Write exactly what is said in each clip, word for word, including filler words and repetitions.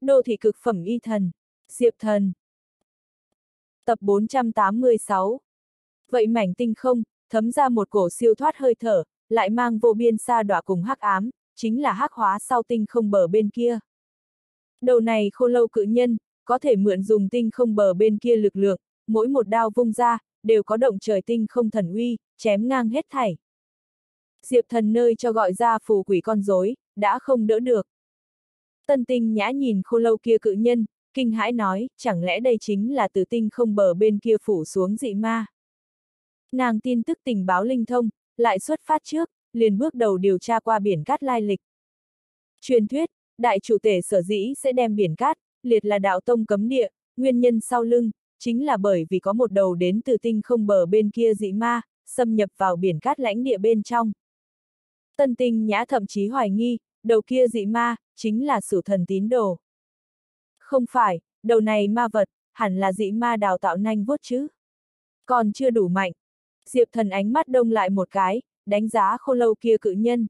Đô thị cực phẩm y thần. Diệp Thần. Tập bốn trăm tám mươi sáu. Vậy mảnh tinh không, thấm ra một cổ siêu thoát hơi thở, lại mang vô biên sa đọa cùng hắc ám, chính là hắc hóa sau tinh không bờ bên kia. Đầu này khô lâu cự nhân, có thể mượn dùng tinh không bờ bên kia lực lượng, mỗi một đao vung ra, đều có động trời tinh không thần uy, chém ngang hết thảy. Diệp Thần nơi cho gọi ra phù quỷ con rối, đã không đỡ được. Tân Tinh Nhã nhìn khô lâu kia cự nhân, kinh hãi nói, chẳng lẽ đây chính là từ tinh không bờ bên kia phủ xuống dị ma. Nàng tin tức tình báo linh thông, lại xuất phát trước, liền bước đầu điều tra qua biển cát lai lịch. Truyền thuyết, đại chủ tể sở dĩ sẽ đem biển cát, liệt là đạo tông cấm địa, nguyên nhân sau lưng, chính là bởi vì có một đầu đến từ tinh không bờ bên kia dị ma, xâm nhập vào biển cát lãnh địa bên trong. Tân Tinh Nhã thậm chí hoài nghi, đầu kia dị ma, chính là Sửu Thần tín đồ. Không phải, đầu này ma vật, hẳn là dị ma đào tạo nanh vuốt chứ. Còn chưa đủ mạnh. Diệp Thần ánh mắt đông lại một cái, đánh giá khô lâu kia cự nhân.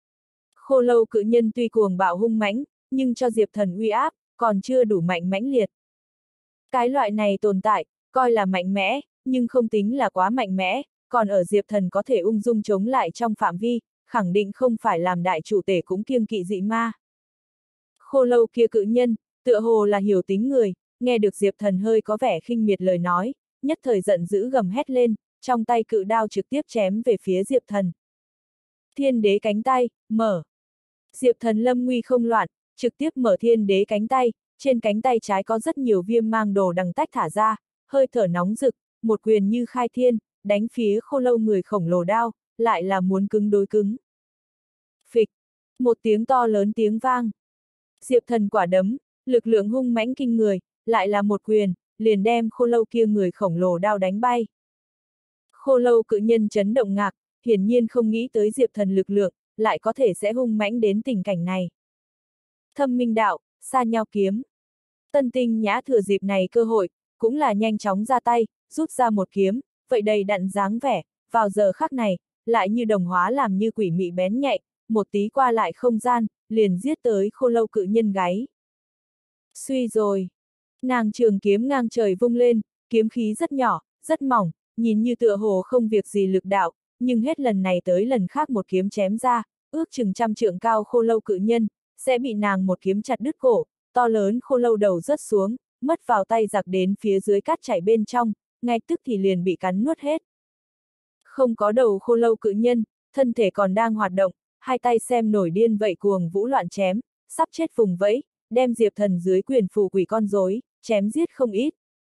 Khô lâu cự nhân tuy cuồng bạo hung mãnh, nhưng cho Diệp Thần uy áp, còn chưa đủ mạnh mãnh liệt. Cái loại này tồn tại, coi là mạnh mẽ, nhưng không tính là quá mạnh mẽ, còn ở Diệp Thần có thể ung dung chống lại trong phạm vi, khẳng định không phải làm đại chủ tể cũng kiêng kỵ dị ma. Khô lâu kia cự nhân, tựa hồ là hiểu tính người, nghe được Diệp Thần hơi có vẻ khinh miệt lời nói, nhất thời giận dữ gầm hét lên, trong tay cự đao trực tiếp chém về phía Diệp Thần. Thiên đế cánh tay, mở. Diệp Thần lâm nguy không loạn, trực tiếp mở thiên đế cánh tay, trên cánh tay trái có rất nhiều viêm mang đồ đằng tách thả ra, hơi thở nóng rực, một quyền như khai thiên, đánh phía khô lâu người khổng lồ đao, lại là muốn cứng đối cứng. Phịch, một tiếng to lớn tiếng vang. Diệp Thần quả đấm, lực lượng hung mãnh kinh người, lại là một quyền, liền đem khô lâu kia người khổng lồ đao đánh bay. Khô lâu cự nhân chấn động ngạc, hiển nhiên không nghĩ tới Diệp Thần lực lượng, lại có thể sẽ hung mãnh đến tình cảnh này. Thâm minh đạo, sa nhau kiếm. Tân Tinh Nhã thừa dịp này cơ hội, cũng là nhanh chóng ra tay, rút ra một kiếm, vậy đầy đặn dáng vẻ, vào giờ khắc này, lại như đồng hóa làm như quỷ mị bén nhạy, một tí qua lại không gian, liền giết tới khô lâu cự nhân gáy. Suy rồi. Nàng trường kiếm ngang trời vung lên, kiếm khí rất nhỏ, rất mỏng, nhìn như tựa hồ không việc gì lực đạo, nhưng hết lần này tới lần khác một kiếm chém ra, ước chừng trăm trượng cao khô lâu cự nhân, sẽ bị nàng một kiếm chặt đứt cổ, to lớn khô lâu đầu rớt xuống, mất vào tay giặc đến phía dưới cát chảy bên trong, ngay tức thì liền bị cắn nuốt hết. Không có đầu khô lâu cự nhân, thân thể còn đang hoạt động, hai tay xem nổi điên vậy cuồng vũ loạn chém, sắp chết vùng vẫy, đem Diệp Thần dưới quyền phù quỷ con rối, chém giết không ít.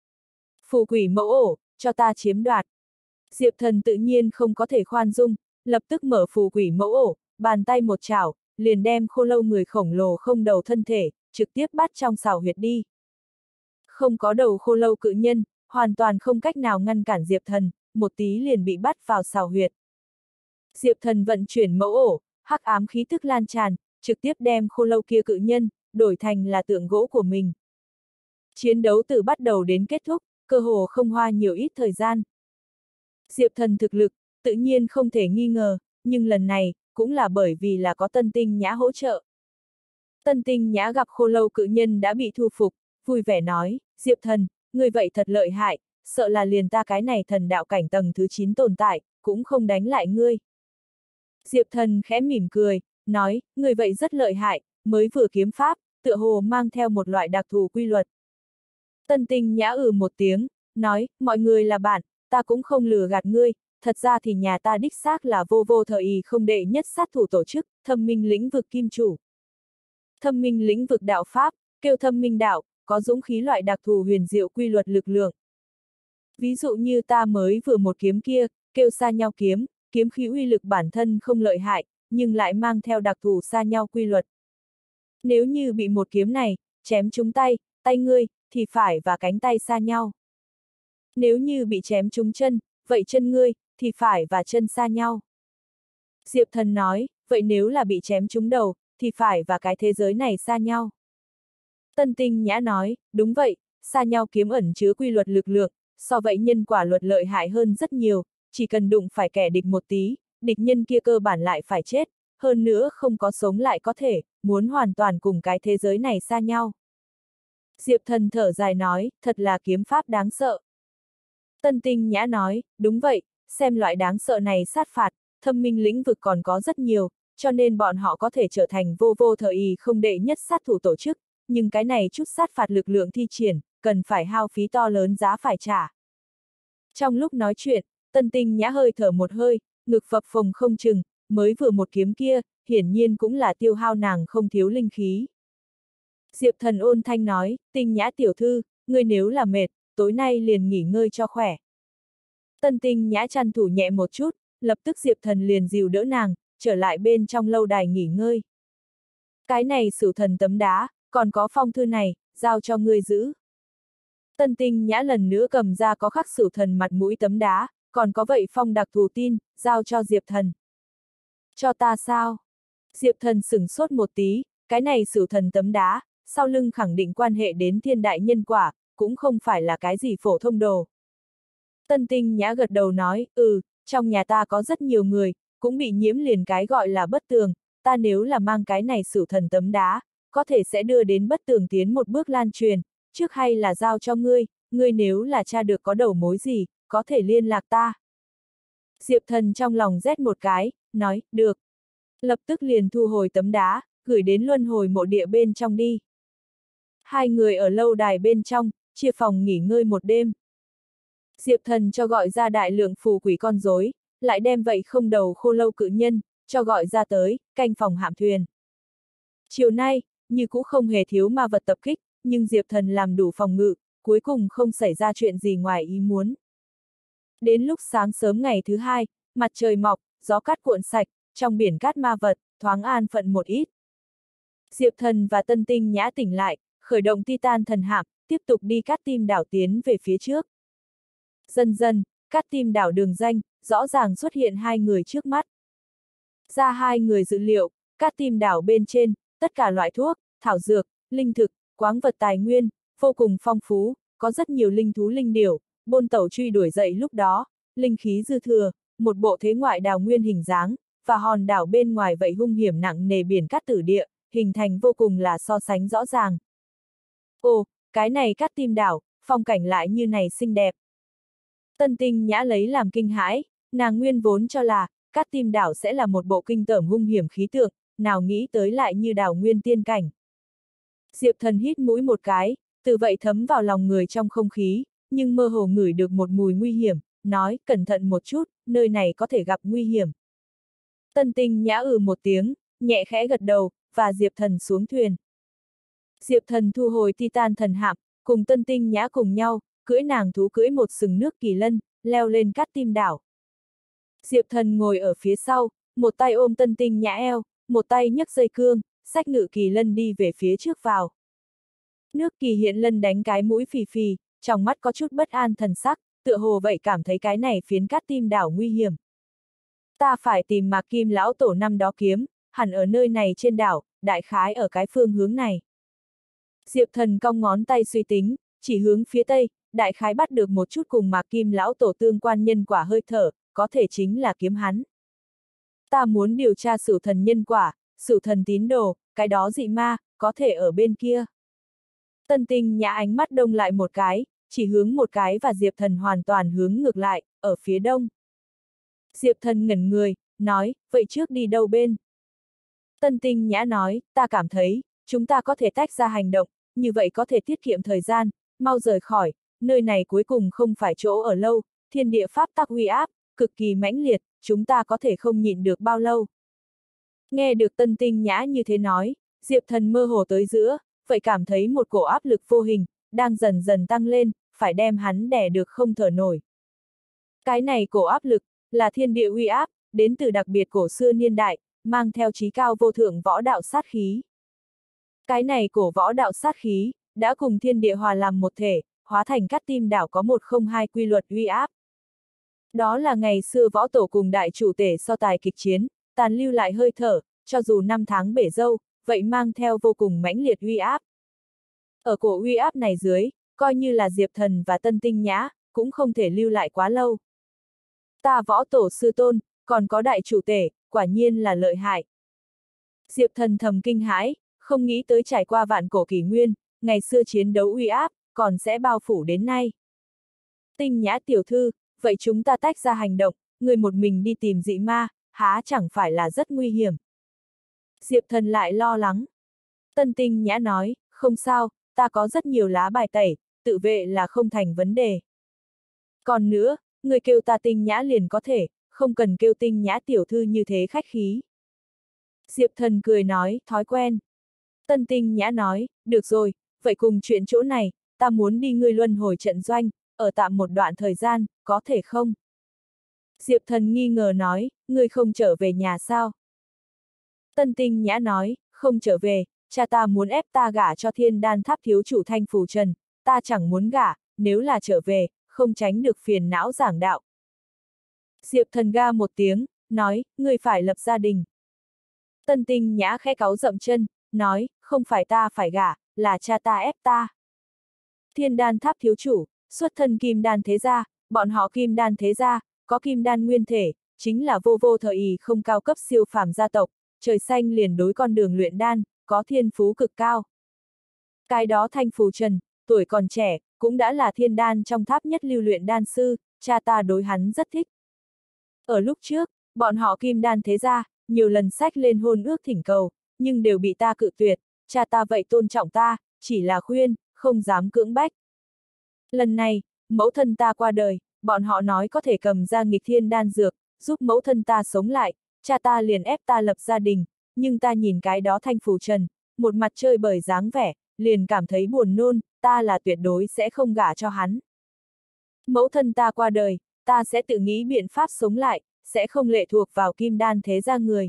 Phù quỷ mẫu ổ, cho ta chiếm đoạt. Diệp Thần tự nhiên không có thể khoan dung, lập tức mở phù quỷ mẫu ổ, bàn tay một chảo, liền đem khô lâu người khổng lồ không đầu thân thể, trực tiếp bắt trong xào huyệt đi. Không có đầu khô lâu cự nhân, hoàn toàn không cách nào ngăn cản Diệp Thần, một tí liền bị bắt vào xào huyệt. Diệp Thần vận chuyển mẫu ổ, hắc ám khí tức lan tràn, trực tiếp đem khô lâu kia cự nhân, đổi thành là tượng gỗ của mình. Chiến đấu từ bắt đầu đến kết thúc, cơ hồ không hoa nhiều ít thời gian. Diệp Thần thực lực, tự nhiên không thể nghi ngờ, nhưng lần này, cũng là bởi vì là có Tân Tinh Nhã hỗ trợ. Tân Tinh Nhã gặp khô lâu cự nhân đã bị thu phục, vui vẻ nói, Diệp Thần, người vậy thật lợi hại, sợ là liền ta cái này thần đạo cảnh tầng thứ chín tồn tại, cũng không đánh lại ngươi. Diệp Thần khẽ mỉm cười, nói, người vậy rất lợi hại, mới vừa kiếm pháp, tựa hồ mang theo một loại đặc thù quy luật. Tân Tinh Nhã ừ một tiếng, nói, mọi người là bạn, ta cũng không lừa gạt ngươi, thật ra thì nhà ta đích xác là vô vô thờ y không đệ nhất sát thủ tổ chức, thâm minh lĩnh vực kim chủ. Thâm minh lĩnh vực đạo pháp, kêu thâm minh đạo, có dũng khí loại đặc thù huyền diệu quy luật lực lượng. Ví dụ như ta mới vừa một kiếm kia, kêu sa nhau kiếm, kiếm khí uy lực bản thân không lợi hại, nhưng lại mang theo đặc thù sa nhau quy luật. Nếu như bị một kiếm này, chém trúng tay, tay ngươi, thì phải và cánh tay xa nhau. Nếu như bị chém trúng chân, vậy chân ngươi, thì phải và chân xa nhau. Diệp Thần nói, vậy nếu là bị chém trúng đầu, thì phải và cái thế giới này xa nhau. Tân Tinh Nhã nói, đúng vậy, xa nhau kiếm ẩn chứa quy luật lực lượng, so vậy nhân quả luật lợi hại hơn rất nhiều, chỉ cần đụng phải kẻ địch một tí, địch nhân kia cơ bản lại phải chết, hơn nữa không có sống lại có thể, muốn hoàn toàn cùng cái thế giới này xa nhau. Diệp Thần thở dài nói, thật là kiếm pháp đáng sợ. Tân Tinh Nhã nói, đúng vậy, xem loại đáng sợ này sát phạt, thâm minh lĩnh vực còn có rất nhiều, cho nên bọn họ có thể trở thành vô vô thờ y không đệ nhất sát thủ tổ chức, nhưng cái này chút sát phạt lực lượng thi triển, cần phải hao phí to lớn giá phải trả. Trong lúc nói chuyện, Tân Tinh Nhã hơi thở một hơi, ngực phập phồng không chừng, mới vừa một kiếm kia, hiển nhiên cũng là tiêu hao nàng không thiếu linh khí. Diệp Thần ôn thanh nói, Tinh Nhã tiểu thư, ngươi nếu là mệt, tối nay liền nghỉ ngơi cho khỏe. Tân Tinh Nhã chăn thủ nhẹ một chút, lập tức Diệp Thần liền dìu đỡ nàng, trở lại bên trong lâu đài nghỉ ngơi. Cái này Sửu Thần tấm đá, còn có phong thư này, giao cho ngươi giữ. Tân Tinh Nhã lần nữa cầm ra có khắc Sửu Thần mặt mũi tấm đá, còn có vậy phong đặc thù tin, giao cho Diệp Thần. Cho ta sao? Diệp Thần sửng sốt một tí, cái này Sửu Thần tấm đá, sau lưng khẳng định quan hệ đến thiên đại nhân quả, cũng không phải là cái gì phổ thông đồ. Tân Tinh Nhã gật đầu nói, ừ, trong nhà ta có rất nhiều người, cũng bị nhiễm liền cái gọi là bất tường, ta nếu là mang cái này Sửu Thần tấm đá, có thể sẽ đưa đến bất tường tiến một bước lan truyền, trước hay là giao cho ngươi, ngươi nếu là tra được có đầu mối gì, có thể liên lạc ta. Diệp Thần trong lòng rét một cái, nói, được. Lập tức liền thu hồi tấm đá, gửi đến luân hồi mộ địa bên trong đi. Hai người ở lâu đài bên trong, chia phòng nghỉ ngơi một đêm. Diệp Thần cho gọi ra đại lượng phù quỷ con rối, lại đem vậy không đầu khô lâu cự nhân, cho gọi ra tới, canh phòng hạm thuyền. Chiều nay, như cũ không hề thiếu ma vật tập kích, nhưng Diệp Thần làm đủ phòng ngự, cuối cùng không xảy ra chuyện gì ngoài ý muốn. Đến lúc sáng sớm ngày thứ hai, mặt trời mọc, gió cát cuộn sạch, trong biển cát ma vật, thoáng an phận một ít. Diệp Thần và Tân Tinh Nhã tỉnh lại, khởi động Titan thần hạm, tiếp tục đi Cát Tim đảo tiến về phía trước. Dần dần, Cát Tim đảo đường danh, rõ ràng xuất hiện hai người trước mắt. Ra hai người dự liệu, Cát Tim đảo bên trên, tất cả loại thuốc, thảo dược, linh thực, khoáng vật tài nguyên, vô cùng phong phú, có rất nhiều linh thú linh điểu, bôn tẩu truy đuổi dậy lúc đó, linh khí dư thừa, một bộ thế ngoại đào nguyên hình dáng, và hòn đảo bên ngoài vậy hung hiểm nặng nề biển cát tử địa, hình thành vô cùng là so sánh rõ ràng. Ồ, cái này Cát Tim đảo, phong cảnh lại như này xinh đẹp. Tân Tinh Nhã lấy làm kinh hãi, nàng nguyên vốn cho là, Cát Tim đảo sẽ là một bộ kinh tởm hung hiểm khí tượng, nào nghĩ tới lại như đảo nguyên tiên cảnh. Diệp Thần hít mũi một cái, từ vậy thấm vào lòng người trong không khí, nhưng mơ hồ ngửi được một mùi nguy hiểm, nói, cẩn thận một chút, nơi này có thể gặp nguy hiểm. Tân Tinh Nhã ừ một tiếng, nhẹ khẽ gật đầu, và Diệp Thần xuống thuyền. Diệp Thần thu hồi Titan thần hạm, cùng Tân Tinh Nhã cùng nhau, cưỡi nàng thú cưỡi một sừng nước kỳ lân, leo lên Cát Tim đảo. Diệp Thần ngồi ở phía sau, một tay ôm Tân Tinh Nhã eo, một tay nhấc dây cương, xách ngự kỳ lân đi về phía trước vào. Nước kỳ hiện lân đánh cái mũi phì phì, trong mắt có chút bất an thần sắc, tựa hồ vậy cảm thấy cái này phiến Cát Tim đảo nguy hiểm. Ta phải tìm Mạc Kim lão tổ năm đó kiếm, hẳn ở nơi này trên đảo, đại khái ở cái phương hướng này. Diệp Thần cong ngón tay suy tính, chỉ hướng phía tây, đại khái bắt được một chút cùng Mạc Kim lão tổ tương quan nhân quả hơi thở, có thể chính là kiếm hắn. Ta muốn điều tra Sửu Thần nhân quả, Sửu Thần tín đồ, cái đó dị ma, có thể ở bên kia. Tân Tinh Nhã ánh mắt đông lại một cái, chỉ hướng một cái và Diệp Thần hoàn toàn hướng ngược lại, ở phía đông. Diệp Thần ngẩn người, nói, vậy trước đi đâu bên? Tân Tinh Nhã nói, ta cảm thấy, chúng ta có thể tách ra hành động, như vậy có thể tiết kiệm thời gian, mau rời khỏi, nơi này cuối cùng không phải chỗ ở lâu, thiên địa pháp tắc uy áp, cực kỳ mãnh liệt, chúng ta có thể không nhịn được bao lâu. Nghe được Tân Tinh Nhã như thế nói, Diệp Thần mơ hồ tới giữa, vậy cảm thấy một cổ áp lực vô hình, đang dần dần tăng lên, phải đem hắn đè được không thở nổi. Cái này cổ áp lực, là thiên địa uy áp, đến từ đặc biệt cổ xưa niên đại, mang theo chí cao vô thượng võ đạo sát khí. Cái này cổ võ đạo sát khí, đã cùng thiên địa hòa làm một thể, hóa thành Cát Tim đảo có một không hai quy luật uy áp. Đó là ngày xưa võ tổ cùng đại chủ tể so tài kịch chiến, tàn lưu lại hơi thở, cho dù năm tháng bể dâu, vậy mang theo vô cùng mãnh liệt uy áp. Ở cổ uy áp này dưới, coi như là Diệp Thần và Tân Tinh Nhã, cũng không thể lưu lại quá lâu. Ta võ tổ sư tôn, còn có đại chủ tể, quả nhiên là lợi hại. Diệp Thần thầm kinh hãi, không nghĩ tới trải qua vạn cổ kỷ nguyên, ngày xưa chiến đấu uy áp, còn sẽ bao phủ đến nay. Tinh Nhã tiểu thư, vậy chúng ta tách ra hành động, người một mình đi tìm dị ma, há chẳng phải là rất nguy hiểm. Diệp Thần lại lo lắng. Tân Tinh Nhã nói, không sao, ta có rất nhiều lá bài tẩy, tự vệ là không thành vấn đề. Còn nữa, người kêu ta Tinh Nhã liền có thể, không cần kêu Tinh Nhã tiểu thư như thế khách khí. Diệp Thần cười nói, thói quen. Tân Tinh Nhã nói, được rồi, vậy cùng chuyện chỗ này, ta muốn đi ngươi luân hồi trận doanh, ở tạm một đoạn thời gian, có thể không? Diệp Thần nghi ngờ nói, ngươi không trở về nhà sao? Tân Tinh Nhã nói, không trở về, cha ta muốn ép ta gả cho Thiên Đan Tháp thiếu chủ Thanh Phù Trần, ta chẳng muốn gả, nếu là trở về, không tránh được phiền não giảng đạo. Diệp Thần ga một tiếng, nói, ngươi phải lập gia đình. Tân Tinh Nhã khẽ cáu dậm chân, nói, không phải ta phải gả, là cha ta ép ta. Thiên Đan Tháp thiếu chủ, xuất thân Kim Đan thế gia, bọn họ Kim Đan thế gia, có Kim Đan nguyên thể, chính là vô vô thời ý không cao cấp siêu phàm gia tộc, trời xanh liền đối con đường luyện đan, có thiên phú cực cao. Cái đó Thanh Phù Trần, tuổi còn trẻ, cũng đã là thiên đan trong tháp nhất lưu luyện đan sư, cha ta đối hắn rất thích. Ở lúc trước, bọn họ Kim Đan thế gia, nhiều lần sách lên hôn ước thỉnh cầu, nhưng đều bị ta cự tuyệt, cha ta vậy tôn trọng ta, chỉ là khuyên, không dám cưỡng bách. Lần này, mẫu thân ta qua đời, bọn họ nói có thể cầm ra nghịch thiên đan dược, giúp mẫu thân ta sống lại, cha ta liền ép ta lập gia đình, nhưng ta nhìn cái đó Thanh Phù Trần, một mặt chơi bời dáng vẻ, liền cảm thấy buồn nôn, ta là tuyệt đối sẽ không gả cho hắn. Mẫu thân ta qua đời, ta sẽ tự nghĩ biện pháp sống lại, sẽ không lệ thuộc vào Kim Đan thế gia người.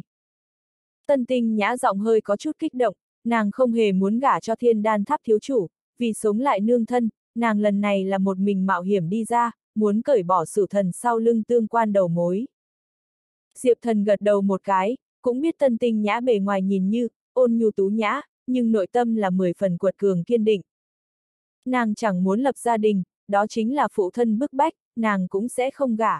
Tân Tinh Nhã giọng hơi có chút kích động, nàng không hề muốn gả cho Thiên Đan Tháp thiếu chủ, vì sống lại nương thân, nàng lần này là một mình mạo hiểm đi ra, muốn cởi bỏ Sửu Thần sau lưng tương quan đầu mối. Diệp Thần gật đầu một cái, cũng biết Tân Tinh Nhã bề ngoài nhìn như ôn nhu tú nhã, nhưng nội tâm là mười phần quật cường kiên định. Nàng chẳng muốn lập gia đình, đó chính là phụ thân bức bách, nàng cũng sẽ không gả.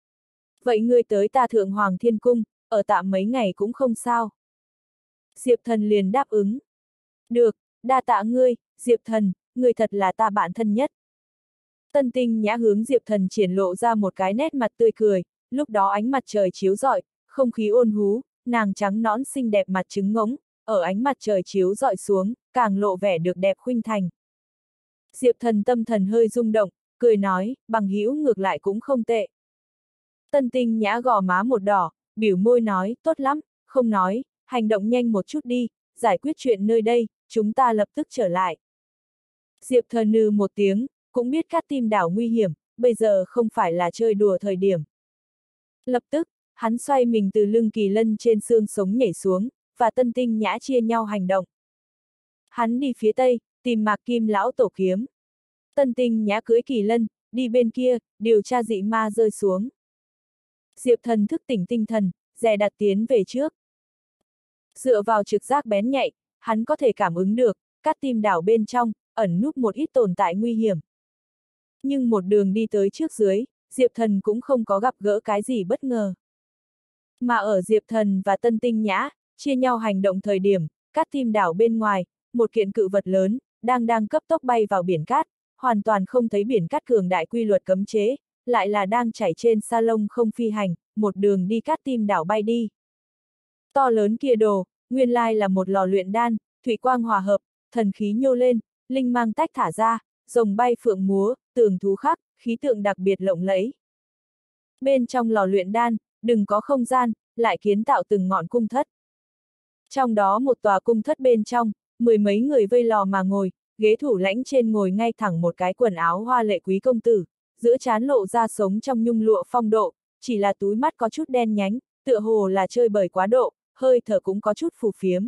Vậy ngươi tới ta Thượng Hoàng Thiên Cung, ở tạm mấy ngày cũng không sao. Diệp Thần liền đáp ứng. Được, đa tạ ngươi, Diệp Thần, ngươi thật là ta bạn thân nhất. Tân Tinh Nhã hướng Diệp Thần triển lộ ra một cái nét mặt tươi cười, lúc đó ánh mặt trời chiếu rọi, không khí ôn hú, nàng trắng nõn xinh đẹp mặt trứng ngỗng, ở ánh mặt trời chiếu rọi xuống, càng lộ vẻ được đẹp khuynh thành. Diệp Thần tâm thần hơi rung động, cười nói, bằng hữu ngược lại cũng không tệ. Tân Tinh Nhã gò má một đỏ, biểu môi nói, tốt lắm, không nói, hành động nhanh một chút đi, giải quyết chuyện nơi đây, chúng ta lập tức trở lại. Diệp Thần nừ một tiếng, cũng biết Cát Tim đảo nguy hiểm, bây giờ không phải là chơi đùa thời điểm. Lập tức, hắn xoay mình từ lưng kỳ lân trên xương sống nhảy xuống, và Tân Tinh Nhã chia nhau hành động. Hắn đi phía tây, tìm Mạc Kim lão tổ kiếm. Tân Tinh Nhã cưỡi kỳ lân, đi bên kia, điều tra dị ma rơi xuống. Diệp Thần thức tỉnh tinh thần, dè đặt tiến về trước. Dựa vào trực giác bén nhạy, hắn có thể cảm ứng được, Cát Tim đảo bên trong, ẩn núp một ít tồn tại nguy hiểm. Nhưng một đường đi tới trước dưới, Diệp Thần cũng không có gặp gỡ cái gì bất ngờ. Mà ở Diệp Thần và Tân Tinh Nhã, chia nhau hành động thời điểm, Cát Tim đảo bên ngoài, một kiện cự vật lớn, đang đang cấp tốc bay vào biển cát, hoàn toàn không thấy biển cát cường đại quy luật cấm chế, lại là đang chảy trên sa lông không phi hành, một đường đi Cát Tim đảo bay đi. To lớn kia đồ, nguyên lai là một lò luyện đan, thủy quang hòa hợp, thần khí nhô lên, linh mang tách thả ra, rồng bay phượng múa, tường thú khắc, khí tượng đặc biệt lộng lẫy. Bên trong lò luyện đan, đừng có không gian, lại kiến tạo từng ngọn cung thất. Trong đó một tòa cung thất bên trong, mười mấy người vây lò mà ngồi, ghế thủ lãnh trên ngồi ngay thẳng một cái quần áo hoa lệ quý công tử, giữa trán lộ ra sống trong nhung lụa phong độ, chỉ là túi mắt có chút đen nhánh, tựa hồ là chơi bời quá độ, hơi thở cũng có chút phù phiếm.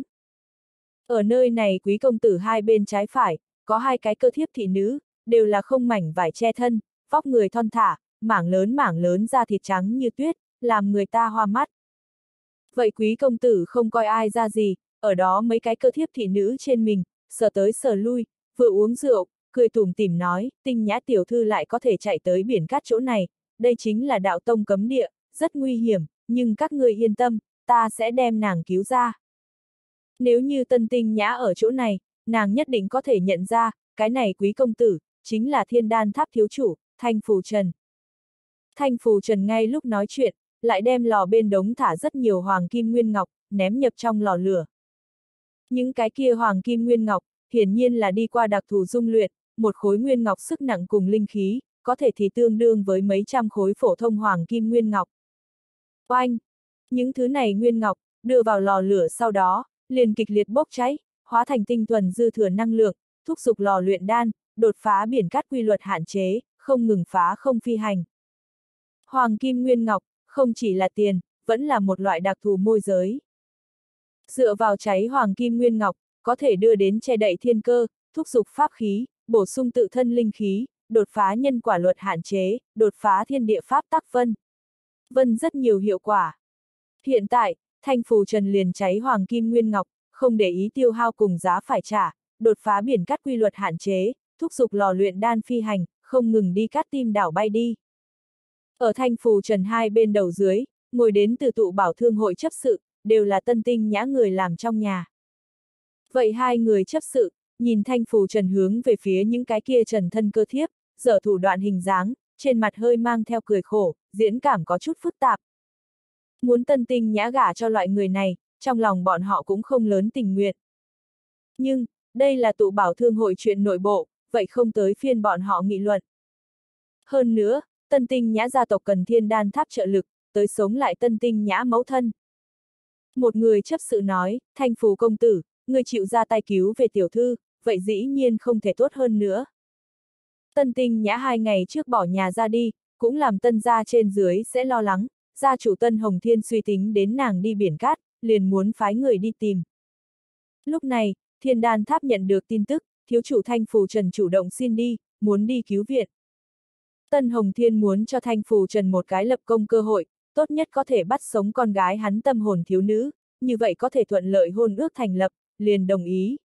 Ở nơi này quý công tử hai bên trái phải, có hai cái cơ thiếp thị nữ, đều là không mảnh vải che thân, vóc người thon thả, mảng lớn mảng lớn da thịt trắng như tuyết, làm người ta hoa mắt. Vậy quý công tử không coi ai ra gì, ở đó mấy cái cơ thiếp thị nữ trên mình, sờ tới sờ lui, vừa uống rượu, cười tủm tỉm nói, Tinh Nhã tiểu thư lại có thể chạy tới biển cát chỗ này, đây chính là đạo tông cấm địa, rất nguy hiểm, nhưng các ngươi yên tâm, ta sẽ đem nàng cứu ra. Nếu như Tân Tinh Nhã ở chỗ này, nàng nhất định có thể nhận ra, cái này quý công tử, chính là Thiên Đan Tháp thiếu chủ, Thanh Phù Trần. Thanh Phù Trần ngay lúc nói chuyện, lại đem lò bên đống thả rất nhiều hoàng kim nguyên ngọc, ném nhập trong lò lửa. Những cái kia hoàng kim nguyên ngọc, hiển nhiên là đi qua đặc thù dung luyện, một khối nguyên ngọc sức nặng cùng linh khí, có thể thì tương đương với mấy trăm khối phổ thông hoàng kim nguyên ngọc. Oanh! Những thứ này nguyên ngọc, đưa vào lò lửa sau đó, liền kịch liệt bốc cháy, hóa thành tinh thuần dư thừa năng lượng, thúc giục lò luyện đan, đột phá biển cát quy luật hạn chế, không ngừng phá không phi hành. Hoàng kim nguyên ngọc, không chỉ là tiền, vẫn là một loại đặc thù môi giới. Dựa vào cháy hoàng kim nguyên ngọc, có thể đưa đến che đậy thiên cơ, thúc giục pháp khí, bổ sung tự thân linh khí, đột phá nhân quả luật hạn chế, đột phá thiên địa pháp tắc vân. Vân rất nhiều hiệu quả. Hiện tại, Thanh Phù Trần liền cháy hoàng kim nguyên ngọc, không để ý tiêu hao cùng giá phải trả, đột phá biển cát quy luật hạn chế, thúc giục lò luyện đan phi hành, không ngừng đi cát tim đảo bay đi. Ở Thanh Phù Trần hai bên đầu dưới, ngồi đến từ tụ bảo thương hội chấp sự, đều là Tân Tinh Nhã người làm trong nhà. Vậy hai người chấp sự, nhìn Thanh Phù Trần hướng về phía những cái kia trần thân cơ thiếp, giở thủ đoạn hình dáng, trên mặt hơi mang theo cười khổ, diễn cảm có chút phức tạp. Muốn Tân Tinh Nhã gả cho loại người này, trong lòng bọn họ cũng không lớn tình nguyện. Nhưng, đây là tụ bảo thương hội chuyện nội bộ, vậy không tới phiên bọn họ nghị luận. Hơn nữa, Tân Tinh Nhã gia tộc cần Thiên Đan Tháp trợ lực, tới sống lại Tân Tinh Nhã mẫu thân. Một người chấp sự nói, Thanh Phù công tử, người chịu ra tay cứu về tiểu thư, vậy dĩ nhiên không thể tốt hơn nữa. Tân Tinh Nhã hai ngày trước bỏ nhà ra đi, cũng làm Tân gia trên dưới sẽ lo lắng, gia chủ Tân Hồng Thiên suy tính đến nàng đi biển cát, liền muốn phái người đi tìm. Lúc này, Thiên Đan Tháp nhận được tin tức, thiếu chủ Thanh Phù Trần chủ động xin đi, muốn đi cứu viện. Tân Hồng Thiên muốn cho Thanh Phù Trần một cái lập công cơ hội, tốt nhất có thể bắt sống con gái hắn tâm hồn thiếu nữ, như vậy có thể thuận lợi hôn ước thành lập, liền đồng ý.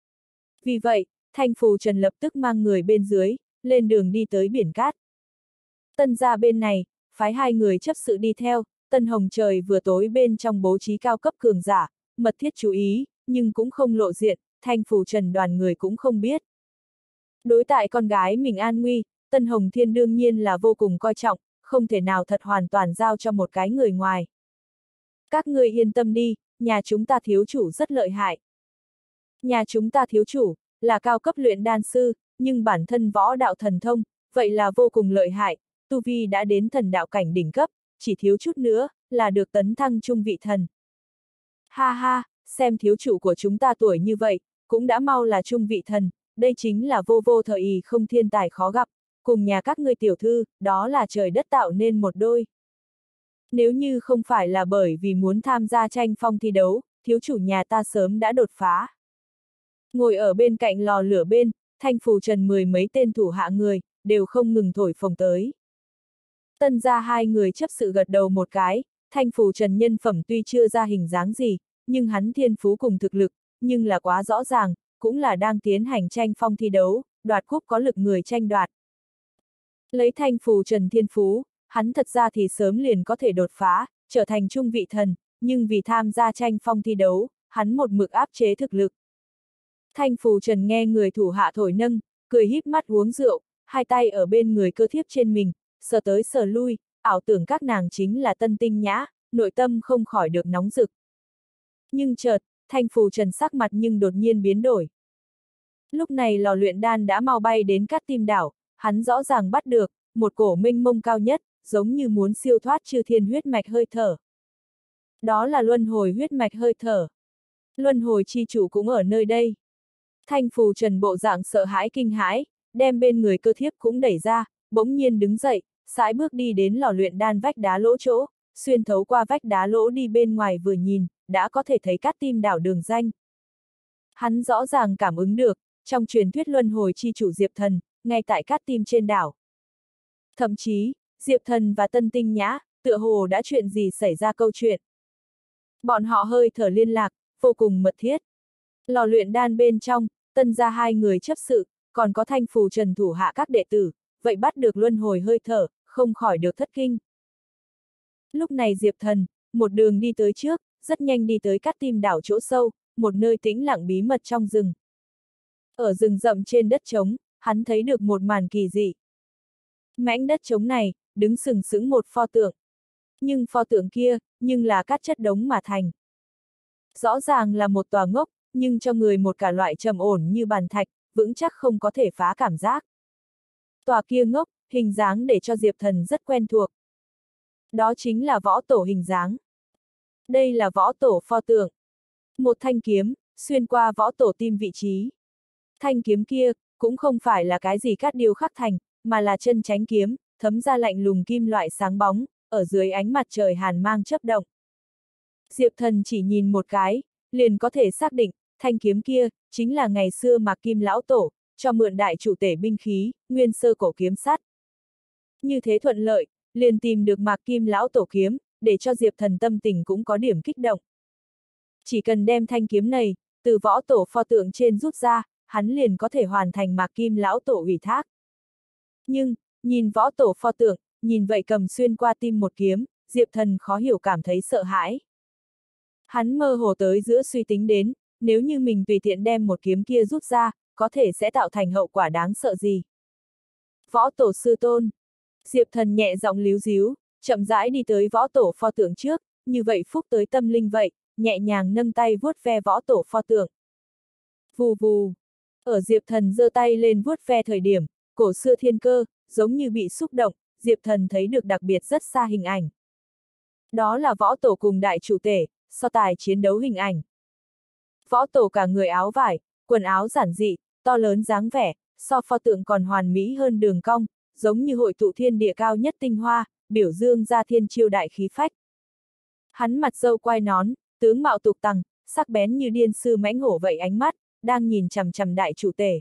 Vì vậy, Thanh Phù Trần lập tức mang người bên dưới, lên đường đi tới biển cát. Tân gia bên này, phái hai người chấp sự đi theo, Tân Hồng trời vừa tối bên trong bố trí cao cấp cường giả, mật thiết chú ý, nhưng cũng không lộ diện, Thanh Phù Trần đoàn người cũng không biết. Đối tại con gái mình an nguy, Tân Hồng Thiên đương nhiên là vô cùng coi trọng, không thể nào thật hoàn toàn giao cho một cái người ngoài. Các ngươi yên tâm đi, nhà chúng ta thiếu chủ rất lợi hại. Nhà chúng ta thiếu chủ, là cao cấp luyện đan sư, nhưng bản thân võ đạo thần thông, vậy là vô cùng lợi hại, tu vi đã đến thần đạo cảnh đỉnh cấp, chỉ thiếu chút nữa, là được tấn thăng trung vị thần. Ha ha, xem thiếu chủ của chúng ta tuổi như vậy, cũng đã mau là trung vị thần, đây chính là vô vô thời ý không thiên tài khó gặp, cùng nhà các ngươi tiểu thư, đó là trời đất tạo nên một đôi. Nếu như không phải là bởi vì muốn tham gia tranh phong thi đấu, thiếu chủ nhà ta sớm đã đột phá. Ngồi ở bên cạnh lò lửa bên, Thanh Phù Trần mười mấy tên thủ hạ người, đều không ngừng thổi phồng tới. Tân gia hai người chấp sự gật đầu một cái, Thanh Phù Trần nhân phẩm tuy chưa ra hình dáng gì, nhưng hắn thiên phú cùng thực lực, nhưng là quá rõ ràng, cũng là đang tiến hành tranh phong thi đấu, đoạt cúp có lực người tranh đoạt. Lấy Thanh Phù Trần thiên phú, hắn thật ra thì sớm liền có thể đột phá, trở thành trung vị thần, nhưng vì tham gia tranh phong thi đấu, hắn một mực áp chế thực lực. Thanh Phù Trần nghe người thủ hạ thổi nâng, cười híp mắt uống rượu, hai tay ở bên người cơ thiếp trên mình, sờ tới sờ lui, ảo tưởng các nàng chính là Tân Tinh Nhã, nội tâm không khỏi được nóng rực. Nhưng chợt, Thanh Phù Trần sắc mặt nhưng đột nhiên biến đổi. Lúc này lò luyện đan đã mau bay đến Cát Tim đảo, hắn rõ ràng bắt được, một cổ mênh mông cao nhất, giống như muốn siêu thoát chư thiên huyết mạch hơi thở. Đó là luân hồi huyết mạch hơi thở. Luân hồi chi chủ cũng ở nơi đây. Thanh Phù Trần bộ dạng sợ hãi kinh hãi, đem bên người cơ thiếp cũng đẩy ra, bỗng nhiên đứng dậy, sải bước đi đến lò luyện đan vách đá lỗ chỗ, xuyên thấu qua vách đá lỗ đi bên ngoài vừa nhìn, đã có thể thấy Cát Tim đảo đường danh. Hắn rõ ràng cảm ứng được, trong truyền thuyết luân hồi chi chủ Diệp Thần, ngay tại Cát Tim trên đảo. Thậm chí, Diệp Thần và Tân Tinh Nhã, tựa hồ đã chuyện gì xảy ra câu chuyện. Bọn họ hơi thở liên lạc, vô cùng mật thiết. Lò luyện đan bên trong, Tân gia hai người chấp sự, còn có Thanh Phù Trần thủ hạ các đệ tử, vậy bắt được luân hồi hơi thở, không khỏi được thất kinh. Lúc này Diệp Thần, một đường đi tới trước, rất nhanh đi tới Cát Tim đảo chỗ sâu, một nơi tĩnh lặng bí mật trong rừng. Ở rừng rậm trên đất trống, hắn thấy được một màn kỳ dị. Mảnh đất trống này, đứng sừng sững một pho tượng. Nhưng pho tượng kia, nhưng là cát chất đống mà thành. Rõ ràng là một tòa ngốc, nhưng cho người một cả loại trầm ổn như bàn thạch, vững chắc không có thể phá cảm giác. Tòa kia ngốc, hình dáng để cho Diệp Thần rất quen thuộc. Đó chính là võ tổ hình dáng. Đây là võ tổ pho tượng. Một thanh kiếm, xuyên qua võ tổ tim vị trí. Thanh kiếm kia, cũng không phải là cái gì cát điêu khắc thành, mà là chân chánh kiếm, thấm ra lạnh lùng kim loại sáng bóng, ở dưới ánh mặt trời hàn mang chớp động. Diệp Thần chỉ nhìn một cái, liền có thể xác định, thanh kiếm kia, chính là ngày xưa Mạc Kim lão tổ, cho mượn đại chủ tể binh khí, nguyên sơ cổ kiếm sắt. Như thế thuận lợi, liền tìm được Mạc Kim lão tổ kiếm, để cho Diệp Thần tâm tình cũng có điểm kích động. Chỉ cần đem thanh kiếm này, từ võ tổ pho tượng trên rút ra, hắn liền có thể hoàn thành Mạc Kim lão tổ ủy thác. Nhưng, nhìn võ tổ pho tượng, nhìn vậy cầm xuyên qua tim một kiếm, Diệp Thần khó hiểu cảm thấy sợ hãi. Hắn mơ hồ tới giữa suy tính đến, nếu như mình tùy tiện đem một kiếm kia rút ra, có thể sẽ tạo thành hậu quả đáng sợ gì. Võ tổ sư tôn. Diệp Thần nhẹ giọng líu díu, chậm rãi đi tới võ tổ pho tượng trước, như vậy phúc tới tâm linh vậy, nhẹ nhàng nâng tay vuốt ve võ tổ pho tượng. Vù vù. Ở Diệp Thần giơ tay lên vuốt ve thời điểm, cổ xưa thiên cơ, giống như bị xúc động, Diệp Thần thấy được đặc biệt rất xa hình ảnh. Đó là võ tổ cùng đại chủ tể, so tài chiến đấu hình ảnh. Võ tổ cả người áo vải, quần áo giản dị, to lớn dáng vẻ, so pho tượng còn hoàn mỹ hơn đường cong, giống như hội tụ thiên địa cao nhất tinh hoa, biểu dương ra thiên chiêu đại khí phách. Hắn mặt râu quai nón, tướng mạo tục tằng, sắc bén như điên sư mãnh hổ vậy ánh mắt, đang nhìn chằm chằm đại chủ tể.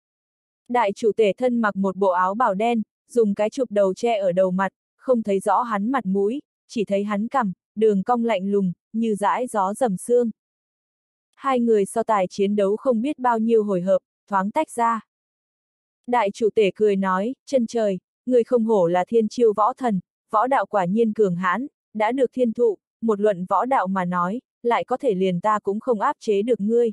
Đại chủ tể thân mặc một bộ áo bào đen, dùng cái chụp đầu che ở đầu mặt, không thấy rõ hắn mặt mũi, chỉ thấy hắn cằm, đường cong lạnh lùng, như dãi gió dầm sương. Hai người so tài chiến đấu không biết bao nhiêu hồi hợp, thoáng tách ra. Đại chủ tể cười nói, chân trời, người không hổ là thiên chiêu võ thần, võ đạo quả nhiên cường hãn, đã được thiên thụ, một luận võ đạo mà nói, lại có thể liền ta cũng không áp chế được ngươi.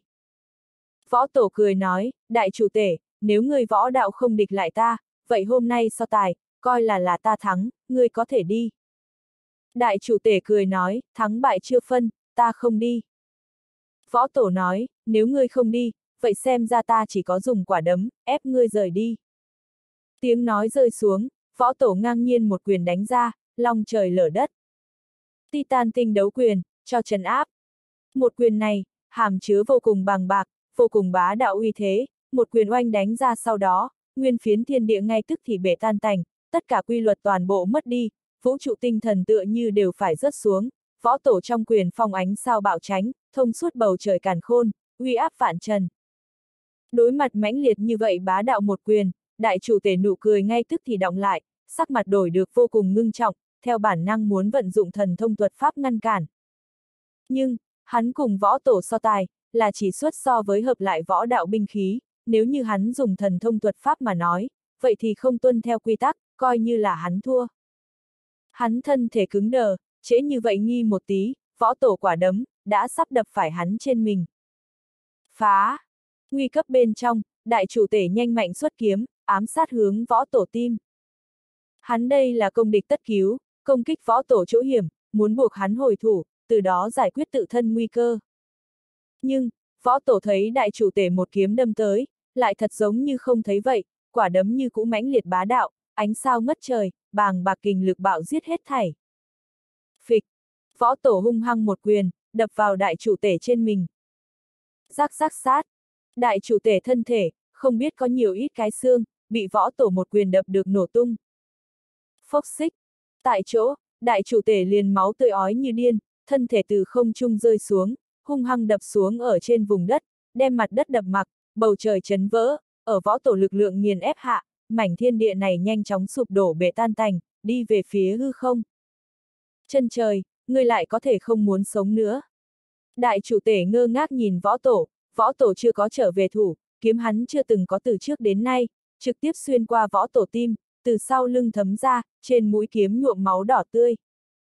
Võ tổ cười nói, đại chủ tể, nếu ngươi võ đạo không địch lại ta, vậy hôm nay so tài, coi là là ta thắng, ngươi có thể đi. Đại chủ tể cười nói, thắng bại chưa phân, ta không đi. Võ tổ nói, nếu ngươi không đi, vậy xem ra ta chỉ có dùng quả đấm, ép ngươi rời đi. Tiếng nói rơi xuống, võ tổ ngang nhiên một quyền đánh ra, long trời lở đất. Titan tinh đấu quyền, cho trấn áp. Một quyền này, hàm chứa vô cùng bằng bạc, vô cùng bá đạo uy thế, một quyền oanh đánh ra sau đó, nguyên phiến thiên địa ngay tức thì bể tan tành, tất cả quy luật toàn bộ mất đi, vũ trụ tinh thần tựa như đều phải rớt xuống, võ tổ trong quyền phong ánh sao bạo tránh, thông suốt bầu trời càn khôn, uy áp vạn trần. Đối mặt mãnh liệt như vậy bá đạo một quyền, đại chủ tể nụ cười ngay tức thì đọng lại, sắc mặt đổi được vô cùng ngưng trọng, theo bản năng muốn vận dụng thần thông thuật pháp ngăn cản. Nhưng, hắn cùng võ tổ so tài, là chỉ xuất so với hợp lại võ đạo binh khí, nếu như hắn dùng thần thông thuật pháp mà nói, vậy thì không tuân theo quy tắc, coi như là hắn thua. Hắn thân thể cứng đờ, trễ như vậy nghi một tí, võ tổ quả đấm, đã sắp đập phải hắn trên mình. Phá! Nguy cấp bên trong, đại chủ tể nhanh mạnh xuất kiếm, ám sát hướng võ tổ tim. Hắn đây là công địch tất cứu, công kích võ tổ chỗ hiểm, muốn buộc hắn hồi thủ, từ đó giải quyết tự thân nguy cơ. Nhưng, võ tổ thấy đại chủ tể một kiếm đâm tới, lại thật giống như không thấy vậy, quả đấm như cũ mãnh liệt bá đạo, ánh sao ngất trời, bàng bạc kình lực bạo giết hết thảy. Phịch! Võ tổ hung hăng một quyền, đập vào đại chủ tể trên mình. Rắc rắc sát! Đại chủ tể thân thể, không biết có nhiều ít cái xương, bị võ tổ một quyền đập được nổ tung. Phốc xích! Tại chỗ, đại chủ tể liền máu tươi ói như điên, thân thể từ không trung rơi xuống, hung hăng đập xuống ở trên vùng đất, đem mặt đất đập mặc, bầu trời chấn vỡ, ở võ tổ lực lượng nghiền ép hạ, mảnh thiên địa này nhanh chóng sụp đổ bể tan tành, đi về phía hư không. Chân trời, ngươi lại có thể không muốn sống nữa. Đại chủ tể ngơ ngác nhìn võ tổ, võ tổ chưa có trở về thủ, kiếm hắn chưa từng có từ trước đến nay, trực tiếp xuyên qua võ tổ tim, từ sau lưng thấm ra, trên mũi kiếm nhuộm máu đỏ tươi.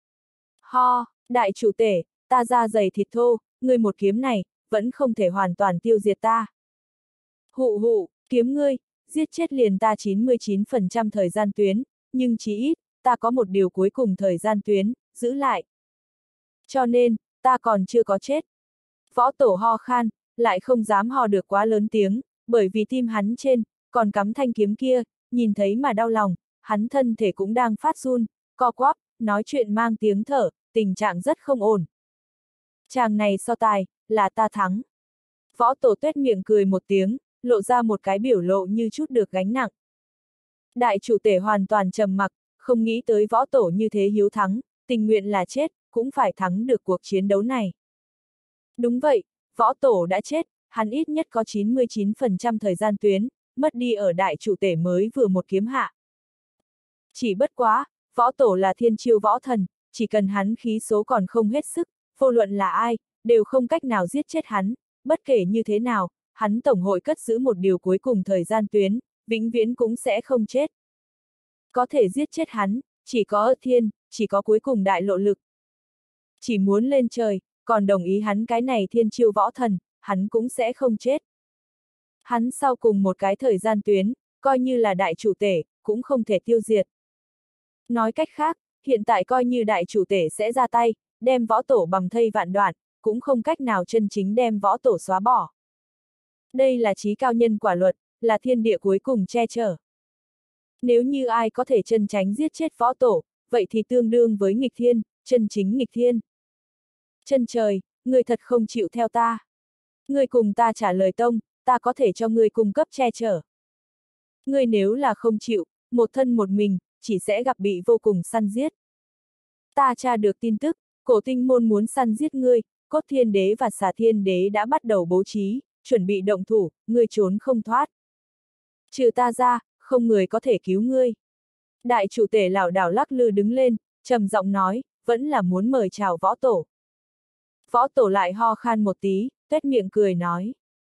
Ho, đại chủ tể, ta da dày thịt thô, ngươi một kiếm này, vẫn không thể hoàn toàn tiêu diệt ta. Hụ hụ, kiếm ngươi, giết chết liền ta chín mươi chín phần trăm thời gian tuyến, nhưng chí ít, ta có một điều cuối cùng thời gian tuyến, giữ lại. Cho nên, ta còn chưa có chết. Võ tổ ho khan, lại không dám ho được quá lớn tiếng, bởi vì tim hắn trên, còn cắm thanh kiếm kia, nhìn thấy mà đau lòng, hắn thân thể cũng đang phát run, co quắp, nói chuyện mang tiếng thở, tình trạng rất không ổn. Chàng này so tài, là ta thắng. Võ tổ tuét miệng cười một tiếng, lộ ra một cái biểu lộ như chút được gánh nặng. Đại chủ tể hoàn toàn trầm mặc, không nghĩ tới võ tổ như thế hiếu thắng, tình nguyện là chết, cũng phải thắng được cuộc chiến đấu này. Đúng vậy, võ tổ đã chết, hắn ít nhất có chín mươi chín phần trăm thời gian tuyến, mất đi ở đại chủ tể mới vừa một kiếm hạ. Chỉ bất quá, võ tổ là thiên chiêu võ thần, chỉ cần hắn khí số còn không hết sức, vô luận là ai, đều không cách nào giết chết hắn, bất kể như thế nào, hắn tổng hội cất giữ một điều cuối cùng thời gian tuyến, vĩnh viễn cũng sẽ không chết. Có thể giết chết hắn, chỉ có ở thiên, chỉ có cuối cùng đại lộ lực. Chỉ muốn lên trời, còn đồng ý hắn cái này thiên chiêu võ thần, hắn cũng sẽ không chết. Hắn sau cùng một cái thời gian tuyến, coi như là đại chủ tể, cũng không thể tiêu diệt. Nói cách khác, hiện tại coi như đại chủ tể sẽ ra tay, đem võ tổ bầm thây vạn đoạn, cũng không cách nào chân chính đem võ tổ xóa bỏ. Đây là chí cao nhân quả luật, là thiên địa cuối cùng che chở. Nếu như ai có thể chân tránh giết chết võ tổ, vậy thì tương đương với nghịch thiên, chân chính nghịch thiên. Chân trời, người thật không chịu theo ta. Người cùng ta trả lời tông, ta có thể cho người cung cấp che chở. Người nếu là không chịu, một thân một mình, chỉ sẽ gặp bị vô cùng săn giết. Ta tra được tin tức, cổ tinh môn muốn săn giết ngươi, cốt thiên đế và xà thiên đế đã bắt đầu bố trí, chuẩn bị động thủ, ngươi trốn không thoát. Trừ ta ra, không người có thể cứu ngươi. Đại chủ tể lảo đảo lắc lư đứng lên, trầm giọng nói, vẫn là muốn mời chào võ tổ. Võ tổ lại ho khan một tí, tuét miệng cười nói.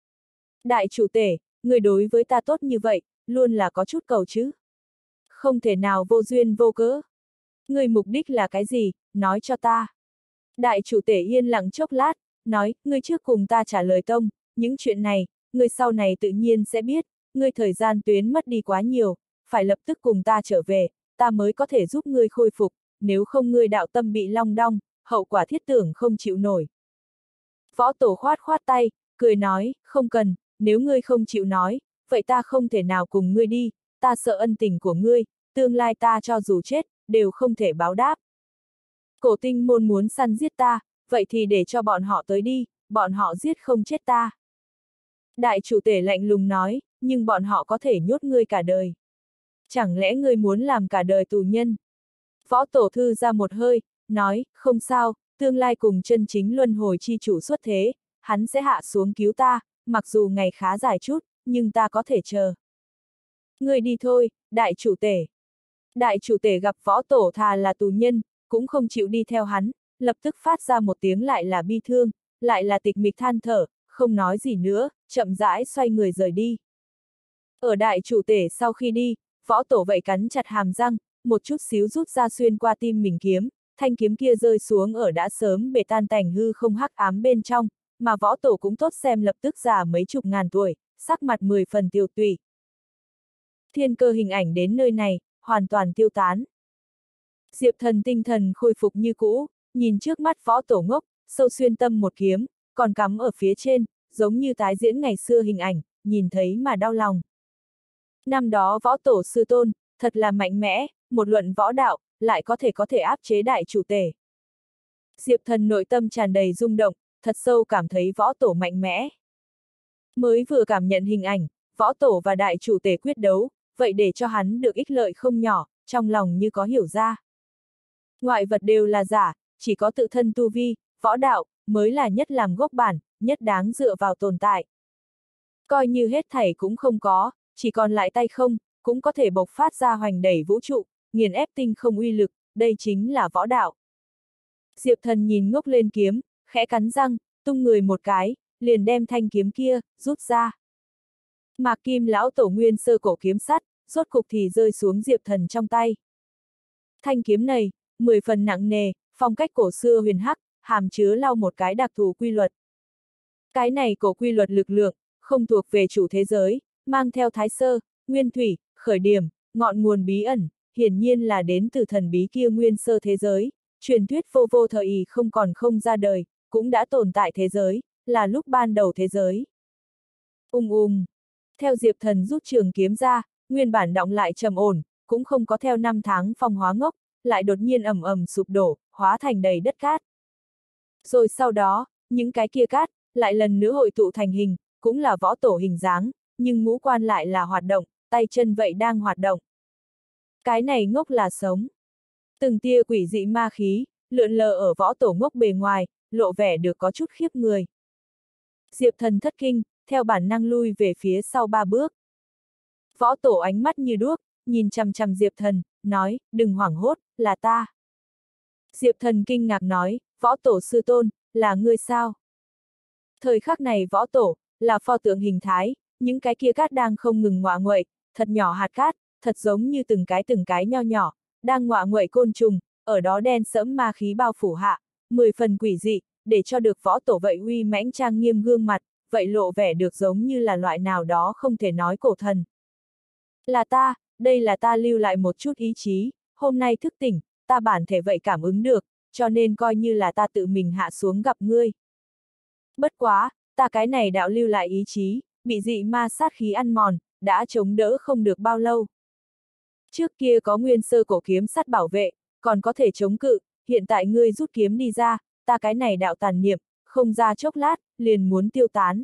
Đại chủ tể, người đối với ta tốt như vậy, luôn là có chút cầu chứ. Không thể nào vô duyên vô cớ. Người mục đích là cái gì, nói cho ta. Đại chủ tể yên lặng chốc lát, nói, ngươi trước cùng ta trả lời tông, những chuyện này, ngươi sau này tự nhiên sẽ biết, ngươi thời gian tuyến mất đi quá nhiều, phải lập tức cùng ta trở về, ta mới có thể giúp ngươi khôi phục, nếu không ngươi đạo tâm bị long đong, hậu quả thiết tưởng không chịu nổi. Võ tổ khoát khoát tay, cười nói, không cần, nếu ngươi không chịu nói, vậy ta không thể nào cùng ngươi đi, ta sợ ân tình của ngươi, tương lai ta cho dù chết, đều không thể báo đáp. Cổ tinh môn muốn săn giết ta, vậy thì để cho bọn họ tới đi, bọn họ giết không chết ta. Đại chủ tể lạnh lùng nói, nhưng bọn họ có thể nhốt ngươi cả đời. Chẳng lẽ ngươi muốn làm cả đời tù nhân? Võ tổ thư ra một hơi, nói, không sao, tương lai cùng chân chính luân hồi chi chủ xuất thế, hắn sẽ hạ xuống cứu ta, mặc dù ngày khá dài chút, nhưng ta có thể chờ. Ngươi đi thôi, đại chủ tể. Đại chủ tể gặp võ tổ thà là tù nhân, cũng không chịu đi theo hắn, lập tức phát ra một tiếng lại là bi thương, lại là tịch mịch than thở, không nói gì nữa, chậm rãi xoay người rời đi. Ở đại chủ tể sau khi đi, võ tổ vậy cắn chặt hàm răng, một chút xíu rút ra xuyên qua tim mình kiếm, thanh kiếm kia rơi xuống ở đã sớm bể tan tành hư không hắc ám bên trong, mà võ tổ cũng tốt xem lập tức già mấy chục ngàn tuổi, sắc mặt mười phần tiêu tụy. Thiên cơ hình ảnh đến nơi này, hoàn toàn tiêu tán. Diệp Thần tinh thần khôi phục như cũ, nhìn trước mắt võ tổ ngốc, sâu xuyên tâm một kiếm, còn cắm ở phía trên, giống như tái diễn ngày xưa hình ảnh, nhìn thấy mà đau lòng. Năm đó võ tổ sư tôn, thật là mạnh mẽ, một luận võ đạo, lại có thể có thể áp chế đại chủ tể. Diệp Thần nội tâm tràn đầy rung động, thật sâu cảm thấy võ tổ mạnh mẽ. Mới vừa cảm nhận hình ảnh, võ tổ và đại chủ tể quyết đấu, vậy để cho hắn được ích lợi không nhỏ, trong lòng như có hiểu ra. Ngoại vật đều là giả, chỉ có tự thân tu vi, võ đạo, mới là nhất làm gốc bản, nhất đáng dựa vào tồn tại. Coi như hết thảy cũng không có, chỉ còn lại tay không, cũng có thể bộc phát ra hoành đẩy vũ trụ, nghiền ép tinh không uy lực, đây chính là võ đạo. Diệp Thần nhìn ngốc lên kiếm, khẽ cắn răng, tung người một cái, liền đem thanh kiếm kia, rút ra. Mạc Kim lão tổ nguyên sơ cổ kiếm sắt, rốt cục thì rơi xuống Diệp Thần trong tay. Thanh kiếm này, mười phần nặng nề, phong cách cổ xưa huyền hắc, hàm chứa lau một cái đặc thù quy luật. Cái này cổ quy luật lực lượng, không thuộc về chủ thế giới, mang theo thái sơ, nguyên thủy, khởi điểm, ngọn nguồn bí ẩn, hiển nhiên là đến từ thần bí kia nguyên sơ thế giới, truyền thuyết vô vô thời ý không còn không ra đời, cũng đã tồn tại thế giới, là lúc ban đầu thế giới. Ung ung. Theo Diệp Thần rút trường kiếm ra, nguyên bản đọng lại trầm ổn, cũng không có theo năm tháng phong hóa ngốc, lại đột nhiên ầm ầm sụp đổ, hóa thành đầy đất cát. Rồi sau đó, những cái kia cát, lại lần nữa hội tụ thành hình, cũng là võ tổ hình dáng, nhưng ngũ quan lại là hoạt động, tay chân vậy đang hoạt động. Cái này ngốc là sống. Từng tia quỷ dị ma khí, lượn lờ ở võ tổ ngốc bề ngoài, lộ vẻ được có chút khiếp người. Diệp Thần thất kinh, theo bản năng lui về phía sau ba bước. Võ tổ ánh mắt như đuốc, nhìn chằm chằm Diệp Thần, nói, đừng hoảng hốt, là ta. Diệp Thần kinh ngạc nói, võ tổ sư tôn, là ngươi sao? Thời khắc này võ tổ, là pho tượng hình thái, những cái kia cát đang không ngừng ngọa nguậy, thật nhỏ hạt cát, thật giống như từng cái từng cái nho nhỏ, đang ngọa nguậy côn trùng, ở đó đen sẫm ma khí bao phủ hạ, mười phần quỷ dị, để cho được võ tổ vậy uy mãnh trang nghiêm gương mặt, vậy lộ vẻ được giống như là loại nào đó không thể nói cổ thần. Là ta, đây là ta lưu lại một chút ý chí, hôm nay thức tỉnh, ta bản thể vậy cảm ứng được, cho nên coi như là ta tự mình hạ xuống gặp ngươi. Bất quá, ta cái này đạo lưu lại ý chí, bị dị ma sát khí ăn mòn, đã chống đỡ không được bao lâu. Trước kia có nguyên sơ cổ kiếm sắt bảo vệ, còn có thể chống cự, hiện tại ngươi rút kiếm đi ra, ta cái này đạo tàn niệm, không ra chốc lát, liền muốn tiêu tán.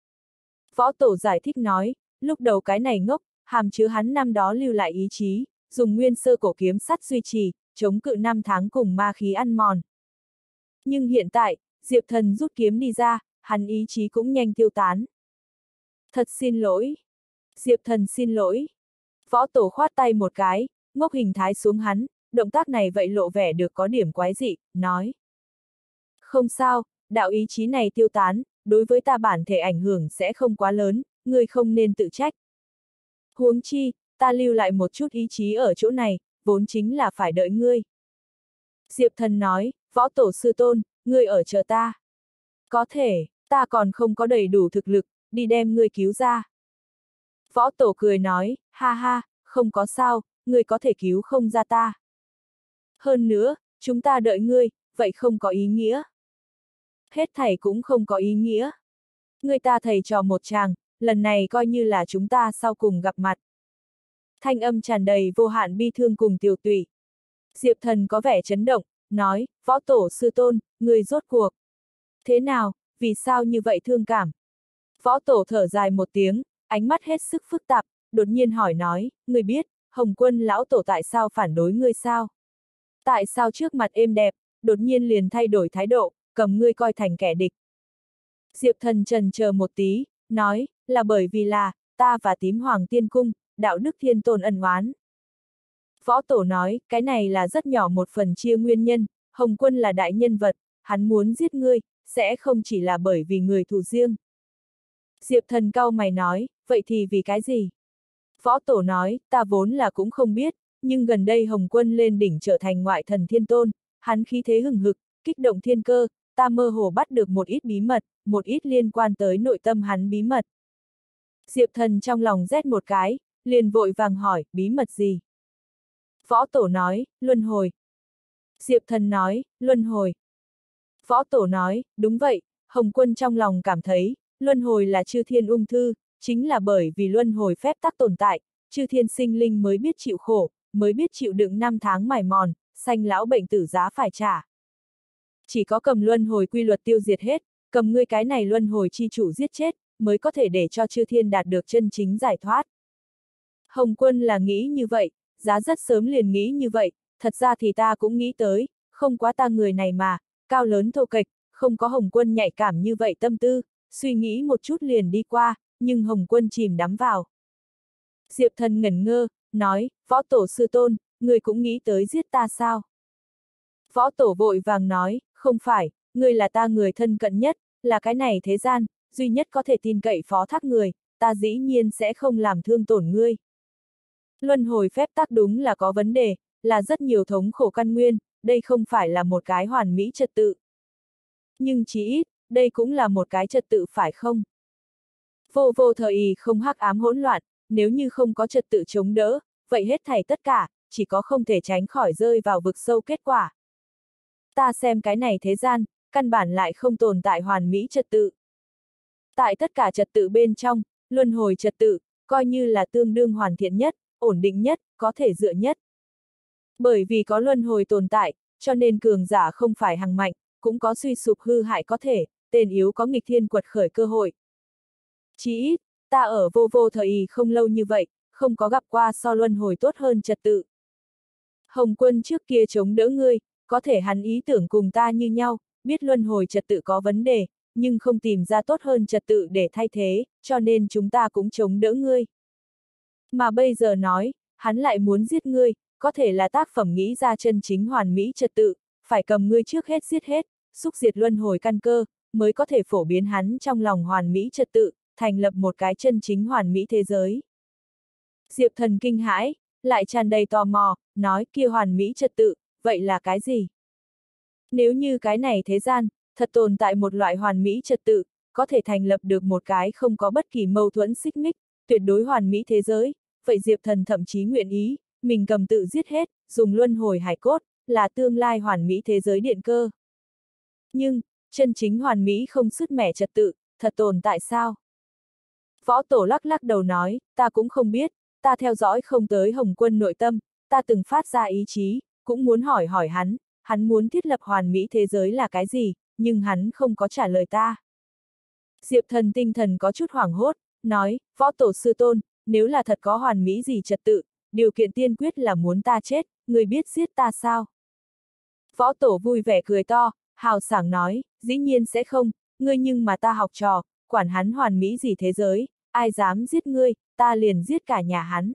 Võ tổ giải thích nói, lúc đầu cái này ngốc, hàm chứa hắn năm đó lưu lại ý chí, dùng nguyên sơ cổ kiếm sắt duy trì, chống cự năm tháng cùng ma khí ăn mòn. Nhưng hiện tại, Diệp Thần rút kiếm đi ra, hắn ý chí cũng nhanh tiêu tán. Thật xin lỗi. Diệp Thần xin lỗi. Võ tổ khoát tay một cái, ngốc hình thái xuống hắn, động tác này vậy lộ vẻ được có điểm quái dị, nói. Không sao, đạo ý chí này tiêu tán, đối với ta bản thể ảnh hưởng sẽ không quá lớn, ngươi không nên tự trách. Huống chi, ta lưu lại một chút ý chí ở chỗ này, vốn chính là phải đợi ngươi. Diệp Thần nói, võ tổ sư tôn, ngươi ở chờ ta. Có thể, ta còn không có đầy đủ thực lực, đi đem ngươi cứu ra. Võ tổ cười nói, ha ha, không có sao, ngươi có thể cứu không ra ta. Hơn nữa, chúng ta đợi ngươi, vậy không có ý nghĩa. Hết thảy cũng không có ý nghĩa. Ngươi ta thầy trò một chàng, lần này coi như là chúng ta sau cùng gặp mặt. Thanh âm tràn đầy vô hạn bi thương cùng tiều tụy. Diệp Thần có vẻ chấn động, nói, võ tổ sư tôn, ngươi rốt cuộc. Thế nào, vì sao như vậy thương cảm? Võ tổ thở dài một tiếng, ánh mắt hết sức phức tạp, đột nhiên hỏi nói, ngươi biết, Hồng Quân lão tổ tại sao phản đối ngươi sao? Tại sao trước mặt êm đẹp, đột nhiên liền thay đổi thái độ, cầm ngươi coi thành kẻ địch? Diệp Thần trần chờ một tí, nói, là bởi vì là, ta và tím hoàng tiên cung, đạo đức thiên tôn ân oán. Võ tổ nói, cái này là rất nhỏ một phần chia nguyên nhân, Hồng Quân là đại nhân vật, hắn muốn giết ngươi, sẽ không chỉ là bởi vì người thù riêng. Diệp Thần cau mày nói, vậy thì vì cái gì? Võ tổ nói, ta vốn là cũng không biết, nhưng gần đây Hồng Quân lên đỉnh trở thành ngoại thần thiên tôn, hắn khí thế hừng hực, kích động thiên cơ, ta mơ hồ bắt được một ít bí mật, một ít liên quan tới nội tâm hắn bí mật. Diệp Thần trong lòng rét một cái, liền vội vàng hỏi, bí mật gì? Võ tổ nói, luân hồi. Diệp Thần nói, luân hồi. Võ tổ nói, đúng vậy, Hồng Quân trong lòng cảm thấy, luân hồi là chư thiên ung thư, chính là bởi vì luân hồi phép tắc tồn tại, chư thiên sinh linh mới biết chịu khổ, mới biết chịu đựng năm tháng mài mòn, sanh lão bệnh tử giá phải trả. Chỉ có cầm luân hồi quy luật tiêu diệt hết, cầm ngươi cái này luân hồi chi chủ giết chết, mới có thể để cho chư thiên đạt được chân chính giải thoát. Hồng Quân là nghĩ như vậy, giá rất sớm liền nghĩ như vậy, thật ra thì ta cũng nghĩ tới, không quá ta người này mà, cao lớn thô kệch, không có Hồng Quân nhạy cảm như vậy tâm tư, suy nghĩ một chút liền đi qua, nhưng Hồng Quân chìm đắm vào. Diệp Thần ngẩn ngơ, nói, võ tổ sư tôn, người cũng nghĩ tới giết ta sao? Võ tổ vội vàng nói, không phải, ngươi là ta người thân cận nhất, là cái này thế gian, duy nhất có thể tin cậy phó thác người, ta dĩ nhiên sẽ không làm thương tổn ngươi. Luân hồi phép tắc đúng là có vấn đề, là rất nhiều thống khổ căn nguyên, đây không phải là một cái hoàn mỹ trật tự. Nhưng chí ít, đây cũng là một cái trật tự phải không? Vô vô thời y không hắc ám hỗn loạn, nếu như không có trật tự chống đỡ, vậy hết thảy tất cả, chỉ có không thể tránh khỏi rơi vào vực sâu kết quả. Ta xem cái này thế gian, căn bản lại không tồn tại hoàn mỹ trật tự. Tại tất cả trật tự bên trong, luân hồi trật tự, coi như là tương đương hoàn thiện nhất, ổn định nhất, có thể dựa nhất. Bởi vì có luân hồi tồn tại, cho nên cường giả không phải hằng mạnh, cũng có suy sụp hư hại có thể, tên yếu có nghịch thiên quật khởi cơ hội. Chỉ ít, ta ở vô vô thời y không lâu như vậy, không có gặp qua so luân hồi tốt hơn trật tự. Hồng Quân trước kia chống đỡ ngươi, có thể hắn ý tưởng cùng ta như nhau, biết luân hồi trật tự có vấn đề, nhưng không tìm ra tốt hơn trật tự để thay thế, cho nên chúng ta cũng chống đỡ ngươi. Mà bây giờ nói, hắn lại muốn giết ngươi, có thể là tác phẩm nghĩ ra chân chính hoàn mỹ trật tự, phải cầm ngươi trước hết giết hết, xúc diệt luân hồi căn cơ, mới có thể phổ biến hắn trong lòng hoàn mỹ trật tự, thành lập một cái chân chính hoàn mỹ thế giới. Diệp Thần kinh hãi, lại tràn đầy tò mò, nói kia hoàn mỹ trật tự, vậy là cái gì? Nếu như cái này thế gian, thật tồn tại một loại hoàn mỹ trật tự, có thể thành lập được một cái không có bất kỳ mâu thuẫn xích mích, tuyệt đối hoàn mỹ thế giới, vậy Diệp Thần thậm chí nguyện ý, mình cầm tự giết hết, dùng luân hồi hải cốt, là tương lai hoàn mỹ thế giới điện cơ. Nhưng, chân chính hoàn mỹ không sứt mẻ trật tự, thật tồn tại sao? Võ Tổ lắc lắc đầu nói, ta cũng không biết, ta theo dõi không tới Hồng Quân nội tâm, ta từng phát ra ý chí, cũng muốn hỏi hỏi hắn, hắn muốn thiết lập hoàn mỹ thế giới là cái gì, nhưng hắn không có trả lời ta. Diệp Thần tinh thần có chút hoảng hốt, nói, Võ Tổ sư tôn, nếu là thật có hoàn mỹ gì trật tự, điều kiện tiên quyết là muốn ta chết, người biết giết ta sao? Võ Tổ vui vẻ cười to, hào sảng nói, dĩ nhiên sẽ không, ngươi nhưng mà ta học trò, quản hắn hoàn mỹ gì thế giới, ai dám giết ngươi, ta liền giết cả nhà hắn.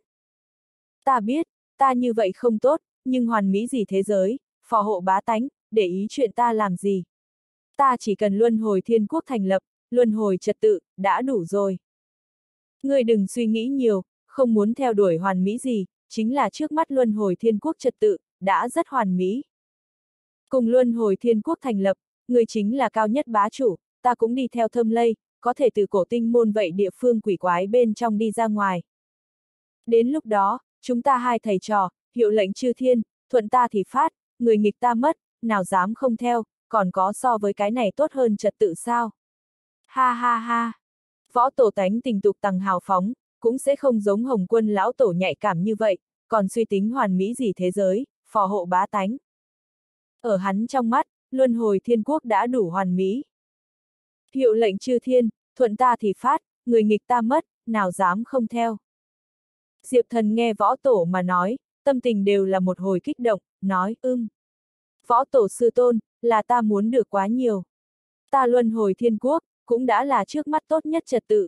Ta biết, ta như vậy không tốt, nhưng hoàn mỹ gì thế giới, phò hộ bá tánh, để ý chuyện ta làm gì. Ta chỉ cần luân hồi thiên quốc thành lập, luân hồi trật tự, đã đủ rồi. Ngươi đừng suy nghĩ nhiều, không muốn theo đuổi hoàn mỹ gì, chính là trước mắt luân hồi thiên quốc trật tự, đã rất hoàn mỹ. Cùng luân hồi thiên quốc thành lập, ngươi chính là cao nhất bá chủ, ta cũng đi theo thâm lây, có thể từ cổ tinh môn vậy địa phương quỷ quái bên trong đi ra ngoài. Đến lúc đó, chúng ta hai thầy trò, hiệu lệnh chư thiên, thuận ta thì phát, người nghịch ta mất, nào dám không theo, còn có so với cái này tốt hơn trật tự sao? Ha ha ha! Võ Tổ tánh tình tục tằng hào phóng, cũng sẽ không giống Hồng Quân lão tổ nhạy cảm như vậy, còn suy tính hoàn mỹ gì thế giới, phò hộ bá tánh. Ở hắn trong mắt, luân hồi thiên quốc đã đủ hoàn mỹ. Hiệu lệnh chư thiên, thuận ta thì phát, người nghịch ta mất, nào dám không theo. Diệp Thần nghe Võ Tổ mà nói, tâm tình đều là một hồi kích động, nói, ưng. Võ Tổ sư tôn, là ta muốn được quá nhiều. Ta luân hồi thiên quốc, cũng đã là trước mắt tốt nhất trật tự.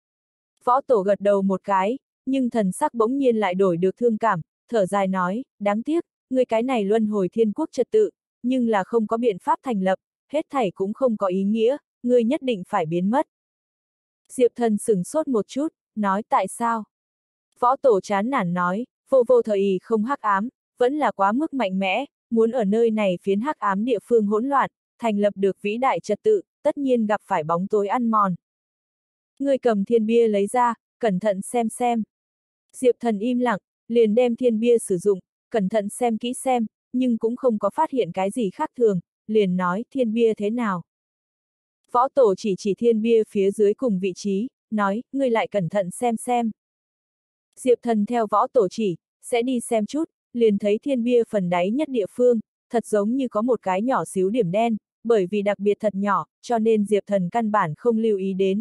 Võ Tổ gật đầu một cái, nhưng thần sắc bỗng nhiên lại đổi được thương cảm, thở dài nói, đáng tiếc, người cái này luân hồi thiên quốc trật tự, nhưng là không có biện pháp thành lập, hết thảy cũng không có ý nghĩa, ngươi nhất định phải biến mất. Diệp Thần sửng sốt một chút, nói tại sao? Võ Tổ chán nản nói, vô vô thời y không hắc ám, vẫn là quá mức mạnh mẽ, muốn ở nơi này phiến hắc ám địa phương hỗn loạn, thành lập được vĩ đại trật tự, tất nhiên gặp phải bóng tối ăn mòn. Người cầm thiên bia lấy ra, cẩn thận xem xem. Diệp Thần im lặng, liền đem thiên bia sử dụng, cẩn thận xem kỹ xem, nhưng cũng không có phát hiện cái gì khác thường, liền nói thiên bia thế nào. Võ Tổ chỉ chỉ thiên bia phía dưới cùng vị trí, nói, ngươi lại cẩn thận xem xem. Diệp Thần theo Võ Tổ chỉ, sẽ đi xem chút, liền thấy thiên bia phần đáy nhất địa phương, thật giống như có một cái nhỏ xíu điểm đen, bởi vì đặc biệt thật nhỏ, cho nên Diệp Thần căn bản không lưu ý đến.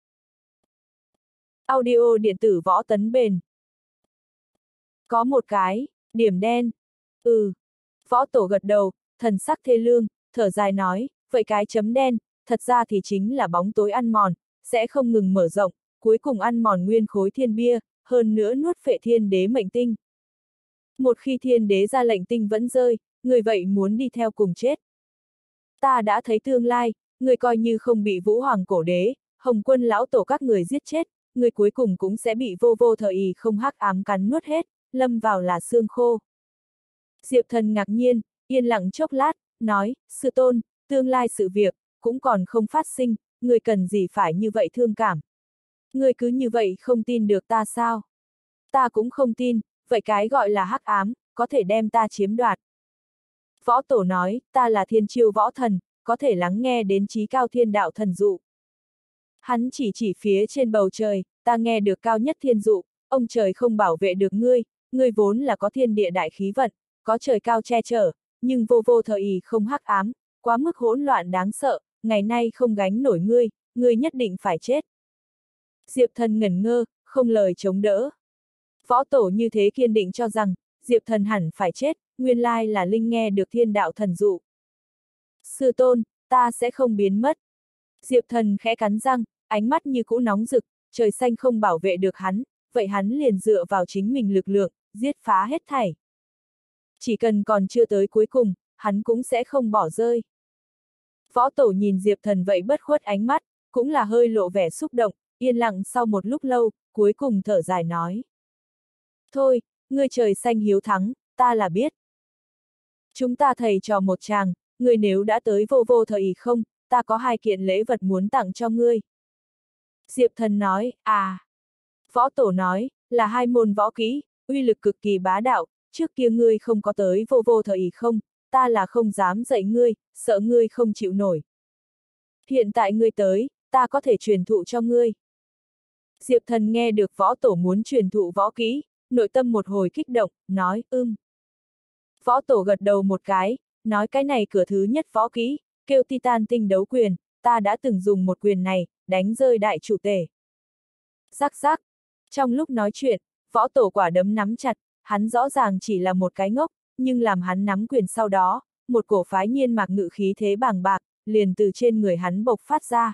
Audio điện tử Võ Tấn Bền. Có một cái, điểm đen. Ừ. Võ Tổ gật đầu, thần sắc thê lương, thở dài nói, vậy cái chấm đen, thật ra thì chính là bóng tối ăn mòn, sẽ không ngừng mở rộng, cuối cùng ăn mòn nguyên khối thiên bia, hơn nữa nuốt phệ thiên đế mệnh tinh. Một khi thiên đế ra lệnh tinh vẫn rơi, người vậy muốn đi theo cùng chết. Ta đã thấy tương lai, người coi như không bị Vũ Hoàng cổ đế, Hồng Quân lão tổ các người giết chết, người cuối cùng cũng sẽ bị vô vô thời y không hắc ám cắn nuốt hết, lâm vào là xương khô. Diệp Thần ngạc nhiên, yên lặng chốc lát, nói, sư tôn, tương lai sự việc, cũng còn không phát sinh, người cần gì phải như vậy thương cảm. Ngươi cứ như vậy không tin được ta sao? Ta cũng không tin, vậy cái gọi là hắc ám, có thể đem ta chiếm đoạt. Võ Tổ nói, ta là thiên chiêu võ thần, có thể lắng nghe đến chí cao thiên đạo thần dụ. Hắn chỉ chỉ phía trên bầu trời, ta nghe được cao nhất thiên dụ, ông trời không bảo vệ được ngươi, ngươi vốn là có thiên địa đại khí vận, có trời cao che chở, nhưng vô vô thời ý không hắc ám, quá mức hỗn loạn đáng sợ, ngày nay không gánh nổi ngươi, ngươi nhất định phải chết. Diệp Thần ngẩn ngơ, không lời chống đỡ. Võ Tổ như thế kiên định cho rằng, Diệp Thần hẳn phải chết, nguyên lai là Linh nghe được thiên đạo thần dụ. Sư tôn, ta sẽ không biến mất. Diệp Thần khẽ cắn răng, ánh mắt như cũ nóng rực, trời xanh không bảo vệ được hắn, vậy hắn liền dựa vào chính mình lực lượng, giết phá hết thảy. Chỉ cần còn chưa tới cuối cùng, hắn cũng sẽ không bỏ rơi. Võ Tổ nhìn Diệp Thần vậy bất khuất ánh mắt, cũng là hơi lộ vẻ xúc động, yên lặng sau một lúc lâu, cuối cùng thở dài nói. Thôi, ngươi trời xanh hiếu thắng, ta là biết. Chúng ta thầy trò một chàng, ngươi nếu đã tới vô vô thời ý không, ta có hai kiện lễ vật muốn tặng cho ngươi. Diệp Thần nói, à. Võ Tổ nói, là hai môn võ kỹ, uy lực cực kỳ bá đạo, trước kia ngươi không có tới vô vô thời ý không, ta là không dám dạy ngươi, sợ ngươi không chịu nổi. Hiện tại ngươi tới, ta có thể truyền thụ cho ngươi. Diệp Thần nghe được Võ Tổ muốn truyền thụ võ kỹ, nội tâm một hồi kích động, nói, ưm. Võ Tổ gật đầu một cái, nói cái này cửa thứ nhất võ kỹ, kêu Titan tinh đấu quyền, ta đã từng dùng một quyền này, đánh rơi đại chủ tể. Rắc rắc. Trong lúc nói chuyện, Võ Tổ quả đấm nắm chặt, hắn rõ ràng chỉ là một cái ngốc, nhưng làm hắn nắm quyền sau đó, một cổ phái nhiên mạc ngự khí thế bàng bạc, liền từ trên người hắn bộc phát ra.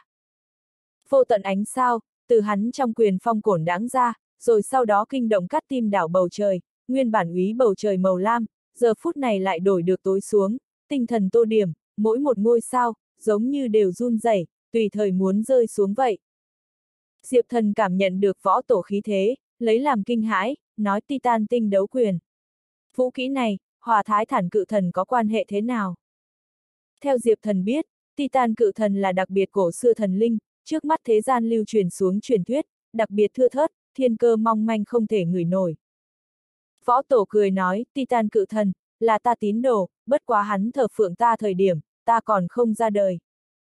Vô tận ánh sao, từ hắn trong quyền phong cổn đãng ra, rồi sau đó kinh động cắt tim đảo bầu trời, nguyên bản úy bầu trời màu lam, giờ phút này lại đổi được tối xuống, tinh thần tô điểm, mỗi một ngôi sao, giống như đều run rẩy, tùy thời muốn rơi xuống vậy. Diệp Thần cảm nhận được Võ Tổ khí thế, lấy làm kinh hãi, nói Titan tinh đấu quyền. Vũ kỹ này, hòa thái thản cự thần có quan hệ thế nào? Theo Diệp Thần biết, Titan cự thần là đặc biệt cổ xưa thần linh, trước mắt thế gian lưu truyền xuống truyền thuyết, đặc biệt thưa thớt, thiên cơ mong manh không thể ngửi nổi. Võ Tổ cười nói, Titan cự thần, là ta tín đồ, bất quá hắn thờ phượng ta thời điểm, ta còn không ra đời.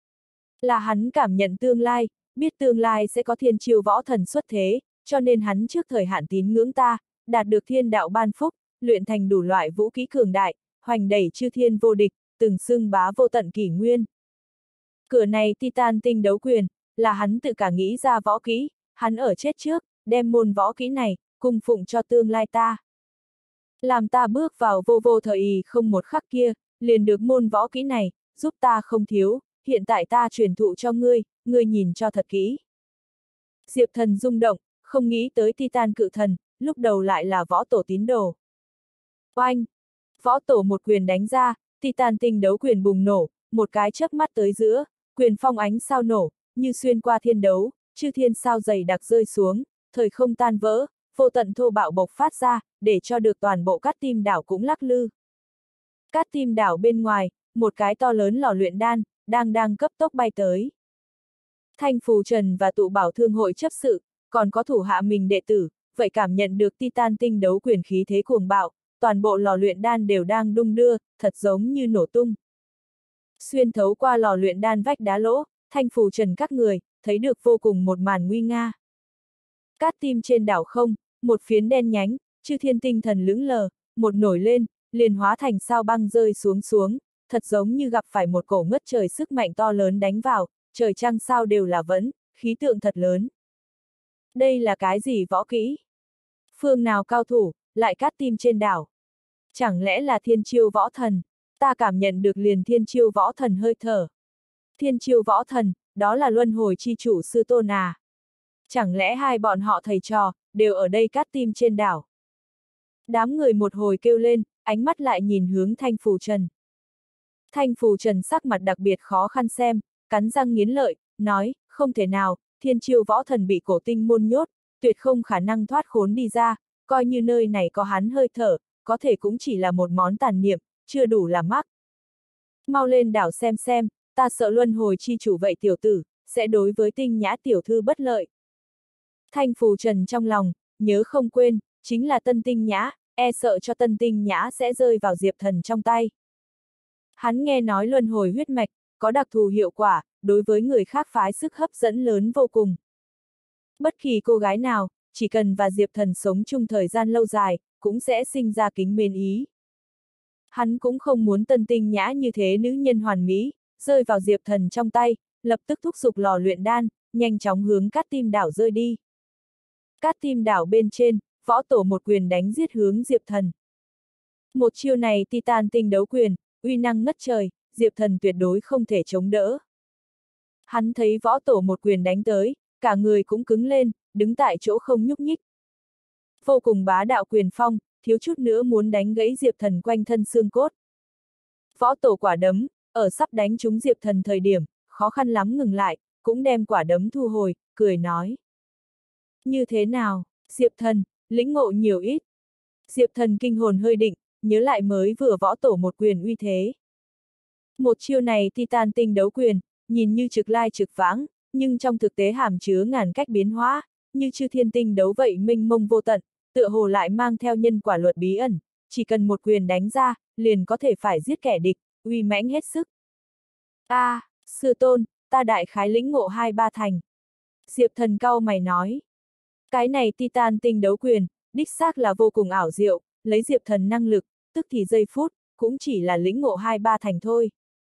Là hắn cảm nhận tương lai, biết tương lai sẽ có thiên chiêu võ thần xuất thế, cho nên hắn trước thời hạn tín ngưỡng ta, đạt được thiên đạo ban phúc, luyện thành đủ loại vũ khí cường đại, hoành đẩy chư thiên vô địch, từng xưng bá vô tận kỷ nguyên. Cửa này Titan tinh đấu quyền, là hắn tự cả nghĩ ra võ kỹ, hắn ở chết trước, đem môn võ kỹ này, cung phụng cho tương lai ta. Làm ta bước vào vô vô thời ý không một khắc kia, liền được môn võ kỹ này, giúp ta không thiếu, hiện tại ta truyền thụ cho ngươi, ngươi nhìn cho thật kỹ. Diệp Thần rung động, không nghĩ tới Titan cự thần, lúc đầu lại là Võ Tổ tín đồ. Oanh! Võ Tổ một quyền đánh ra, Titan tinh đấu quyền bùng nổ, một cái chớp mắt tới giữa, quyền phong ánh sao nổ, như xuyên qua thiên đấu, chư thiên sao dày đặc rơi xuống, thời không tan vỡ, vô tận thô bạo bộc phát ra, để cho được toàn bộ cát tim đảo cũng lắc lư. Cát tim đảo bên ngoài, một cái to lớn lò luyện đan, đang đang cấp tốc bay tới. Thanh Phù Trần và tụ bảo thương hội chấp sự, còn có thủ hạ mình đệ tử, vậy cảm nhận được Titan tinh đấu quyền khí thế cuồng bạo, toàn bộ lò luyện đan đều đang đung đưa, thật giống như nổ tung. Xuyên thấu qua lò luyện đan vách đá lỗ, Thanh Phù Trần các người, thấy được vô cùng một màn nguy nga. Cát tim trên đảo không, một phiến đen nhánh, chư thiên tinh thần lững lờ, một nổi lên, liền hóa thành sao băng rơi xuống xuống, thật giống như gặp phải một cổ ngất trời sức mạnh to lớn đánh vào, trời trăng sao đều là vẫn, khí tượng thật lớn. Đây là cái gì võ kỹ? Phương nào cao thủ, lại cát tim trên đảo? Chẳng lẽ là thiên chiêu võ thần? Ta cảm nhận được liền thiên chiêu võ thần hơi thở. Thiên chiêu võ thần, đó là luân hồi chi chủ sư tôn à? Chẳng lẽ hai bọn họ thầy trò, đều ở đây cát tim trên đảo? Đám người một hồi kêu lên, ánh mắt lại nhìn hướng Thanh Phù Trần. Thanh Phù Trần sắc mặt đặc biệt khó khăn xem, cắn răng nghiến lợi, nói, không thể nào, thiên chiêu võ thần bị cổ tinh môn nhốt, tuyệt không khả năng thoát khốn đi ra, coi như nơi này có hắn hơi thở, có thể cũng chỉ là một món tàn niệm, chưa đủ là mắc. Mau lên đảo xem xem, ta sợ luân hồi chi chủ vậy tiểu tử, sẽ đối với tinh nhã tiểu thư bất lợi. Thanh Phù Trần trong lòng, nhớ không quên, chính là Tân Tinh Nhã, e sợ cho Tân Tinh Nhã sẽ rơi vào Diệp Thần trong tay. Hắn nghe nói luân hồi huyết mạch, có đặc thù hiệu quả, đối với người khác phái sức hấp dẫn lớn vô cùng. Bất kỳ cô gái nào, chỉ cần và Diệp Thần sống chung thời gian lâu dài, cũng sẽ sinh ra kính mến ý. Hắn cũng không muốn Tân Tinh Nhã như thế nữ nhân hoàn mỹ, rơi vào Diệp Thần trong tay, lập tức thúc giục lò luyện đan, nhanh chóng hướng Cát Tim đảo rơi đi. Cát Tim đảo bên trên, Võ Tổ một quyền đánh giết hướng Diệp Thần. Một chiêu này Titan tinh đấu quyền, uy năng ngất trời, Diệp Thần tuyệt đối không thể chống đỡ. Hắn thấy Võ Tổ một quyền đánh tới, cả người cũng cứng lên, đứng tại chỗ không nhúc nhích. Vô cùng bá đạo quyền phong, thiếu chút nữa muốn đánh gãy Diệp Thần quanh thân xương cốt. Võ Tổ quả đấm, ở sắp đánh trúng Diệp Thần thời điểm, khó khăn lắm ngừng lại, cũng đem quả đấm thu hồi, cười nói. Như thế nào, Diệp Thần, lĩnh ngộ nhiều ít. Diệp Thần kinh hồn hơi định, nhớ lại mới vừa Võ Tổ một quyền uy thế. Một chiêu này Titan tinh đấu quyền, nhìn như trực lai trực vãng, nhưng trong thực tế hàm chứa ngàn cách biến hóa, như chư thiên tinh đấu vậy mênh mông vô tận, tựa hồ lại mang theo nhân quả luật bí ẩn, chỉ cần một quyền đánh ra, liền có thể phải giết kẻ địch, uy mãnh hết sức. A, à, sư tôn, ta đại khái lĩnh ngộ hai ba thành. Diệp Thần cau mày nói. Cái này Titan tinh đấu quyền, đích xác là vô cùng ảo diệu, lấy Diệp Thần năng lực, tức thì giây phút, cũng chỉ là lĩnh ngộ hai ba thành thôi.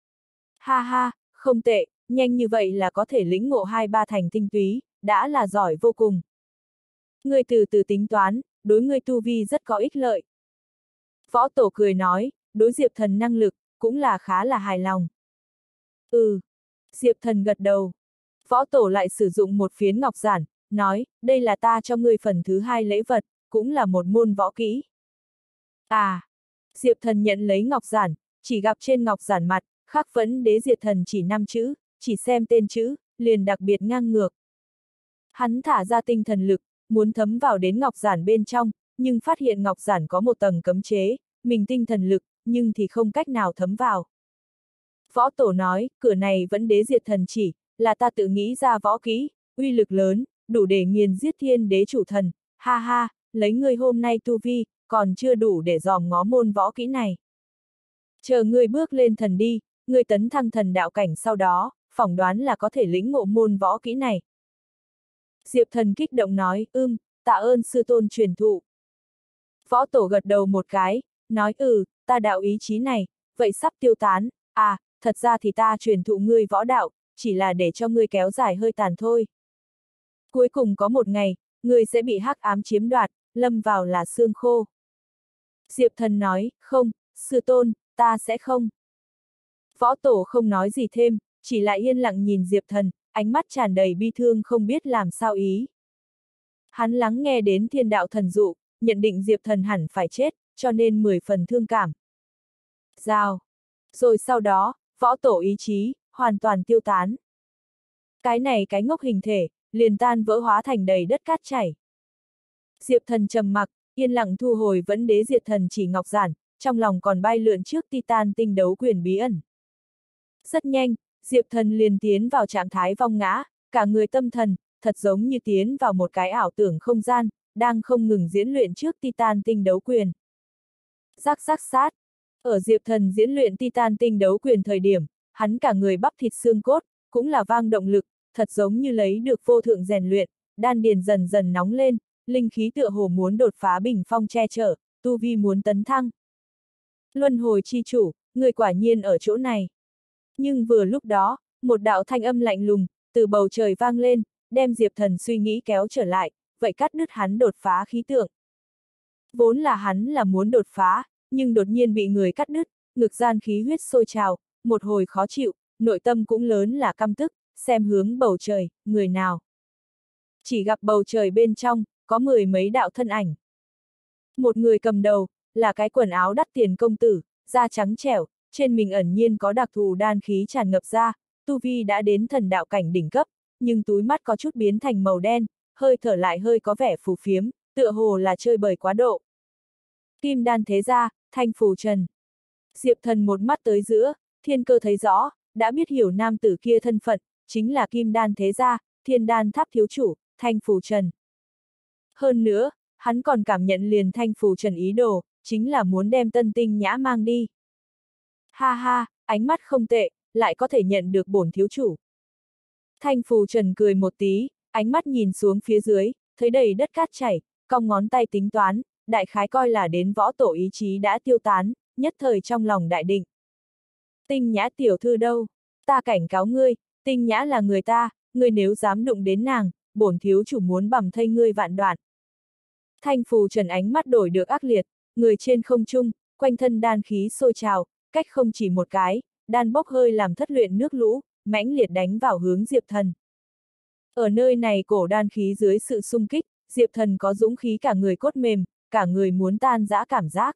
Ha ha, không tệ, nhanh như vậy là có thể lĩnh ngộ hai ba thành tinh túy, đã là giỏi vô cùng. Ngươi từ từ tính toán, đối ngươi tu vi rất có ích lợi. Võ Tổ cười nói, đối Diệp Thần năng lực, cũng là khá là hài lòng. Ừ. Diệp Thần gật đầu. Võ Tổ lại sử dụng một phiến ngọc giản, nói, đây là ta cho ngươi phần thứ hai lễ vật, cũng là một môn võ kỹ. À. Diệp Thần nhận lấy ngọc giản, chỉ gặp trên ngọc giản mặt, khắc Vẫn Đế Diệt Thần chỉ năm chữ, chỉ xem tên chữ, liền đặc biệt ngang ngược. Hắn thả ra tinh thần lực, muốn thấm vào đến ngọc giản bên trong, nhưng phát hiện ngọc giản có một tầng cấm chế, mình tinh thần lực, nhưng thì không cách nào thấm vào. Võ Tổ nói, cửa này Vẫn Đế Diệt Thần chỉ, là ta tự nghĩ ra võ kỹ, uy lực lớn, đủ để nghiền giết thiên đế chủ thần, ha ha, lấy ngươi hôm nay tu vi, còn chưa đủ để dòm ngó môn võ kỹ này. Chờ ngươi bước lên thần đi, ngươi tấn thăng thần đạo cảnh sau đó, phỏng đoán là có thể lĩnh ngộ môn võ kỹ này. Diệp Thần kích động nói, ưm, tạ ơn sư tôn truyền thụ. Võ Tổ gật đầu một cái, nói ừ, ta đạo ý chí này, vậy sắp tiêu tán, à, thật ra thì ta truyền thụ ngươi võ đạo, chỉ là để cho ngươi kéo dài hơi tàn thôi. Cuối cùng có một ngày, ngươi sẽ bị hắc ám chiếm đoạt, lâm vào là xương khô. Diệp Thần nói, không, sư tôn, ta sẽ không. Võ Tổ không nói gì thêm, chỉ là yên lặng nhìn Diệp Thần, ánh mắt tràn đầy bi thương không biết làm sao ý. Hắn lắng nghe đến thiên đạo thần dụ, nhận định Diệp Thần hẳn phải chết, cho nên mười phần thương cảm. Rào. Rồi sau đó, Võ Tổ ý chí, hoàn toàn tiêu tán. Cái này cái ngốc hình thể, liền tan vỡ hóa thành đầy đất cát chảy. Diệp Thần trầm mặc, yên lặng thu hồi Vẫn Đế Diệt Thần chỉ ngọc giản, trong lòng còn bay lượn trước Titan tinh đấu quyền bí ẩn. Rất nhanh, Diệp Thần liền tiến vào trạng thái vong ngã, cả người tâm thần, thật giống như tiến vào một cái ảo tưởng không gian, đang không ngừng diễn luyện trước Titan tinh đấu quyền. Rắc rắc sát. Ở Diệp Thần diễn luyện Titan tinh đấu quyền thời điểm, hắn cả người bắp thịt xương cốt, cũng là vang động lực, thật giống như lấy được vô thượng rèn luyện, đan điền dần dần nóng lên, linh khí tựa hồ muốn đột phá bình phong che chở, tu vi muốn tấn thăng. Luân hồi chi chủ, người quả nhiên ở chỗ này. Nhưng vừa lúc đó, một đạo thanh âm lạnh lùng, từ bầu trời vang lên, đem Diệp Thần suy nghĩ kéo trở lại, vậy cắt đứt hắn đột phá khí tượng. Vốn là hắn là muốn đột phá, nhưng đột nhiên bị người cắt đứt, ngực gian khí huyết sôi trào, một hồi khó chịu, nội tâm cũng lớn là căm tức, xem hướng bầu trời, người nào. Chỉ gặp bầu trời bên trong, có mười mấy đạo thân ảnh. Một người cầm đầu, là cái quần áo đắt tiền công tử, da trắng trẻo, trên mình ẩn nhiên có đặc thù đan khí tràn ngập ra, tu vi đã đến thần đạo cảnh đỉnh cấp, nhưng túi mắt có chút biến thành màu đen, hơi thở lại hơi có vẻ phù phiếm, tựa hồ là chơi bời quá độ. Kim đan thế gia, Thanh Phù Trần. Diệp Thần một mắt tới giữa, thiên cơ thấy rõ, đã biết hiểu nam tử kia thân phận, chính là Kim đan thế gia, Thiên Đan Tháp thiếu chủ, Thanh Phù Trần. Hơn nữa, hắn còn cảm nhận liền Thanh Phù Trần ý đồ, chính là muốn đem Tân Tinh Nhã mang đi. Ha ha, ánh mắt không tệ, lại có thể nhận được bổn thiếu chủ. Thanh Phù Trần cười một tí, ánh mắt nhìn xuống phía dưới, thấy đầy đất cát chảy, cong ngón tay tính toán, đại khái coi là đến võ tổ ý chí đã tiêu tán, nhất thời trong lòng đại định. Tinh Nhã tiểu thư đâu? Ta cảnh cáo ngươi, Tinh Nhã là người ta, ngươi nếu dám đụng đến nàng, bổn thiếu chủ muốn bầm thây ngươi vạn đoạn. Thanh Phù Trần ánh mắt đổi được ác liệt, người trên không trung, quanh thân đan khí sôi trào, cách không chỉ một cái, đan bốc hơi làm thất luyện nước lũ, mãnh liệt đánh vào hướng Diệp Thần. Ở nơi này cổ đan khí dưới sự xung kích, Diệp Thần có dũng khí cả người cốt mềm, cả người muốn tan rã cảm giác.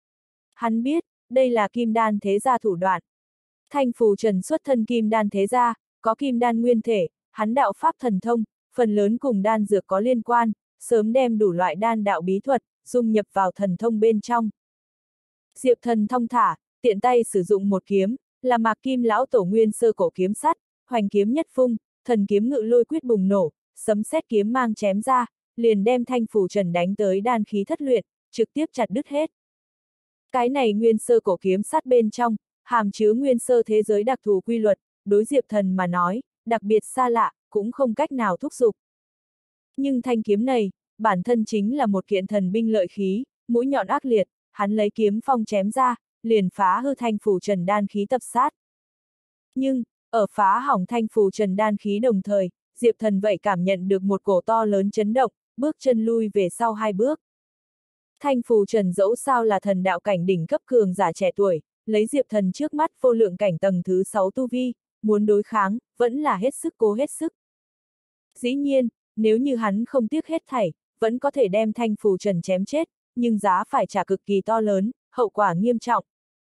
Hắn biết, đây là kim đan thế gia thủ đoạn. Thanh Phù Trần xuất thân kim đan thế gia, có kim đan nguyên thể, hắn đạo pháp thần thông, phần lớn cùng đan dược có liên quan, sớm đem đủ loại đan đạo bí thuật, dung nhập vào thần thông bên trong. Diệp Thần thong thả, tiện tay sử dụng một kiếm, là Mạc Kim lão tổ nguyên sơ cổ kiếm sắt, hoành kiếm nhất phung, thần kiếm ngự lôi quyết bùng nổ, sấm sét kiếm mang chém ra, liền đem Thanh Phù Trần đánh tới đan khí thất luyện, trực tiếp chặt đứt hết. Cái này nguyên sơ cổ kiếm sắt bên trong, hàm chứa nguyên sơ thế giới đặc thù quy luật, đối Diệp Thần mà nói, đặc biệt xa lạ, cũng không cách nào thúc giục. Nhưng thanh kiếm này, bản thân chính là một kiện thần binh lợi khí, mũi nhọn ác liệt, hắn lấy kiếm phong chém ra, liền phá hư Thanh Phù Trần đan khí tập sát. Nhưng, ở phá hỏng Thanh Phù Trần đan khí đồng thời, Diệp Thần vậy cảm nhận được một cổ to lớn chấn động, bước chân lui về sau hai bước. Thanh Phù Trần dẫu sao là thần đạo cảnh đỉnh cấp cường giả trẻ tuổi, lấy Diệp Thần trước mắt vô lượng cảnh tầng thứ sáu tu vi, muốn đối kháng, vẫn là hết sức cố hết sức. Dĩ nhiên, nếu như hắn không tiếc hết thảy, vẫn có thể đem Thanh Phù Trần chém chết, nhưng giá phải trả cực kỳ to lớn, hậu quả nghiêm trọng.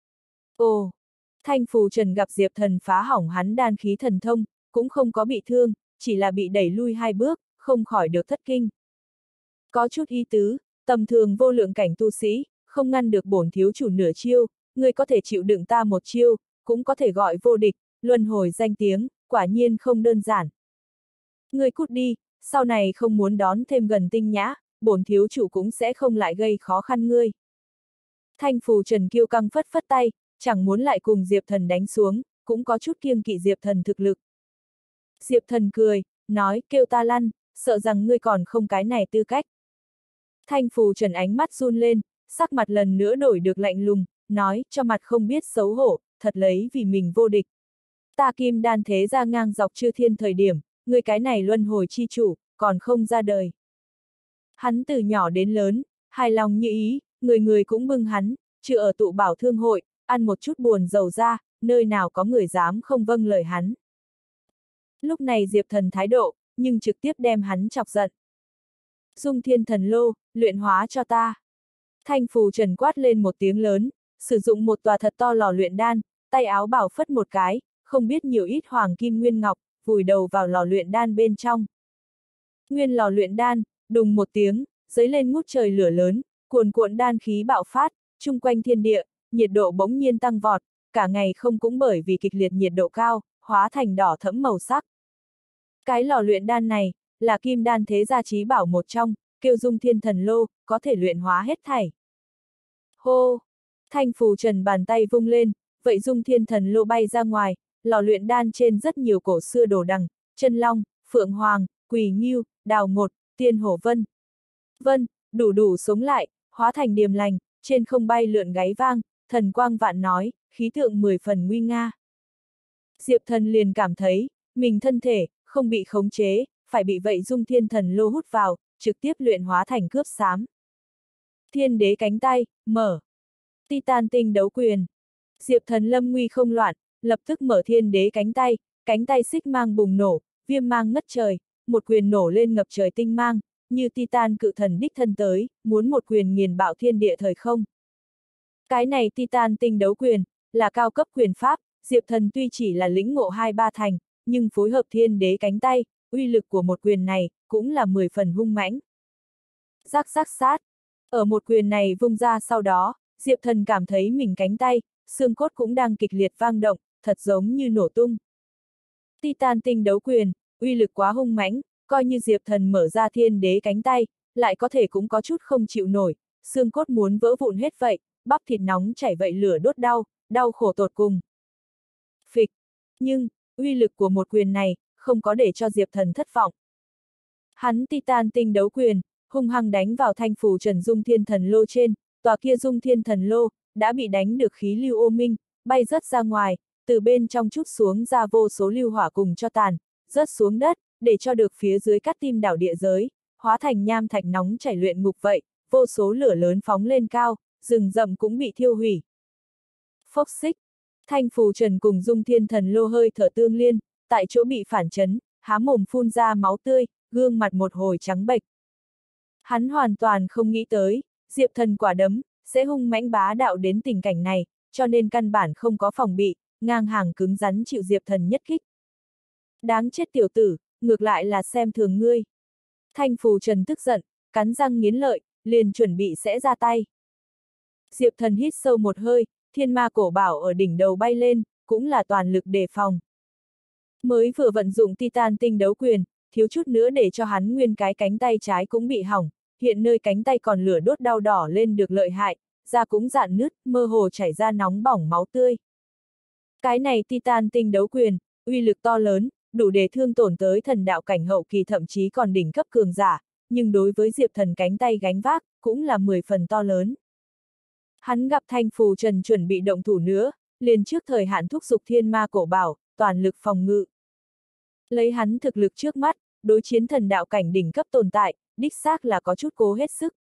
Ồ! Thanh Phù Trần gặp Diệp Thần phá hỏng hắn đan khí thần thông, cũng không có bị thương, chỉ là bị đẩy lui hai bước, không khỏi được thất kinh. Có chút ý tứ, tầm thường vô lượng cảnh tu sĩ, không ngăn được bổn thiếu chủ nửa chiêu, người có thể chịu đựng ta một chiêu, cũng có thể gọi vô địch, luân hồi danh tiếng, quả nhiên không đơn giản. Người cút đi, sau này không muốn đón thêm gần Tinh Nhã, bổn thiếu chủ cũng sẽ không lại gây khó khăn ngươi. Thanh Phù Trần kiêu căng phất phất tay, chẳng muốn lại cùng Diệp Thần đánh xuống, cũng có chút kiêng kỵ Diệp Thần thực lực. Diệp Thần cười, nói, kêu ta lăn, sợ rằng ngươi còn không cái này tư cách. Thanh Phù Trần ánh mắt run lên, sắc mặt lần nữa đổi được lạnh lùng, nói, cho mặt không biết xấu hổ, thật lấy vì mình vô địch. Ta kim đan thế ra ngang dọc chư thiên thời điểm, ngươi cái này luân hồi chi chủ, còn không ra đời. Hắn từ nhỏ đến lớn, hài lòng như ý, người người cũng bưng hắn, chứ ở tụ bảo thương hội, ăn một chút buồn dầu ra, nơi nào có người dám không vâng lời hắn. Lúc này Diệp Thần thái độ, nhưng trực tiếp đem hắn chọc giận. Dung Thiên Thần Lô, luyện hóa cho ta. Thanh Phù Trần quát lên một tiếng lớn, sử dụng một tòa thật to lò luyện đan, tay áo bảo phất một cái, không biết nhiều ít hoàng kim nguyên ngọc, vùi đầu vào lò luyện đan bên trong. Nguyên lò luyện đan, đùng một tiếng, dấy lên ngút trời lửa lớn, cuồn cuộn đan khí bạo phát, chung quanh thiên địa, nhiệt độ bỗng nhiên tăng vọt, cả ngày không cũng bởi vì kịch liệt nhiệt độ cao, hóa thành đỏ thẫm màu sắc. Cái lò luyện đan này, là kim đan thế gia chí bảo một trong, kêu Dung Thiên Thần Lô, có thể luyện hóa hết thảy. Hô! Thanh Phù Trần bàn tay vung lên, vậy Dung Thiên Thần Lô bay ra ngoài, lò luyện đan trên rất nhiều cổ xưa đồ đằng, chân long, phượng hoàng, quỳ ngưu, đào ngột, tiên hổ vân. Vân, đủ đủ sống lại, hóa thành điềm lành, trên không bay lượn gáy vang, thần quang vạn nói, khí tượng mười phần nguy nga. Diệp Thần liền cảm thấy, mình thân thể, không bị khống chế, phải bị vậy Dung Thiên Thần Lô hút vào, trực tiếp luyện hóa thành cướp xám. Thiên đế cánh tay, mở. Titan tinh đấu quyền. Diệp Thần lâm nguy không loạn, lập tức mở thiên đế cánh tay, cánh tay xích mang bùng nổ, viêm mang ngất trời, một quyền nổ lên ngập trời tinh mang, như Titan cự thần đích thân tới, muốn một quyền nghiền bạo thiên địa thời không. Cái này Titan tinh đấu quyền, là cao cấp quyền pháp, Diệp Thần tuy chỉ là lĩnh ngộ hai ba thành, nhưng phối hợp thiên đế cánh tay, uy lực của một quyền này, cũng là mười phần hung mãnh. Rắc rắc sát. Ở một quyền này vung ra sau đó, Diệp Thần cảm thấy mình cánh tay, xương cốt cũng đang kịch liệt vang động, thật giống như nổ tung. Titan tinh đấu quyền, uy lực quá hung mãnh, coi như Diệp Thần mở ra thiên đế cánh tay, lại có thể cũng có chút không chịu nổi, xương cốt muốn vỡ vụn hết vậy, bắp thịt nóng chảy vậy lửa đốt đau, đau khổ tột cùng. Phịch, nhưng, uy lực của một quyền này, không có để cho Diệp Thần thất vọng. Hắn Titan tinh đấu quyền, hung hăng đánh vào thanh phù trần dung thiên thần lô trên, tòa kia dung thiên thần lô, đã bị đánh được khí lưu ô minh, bay rớt ra ngoài, từ bên trong chút xuống ra vô số lưu hỏa cùng cho tàn, rớt xuống đất, để cho được phía dưới cắt tim đảo địa giới, hóa thành nham thạch nóng chảy luyện ngục vậy, vô số lửa lớn phóng lên cao, rừng rậm cũng bị thiêu hủy. Phốc xích, thanh phù trần cùng dung thiên thần lô hơi thở tương liên, tại chỗ bị phản chấn, há mồm phun ra máu tươi, gương mặt một hồi trắng bệch. Hắn hoàn toàn không nghĩ tới, Diệp Thần quả đấm, sẽ hung mãnh bá đạo đến tình cảnh này, cho nên căn bản không có phòng bị, ngang hàng cứng rắn chịu Diệp Thần nhất kích. Đáng chết tiểu tử, ngược lại là xem thường ngươi. Thanh phù trần tức giận, cắn răng nghiến lợi, liền chuẩn bị sẽ ra tay. Diệp Thần hít sâu một hơi, thiên ma cổ bảo ở đỉnh đầu bay lên, cũng là toàn lực đề phòng. Mới vừa vận dụng Titan tinh đấu quyền, thiếu chút nữa để cho hắn nguyên cái cánh tay trái cũng bị hỏng, hiện nơi cánh tay còn lửa đốt đau đỏ lên được lợi hại, da cũng rạn nứt, mơ hồ chảy ra nóng bỏng máu tươi. Cái này Titan tinh đấu quyền, uy lực to lớn, đủ để thương tổn tới thần đạo cảnh hậu kỳ thậm chí còn đỉnh cấp cường giả, nhưng đối với Diệp Thần cánh tay gánh vác, cũng là mười phần to lớn. Hắn gặp thanh phù trần chuẩn bị động thủ nữa, liền trước thời hạn thúc giục thiên ma cổ bảo, toàn lực phòng ngự. Lấy hắn thực lực trước mắt, đối chiến thần đạo cảnh đỉnh cấp tồn tại, đích xác là có chút cố hết sức.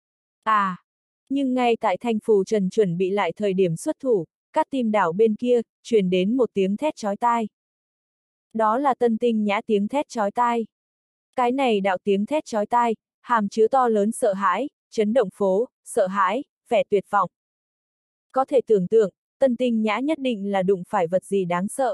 À, nhưng ngay tại thanh phù trần chuẩn bị lại thời điểm xuất thủ, các tim đảo bên kia, truyền đến một tiếng thét chói tai. Đó là Tân Tinh Nhã tiếng thét chói tai. Cái này đạo tiếng thét chói tai, hàm chứa to lớn sợ hãi, chấn động phố, sợ hãi, vẻ tuyệt vọng. Có thể tưởng tượng, Tân Tinh Nhã nhất định là đụng phải vật gì đáng sợ.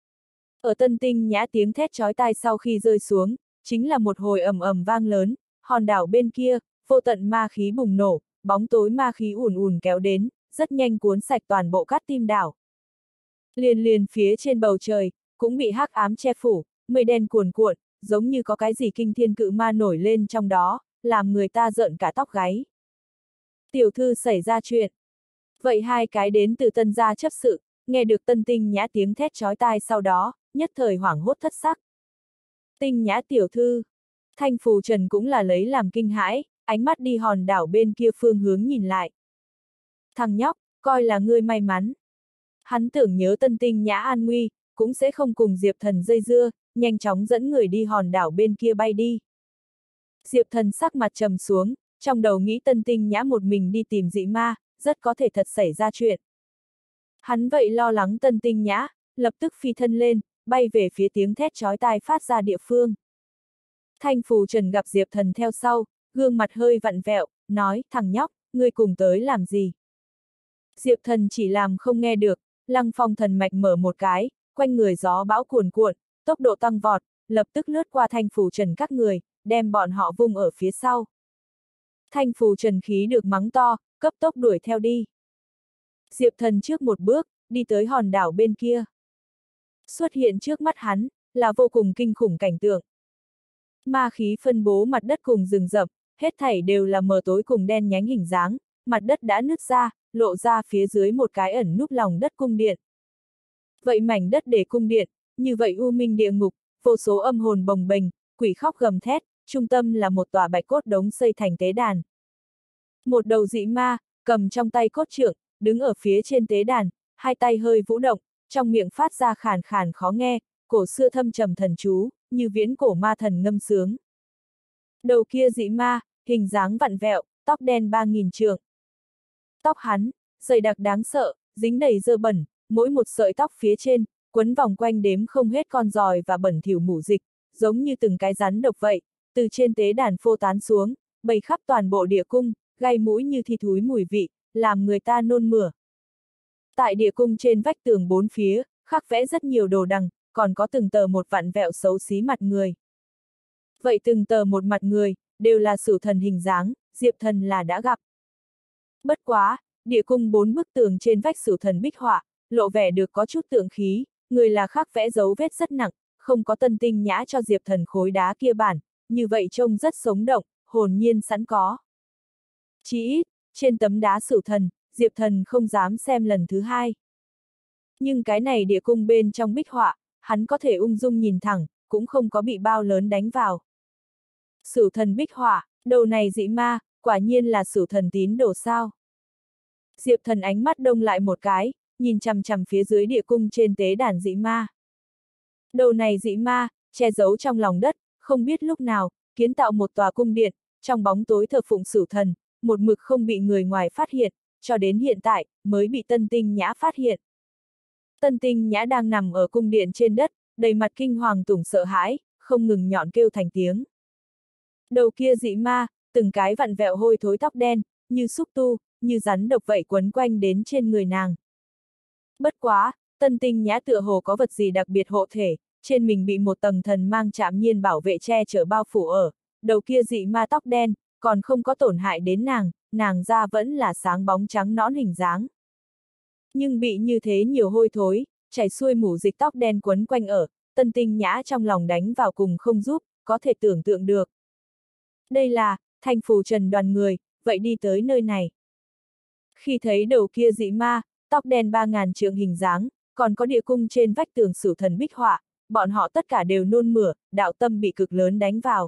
Ở Tân Tinh Nhã tiếng thét chói tai sau khi rơi xuống, chính là một hồi ầm ầm vang lớn, hòn đảo bên kia, vô tận ma khí bùng nổ, bóng tối ma khí ùn ùn kéo đến, rất nhanh cuốn sạch toàn bộ cát tim đảo. Liền liền phía trên bầu trời, cũng bị hắc ám che phủ, mây đen cuồn cuộn, giống như có cái gì kinh thiên cự ma nổi lên trong đó, làm người ta rợn cả tóc gáy. Tiểu thư xảy ra chuyện. Vậy hai cái đến từ Tân gia chấp sự, nghe được Tân Tinh Nhã tiếng thét chói tai sau đó, nhất thời hoảng hốt thất sắc. Tinh Nhã tiểu thư. Thanh phù trần cũng là lấy làm kinh hãi, ánh mắt đi hòn đảo bên kia phương hướng nhìn lại. Thằng nhóc, coi là ngươi may mắn. Hắn tưởng nhớ Tân Tinh Nhã an nguy, cũng sẽ không cùng Diệp Thần dây dưa, nhanh chóng dẫn người đi hòn đảo bên kia bay đi. Diệp Thần sắc mặt trầm xuống, trong đầu nghĩ Tân Tinh Nhã một mình đi tìm dị ma, rất có thể thật xảy ra chuyện. Hắn vậy lo lắng Tân Tinh Nhã, lập tức phi thân lên, bay về phía tiếng thét chói tai phát ra địa phương. Thanh phù trần gặp Diệp Thần theo sau, gương mặt hơi vặn vẹo, nói, thằng nhóc, ngươi cùng tới làm gì? Diệp Thần chỉ làm không nghe được, Lăng Phong thần mạch mở một cái, quanh người gió bão cuồn cuộn, tốc độ tăng vọt, lập tức lướt qua thanh phù trần các người, đem bọn họ vung ở phía sau. Thanh phù trần khí được mắng to, cấp tốc đuổi theo đi. Diệp Thần trước một bước, đi tới hòn đảo bên kia. Xuất hiện trước mắt hắn, là vô cùng kinh khủng cảnh tượng. Ma khí phân bố mặt đất cùng rừng rậm, hết thảy đều là mờ tối cùng đen nhánh hình dáng, mặt đất đã nứt ra, lộ ra phía dưới một cái ẩn núp lòng đất cung điện. Vậy mảnh đất để cung điện, như vậy u minh địa ngục, vô số âm hồn bồng bềnh, quỷ khóc gầm thét, trung tâm là một tòa bạch cốt đống xây thành tế đàn. Một đầu dị ma, cầm trong tay cốt trượng, đứng ở phía trên tế đàn, hai tay hơi vũ động, trong miệng phát ra khàn khàn khó nghe, cổ xưa thâm trầm thần chú, như viễn cổ ma thần ngâm sướng. Đầu kia dị ma, hình dáng vặn vẹo, tóc đen ba nghìn trượng. Tóc hắn, dày đặc đáng sợ, dính đầy dơ bẩn, mỗi một sợi tóc phía trên, quấn vòng quanh đếm không hết con giòi và bẩn thỉu mủ dịch, giống như từng cái rắn độc vậy, từ trên tế đàn phô tán xuống, bầy khắp toàn bộ địa cung, gai mũi như thi thúi mùi vị, làm người ta nôn mửa. Tại địa cung trên vách tường bốn phía, khắc vẽ rất nhiều đồ đằng, còn có từng tờ một vặn vẹo xấu xí mặt người. Vậy từng tờ một mặt người, đều là Sửu Thần hình dáng, Diệp Thần là đã gặp. Bất quá, địa cung bốn bức tường trên vách Sửu Thần bích họa, lộ vẻ được có chút tượng khí, người là khắc vẽ dấu vết rất nặng, không có Tân Tinh Nhã cho Diệp Thần khối đá kia bản, như vậy trông rất sống động, hồn nhiên sẵn có. Chỉ ít, trên tấm đá Sửu Thần, Diệp Thần không dám xem lần thứ hai. Nhưng cái này địa cung bên trong bích họa, hắn có thể ung dung nhìn thẳng, cũng không có bị bao lớn đánh vào. Sửu Thần bích họa, đầu này dị ma, quả nhiên là Sửu Thần tín đồ sao. Diệp Thần ánh mắt đông lại một cái, nhìn chằm chằm phía dưới địa cung trên tế đàn dị ma. Đầu này dị ma, che giấu trong lòng đất, không biết lúc nào, kiến tạo một tòa cung điện, trong bóng tối thờ phụng Sửu Thần, một mực không bị người ngoài phát hiện, cho đến hiện tại, mới bị Tân Tinh Nhã phát hiện. Tân Tinh Nhã đang nằm ở cung điện trên đất, đầy mặt kinh hoàng tủng sợ hãi, không ngừng nhọn kêu thành tiếng. Đầu kia dị ma, từng cái vặn vẹo hôi thối tóc đen, như xúc tu, như rắn độc vậy quấn quanh đến trên người nàng. Bất quá, Tân Tinh Nhã tựa hồ có vật gì đặc biệt hộ thể, trên mình bị một tầng thần mang chạm nhiên bảo vệ che chở bao phủ ở, đầu kia dị ma tóc đen, còn không có tổn hại đến nàng, nàng da vẫn là sáng bóng trắng nõn hình dáng. Nhưng bị như thế nhiều hôi thối, chảy xuôi mủ dịch tóc đen quấn quanh ở, Tân Tinh Nhã trong lòng đánh vào cùng không giúp, có thể tưởng tượng được. Đây là, Thanh Phù Trần đoàn người, vậy đi tới nơi này. Khi thấy đầu kia dị ma, tóc đen ba ngàn trượng hình dáng, còn có địa cung trên vách tường Sửu Thần bích họa, bọn họ tất cả đều nôn mửa, đạo tâm bị cực lớn đánh vào.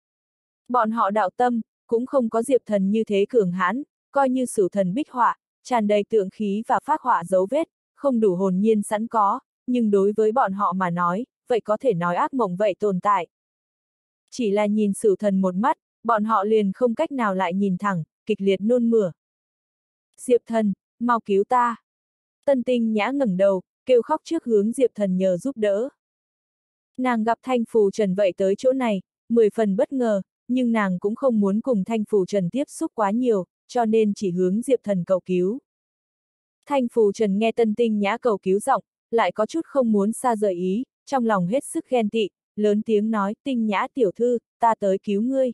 Bọn họ đạo tâm, cũng không có Diệp Thần như thế cường hãn, coi như Sửu Thần bích họa, tràn đầy tượng khí và phác họa dấu vết, không đủ hồn nhiên sẵn có, nhưng đối với bọn họ mà nói, vậy có thể nói ác mộng vậy tồn tại. Chỉ là nhìn Sửu Thần một mắt, bọn họ liền không cách nào lại nhìn thẳng, kịch liệt nôn mửa. Diệp Thần, mau cứu ta! Tân Tinh Nhã ngẩng đầu, kêu khóc trước hướng Diệp Thần nhờ giúp đỡ. Nàng gặp Thanh Phù Trần vậy tới chỗ này, mười phần bất ngờ, nhưng nàng cũng không muốn cùng Thanh Phù Trần tiếp xúc quá nhiều, cho nên chỉ hướng Diệp Thần cầu cứu. Thanh Phù Trần nghe Tân Tinh Nhã cầu cứu giọng, lại có chút không muốn xa rời ý, trong lòng hết sức ghen tị, lớn tiếng nói, Tinh Nhã tiểu thư, ta tới cứu ngươi.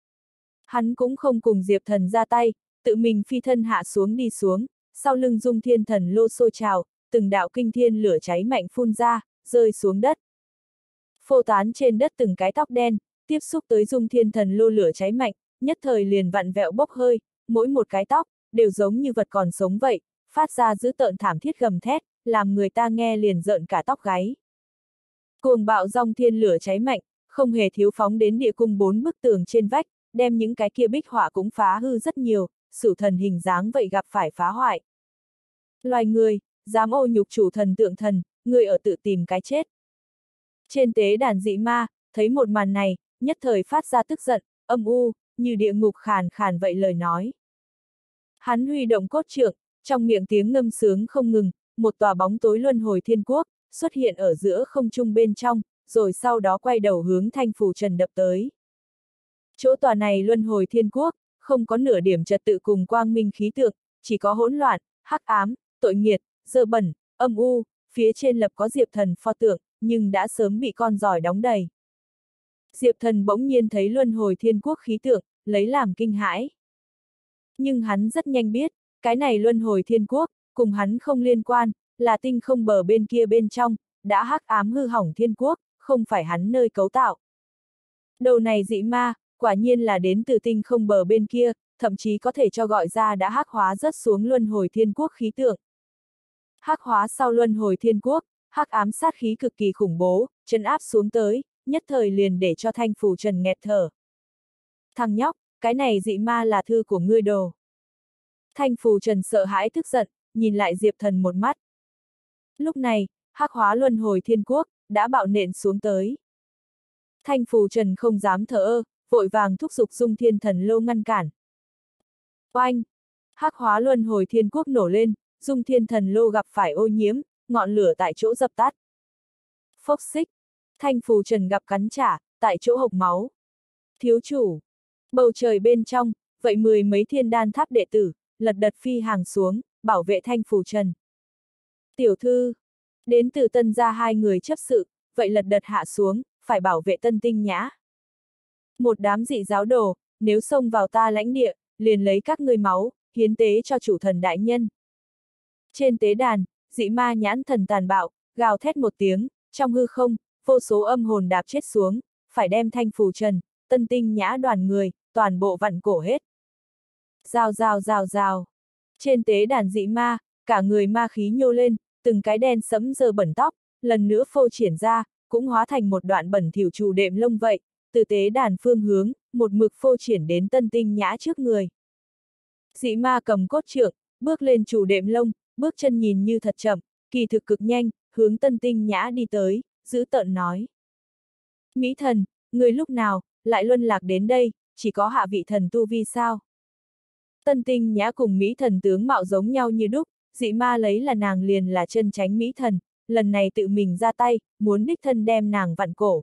Hắn cũng không cùng Diệp Thần ra tay, tự mình phi thân hạ xuống đi xuống, sau lưng Dung Thiên Thần lô sôi trào, từng đạo kinh thiên lửa cháy mạnh phun ra, rơi xuống đất. Phô tán trên đất từng cái tóc đen, tiếp xúc tới Dung Thiên Thần lô lửa cháy mạnh, nhất thời liền vặn vẹo bốc hơi, mỗi một cái tóc, đều giống như vật còn sống vậy, phát ra dữ tợn thảm thiết gầm thét, làm người ta nghe liền rợn cả tóc gáy. Cuồng bạo dòng thiên lửa cháy mạnh, không hề thiếu phóng đến địa cung bốn bức tường trên vách, đem những cái kia bích họa cũng phá hư rất nhiều, Sửu Thần hình dáng vậy gặp phải phá hoại. Loài người, dám ô nhục chủ thần tượng thần, người ở tự tìm cái chết. Trên tế đàn dị ma, thấy một màn này, nhất thời phát ra tức giận, âm u, như địa ngục khàn khàn vậy lời nói. Hắn huy động cốt trượng, trong miệng tiếng ngâm sướng không ngừng, một tòa bóng tối luân hồi thiên quốc, xuất hiện ở giữa không trung bên trong, rồi sau đó quay đầu hướng Thanh Phù Trần đập tới. Chỗ tòa này luân hồi thiên quốc, không có nửa điểm trật tự cùng quang minh khí tượng, chỉ có hỗn loạn, hắc ám, tội nghiệt, dơ bẩn, âm u, phía trên lập có Diệp Thần pho tượng, nhưng đã sớm bị con giỏi đóng đầy. Diệp Thần bỗng nhiên thấy luân hồi thiên quốc khí tượng, lấy làm kinh hãi. Nhưng hắn rất nhanh biết, cái này luân hồi thiên quốc, cùng hắn không liên quan, là tinh không bờ bên kia bên trong, đã hắc ám hư hỏng thiên quốc, không phải hắn nơi cấu tạo. Đầu này dị ma, quả nhiên là đến từ tinh không bờ bên kia, thậm chí có thể cho gọi ra đã hắc hóa rớt xuống luân hồi thiên quốc khí tượng. Hắc hóa sau luân hồi thiên quốc, hắc ám sát khí cực kỳ khủng bố, trấn áp xuống tới, nhất thời liền để cho Thanh Phù Trần nghẹt thở. Thằng nhóc, cái này dị ma là thư của ngươi đồ. Thanh Phù Trần sợ hãi tức giận, nhìn lại Diệp Thần một mắt. Lúc này, hắc hóa luân hồi thiên quốc, đã bạo nện xuống tới. Thanh Phù Trần không dám thờ ơ, vội vàng thúc giục Dung Thiên Thần lô ngăn cản. Oanh! Hắc hóa luân hồi thiên quốc nổ lên, Dung Thiên Thần lô gặp phải ô nhiễm, ngọn lửa tại chỗ dập tắt. Phốc xích! Thanh Phù Trần gặp cắn trả, tại chỗ hộc máu. Thiếu chủ! Bầu trời bên trong, vậy mười mấy thiên đan tháp đệ tử, lật đật phi hàng xuống, bảo vệ Thanh Phù Trần. Tiểu thư! Đến từ Tân gia hai người chấp sự, vậy lật đật hạ xuống, phải bảo vệ Tân Tinh Nhã. Một đám dị giáo đồ, nếu xông vào ta lãnh địa, liền lấy các ngươi máu, hiến tế cho chủ thần đại nhân. Trên tế đàn, dị ma nhãn thần tàn bạo, gào thét một tiếng, trong hư không, vô số âm hồn đạp chết xuống, phải đem Thanh Phù Trần, Tân Tinh Nhã đoàn người, toàn bộ vặn cổ hết. Rào rào rào rào. Trên tế đàn dị ma, cả người ma khí nhô lên, từng cái đen sẫm dơ bẩn tóc, lần nữa phô triển ra, cũng hóa thành một đoạn bẩn thỉu trù đệm lông vậy, từ tế đàn phương hướng, một mực phô triển đến Tân Tinh Nhã trước người. Dị ma cầm cốt trượng, bước lên trù đệm lông, bước chân nhìn như thật chậm, kỳ thực cực nhanh, hướng Tân Tinh Nhã đi tới, giữ tợn nói. Mỹ thần, người lúc nào, lại luân lạc đến đây, chỉ có hạ vị thần tu vi sao? Tân Tinh Nhã cùng Mỹ thần tướng mạo giống nhau như đúc, dị ma lấy là nàng liền là chân chánh Mỹ thần, lần này tự mình ra tay, muốn đích thân đem nàng vặn cổ.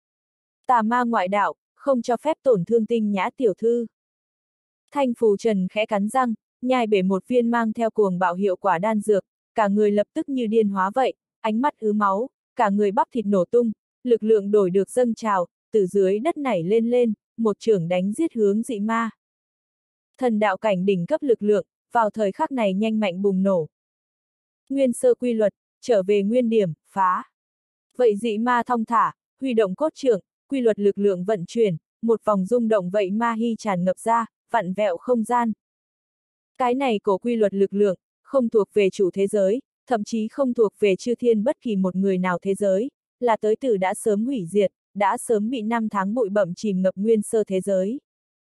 Tà ma ngoại đạo, không cho phép tổn thương Tinh Nhã tiểu thư. Thanh Phù Trần khẽ cắn răng, nhai bể một viên mang theo cuồng bạo hiệu quả đan dược, cả người lập tức như điên hóa vậy, ánh mắt ứ máu, cả người bắp thịt nổ tung, lực lượng đổi được dâng trào, từ dưới đất nảy lên lên, một chưởng đánh giết hướng dị ma. Thần đạo cảnh đỉnh cấp lực lượng, vào thời khắc này nhanh mạnh bùng nổ. Nguyên sơ quy luật, trở về nguyên điểm, phá. Vậy dị ma thong thả, huy động cốt trượng, quy luật lực lượng vận chuyển, một vòng rung động vậy ma hy tràn ngập ra, vặn vẹo không gian. Cái này cổ quy luật lực lượng, không thuộc về chủ thế giới, thậm chí không thuộc về chư thiên bất kỳ một người nào thế giới, là tới từ đã sớm hủy diệt, đã sớm bị năm tháng bụi bặm chìm ngập nguyên sơ thế giới.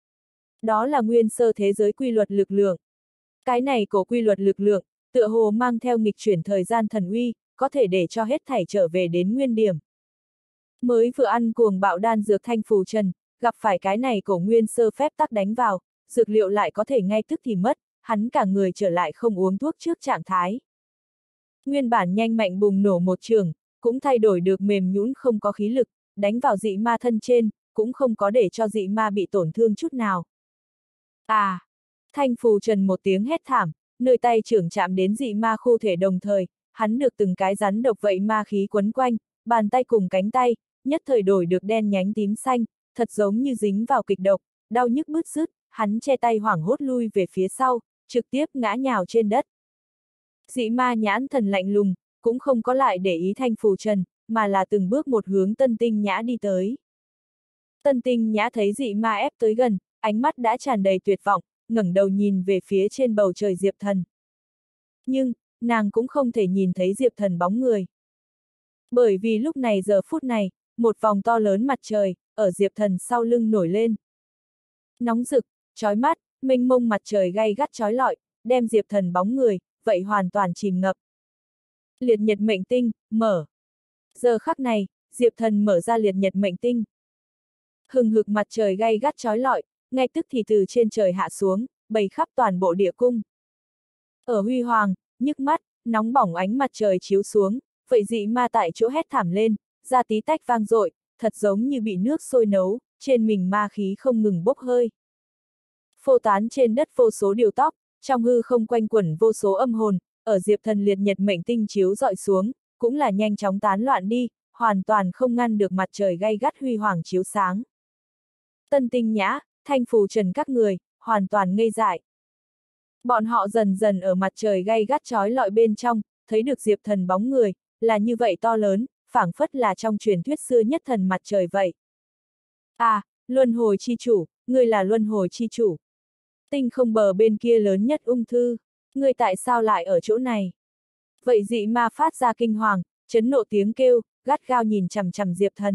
Đó là nguyên sơ thế giới quy luật lực lượng. Cái này cổ quy luật lực lượng, tựa hồ mang theo nghịch chuyển thời gian thần uy, có thể để cho hết thảy trở về đến nguyên điểm. Mới vừa ăn cuồng bạo đan dược Thanh Phù Trần, gặp phải cái này cổ nguyên sơ phép tắc đánh vào, dược liệu lại có thể ngay tức thì mất, hắn cả người trở lại không uống thuốc trước trạng thái. Nguyên bản nhanh mạnh bùng nổ một trường, cũng thay đổi được mềm nhũn không có khí lực, đánh vào dị ma thân trên, cũng không có để cho dị ma bị tổn thương chút nào. À! Thanh Phù Trần một tiếng hét thảm, nơi tay trưởng chạm đến dị ma khu thể đồng thời, hắn được từng cái rắn độc vậy ma khí quấn quanh, bàn tay cùng cánh tay, nhất thời đổi được đen nhánh tím xanh, thật giống như dính vào kịch độc, đau nhức bứt rứt, hắn che tay hoảng hốt lui về phía sau, trực tiếp ngã nhào trên đất. Dị ma nhãn thần lạnh lùng, cũng không có lại để ý Thanh Phù Trần, mà là từng bước một hướng Tân Tinh Nhã đi tới. Tân Tinh Nhã thấy dị ma ép tới gần, ánh mắt đã tràn đầy tuyệt vọng, ngẩng đầu nhìn về phía trên bầu trời Diệp Thần. Nhưng, nàng cũng không thể nhìn thấy Diệp Thần bóng người. Bởi vì lúc này giờ phút này, một vòng to lớn mặt trời, ở Diệp Thần sau lưng nổi lên. Nóng rực, chói mắt, mênh mông mặt trời gay gắt chói lọi, đem Diệp Thần bóng người, vậy hoàn toàn chìm ngập. Liệt nhật mệnh tinh, mở. Giờ khắc này, Diệp Thần mở ra liệt nhật mệnh tinh. Hừng hực mặt trời gay gắt chói lọi, ngay tức thì từ trên trời hạ xuống, bày khắp toàn bộ địa cung. Ở huy hoàng, nhức mắt, nóng bỏng ánh mặt trời chiếu xuống, vậy dị ma tại chỗ hét thảm lên, ra tí tách vang dội, thật giống như bị nước sôi nấu, trên mình ma khí không ngừng bốc hơi. Phô tán trên đất vô số điều tóc, trong hư không quanh quẩn vô số âm hồn, ở Diệp Thần liệt nhật mệnh tinh chiếu dọi xuống, cũng là nhanh chóng tán loạn đi, hoàn toàn không ngăn được mặt trời gay gắt huy hoàng chiếu sáng. Tân Tinh Nhã, Thanh Phù Trần các người, hoàn toàn ngây dại. Bọn họ dần dần ở mặt trời gay gắt chói lọi bên trong, thấy được Diệp Thần bóng người, là như vậy to lớn, phảng phất là trong truyền thuyết xưa nhất thần mặt trời vậy. À, luân hồi chi chủ, ngươi là luân hồi chi chủ. Tinh không bờ bên kia lớn nhất ung thư, ngươi tại sao lại ở chỗ này? Vậy dị ma phát ra kinh hoàng, chấn nộ tiếng kêu, gắt gao nhìn chằm chằm Diệp Thần.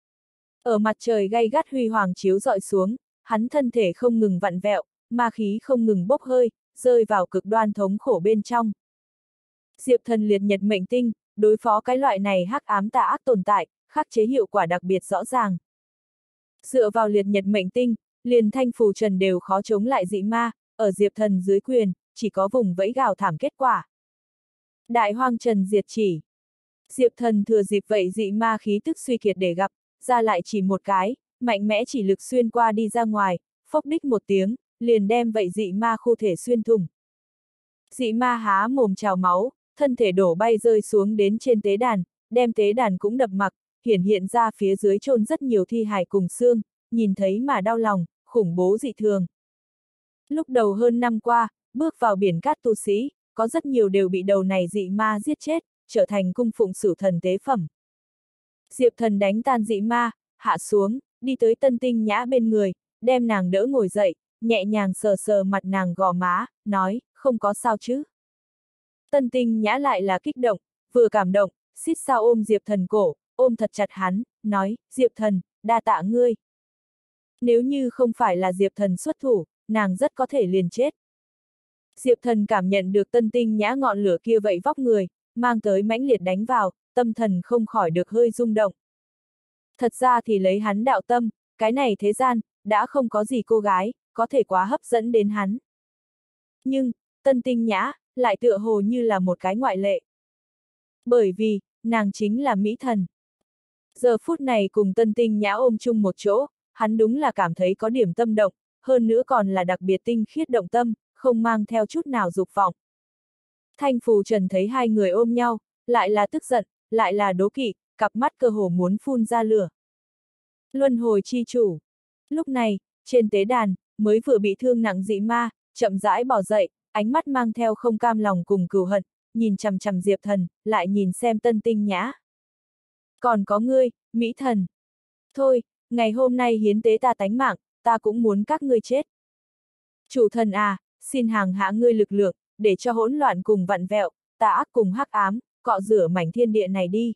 Ở mặt trời gay gắt huy hoàng chiếu dọi xuống, hắn thân thể không ngừng vặn vẹo, ma khí không ngừng bốc hơi, rơi vào cực đoan thống khổ bên trong. Diệp Thần liệt nhật mệnh tinh, đối phó cái loại này hắc ám tà ác tồn tại, khắc chế hiệu quả đặc biệt rõ ràng. Dựa vào liệt nhật mệnh tinh, liền Thanh Phù Trần đều khó chống lại dị ma, ở Diệp Thần dưới quyền, chỉ có vùng vẫy gào thảm kết quả. Đại hoang trần diệt chỉ. Diệp Thần thừa dịp vậy dị ma khí tức suy kiệt để gặp, ra lại chỉ một cái, mạnh mẽ chỉ lực xuyên qua đi ra ngoài, phốc đích một tiếng, liền đem vậy dị ma khu thể xuyên thủng. Dị ma há mồm trào máu, thân thể đổ bay rơi xuống đến trên tế đàn, đem tế đàn cũng đập mặc, hiển hiện ra phía dưới chôn rất nhiều thi hài cùng xương, nhìn thấy mà đau lòng, khủng bố dị thường. Lúc đầu hơn năm qua, bước vào biển cát tu sĩ, có rất nhiều đều bị đầu này dị ma giết chết, trở thành cung phụng Sửu Thần tế phẩm. Diệp Thần đánh tan dị ma, hạ xuống, đi tới Tân Tinh Nhã bên người, đem nàng đỡ ngồi dậy, nhẹ nhàng sờ sờ mặt nàng gò má, nói, không có sao chứ. Tân Tinh Nhã lại là kích động, vừa cảm động, xít sao ôm Diệp Thần cổ, ôm thật chặt hắn, nói, Diệp Thần, đa tạ ngươi. Nếu như không phải là Diệp Thần xuất thủ, nàng rất có thể liền chết. Diệp Thần cảm nhận được Tân Tinh Nhã ngọn lửa kia vậy vóc người, mang tới mãnh liệt đánh vào, tâm thần không khỏi được hơi rung động. Thật ra thì lấy hắn đạo tâm, cái này thế gian, đã không có gì cô gái, có thể quá hấp dẫn đến hắn. Nhưng, Tân Tinh Nhã, lại tựa hồ như là một cái ngoại lệ. Bởi vì, nàng chính là Mỹ Thần. Giờ phút này cùng Tân Tinh Nhã ôm chung một chỗ, hắn đúng là cảm thấy có điểm tâm động, hơn nữa còn là đặc biệt tinh khiết động tâm, không mang theo chút nào dục vọng. Thanh Phù Trần thấy hai người ôm nhau, lại là tức giận, lại là đố kỵ, cặp mắt cơ hồ muốn phun ra lửa. Luân hồi chi chủ. Lúc này, trên tế đàn, mới vừa bị thương nặng dị ma, chậm rãi bỏ dậy, ánh mắt mang theo không cam lòng cùng cừu hận, nhìn chằm chằm Diệp Thần, lại nhìn xem Tân Tinh Nhã. Còn có ngươi, Mỹ Thần. Thôi, ngày hôm nay hiến tế ta tánh mạng, ta cũng muốn các ngươi chết. Chủ thần à, xin hàng hạ ngươi lực lượng, để cho hỗn loạn cùng vặn vẹo, tà ác cùng hắc ám, cọ rửa mảnh thiên địa này đi.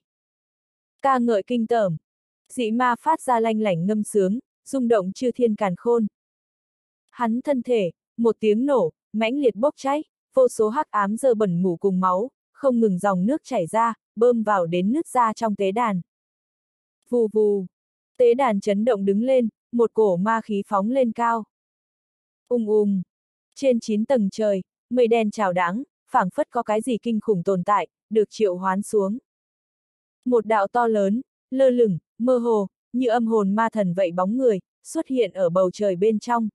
Ca ngợi kinh tởm. Dị ma phát ra lanh lảnh ngâm sướng, rung động chư thiên càn khôn. Hắn thân thể, một tiếng nổ, mãnh liệt bốc cháy, vô số hắc ám dơ bẩn mủ cùng máu, không ngừng dòng nước chảy ra, bơm vào đến nứt ra trong tế đàn. Vù vù. Tế đàn chấn động đứng lên, một cổ ma khí phóng lên cao. Ung ung. Trên chín tầng trời, mây đen trào đãng, phảng phất có cái gì kinh khủng tồn tại, được triệu hoán xuống. Một đạo to lớn, lơ lửng, mơ hồ, như âm hồn ma thần vậy bóng người, xuất hiện ở bầu trời bên trong.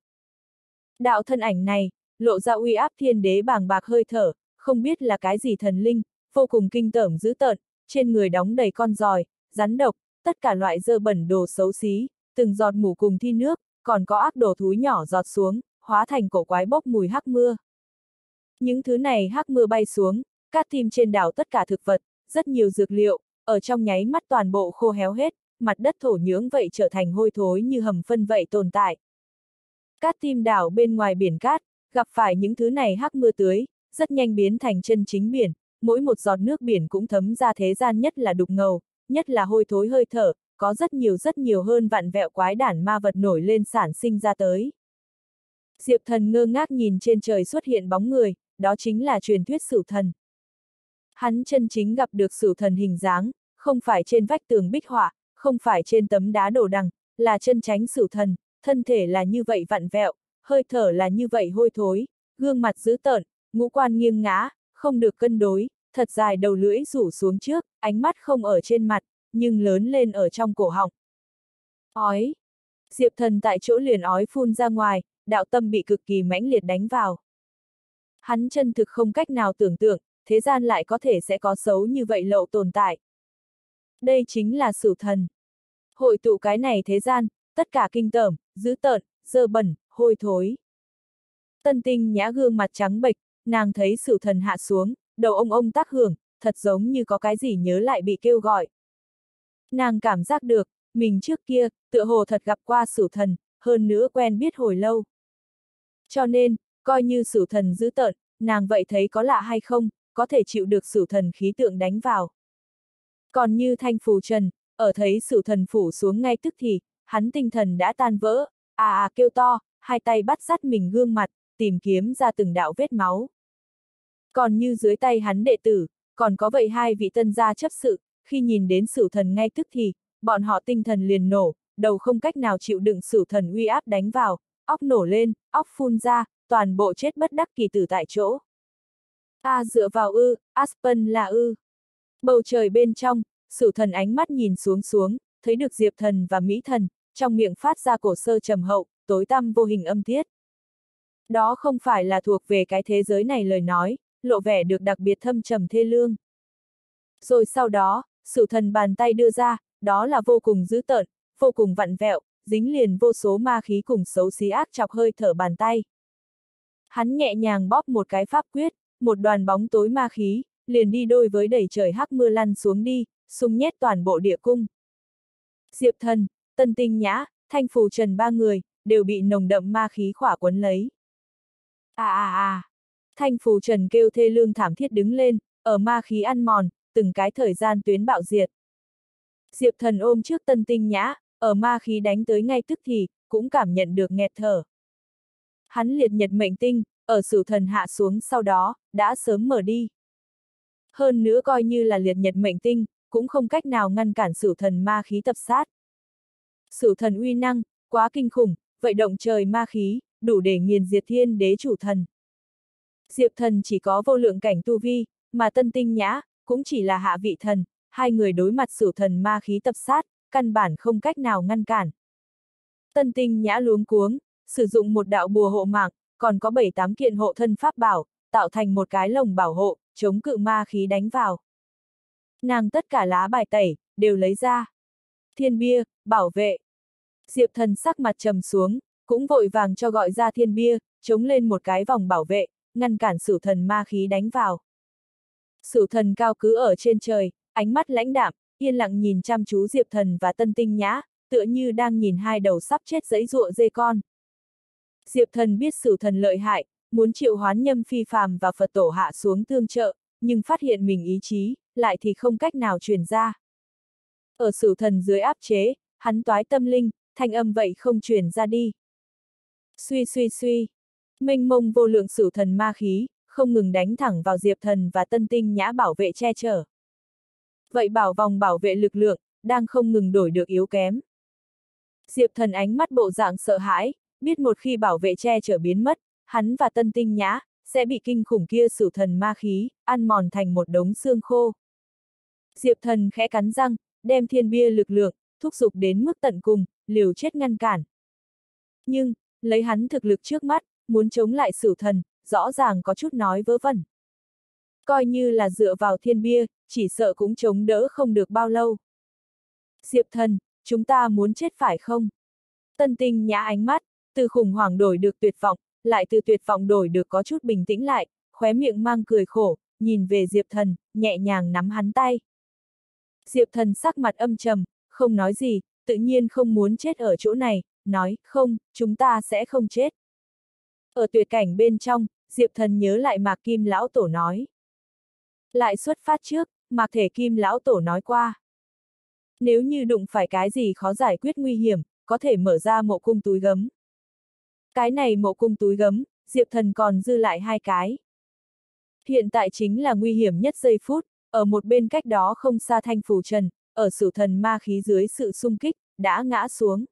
Đạo thân ảnh này, lộ ra uy áp thiên đế bàng bạc hơi thở, không biết là cái gì thần linh, vô cùng kinh tởm dữ tợn, trên người đóng đầy con giòi, rắn độc, tất cả loại dơ bẩn đồ xấu xí, từng giọt mủ cùng thi nước, còn có ác đồ thúi nhỏ giọt xuống, hóa thành cổ quái bốc mùi hắc mưa. Những thứ này hắc mưa bay xuống, cát tim trên đảo tất cả thực vật, rất nhiều dược liệu, ở trong nháy mắt toàn bộ khô héo hết, mặt đất thổ nhưỡng vậy trở thành hôi thối như hầm phân vậy tồn tại. Cát tim đảo bên ngoài biển cát, gặp phải những thứ này hắc mưa tưới, rất nhanh biến thành chân chính biển, mỗi một giọt nước biển cũng thấm ra thế gian nhất là đục ngầu, nhất là hôi thối hơi thở, có rất nhiều rất nhiều hơn vặn vẹo quái đản ma vật nổi lên sản sinh ra tới. Diệp Thần ngơ ngác nhìn trên trời xuất hiện bóng người, đó chính là truyền thuyết Sửu Thần. Hắn chân chính gặp được Sửu Thần hình dáng, không phải trên vách tường bích họa, không phải trên tấm đá đổ đằng, là chân chánh Sửu Thần, thân thể là như vậy vặn vẹo, hơi thở là như vậy hôi thối, gương mặt dữ tợn, ngũ quan nghiêng ngã, không được cân đối, thật dài đầu lưỡi rủ xuống trước, ánh mắt không ở trên mặt, nhưng lớn lên ở trong cổ họng. Ói! Diệp Thần tại chỗ liền ói phun ra ngoài, đạo tâm bị cực kỳ mãnh liệt đánh vào. Hắn chân thực không cách nào tưởng tượng, thế gian lại có thể sẽ có xấu như vậy lậu tồn tại. Đây chính là Sửu Thần. Hội tụ cái này thế gian, tất cả kinh tởm, dữ tợn, dơ bẩn, hôi thối. Tân Tinh Nhã gương mặt trắng bệch, nàng thấy Sửu Thần hạ xuống, đầu ông ông tác hưởng, thật giống như có cái gì nhớ lại bị kêu gọi. Nàng cảm giác được, mình trước kia, tựa hồ thật gặp qua Sửu Thần, hơn nữa quen biết hồi lâu. Cho nên, coi như Sửu Thần dữ tợn, nàng vậy thấy có lạ hay không, có thể chịu được Sửu Thần khí tượng đánh vào. Còn như Thanh Phù Trần, ở thấy Sửu Thần phủ xuống ngay tức thì, hắn tinh thần đã tan vỡ, à à kêu to, hai tay bắt sát mình gương mặt, tìm kiếm ra từng đạo vết máu. Còn như dưới tay hắn đệ tử, còn có vậy hai vị tân gia chấp sự, khi nhìn đến Sửu Thần ngay tức thì, bọn họ tinh thần liền nổ, đầu không cách nào chịu đựng Sửu Thần uy áp đánh vào, óc nổ lên, óc phun ra, toàn bộ chết bất đắc kỳ tử tại chỗ. A à, dựa vào ư, Aspen là ư. Bầu trời bên trong, Sửu Thần ánh mắt nhìn xuống xuống, thấy được Diệp Thần và Mỹ Thần, trong miệng phát ra cổ sơ trầm hậu, tối tăm vô hình âm tiết. Đó không phải là thuộc về cái thế giới này lời nói, lộ vẻ được đặc biệt thâm trầm thê lương. Rồi sau đó, Sửu Thần bàn tay đưa ra, đó là vô cùng dữ tợn, vô cùng vặn vẹo, dính liền vô số ma khí cùng xấu xí ác chọc hơi thở bàn tay. Hắn nhẹ nhàng bóp một cái pháp quyết, một đoàn bóng tối ma khí, liền đi đôi với đẩy trời hắc mưa lăn xuống đi, xung nhét toàn bộ địa cung. Diệp Thần, Tân Tinh Nhã, Thanh Phù Trần ba người, đều bị nồng đậm ma khí khỏa quấn lấy. À à à! Thanh phù trần kêu thê lương thảm thiết đứng lên, ở ma khí ăn mòn, từng cái thời gian tuyến bạo diệt. Diệp Thần ôm trước Tân Tinh Nhã, ở ma khí đánh tới ngay tức thì, cũng cảm nhận được nghẹt thở. Hắn liệt nhật mệnh tinh, ở Sửu Thần hạ xuống sau đó, đã sớm mở đi. Hơn nữa coi như là liệt nhật mệnh tinh, cũng không cách nào ngăn cản Sửu Thần ma khí tập sát. Sửu Thần uy năng, quá kinh khủng, vậy động trời ma khí, đủ để nghiền diệt thiên đế chủ thần. Diệp Thần chỉ có vô lượng cảnh tu vi, mà Tân Tinh Nhã, cũng chỉ là hạ vị thần, hai người đối mặt Sửu Thần ma khí tập sát, căn bản không cách nào ngăn cản. Tân Tinh Nhã luống cuống, sử dụng một đạo bùa hộ mạng, còn có bảy tám kiện hộ thân pháp bảo, tạo thành một cái lồng bảo hộ, chống cự ma khí đánh vào. Nàng tất cả lá bài tẩy, đều lấy ra. Thiên bia, bảo vệ. Diệp Thần sắc mặt trầm xuống, cũng vội vàng cho gọi ra thiên bia, chống lên một cái vòng bảo vệ, ngăn cản Sửu Thần ma khí đánh vào. Sửu Thần cao cứ ở trên trời, ánh mắt lãnh đạm, yên lặng nhìn chăm chú Diệp Thần và Tân Tinh Nhã, tựa như đang nhìn hai đầu sắp chết giãy giụa dê con. Diệp Thần biết Sửu Thần lợi hại, muốn triệu hoán Nhâm Phi Phàm và Phật Tổ hạ xuống tương trợ, nhưng phát hiện mình ý chí, lại thì không cách nào truyền ra. Ở Sửu Thần dưới áp chế, hắn toái tâm linh, thanh âm vậy không truyền ra đi. Suy suy suy, mênh mông vô lượng Sửu Thần ma khí, không ngừng đánh thẳng vào Diệp Thần và Tân Tinh Nhã bảo vệ che chở. Vậy bảo vòng bảo vệ lực lượng, đang không ngừng đổi được yếu kém. Diệp Thần ánh mắt bộ dạng sợ hãi, biết một khi bảo vệ che chở biến mất, hắn và Tân Tinh Nhã, sẽ bị kinh khủng kia Sửu Thần ma khí, ăn mòn thành một đống xương khô. Diệp Thần khẽ cắn răng, đem thiên bia lực lượng, thúc giục đến mức tận cùng, liều chết ngăn cản. Nhưng, lấy hắn thực lực trước mắt, muốn chống lại Sửu Thần, rõ ràng có chút nói vớ vẩn. Coi như là dựa vào thiên bia, chỉ sợ cũng chống đỡ không được bao lâu. Diệp Thần, chúng ta muốn chết phải không? Tân Tinh Nhã ánh mắt, từ khủng hoảng đổi được tuyệt vọng, lại từ tuyệt vọng đổi được có chút bình tĩnh lại, khóe miệng mang cười khổ, nhìn về Diệp Thần, nhẹ nhàng nắm hắn tay. Diệp Thần sắc mặt âm trầm, không nói gì, tự nhiên không muốn chết ở chỗ này, nói, không, chúng ta sẽ không chết. Ở tuyệt cảnh bên trong, Diệp Thần nhớ lại Mạc Kim Lão Tổ nói. Lại xuất phát trước, Mạc Thể Kim Lão Tổ nói qua. Nếu như đụng phải cái gì khó giải quyết nguy hiểm, có thể mở ra mộ cung túi gấm. Cái này mộ cung túi gấm, Diệp Thần còn dư lại hai cái. Hiện tại chính là nguy hiểm nhất giây phút, ở một bên cách đó không xa Thanh Phù Trần, ở Sửu Thần ma khí dưới sự xung kích, đã ngã xuống.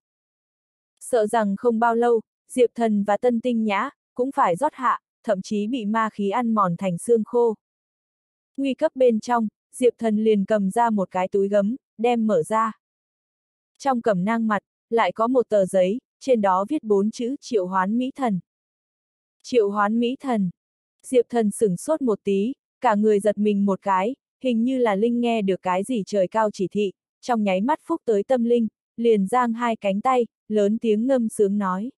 Sợ rằng không bao lâu, Diệp Thần và Tân Tinh Nhã, cũng phải rót hạ, thậm chí bị ma khí ăn mòn thành xương khô. Nguy cấp bên trong, Diệp Thần liền cầm ra một cái túi gấm, đem mở ra. Trong cẩm nang mặt, lại có một tờ giấy, trên đó viết bốn chữ Triệu Hoán Mỹ Thần. Triệu Hoán Mỹ Thần. Diệp Thần sửng sốt một tí, cả người giật mình một cái, hình như là Linh nghe được cái gì trời cao chỉ thị, trong nháy mắt phúc tới tâm linh, liền giang hai cánh tay, lớn tiếng ngâm sướng nói.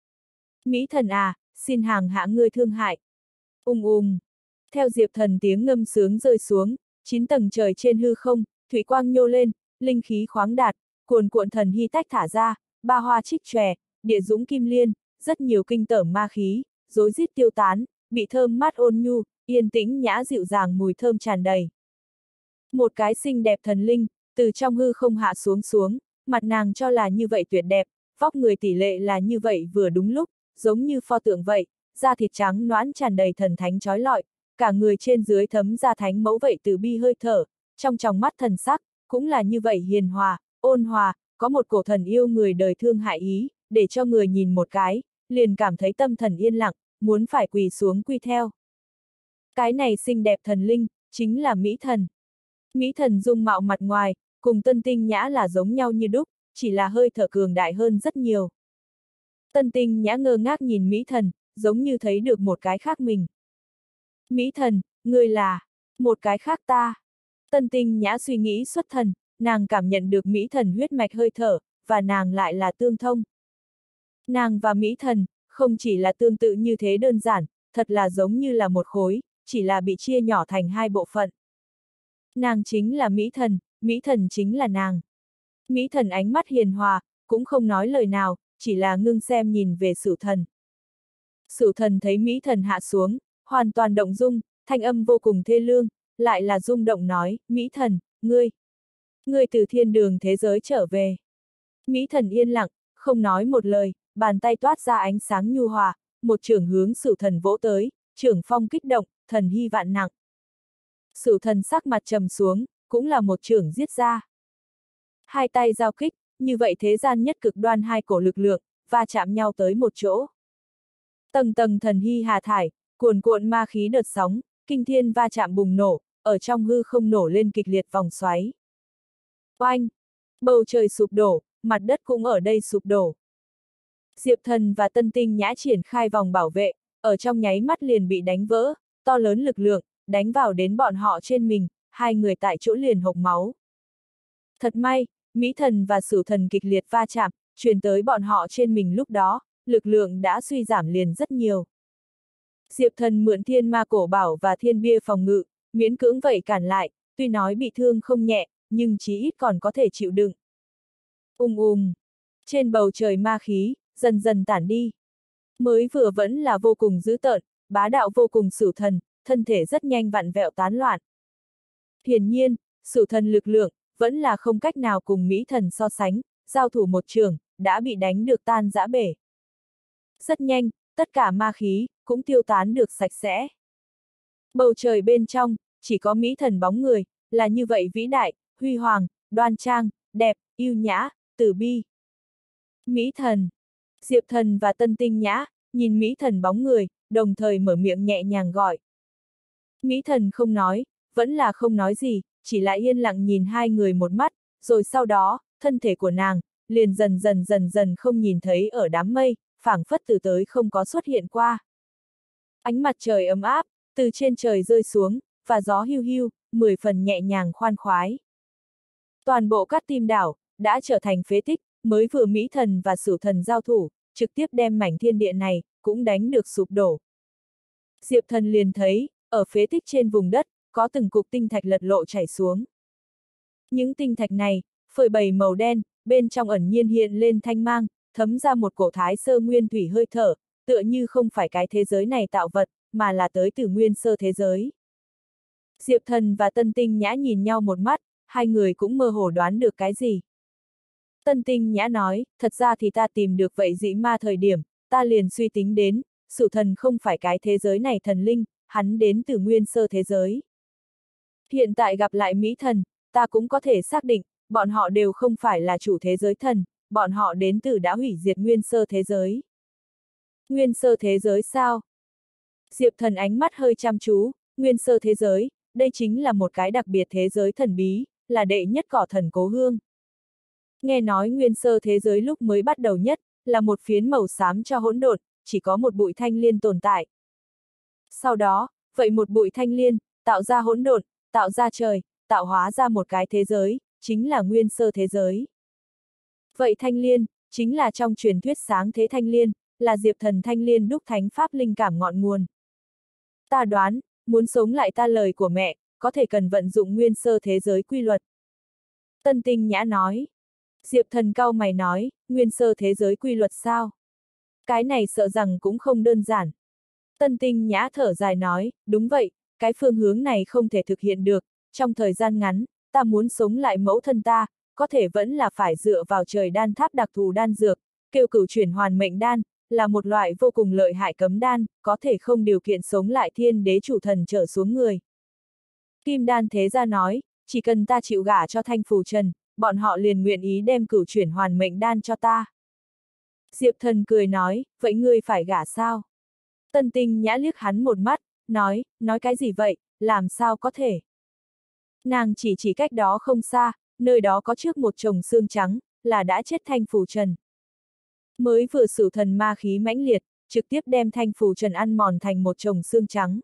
Mỹ Thần à, xin hàng hạ ngươi thương hại. Ung ung. Theo Diệp Thần tiếng ngâm sướng rơi xuống, chín tầng trời trên hư không, thủy quang nhô lên, linh khí khoáng đạt, cuồn cuộn thần hy tách thả ra, ba hoa trích chòe, địa dũng kim liên, rất nhiều kinh tởm ma khí, rối rít tiêu tán, bị thơm mát ôn nhu, yên tĩnh nhã dịu dàng mùi thơm tràn đầy. Một cái xinh đẹp thần linh, từ trong hư không hạ xuống xuống, mặt nàng cho là như vậy tuyệt đẹp, vóc người tỷ lệ là như vậy vừa đúng lúc, giống như pho tượng vậy, da thịt trắng nõn tràn đầy thần thánh chói lọi, cả người trên dưới thấm ra thánh mẫu vậy từ bi hơi thở, trong tròng mắt thần sắc, cũng là như vậy hiền hòa, ôn hòa, có một cổ thần yêu người đời thương hại ý, để cho người nhìn một cái, liền cảm thấy tâm thần yên lặng, muốn phải quỳ xuống quy theo. Cái này xinh đẹp thần linh, chính là Mỹ Thần. Mỹ Thần dung mạo mặt ngoài, cùng Tân Tinh Nhã là giống nhau như đúc, chỉ là hơi thở cường đại hơn rất nhiều. Tân Tinh Nhã ngơ ngác nhìn Mỹ Thần, giống như thấy được một cái khác mình. Mỹ Thần, ngươi là một cái khác ta. Tân Tinh Nhã suy nghĩ xuất thần, nàng cảm nhận được Mỹ Thần huyết mạch hơi thở, và nàng lại là tương thông. Nàng và Mỹ Thần, không chỉ là tương tự như thế đơn giản, thật là giống như là một khối, chỉ là bị chia nhỏ thành hai bộ phận. Nàng chính là Mỹ Thần, Mỹ Thần chính là nàng. Mỹ Thần ánh mắt hiền hòa, cũng không nói lời nào, chỉ là ngưng xem nhìn về Sửu Thần. Sửu Thần thấy Mỹ Thần hạ xuống, hoàn toàn động dung, thanh âm vô cùng thê lương, lại là rung động nói, Mỹ Thần, ngươi, ngươi từ thiên đường thế giới trở về. Mỹ Thần yên lặng, không nói một lời, bàn tay toát ra ánh sáng nhu hòa, một chưởng hướng Sửu Thần vỗ tới, chưởng phong kích động, thần hy vạn nặng. Sửu Thần sắc mặt trầm xuống, cũng là một chưởng giết ra. Hai tay giao kích, như vậy thế gian nhất cực đoan hai cổ lực lượng, va chạm nhau tới một chỗ. Tầng tầng thần hy hà thải, cuồn cuộn ma khí đợt sóng, kinh thiên va chạm bùng nổ, ở trong hư không nổ lên kịch liệt vòng xoáy. Oanh! Bầu trời sụp đổ, mặt đất cũng ở đây sụp đổ. Diệp Thần và Tân Tinh Nhã triển khai vòng bảo vệ, ở trong nháy mắt liền bị đánh vỡ, to lớn lực lượng, đánh vào đến bọn họ trên mình, hai người tại chỗ liền hộc máu. Thật may, Mỹ Thần và Sửu Thần kịch liệt va chạm, truyền tới bọn họ trên mình lúc đó, lực lượng đã suy giảm liền rất nhiều. Diệp Thần mượn thiên ma cổ bảo và thiên bia phòng ngự, miễn cưỡng vậy cản lại, tuy nói bị thương không nhẹ, nhưng chí ít còn có thể chịu đựng. Ung ung, trên bầu trời ma khí, dần dần tản đi. Mới vừa vẫn là vô cùng dữ tợn, bá đạo vô cùng Sửu Thần, thân thể rất nhanh vặn vẹo tán loạn. Hiển nhiên, Sửu Thần lực lượng, vẫn là không cách nào cùng Mỹ Thần so sánh, giao thủ một trường, đã bị đánh được tan rã bể. Rất nhanh, tất cả ma khí, cũng tiêu tán được sạch sẽ. Bầu trời bên trong, chỉ có Mỹ Thần bóng người, là như vậy vĩ đại, huy hoàng, đoan trang, đẹp, yêu nhã, từ bi. Mỹ Thần, Diệp Thần và Tân Tinh Nhã, nhìn Mỹ Thần bóng người, đồng thời mở miệng nhẹ nhàng gọi. Mỹ Thần không nói, vẫn là không nói gì, chỉ là yên lặng nhìn hai người một mắt, rồi sau đó, thân thể của nàng, liền dần dần dần dần không nhìn thấy ở đám mây, phảng phất từ tới không có xuất hiện qua. Ánh mặt trời ấm áp, từ trên trời rơi xuống, và gió hiu hiu, mười phần nhẹ nhàng khoan khoái. Toàn bộ các tim đảo, đã trở thành phế tích, mới vừa Mỹ Thần và Sửu Thần giao thủ, trực tiếp đem mảnh thiên địa này, cũng đánh được sụp đổ. Diệp Thần liền thấy, ở phế tích trên vùng đất, có từng cục tinh thạch lật lộ chảy xuống. Những tinh thạch này, phơi bày màu đen, bên trong ẩn nhiên hiện lên thanh mang, thấm ra một cổ thái sơ nguyên thủy hơi thở, tựa như không phải cái thế giới này tạo vật, mà là tới từ nguyên sơ thế giới. Diệp Thần và Tân Tinh Nhã nhìn nhau một mắt, hai người cũng mơ hồ đoán được cái gì. Tân Tinh Nhã nói, thật ra thì ta tìm được vậy dĩ ma thời điểm, ta liền suy tính đến, Sửu Thần không phải cái thế giới này thần linh, hắn đến từ nguyên sơ thế giới. Hiện tại gặp lại Mỹ Thần, ta cũng có thể xác định, bọn họ đều không phải là chủ thế giới thần, bọn họ đến từ đã hủy diệt nguyên sơ thế giới. Nguyên sơ thế giới sao? Diệp Thần ánh mắt hơi chăm chú, nguyên sơ thế giới, đây chính là một cái đặc biệt thế giới thần bí, là đệ nhất cỏ thần cố hương. Nghe nói nguyên sơ thế giới lúc mới bắt đầu nhất, là một phiến màu xám cho hỗn độn, chỉ có một bụi thanh liên tồn tại. Sau đó, vậy một bụi thanh liên, tạo ra hỗn độn, tạo ra trời, tạo hóa ra một cái thế giới, chính là nguyên sơ thế giới. Vậy thanh liên, chính là trong truyền thuyết sáng thế thanh liên, là Diệp Thần thanh liên đúc thánh pháp linh cảm ngọn nguồn. Ta đoán, muốn sống lại ta lời của mẹ, có thể cần vận dụng nguyên sơ thế giới quy luật. Tân Tinh Nhã nói. Diệp Thần cau mày nói, nguyên sơ thế giới quy luật sao? Cái này sợ rằng cũng không đơn giản. Tân Tinh Nhã thở dài nói, đúng vậy, cái phương hướng này không thể thực hiện được, trong thời gian ngắn, ta muốn sống lại mẫu thân ta, có thể vẫn là phải dựa vào trời đan tháp đặc thù đan dược, kêu cửu chuyển hoàn mệnh đan, là một loại vô cùng lợi hại cấm đan, có thể không điều kiện sống lại thiên đế chủ thần trở xuống người. Kim Đan thế gia nói, chỉ cần ta chịu gả cho Thanh Phù Trần, bọn họ liền nguyện ý đem cửu chuyển hoàn mệnh đan cho ta. Diệp Thần cười nói, vậy ngươi phải gả sao? Tân Tinh Nhã liếc hắn một mắt, nói, nói cái gì vậy, làm sao có thể? Nàng chỉ chỉ cách đó không xa, nơi đó có trước một chồng xương trắng, là đã chết Thanh Phù Trần. Mới vừa Sửu Thần ma khí mãnh liệt, trực tiếp đem Thanh Phù Trần ăn mòn thành một chồng xương trắng.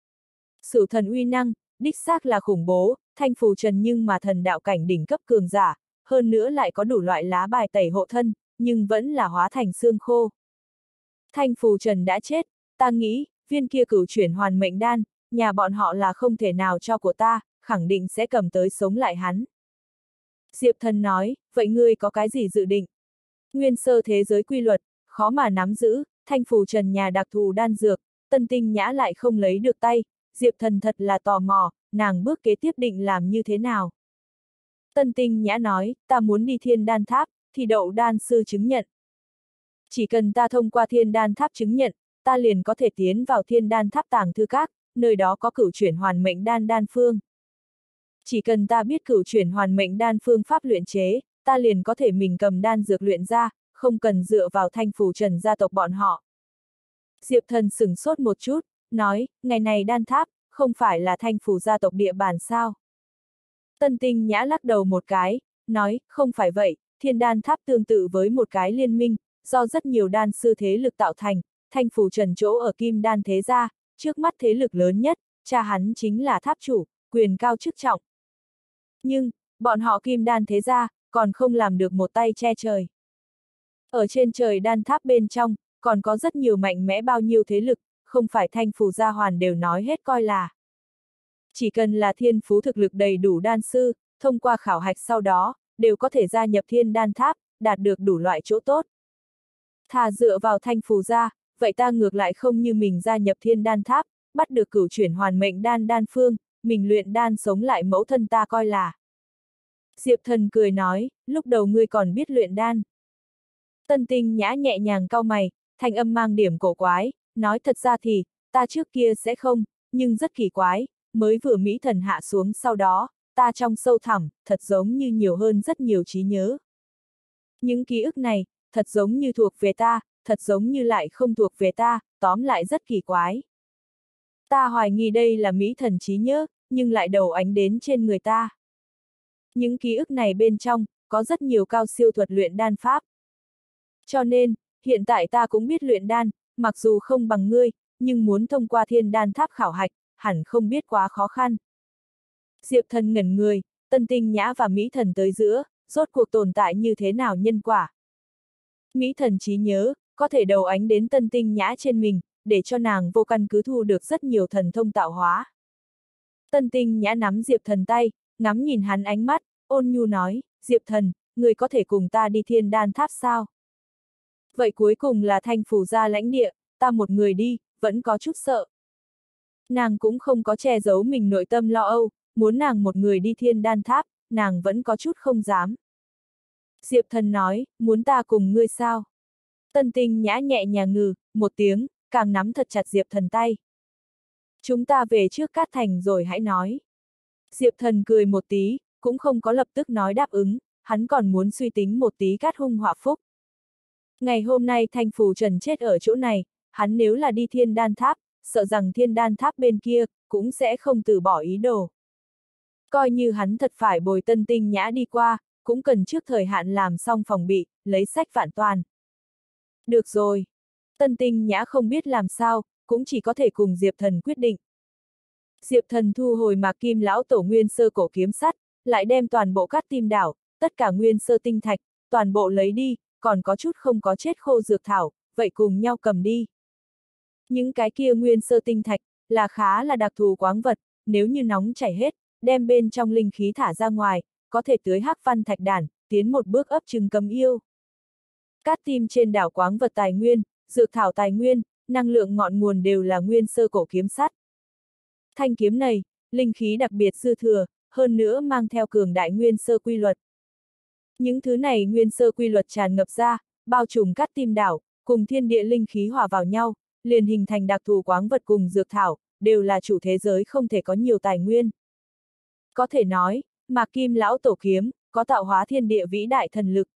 Sửu Thần uy năng, đích xác là khủng bố, Thanh Phù Trần nhưng mà thần đạo cảnh đỉnh cấp cường giả, hơn nữa lại có đủ loại lá bài tẩy hộ thân, nhưng vẫn là hóa thành xương khô. Thanh Phù Trần đã chết, ta nghĩ, viên kia cửu chuyển hoàn mệnh đan, nhà bọn họ là không thể nào cho của ta, khẳng định sẽ cầm tới sống lại hắn. Diệp Thần nói, vậy ngươi có cái gì dự định? Nguyên sơ thế giới quy luật, khó mà nắm giữ, Thanh Phù Trần nhà đặc thù đan dược, Tân Tinh Nhã lại không lấy được tay, Diệp Thần thật là tò mò, nàng bước kế tiếp định làm như thế nào. Tân Tinh Nhã nói, ta muốn đi Thiên Đan Tháp, thì đậu đan sư chứng nhận. Chỉ cần ta thông qua Thiên Đan Tháp chứng nhận, ta liền có thể tiến vào Thiên Đan Tháp tàng thư các, nơi đó có cửu chuyển hoàn mệnh đan đan phương. Chỉ cần ta biết cửu chuyển hoàn mệnh đan phương pháp luyện chế, ta liền có thể mình cầm đan dược luyện ra, không cần dựa vào Thanh Phù Trần gia tộc bọn họ. Diệp Thần sửng sốt một chút, nói, ngày này đan tháp, không phải là Thanh Phù gia tộc địa bàn sao? Tân Tinh Nhã lắc đầu một cái, nói, không phải vậy, Thiên Đan Tháp tương tự với một cái liên minh, do rất nhiều đan sư thế lực tạo thành, Thanh Phù Trần chỗ ở Kim Đan thế gia, trước mắt thế lực lớn nhất, cha hắn chính là tháp chủ, quyền cao chức trọng. Nhưng, bọn họ Kim Đan thế gia, còn không làm được một tay che trời. Ở trên trời đan tháp bên trong, còn có rất nhiều mạnh mẽ bao nhiêu thế lực, không phải Thanh Phù gia hoàn đều nói hết coi là. Chỉ cần là thiên phú thực lực đầy đủ đan sư, thông qua khảo hạch sau đó, đều có thể gia nhập Thiên Đan Tháp, đạt được đủ loại chỗ tốt. Thà dựa vào Thanh Phù gia, vậy ta ngược lại không như mình gia nhập Thiên Đan Tháp, bắt được cửu chuyển hoàn mệnh đan đan phương, mình luyện đan sống lại mẫu thân ta coi là. Diệp Thần cười nói, lúc đầu ngươi còn biết luyện đan. Tân Tinh Nhã nhẹ nhàng cau mày, thanh âm mang điểm cổ quái, nói thật ra thì, ta trước kia sẽ không, nhưng rất kỳ quái, mới vừa Mỹ Thần hạ xuống sau đó, ta trong sâu thẳm, thật giống như nhiều hơn rất nhiều trí nhớ. Những ký ức này, thật giống như thuộc về ta, thật giống như lại không thuộc về ta, tóm lại rất kỳ quái. Ta hoài nghi đây là Mỹ Thần trí nhớ, nhưng lại đầu ánh đến trên người ta. Những ký ức này bên trong, có rất nhiều cao siêu thuật luyện đan pháp. Cho nên, hiện tại ta cũng biết luyện đan, mặc dù không bằng ngươi, nhưng muốn thông qua Thiên Đan Tháp khảo hạch, hẳn không biết quá khó khăn. Diệp Thần ngẩn người, Tân Tinh Nhã và Mỹ Thần tới giữa, rốt cuộc tồn tại như thế nào nhân quả. Mỹ Thần trí nhớ, có thể đầu ánh đến Tân Tinh Nhã trên mình, để cho nàng vô căn cứ thu được rất nhiều thần thông tạo hóa. Tân Tinh Nhã nắm Diệp Thần tay, ngắm nhìn hắn ánh mắt, ôn nhu nói, Diệp Thần, người có thể cùng ta đi Thiên Đan Tháp sao? Vậy cuối cùng là Thanh Phù gia lãnh địa, ta một người đi, vẫn có chút sợ. Nàng cũng không có che giấu mình nội tâm lo âu, muốn nàng một người đi Thiên Đan Tháp, nàng vẫn có chút không dám. Diệp Thần nói, muốn ta cùng ngươi sao? Tân Tinh Nhã nhẹ nhàng ngừ, một tiếng, càng nắm thật chặt Diệp Thần tay. Chúng ta về trước Cát Thành rồi hãy nói. Diệp Thần cười một tí, cũng không có lập tức nói đáp ứng, hắn còn muốn suy tính một tí Cát Hung họa phúc. Ngày hôm nay Thanh Phù Trần chết ở chỗ này, hắn nếu là đi Thiên Đan Tháp, sợ rằng Thiên Đan Tháp bên kia, cũng sẽ không từ bỏ ý đồ. Coi như hắn thật phải bồi Tân Tinh Nhã đi qua, cũng cần trước thời hạn làm xong phòng bị, lấy sách vạn toàn. Được rồi. Tân Tinh Nhã không biết làm sao, cũng chỉ có thể cùng Diệp Thần quyết định. Diệp Thần thu hồi Mạc Kim lão tổ nguyên sơ cổ kiếm sắt, lại đem toàn bộ Cát Tim đảo, tất cả nguyên sơ tinh thạch, toàn bộ lấy đi, còn có chút không có chết khô dược thảo, vậy cùng nhau cầm đi. Những cái kia nguyên sơ tinh thạch, là khá là đặc thù quáng vật, nếu như nóng chảy hết, đem bên trong linh khí thả ra ngoài, có thể tưới hắc văn thạch đản, tiến một bước ấp trứng cấm yêu. Cát Tim trên đảo quáng vật tài nguyên, dược thảo tài nguyên, năng lượng ngọn nguồn đều là nguyên sơ cổ kiếm sắt. Thanh kiếm này, linh khí đặc biệt dư thừa, hơn nữa mang theo cường đại nguyên sơ quy luật. Những thứ này nguyên sơ quy luật tràn ngập ra, bao trùm Cát Tim đảo, cùng thiên địa linh khí hòa vào nhau, liền hình thành đặc thù quáng vật cùng dược thảo, đều là chủ thế giới không thể có nhiều tài nguyên. Có thể nói, Mạc Kim lão tổ kiếm, có tạo hóa thiên địa vĩ đại thần lực.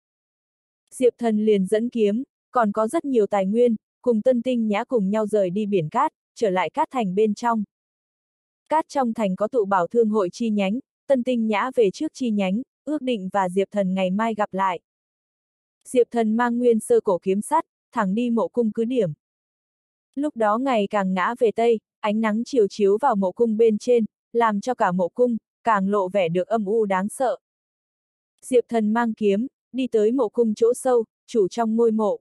Diệp Thần liền dẫn kiếm, còn có rất nhiều tài nguyên, cùng Tân Tinh Nhã cùng nhau rời đi biển cát, trở lại Cát Thành bên trong. Cát trong thành có tụ bảo thương hội chi nhánh, Tân Tinh Nhã về trước chi nhánh, ước định và Diệp Thần ngày mai gặp lại. Diệp Thần mang nguyên sơ cổ kiếm sắt, thẳng đi mộ cung cứ điểm. Lúc đó ngày càng ngã về tây, ánh nắng chiều chiếu vào mộ cung bên trên, làm cho cả mộ cung, càng lộ vẻ được âm u đáng sợ. Diệp Thần mang kiếm, đi tới mộ cung chỗ sâu, chủ trong ngôi mộ.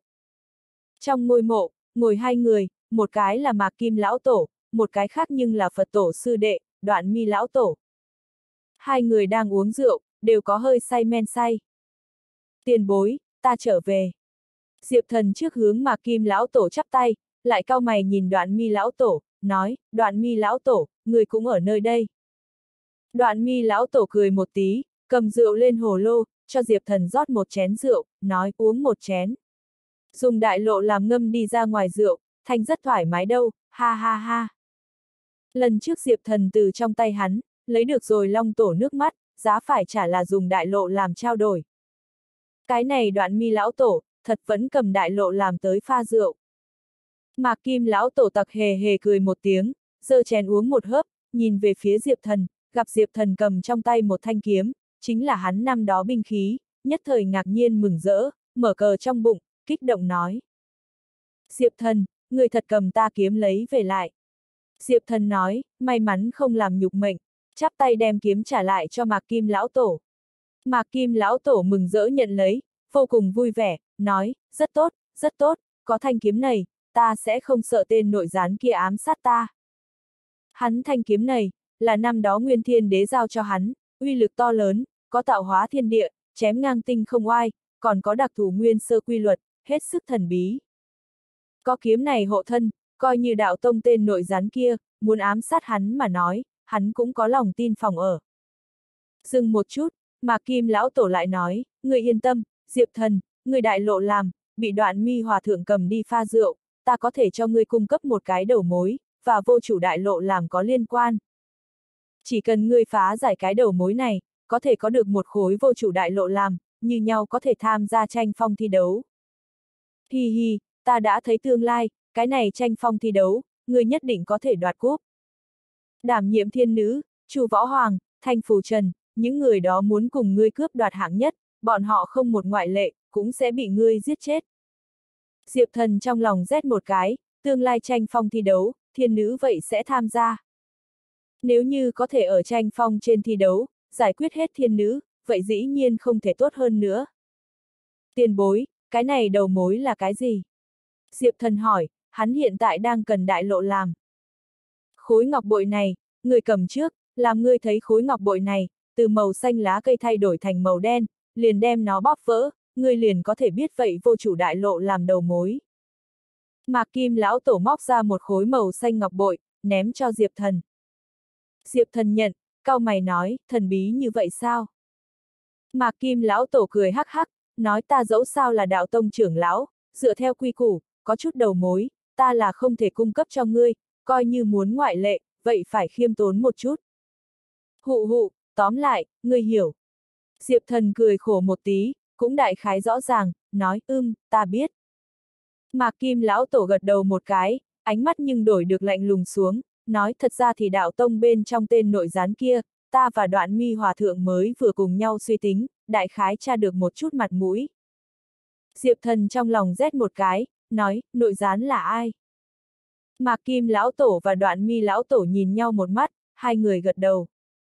Trong ngôi mộ, ngồi hai người, một cái là Mạc Kim lão tổ, một cái khác nhưng là Phật tổ sư đệ, Đoạn Mi lão tổ. Hai người đang uống rượu, đều có hơi say men say. Tiền bối, ta trở về. Diệp Thần trước hướng Mạc Kim lão tổ chắp tay, lại cau mày nhìn Đoạn Mi lão tổ, nói, Đoạn Mi lão tổ, người cũng ở nơi đây. Đoạn Mi lão tổ cười một tí, cầm rượu lên hồ lô, cho Diệp Thần rót một chén rượu, nói uống một chén. Dùng đại lộ làm ngâm đi ra ngoài rượu, thanh rất thoải mái đâu, ha ha ha. Lần trước Diệp Thần từ trong tay hắn, lấy được rồi long tổ nước mắt, giá phải trả là dùng đại lộ làm trao đổi. Cái này Đoạn Mi lão tổ, thật vẫn cầm đại lộ làm tới pha rượu. Mạc Kim lão tổ tặc hề hề cười một tiếng, giơ chén uống một hớp, nhìn về phía Diệp Thần, gặp Diệp Thần cầm trong tay một thanh kiếm, chính là hắn năm đó binh khí, nhất thời ngạc nhiên mừng rỡ, mở cờ trong bụng, kích động nói. Diệp Thần, người thật cầm ta kiếm lấy về lại. Diệp Thần nói, may mắn không làm nhục mệnh, chắp tay đem kiếm trả lại cho Mạc Kim lão tổ. Mạc Kim lão tổ mừng rỡ nhận lấy, vô cùng vui vẻ, nói, rất tốt, rất tốt, có thanh kiếm này, ta sẽ không sợ tên nội gián kia ám sát ta. Hắn thanh kiếm này, là năm đó Nguyên Thiên Đế giao cho hắn, uy lực to lớn, có tạo hóa thiên địa, chém ngang tinh không oai, còn có đặc thù nguyên sơ quy luật, hết sức thần bí. Có kiếm này hộ thân, coi như đạo tông tên nội gián kia, muốn ám sát hắn mà nói, hắn cũng có lòng tin phòng ở. Dừng một chút, Mạc Kim lão tổ lại nói, người yên tâm, Diệp Thần, người đại lộ làm, bị Đoạn Mi hòa thượng cầm đi pha rượu, ta có thể cho ngươi cung cấp một cái đầu mối, và vô chủ đại lộ làm có liên quan. Chỉ cần ngươi phá giải cái đầu mối này, có thể có được một khối vô chủ đại lộ làm, như nhau có thể tham gia tranh phong thi đấu. Hi hi, ta đã thấy tương lai, cái này tranh phong thi đấu, ngươi nhất định có thể đoạt cúp. Đảm nhiệm thiên nữ, Chu Võ Hoàng, Thanh Phù Trần, những người đó muốn cùng ngươi cướp đoạt hạng nhất, bọn họ không một ngoại lệ, cũng sẽ bị ngươi giết chết. Diệp Thần trong lòng rét một cái, tương lai tranh phong thi đấu, thiên nữ vậy sẽ tham gia. Nếu như có thể ở tranh phong trên thi đấu, giải quyết hết thiên nữ, vậy dĩ nhiên không thể tốt hơn nữa. Tiền bối, cái này đầu mối là cái gì? Diệp Thần hỏi, hắn hiện tại đang cần đại lộ làm. Khối ngọc bội này, người cầm trước, làm ngươi thấy khối ngọc bội này, từ màu xanh lá cây thay đổi thành màu đen, liền đem nó bóp vỡ, ngươi liền có thể biết vậy vô chủ đại lộ làm đầu mối. Mạc Kim lão tổ móc ra một khối màu xanh ngọc bội, ném cho Diệp Thần. Diệp Thần nhận, cau mày nói, thần bí như vậy sao? Mạc Kim lão tổ cười hắc hắc, nói ta dẫu sao là đạo tông trưởng lão, dựa theo quy củ, có chút đầu mối, ta là không thể cung cấp cho ngươi, coi như muốn ngoại lệ, vậy phải khiêm tốn một chút. Hụ hụ, tóm lại, ngươi hiểu. Diệp Thần cười khổ một tí, cũng đại khái rõ ràng, nói, ưm, ta biết. Mạc Kim lão tổ gật đầu một cái, ánh mắt nhưng đổi được lạnh lùng xuống, nói thật ra thì đạo tông bên trong tên nội gián kia, ta và Đoạn Mi hòa thượng mới vừa cùng nhau suy tính, đại khái tra được một chút mặt mũi. Diệp Thần trong lòng rét một cái, nói, nội gián là ai? Mạc Kim lão tổ và Đoạn Mi lão tổ nhìn nhau một mắt, hai người gật đầu.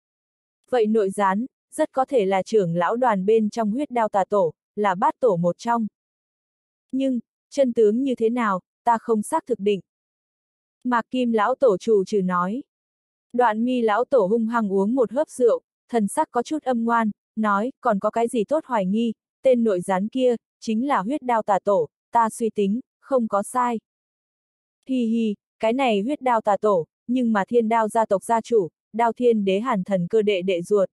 Vậy nội gián, rất có thể là trưởng lão đoàn bên trong Huyết Đao Tà Tổ, là bát tổ một trong. Nhưng, chân tướng như thế nào, ta không xác thực định. Mạc Kim lão tổ chủ trừ nói. Đoạn Mi lão tổ hung hăng uống một hớp rượu, thần sắc có chút âm ngoan, nói, còn có cái gì tốt hoài nghi, tên nội gián kia, chính là Huyết Đao Tà Tổ, ta suy tính, không có sai. Hi hi, cái này Huyết Đao Tà Tổ, nhưng mà Thiên Đao gia tộc gia chủ, Đao Thiên Đế Hàn Thần Cơ đệ đệ ruột.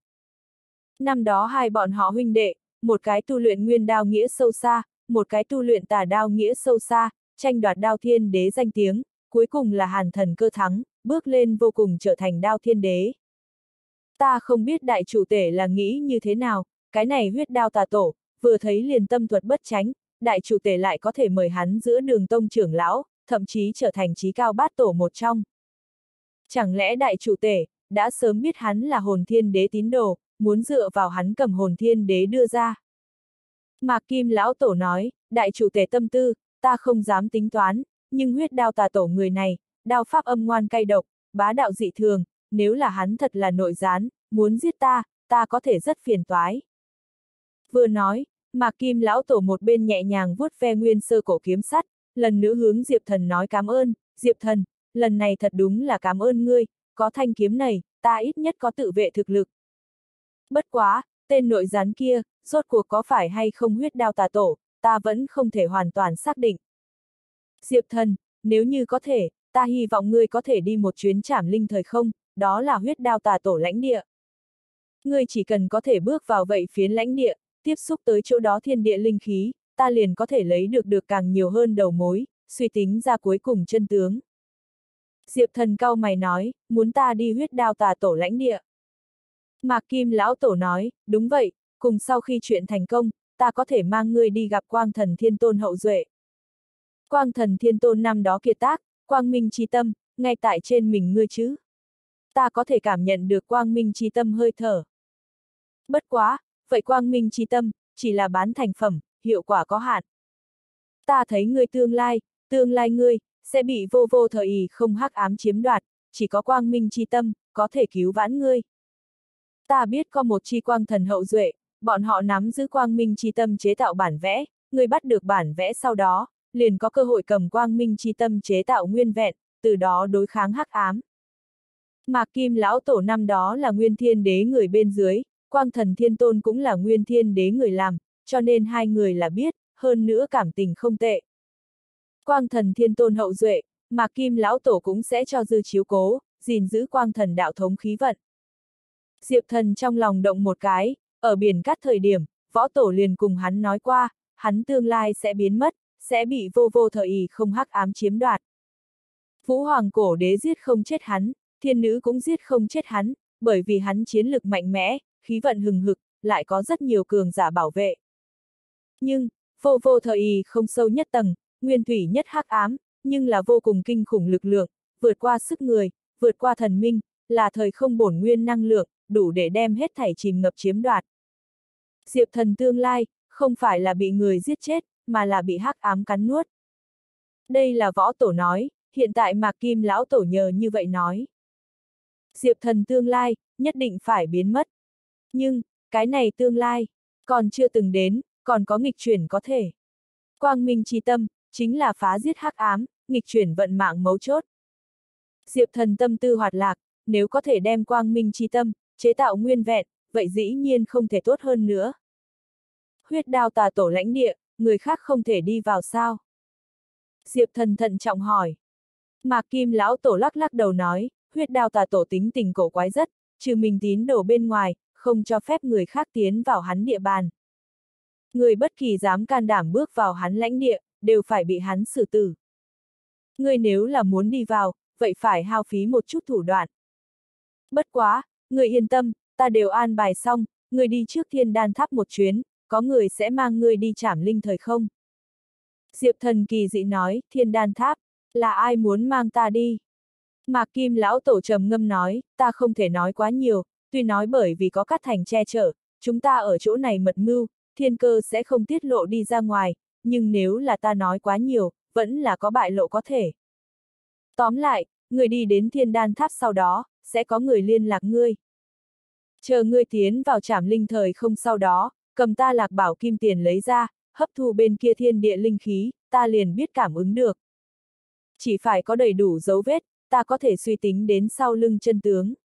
Năm đó hai bọn họ huynh đệ, một cái tu luyện nguyên đao nghĩa sâu xa, một cái tu luyện tà đao nghĩa sâu xa, tranh đoạt Đao Thiên Đế danh tiếng, cuối cùng là Hàn Thần Cơ thắng, bước lên vô cùng trở thành Đao Thiên Đế. Ta không biết đại chủ tể là nghĩ như thế nào, cái này Huyết Đao Tà Tổ, vừa thấy liền tâm thuật bất tránh, đại chủ tể lại có thể mời hắn giữa đường tông trưởng lão, thậm chí trở thành chí cao bát tổ một trong. Chẳng lẽ đại chủ tể, đã sớm biết hắn là hồn thiên đế tín đồ, muốn dựa vào hắn cầm hồn thiên đế đưa ra. Mạc Kim lão tổ nói, đại chủ tể tâm tư, ta không dám tính toán, nhưng Huyết Đao Tà Tổ người này, đao pháp âm ngoan cay độc, bá đạo dị thường, nếu là hắn thật là nội gián, muốn giết ta, ta có thể rất phiền toái. Vừa nói, Mạc Kim lão tổ một bên nhẹ nhàng vuốt ve nguyên sơ cổ kiếm sắt, lần nữa hướng Diệp Thần nói cảm ơn, Diệp Thần, lần này thật đúng là cảm ơn ngươi, có thanh kiếm này, ta ít nhất có tự vệ thực lực. Bất quá, tên nội gián kia, rốt cuộc có phải hay không Huyết Đao Tà Tổ, ta vẫn không thể hoàn toàn xác định. Diệp Thần, nếu như có thể, ta hy vọng ngươi có thể đi một chuyến trảm linh thời không, đó là huyết đao tà tổ lãnh địa. Ngươi chỉ cần có thể bước vào vậy phiến lãnh địa, tiếp xúc tới chỗ đó thiên địa linh khí, ta liền có thể lấy được được càng nhiều hơn đầu mối, suy tính ra cuối cùng chân tướng. Diệp Thần cau mày nói, muốn ta đi huyết đao tà tổ lãnh địa. Mạc Kim lão tổ nói, đúng vậy, cùng sau khi chuyện thành công, ta có thể mang ngươi đi gặp Quang Thần Thiên Tôn hậu duệ. Quang Thần Thiên Tôn năm đó kiệt tác, quang minh chi tâm, ngay tại trên mình ngươi chứ. Ta có thể cảm nhận được quang minh chi tâm hơi thở. Bất quá, vậy quang minh chi tâm, chỉ là bán thành phẩm, hiệu quả có hạn. Ta thấy ngươi tương lai, tương lai ngươi, sẽ bị vô vô thời ý không hắc ám chiếm đoạt, chỉ có quang minh chi tâm, có thể cứu vãn ngươi. Ta biết có một chi quang thần hậu duệ, bọn họ nắm giữ quang minh chi tâm chế tạo bản vẽ, ngươi bắt được bản vẽ sau đó, liền có cơ hội cầm quang minh chi tâm chế tạo nguyên vẹn, từ đó đối kháng hắc ám. Mạc Kim lão tổ năm đó là Nguyên Thiên Đế người bên dưới, Quang Thần Thiên Tôn cũng là Nguyên Thiên Đế người làm, cho nên hai người là biết, hơn nữa cảm tình không tệ. Quang Thần Thiên Tôn hậu duệ, Mạc Kim lão tổ cũng sẽ cho dư chiếu cố, gìn giữ Quang Thần đạo thống khí vận. Diệp Thần trong lòng động một cái, ở biển cát thời điểm, võ tổ liền cùng hắn nói qua, hắn tương lai sẽ biến mất, sẽ bị vô vô thời ý không hắc ám chiếm đoạt. Vũ Hoàng cổ đế giết không chết hắn, thiên nữ cũng giết không chết hắn, bởi vì hắn chiến lực mạnh mẽ, khí vận hừng hực, lại có rất nhiều cường giả bảo vệ. Nhưng, vô vô thời ý không sâu nhất tầng, nguyên thủy nhất hắc ám, nhưng là vô cùng kinh khủng lực lượng, vượt qua sức người, vượt qua thần minh, là thời không bổn nguyên năng lượng, đủ để đem hết thảy chìm ngập chiếm đoạt. Diệp Thần tương lai, không phải là bị người giết chết, mà là bị hắc ám cắn nuốt. Đây là võ tổ nói, hiện tại Mạc Kim lão tổ nhờ như vậy nói. Diệp Thần tương lai, nhất định phải biến mất. Nhưng, cái này tương lai, còn chưa từng đến, còn có nghịch chuyển có thể. Quang minh chi tâm, chính là phá giết hắc ám, nghịch chuyển vận mạng mấu chốt. Diệp Thần tâm tư hoạt lạc, nếu có thể đem quang minh chi tâm, chế tạo nguyên vẹn, vậy dĩ nhiên không thể tốt hơn nữa. Huyết đao tà tổ lãnh địa, người khác không thể đi vào sao? Diệp Thần thận trọng hỏi. Mạc Kim lão tổ lắc lắc đầu nói, huyết đao tà tổ tính tình cổ quái rất, trừ mình tín đồ bên ngoài, không cho phép người khác tiến vào hắn địa bàn. Người bất kỳ dám can đảm bước vào hắn lãnh địa, đều phải bị hắn xử tử. Người nếu là muốn đi vào, vậy phải hao phí một chút thủ đoạn. Bất quá, người yên tâm, ta đều an bài xong, người đi trước Thiên Đan Tháp một chuyến, có người sẽ mang người đi trảm linh thời không. Diệp Thần kỳ dị nói, Thiên Đan Tháp, là ai muốn mang ta đi? Mạc Kim lão tổ trầm ngâm nói, ta không thể nói quá nhiều, tuy nói bởi vì có Cát Thành che chở, chúng ta ở chỗ này mật mưu, thiên cơ sẽ không tiết lộ đi ra ngoài, nhưng nếu là ta nói quá nhiều, vẫn là có bại lộ có thể. Tóm lại, người đi đến Thiên Đan Tháp sau đó, sẽ có người liên lạc ngươi. Chờ ngươi tiến vào trảm linh thời không sau đó, cầm ta lạc bảo kim tiền lấy ra, hấp thu bên kia thiên địa linh khí, ta liền biết cảm ứng được. Chỉ phải có đầy đủ dấu vết, ta có thể suy tính đến sau lưng chân tướng.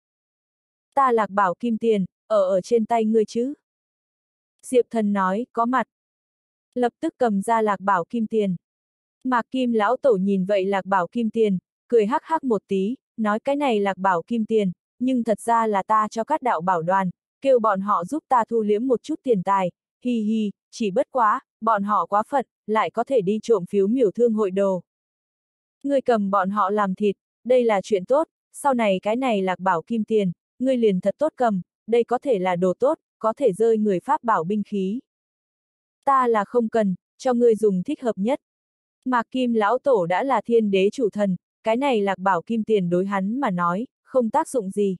Ta lạc bảo kim tiền, ở ở trên tay ngươi chứ? Diệp Thần nói, có mặt. Lập tức cầm ra lạc bảo kim tiền. Mạc Kim lão tổ nhìn vậy lạc bảo kim tiền, cười hắc hắc một tí, nói cái này lạc bảo kim tiền, nhưng thật ra là ta cho các đạo bảo đoàn, kêu bọn họ giúp ta thu liếm một chút tiền tài, hi hi, chỉ bất quá, bọn họ quá phận, lại có thể đi trộm phiếu miểu thương hội đồ. Ngươi cầm bọn họ làm thịt, đây là chuyện tốt, sau này cái này lạc bảo kim tiền, ngươi liền thật tốt cầm, đây có thể là đồ tốt, có thể rơi người pháp bảo binh khí. Ta là không cần, cho ngươi dùng thích hợp nhất. Mạc Kim lão tổ đã là thiên đế chủ thần, cái này lạc bảo kim tiền đối hắn mà nói, không tác dụng gì.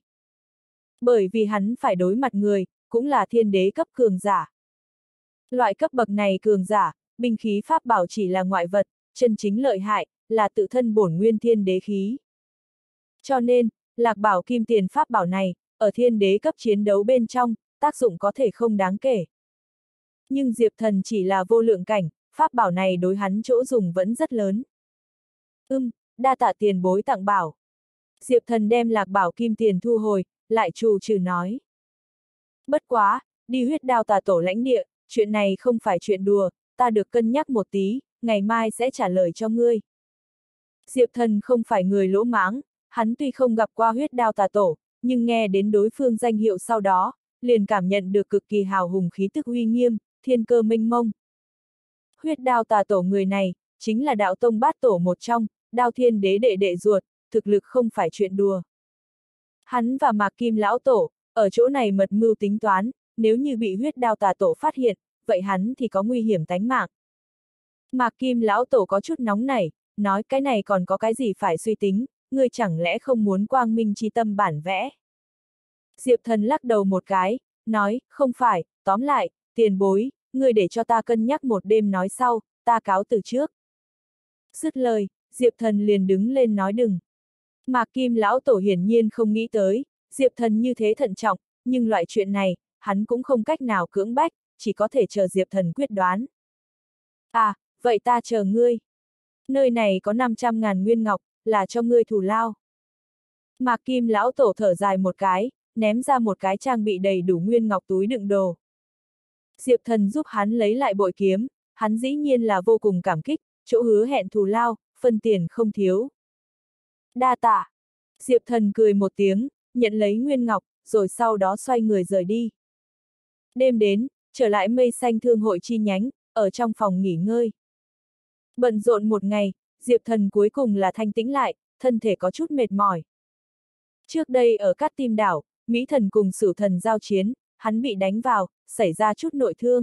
Bởi vì hắn phải đối mặt người, cũng là thiên đế cấp cường giả. Loại cấp bậc này cường giả, binh khí pháp bảo chỉ là ngoại vật, chân chính lợi hại, là tự thân bổn nguyên thiên đế khí. Cho nên, lạc bảo kim tiền pháp bảo này, ở thiên đế cấp chiến đấu bên trong, tác dụng có thể không đáng kể. Nhưng Diệp Thần chỉ là vô lượng cảnh, pháp bảo này đối hắn chỗ dùng vẫn rất lớn. Ưm, đa tạ tiền bối tặng bảo. Diệp Thần đem lạc bảo kim tiền thu hồi, lại trù trừ nói. Bất quá, đi huyết đao tà tổ lãnh địa, chuyện này không phải chuyện đùa, ta được cân nhắc một tí, ngày mai sẽ trả lời cho ngươi. Diệp Thần không phải người lỗ mãng, hắn tuy không gặp qua huyết đao tà tổ, nhưng nghe đến đối phương danh hiệu sau đó, liền cảm nhận được cực kỳ hào hùng khí tức uy nghiêm, thiên cơ mênh mông. Huyết đao tà tổ người này, chính là đạo tông bát tổ một trong, Đao Thiên Đế đệ đệ ruột, thực lực không phải chuyện đùa. Hắn và Mạc Kim lão tổ, ở chỗ này mật mưu tính toán, nếu như bị huyết đao tà tổ phát hiện, vậy hắn thì có nguy hiểm tánh mạng. Mạc Kim lão tổ có chút nóng nảy, nói cái này còn có cái gì phải suy tính, ngươi chẳng lẽ không muốn quang minh chi tâm bản vẽ. Diệp Thần lắc đầu một cái, nói, không phải, tóm lại, tiền bối, ngươi để cho ta cân nhắc một đêm nói sau, ta cáo từ trước. Dứt lời, Diệp Thần liền đứng lên nói đừng. Mạc Kim lão tổ hiển nhiên không nghĩ tới, Diệp Thần như thế thận trọng, nhưng loại chuyện này, hắn cũng không cách nào cưỡng bách, chỉ có thể chờ Diệp Thần quyết đoán. À, vậy ta chờ ngươi. Nơi này có năm trăm ngàn nguyên ngọc, là cho ngươi thù lao. Mạc Kim lão tổ thở dài một cái, ném ra một cái trang bị đầy đủ nguyên ngọc túi đựng đồ. Diệp Thần giúp hắn lấy lại bội kiếm, hắn dĩ nhiên là vô cùng cảm kích, chỗ hứa hẹn thù lao, phân tiền không thiếu. Đa tạ. Diệp Thần cười một tiếng, nhận lấy nguyên ngọc, rồi sau đó xoay người rời đi. Đêm đến, trở lại Mây Xanh Thương hội chi nhánh, ở trong phòng nghỉ ngơi. Bận rộn một ngày, Diệp Thần cuối cùng là thanh tĩnh lại, thân thể có chút mệt mỏi. Trước đây ở Cát Tim đảo, Mỹ Thần cùng Sửu Thần giao chiến, hắn bị đánh vào, xảy ra chút nội thương.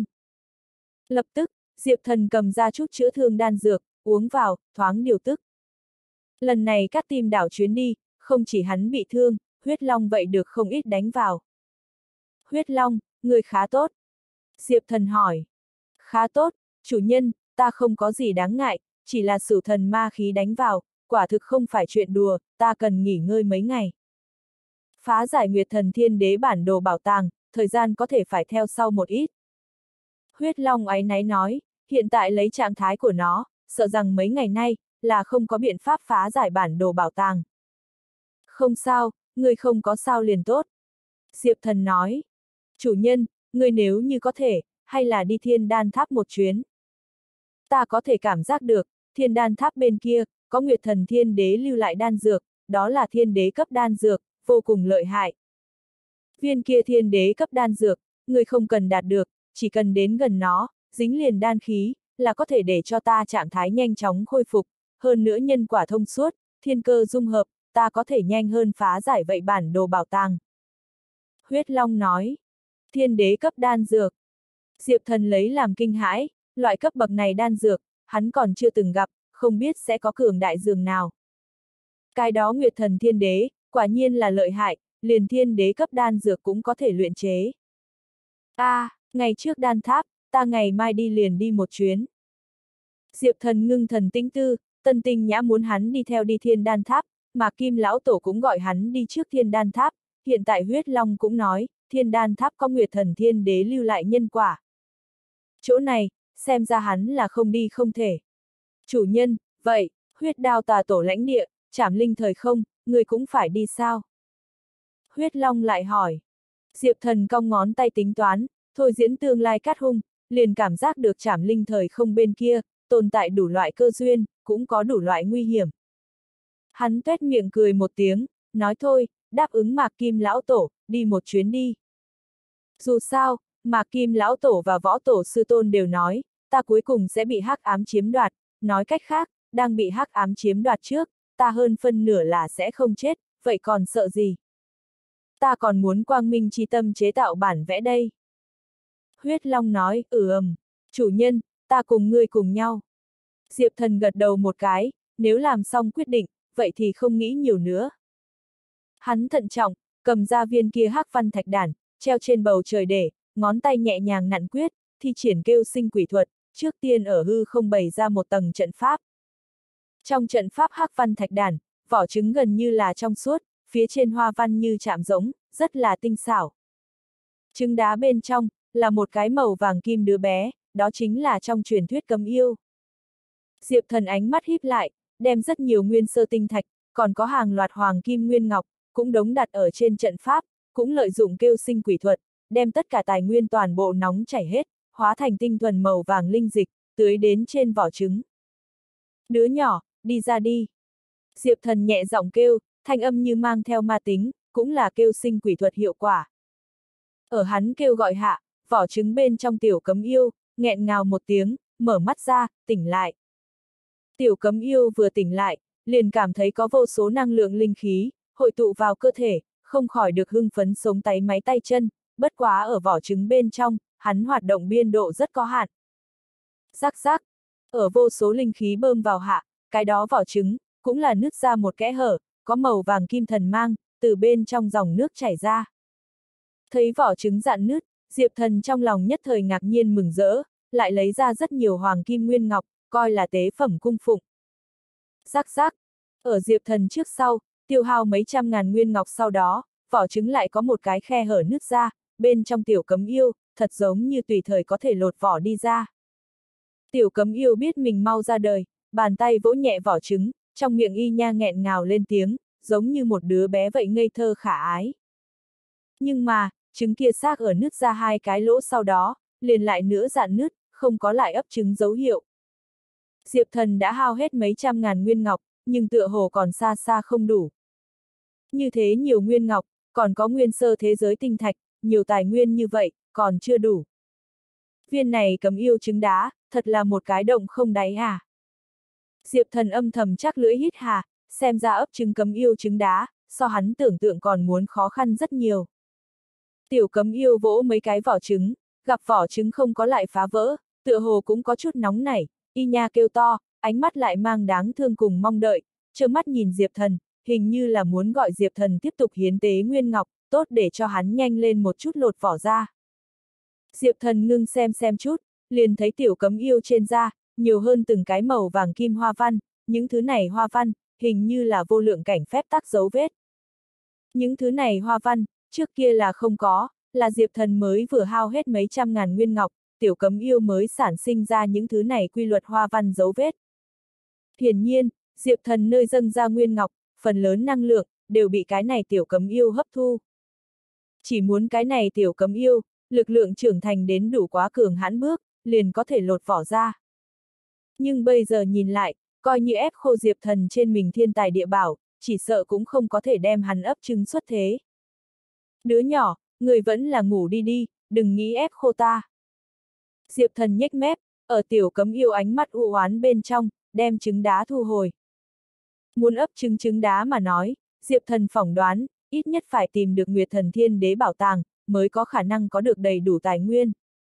Lập tức, Diệp Thần cầm ra chút chữa thương đan dược, uống vào, thoáng điều tức. Lần này Cát Tim đảo chuyến đi, không chỉ hắn bị thương, Huyết Long vậy được không ít đánh vào. Huyết Long, người khá tốt. Diệp Thần hỏi. Khá tốt, chủ nhân, ta không có gì đáng ngại, chỉ là Sửu Thần ma khí đánh vào, quả thực không phải chuyện đùa, ta cần nghỉ ngơi mấy ngày. Phá giải Nguyệt Thần Thiên Đế bản đồ bảo tàng, thời gian có thể phải theo sau một ít. Huyết Long áy náy nói, hiện tại lấy trạng thái của nó, sợ rằng mấy ngày nay, là không có biện pháp phá giải bản đồ bảo tàng. Không sao, người không có sao liền tốt. Diệp Thần nói, chủ nhân, người nếu như có thể, hay là đi Thiên Đan Tháp một chuyến. Ta có thể cảm giác được, Thiên Đan Tháp bên kia, có Nguyệt Thần Thiên Đế lưu lại đan dược, đó là thiên đế cấp đan dược, vô cùng lợi hại. Viên kia thiên đế cấp đan dược, người không cần đạt được, chỉ cần đến gần nó, dính liền đan khí, là có thể để cho ta trạng thái nhanh chóng khôi phục, hơn nữa nhân quả thông suốt, thiên cơ dung hợp, ta có thể nhanh hơn phá giải vậy bản đồ bảo tàng. Huyết Long nói, thiên đế cấp đan dược. Diệp Thần lấy làm kinh hãi, loại cấp bậc này đan dược, hắn còn chưa từng gặp, không biết sẽ có cường đại dường nào. Cái đó Nguyệt Thần Thiên Đế, quả nhiên là lợi hại, liền thiên đế cấp đan dược cũng có thể luyện chế. A, à, ngày trước đan tháp, ta ngày mai đi liền đi một chuyến. Diệp Thần ngưng thần tĩnh tư, Tân Tinh Nhã muốn hắn đi theo đi Thiên Đan Tháp, mà Kim lão tổ cũng gọi hắn đi trước Thiên Đan Tháp, hiện tại Huyết Long cũng nói, Thiên Đan Tháp có Nguyệt Thần Thiên Đế lưu lại nhân quả. Chỗ này, xem ra hắn là không đi không thể. Chủ nhân, vậy, Huyết Đao tà tổ lãnh địa, Trảm Linh thời không, người cũng phải đi sao? Huyết Long lại hỏi. Diệp Thần cong ngón tay tính toán, thôi diễn tương lai cát hung, liền cảm giác được Trảm Linh thời không bên kia, tồn tại đủ loại cơ duyên, cũng có đủ loại nguy hiểm. Hắn tuét miệng cười một tiếng, nói thôi, đáp ứng Mạc Kim lão tổ, đi một chuyến đi. Dù sao, Mạc Kim lão tổ và võ tổ sư tôn đều nói, ta cuối cùng sẽ bị hắc ám chiếm đoạt, nói cách khác, đang bị hắc ám chiếm đoạt trước, ta hơn phân nửa là sẽ không chết, vậy còn sợ gì? Ta còn muốn quang minh chi tâm chế tạo bản vẽ đây. Huyết Long nói, ừ ầm, chủ nhân, ta cùng ngươi cùng nhau. Diệp Thần gật đầu một cái, nếu làm xong quyết định, vậy thì không nghĩ nhiều nữa. Hắn thận trọng, cầm ra viên kia hắc văn thạch đản, treo trên bầu trời để, ngón tay nhẹ nhàng nặn quyết, thi triển kêu sinh quỷ thuật, trước tiên ở hư không bày ra một tầng trận pháp. Trong trận pháp hắc văn thạch đản, vỏ trứng gần như là trong suốt, phía trên hoa văn như chạm giống, rất là tinh xảo. Trứng đá bên trong, là một cái màu vàng kim đứa bé, đó chính là trong truyền thuyết cấm yêu. Diệp Thần ánh mắt híp lại, đem rất nhiều nguyên sơ tinh thạch, còn có hàng loạt hoàng kim nguyên ngọc, cũng đống đặt ở trên trận pháp, cũng lợi dụng kêu sinh quỷ thuật, đem tất cả tài nguyên toàn bộ nóng chảy hết, hóa thành tinh thuần màu vàng linh dịch, tưới đến trên vỏ trứng. Đứa nhỏ, đi ra đi. Diệp Thần nhẹ giọng kêu, thanh âm như mang theo ma tính, cũng là kêu sinh quỷ thuật hiệu quả. Ở hắn kêu gọi hạ, vỏ trứng bên trong tiểu cấm yêu, nghẹn ngào một tiếng, mở mắt ra, tỉnh lại. Tiểu cấm yêu vừa tỉnh lại, liền cảm thấy có vô số năng lượng linh khí, hội tụ vào cơ thể, không khỏi được hưng phấn sống táy máy tay chân, bất quá ở vỏ trứng bên trong, hắn hoạt động biên độ rất có hạn. Rắc rắc, ở vô số linh khí bơm vào hạ, cái đó vỏ trứng, cũng là nứt ra một kẽ hở, có màu vàng kim thần mang, từ bên trong dòng nước chảy ra. Thấy vỏ trứng rạn nứt, Diệp Thần trong lòng nhất thời ngạc nhiên mừng rỡ, lại lấy ra rất nhiều hoàng kim nguyên ngọc, coi là tế phẩm cung phụng. Rắc rắc, ở Diệp Thần trước sau, tiêu hao mấy trăm ngàn nguyên ngọc sau đó, vỏ trứng lại có một cái khe hở nứt ra, bên trong tiểu cấm yêu, thật giống như tùy thời có thể lột vỏ đi ra. Tiểu cấm yêu biết mình mau ra đời, bàn tay vỗ nhẹ vỏ trứng, trong miệng y nha nghẹn ngào lên tiếng, giống như một đứa bé vậy ngây thơ khả ái. Nhưng mà, trứng kia xác ở nứt ra hai cái lỗ sau đó, liền lại nữa dạn nứt, không có lại ấp trứng dấu hiệu. Diệp Thần đã hao hết mấy trăm ngàn nguyên ngọc, nhưng tựa hồ còn xa xa không đủ. Như thế nhiều nguyên ngọc, còn có nguyên sơ thế giới tinh thạch, nhiều tài nguyên như vậy, còn chưa đủ. Viên này cấm yêu trứng đá, thật là một cái động không đáy à. Diệp Thần âm thầm chắc lưỡi hít hà, xem ra ấp trứng cấm yêu trứng đá, so hắn tưởng tượng còn muốn khó khăn rất nhiều. Tiểu cấm yêu vỗ mấy cái vỏ trứng, gặp vỏ trứng không có lại phá vỡ, tựa hồ cũng có chút nóng nảy, y nha kêu to, ánh mắt lại mang đáng thương cùng mong đợi, trơ mắt nhìn Diệp Thần, hình như là muốn gọi Diệp Thần tiếp tục hiến tế nguyên ngọc, tốt để cho hắn nhanh lên một chút lột vỏ ra. Diệp Thần ngưng xem xem chút, liền thấy tiểu cấm yêu trên da, nhiều hơn từng cái màu vàng kim hoa văn, những thứ này hoa văn, hình như là vô lượng cảnh phép tắc dấu vết. Những thứ này hoa văn, trước kia là không có, là Diệp Thần mới vừa hao hết mấy trăm ngàn nguyên ngọc, tiểu cấm yêu mới sản sinh ra những thứ này quy luật hoa văn dấu vết. Hiển nhiên, Diệp Thần nơi dâng ra nguyên ngọc, phần lớn năng lượng, đều bị cái này tiểu cấm yêu hấp thu. Chỉ muốn cái này tiểu cấm yêu, lực lượng trưởng thành đến đủ quá cường hãn bước, liền có thể lột vỏ ra. Nhưng bây giờ nhìn lại, coi như ép khô Diệp Thần trên mình thiên tài địa bảo, chỉ sợ cũng không có thể đem hắn ấp trứng xuất thế. Đứa nhỏ, người vẫn là ngủ đi đi, đừng nghĩ ép khô ta. Diệp Thần nhếch mép, ở tiểu cấm yêu ánh mắt u oán bên trong, đem trứng đá thu hồi. Muốn ấp trứng trứng đá mà nói, Diệp Thần phỏng đoán, ít nhất phải tìm được Nguyệt Thần Thiên Đế bảo tàng, mới có khả năng có được đầy đủ tài nguyên.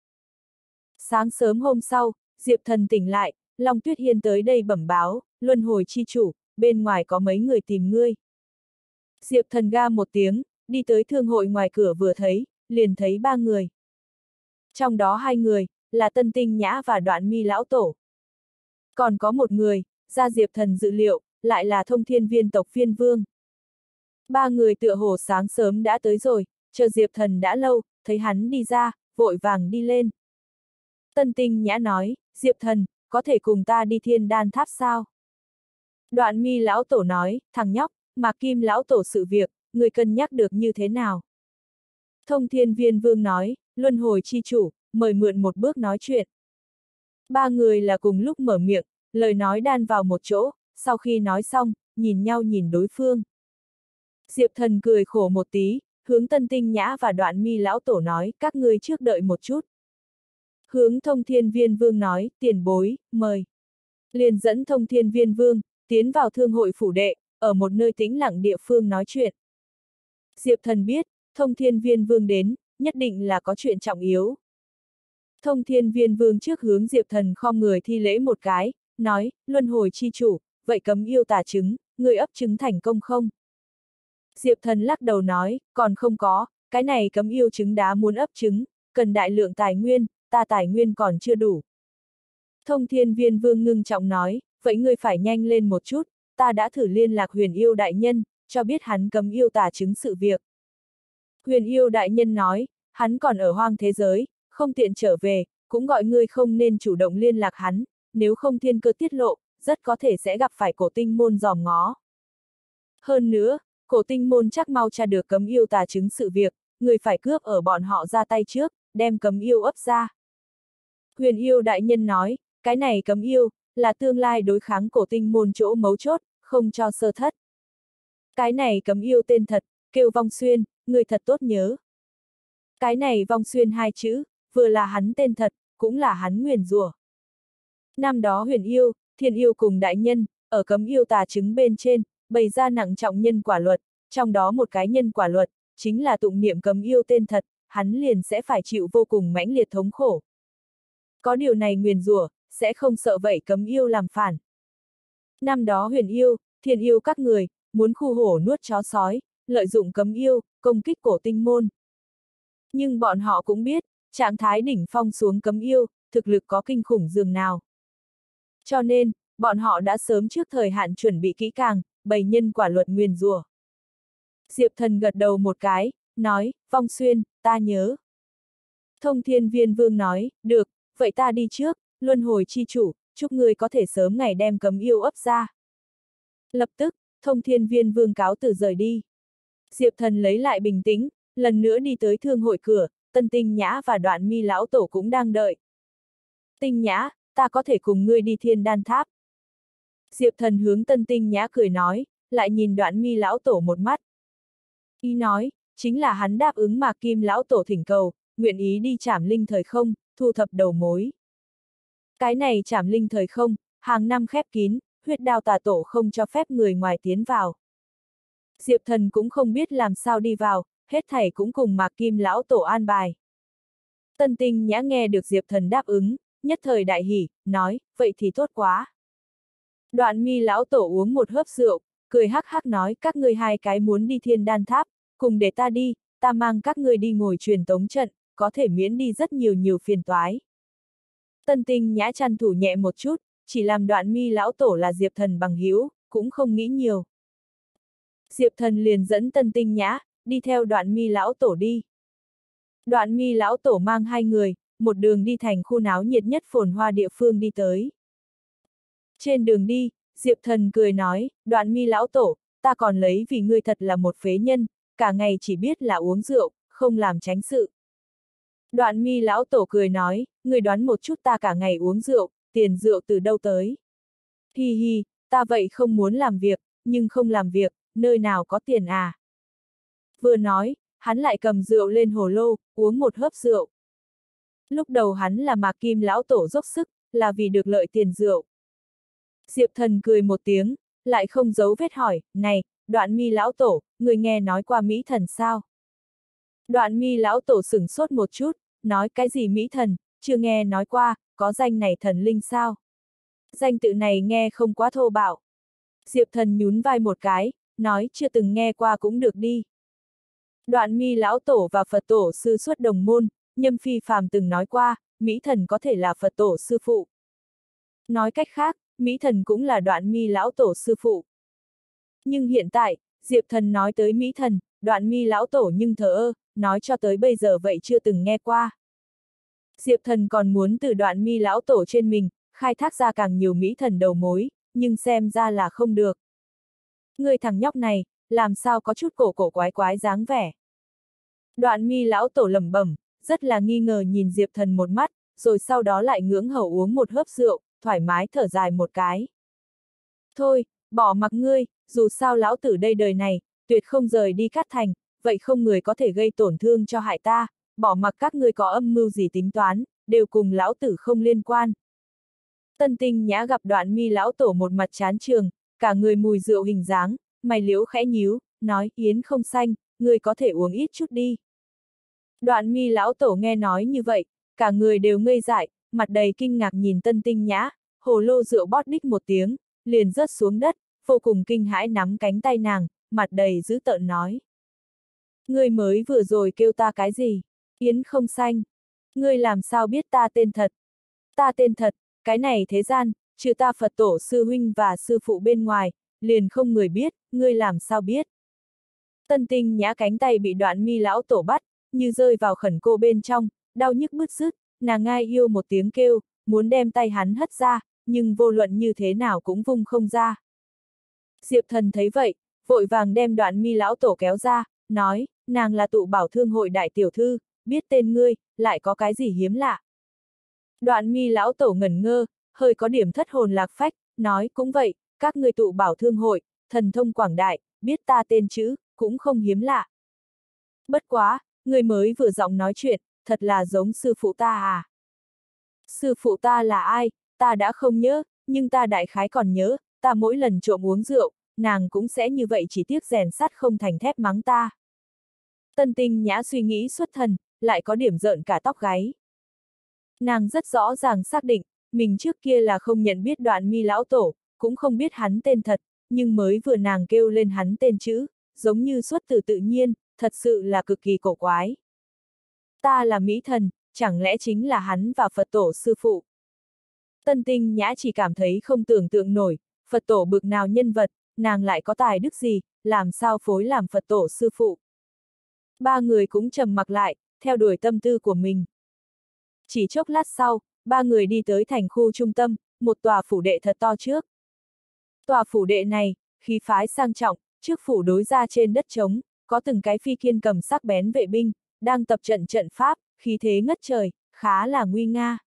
Sáng sớm hôm sau, Diệp Thần tỉnh lại, Long Tuyết Hiên tới đây bẩm báo, luân hồi chi chủ, bên ngoài có mấy người tìm ngươi. Diệp Thần ga một tiếng, đi tới thương hội ngoài cửa vừa thấy, liền thấy ba người. Trong đó hai người, là Tân Tinh Nhã và Đoạn Mi lão tổ. Còn có một người, ra Diệp Thần dự liệu, lại là Thông Thiên Viên tộc Viên Vương. Ba người tựa hồ sáng sớm đã tới rồi, chờ Diệp Thần đã lâu, thấy hắn đi ra, vội vàng đi lên. Tân Tinh Nhã nói, Diệp Thần, có thể cùng ta đi Thiên Đan Tháp sao? Đoạn Mi lão tổ nói, thằng nhóc, Mạc Kim lão tổ sự việc, người cân nhắc được như thế nào? Thông Thiên Viên Vương nói, luân hồi chi chủ, mời mượn một bước nói chuyện. Ba người là cùng lúc mở miệng, lời nói đan vào một chỗ, sau khi nói xong, nhìn nhau nhìn đối phương. Diệp Thần cười khổ một tí, hướng Tân Tinh Nhã và Đoạn Mi lão tổ nói, các ngươi trước đợi một chút. Hướng Thông Thiên Viên Vương nói, tiền bối, mời. Liền dẫn Thông Thiên Viên Vương, tiến vào thương hội phủ đệ, ở một nơi tĩnh lặng địa phương nói chuyện. Diệp Thần biết, Thông Thiên Viên Vương đến, nhất định là có chuyện trọng yếu. Thông Thiên Viên Vương trước hướng Diệp Thần khom người thi lễ một cái, nói, luân hồi chi chủ, vậy cấm yêu tà trứng, người ấp trứng thành công không? Diệp Thần lắc đầu nói, còn không có, cái này cấm yêu trứng đá muốn ấp trứng, cần đại lượng tài nguyên, ta tài nguyên còn chưa đủ. Thông Thiên Viên Vương ngưng trọng nói, vậy ngươi phải nhanh lên một chút, ta đã thử liên lạc Huyền Yêu đại nhân, cho biết hắn cấm yêu tà trứng sự việc. Huyền Yêu đại nhân nói, hắn còn ở hoang thế giới, không tiện trở về, cũng gọi ngươi không nên chủ động liên lạc hắn, nếu không thiên cơ tiết lộ, rất có thể sẽ gặp phải cổ tinh môn dòm ngó. Hơn nữa, cổ tinh môn chắc mau tra được cấm yêu tà trứng sự việc, người phải cướp ở bọn họ ra tay trước, đem cấm yêu ấp ra. Huyền Yêu đại nhân nói, Cái này cấm yêu, là tương lai đối kháng cổ tinh môn chỗ mấu chốt, không cho sơ thất. Cái này cấm yêu tên thật, kêu Vong Xuyên, người thật tốt nhớ. Cái này Vong Xuyên hai chữ, vừa là hắn tên thật, cũng là hắn nguyền rủa. Năm đó huyền yêu, thiên yêu cùng đại nhân, ở cấm yêu tà chứng bên trên, bày ra nặng trọng nhân quả luật, trong đó một cái nhân quả luật, chính là tụng niệm cấm yêu tên thật, hắn liền sẽ phải chịu vô cùng mãnh liệt thống khổ. Có điều này nguyền rủa, sẽ không sợ vậy cấm yêu làm phản. Năm đó huyền yêu, thiên yêu các người, muốn khu hổ nuốt chó sói, lợi dụng cấm yêu, công kích cổ tinh môn. Nhưng bọn họ cũng biết, trạng thái đỉnh phong xuống cấm yêu, thực lực có kinh khủng dường nào. Cho nên, bọn họ đã sớm trước thời hạn chuẩn bị kỹ càng, bày nhân quả luật nguyền rủa. Diệp Thần gật đầu một cái, nói, Vong Xuyên, ta nhớ. Thông Thiên Viên Vương nói, được, vậy ta đi trước, luân hồi chi chủ, chúc ngươi có thể sớm ngày đem cấm yêu ấp ra. Lập tức, Thông Thiên Viên Vương cáo từ rời đi. Diệp Thần lấy lại bình tĩnh, lần nữa đi tới thương hội cửa, Tân Tinh Nhã và Đoạn Mi lão tổ cũng đang đợi. Tinh Nhã, ta có thể cùng ngươi đi Thiên Đan Tháp. Diệp Thần hướng Tân Tinh Nhã cười nói, lại nhìn Đoạn Mi lão tổ một mắt. Ý nói, chính là hắn đáp ứng Mạc Kim lão tổ thỉnh cầu, nguyện ý đi trảm linh thời không, thu thập đầu mối. Cái này trảm linh thời không, hàng năm khép kín, huyết đao tà tổ không cho phép người ngoài tiến vào. Diệp Thần cũng không biết làm sao đi vào, hết thảy cũng cùng Mạc Kim lão tổ an bài. Tân Tinh Nhã nghe được Diệp Thần đáp ứng, nhất thời đại hỉ, nói, vậy thì tốt quá. Đoạn Mi lão tổ uống một hớp rượu, cười hắc hắc nói, các ngươi hai cái muốn đi Thiên Đan Tháp, cùng để ta đi, ta mang các ngươi đi ngồi truyền tống trận, có thể miễn đi rất nhiều nhiều phiền toái. Tân Tinh Nhã chăn thủ nhẹ một chút, chỉ làm Đoạn Mi lão tổ là Diệp Thần bằng hữu, cũng không nghĩ nhiều. Diệp Thần liền dẫn Tân Tinh Nhã, đi theo Đoạn Mi lão tổ đi. Đoạn Mi lão tổ mang hai người, một đường đi thành khu náo nhiệt nhất phồn hoa địa phương đi tới. Trên đường đi, Diệp Thần cười nói, Đoạn Mi lão tổ, ta còn lấy vì ngươi thật là một phế nhân, cả ngày chỉ biết là uống rượu, không làm chánh sự. Đoạn Mi lão tổ cười nói, ngươi đoán một chút ta cả ngày uống rượu, tiền rượu từ đâu tới. Hi hi, ta vậy không muốn làm việc, nhưng không làm việc, nơi nào có tiền à. Vừa nói, hắn lại cầm rượu lên hồ lô, uống một hớp rượu. Lúc đầu hắn là Mạc Kim lão tổ dốc sức, là vì được lợi tiền rượu. Diệp Thần cười một tiếng, lại không giấu vết hỏi, này, Đoạn Mi lão tổ, người nghe nói qua Mỹ thần sao? Đoạn Mi lão tổ sửng sốt một chút, nói cái gì Mỹ thần, chưa nghe nói qua, có danh này thần linh sao? Danh tự này nghe không quá thô bạo. Diệp Thần nhún vai một cái, nói chưa từng nghe qua cũng được đi. Đoạn Mi lão tổ và Phật tổ sư xuất đồng môn, Nhâm Phi Phàm từng nói qua, Mỹ thần có thể là Phật tổ sư phụ. Nói cách khác, Mỹ thần cũng là Đoạn Mi lão tổ sư phụ. Nhưng hiện tại, Diệp Thần nói tới Mỹ thần, Đoạn Mi lão tổ nhưng thờ ơ, nói cho tới bây giờ vậy chưa từng nghe qua. Diệp Thần còn muốn từ Đoạn Mi lão tổ trên mình, khai thác ra càng nhiều Mỹ thần đầu mối, nhưng xem ra là không được. Người thằng nhóc này, làm sao có chút cổ cổ quái quái dáng vẻ. Đoạn Mi lão tổ lẩm bẩm, rất là nghi ngờ nhìn Diệp Thần một mắt, rồi sau đó lại ngưỡng hầu uống một hớp rượu, thoải mái thở dài một cái. Thôi, bỏ mặc ngươi, dù sao lão tử đây đời này, tuyệt không rời đi Cát Thành, vậy không người có thể gây tổn thương cho hại ta, bỏ mặc các ngươi có âm mưu gì tính toán, đều cùng lão tử không liên quan. Tân Tinh Nhã gặp Đoạn Mi lão tổ một mặt chán trường, cả người mùi rượu hình dáng, mày liễu khẽ nhíu, nói, yến không xanh, ngươi có thể uống ít chút đi. Đoạn Mi lão tổ nghe nói như vậy, cả người đều ngây dại, mặt đầy kinh ngạc nhìn Tân Tinh Nhã, hồ lô rượu bót đích một tiếng, liền rớt xuống đất, vô cùng kinh hãi nắm cánh tay nàng, mặt đầy dữ tợn nói. Ngươi mới vừa rồi kêu ta cái gì? Yến không xanh. Ngươi làm sao biết ta tên thật? Ta tên thật, cái này thế gian, trừ ta Phật tổ sư huynh và sư phụ bên ngoài, liền không người biết, ngươi làm sao biết? Tân Tinh Nhã cánh tay bị Đoạn Mi lão tổ bắt, như rơi vào khẩn cô bên trong, đau nhức bứt rứt, nàng ngai yêu một tiếng kêu, muốn đem tay hắn hất ra, nhưng vô luận như thế nào cũng vung không ra. Diệp Thần thấy vậy, vội vàng đem Đoạn Mi lão tổ kéo ra, nói, nàng là tụ bảo thương hội đại tiểu thư, biết tên ngươi, lại có cái gì hiếm lạ. Đoạn Mi lão tổ ngẩn ngơ, hơi có điểm thất hồn lạc phách, nói cũng vậy, các ngươi tụ bảo thương hội, thần thông quảng đại, biết ta tên chữ, cũng không hiếm lạ. Bất quá, người mới vừa giọng nói chuyện, thật là giống sư phụ ta à. Sư phụ ta là ai, ta đã không nhớ, nhưng ta đại khái còn nhớ, ta mỗi lần trộm uống rượu, nàng cũng sẽ như vậy chỉ tiếc rèn sắt không thành thép mắng ta. Tân Tinh Nhã suy nghĩ xuất thần, lại có điểm rợn cả tóc gáy. Nàng rất rõ ràng xác định, mình trước kia là không nhận biết Đoạn Mi lão tổ, cũng không biết hắn tên thật, nhưng mới vừa nàng kêu lên hắn tên chữ, giống như xuất từ tự nhiên, thật sự là cực kỳ cổ quái. Ta là Mỹ Thần, chẳng lẽ chính là hắn và Phật tổ sư phụ? Tân Tinh Nhã chỉ cảm thấy không tưởng tượng nổi, Phật tổ bực nào nhân vật, nàng lại có tài đức gì, làm sao phối làm Phật tổ sư phụ? Ba người cũng trầm mặc lại, theo đuổi tâm tư của mình. Chỉ chốc lát sau, ba người đi tới thành khu trung tâm, một tòa phủ đệ thật to trước. Tòa phủ đệ này, khí phái sang trọng, trước phủ đối ra trên đất trống, có từng cái phi kiên cầm sắc bén vệ binh, đang tập trận trận pháp, khí thế ngất trời, khá là nguy nga.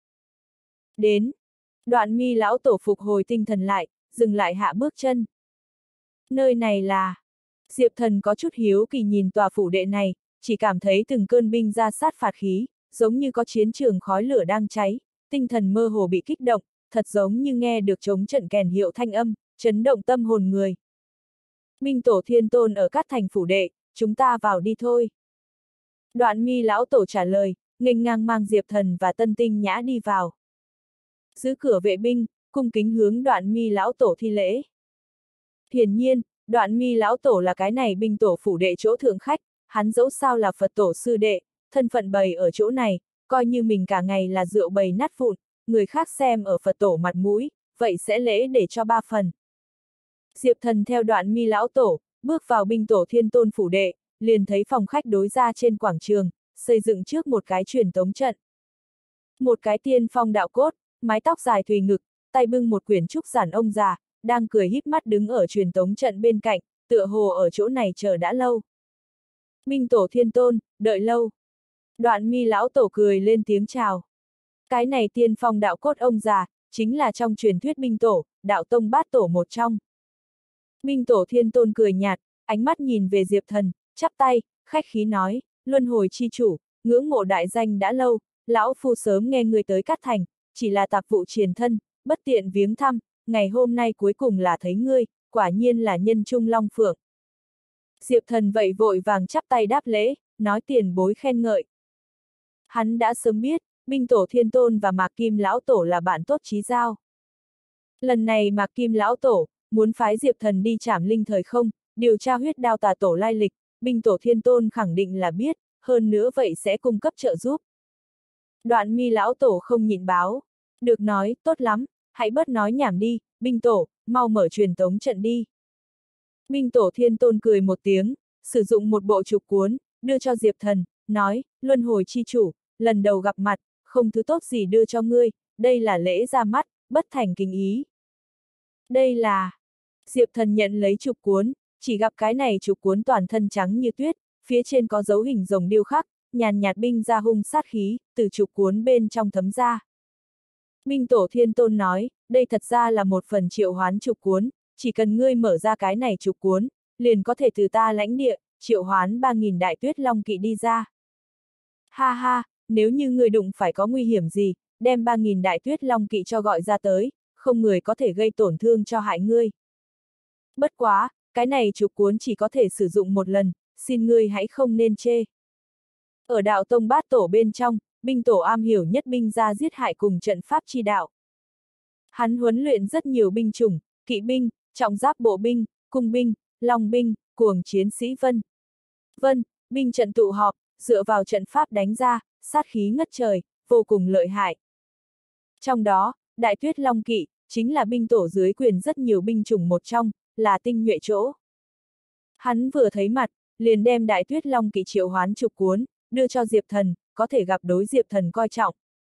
Đến, Đoạn Mi lão tổ phục hồi tinh thần lại, dừng lại hạ bước chân. Nơi này là... Diệp Thần có chút hiếu kỳ nhìn tòa phủ đệ này, chỉ cảm thấy từng cơn binh ra sát phạt khí, giống như có chiến trường khói lửa đang cháy, tinh thần mơ hồ bị kích động, thật giống như nghe được trống trận kèn hiệu thanh âm, chấn động tâm hồn người. Minh tổ thiên tôn ở các thành phủ đệ, chúng ta vào đi thôi. Đoạn Mi lão tổ trả lời, nghênh ngang mang Diệp Thần và Tân Tinh Nhã đi vào. Giữ cửa vệ binh, cung kính hướng Đoạn Mi lão tổ thi lễ. Hiển nhiên, Đoạn Mi lão tổ là cái này binh tổ phủ đệ chỗ thượng khách, hắn dẫu sao là Phật tổ sư đệ, thân phận bày ở chỗ này, coi như mình cả ngày là rượu bày nát vụn, người khác xem ở Phật tổ mặt mũi, vậy sẽ lễ để cho ba phần. Diệp Thần theo Đoạn Mi lão tổ, bước vào binh tổ thiên tôn phủ đệ, liền thấy phòng khách đối ra trên quảng trường, xây dựng trước một cái truyền tống trận. Một cái tiên phong đạo cốt, mái tóc dài thùy ngực, tay bưng một quyển trúc giản ông già, đang cười híp mắt đứng ở truyền tống trận bên cạnh, tựa hồ ở chỗ này chờ đã lâu. Minh tổ thiên tôn, đợi lâu. Đoạn Mi lão tổ cười lên tiếng chào. Cái này tiên phong đạo cốt ông già, chính là trong truyền thuyết binh tổ, đạo tông bát tổ một trong. Minh tổ thiên tôn cười nhạt, ánh mắt nhìn về Diệp Thần, chắp tay, khách khí nói, luân hồi chi chủ, ngưỡng mộ đại danh đã lâu, lão phu sớm nghe người tới Cát Thành, chỉ là tạp vụ triền thân, bất tiện viếng thăm, ngày hôm nay cuối cùng là thấy ngươi, quả nhiên là nhân trung long phượng. Diệp Thần vậy vội vàng chắp tay đáp lễ, nói tiền bối khen ngợi. Hắn đã sớm biết, Minh tổ thiên tôn và Mạc Kim lão tổ là bạn tốt chí giao. Lần này Mạc Kim lão tổ muốn phái Diệp Thần đi trảm linh thời không, điều tra huyết đao tà tổ lai lịch, Minh tổ thiên tôn khẳng định là biết, hơn nữa vậy sẽ cung cấp trợ giúp. Đoạn Mi lão tổ không nhịn báo, được nói, tốt lắm, hãy bớt nói nhảm đi, Minh tổ, mau mở truyền tống trận đi. Minh tổ thiên tôn cười một tiếng, sử dụng một bộ trục cuốn, đưa cho Diệp Thần, nói, luân hồi chi chủ, lần đầu gặp mặt, không thứ tốt gì đưa cho ngươi, đây là lễ ra mắt, bất thành kính ý. Đây là... Diệp Thần nhận lấy trục cuốn, chỉ gặp cái này trục cuốn toàn thân trắng như tuyết, phía trên có dấu hình rồng điêu khắc, nhàn nhạt binh ra hung sát khí, từ trục cuốn bên trong thấm ra. Minh tổ thiên tôn nói, đây thật ra là một phần triệu hoán trục cuốn, chỉ cần ngươi mở ra cái này trục cuốn, liền có thể từ ta lãnh địa, triệu hoán ba nghìn đại tuyết long kỵ đi ra. Ha ha, nếu như ngươi đụng phải có nguy hiểm gì, đem ba nghìn đại tuyết long kỵ cho gọi ra tới, không người có thể gây tổn thương cho hại ngươi. Bất quá, cái này trục cuốn chỉ có thể sử dụng một lần, xin ngươi hãy không nên chê. Ở đạo tông bát tổ bên trong, binh tổ am hiểu nhất binh ra giết hại cùng trận pháp chi đạo. Hắn huấn luyện rất nhiều binh chủng, kỵ binh, trọng giáp bộ binh, cung binh, long binh, cuồng chiến sĩ vân. Vân, binh trận tụ họp, dựa vào trận pháp đánh ra, sát khí ngất trời, vô cùng lợi hại. Trong đó, đại tuyết long kỵ, chính là binh tổ dưới quyền rất nhiều binh chủng một trong, là tinh nhuệ chỗ. Hắn vừa thấy mặt, liền đem đại tuyết long kỵ triệu hoán trục cuốn, đưa cho Diệp Thần, có thể gặp đối Diệp Thần coi trọng.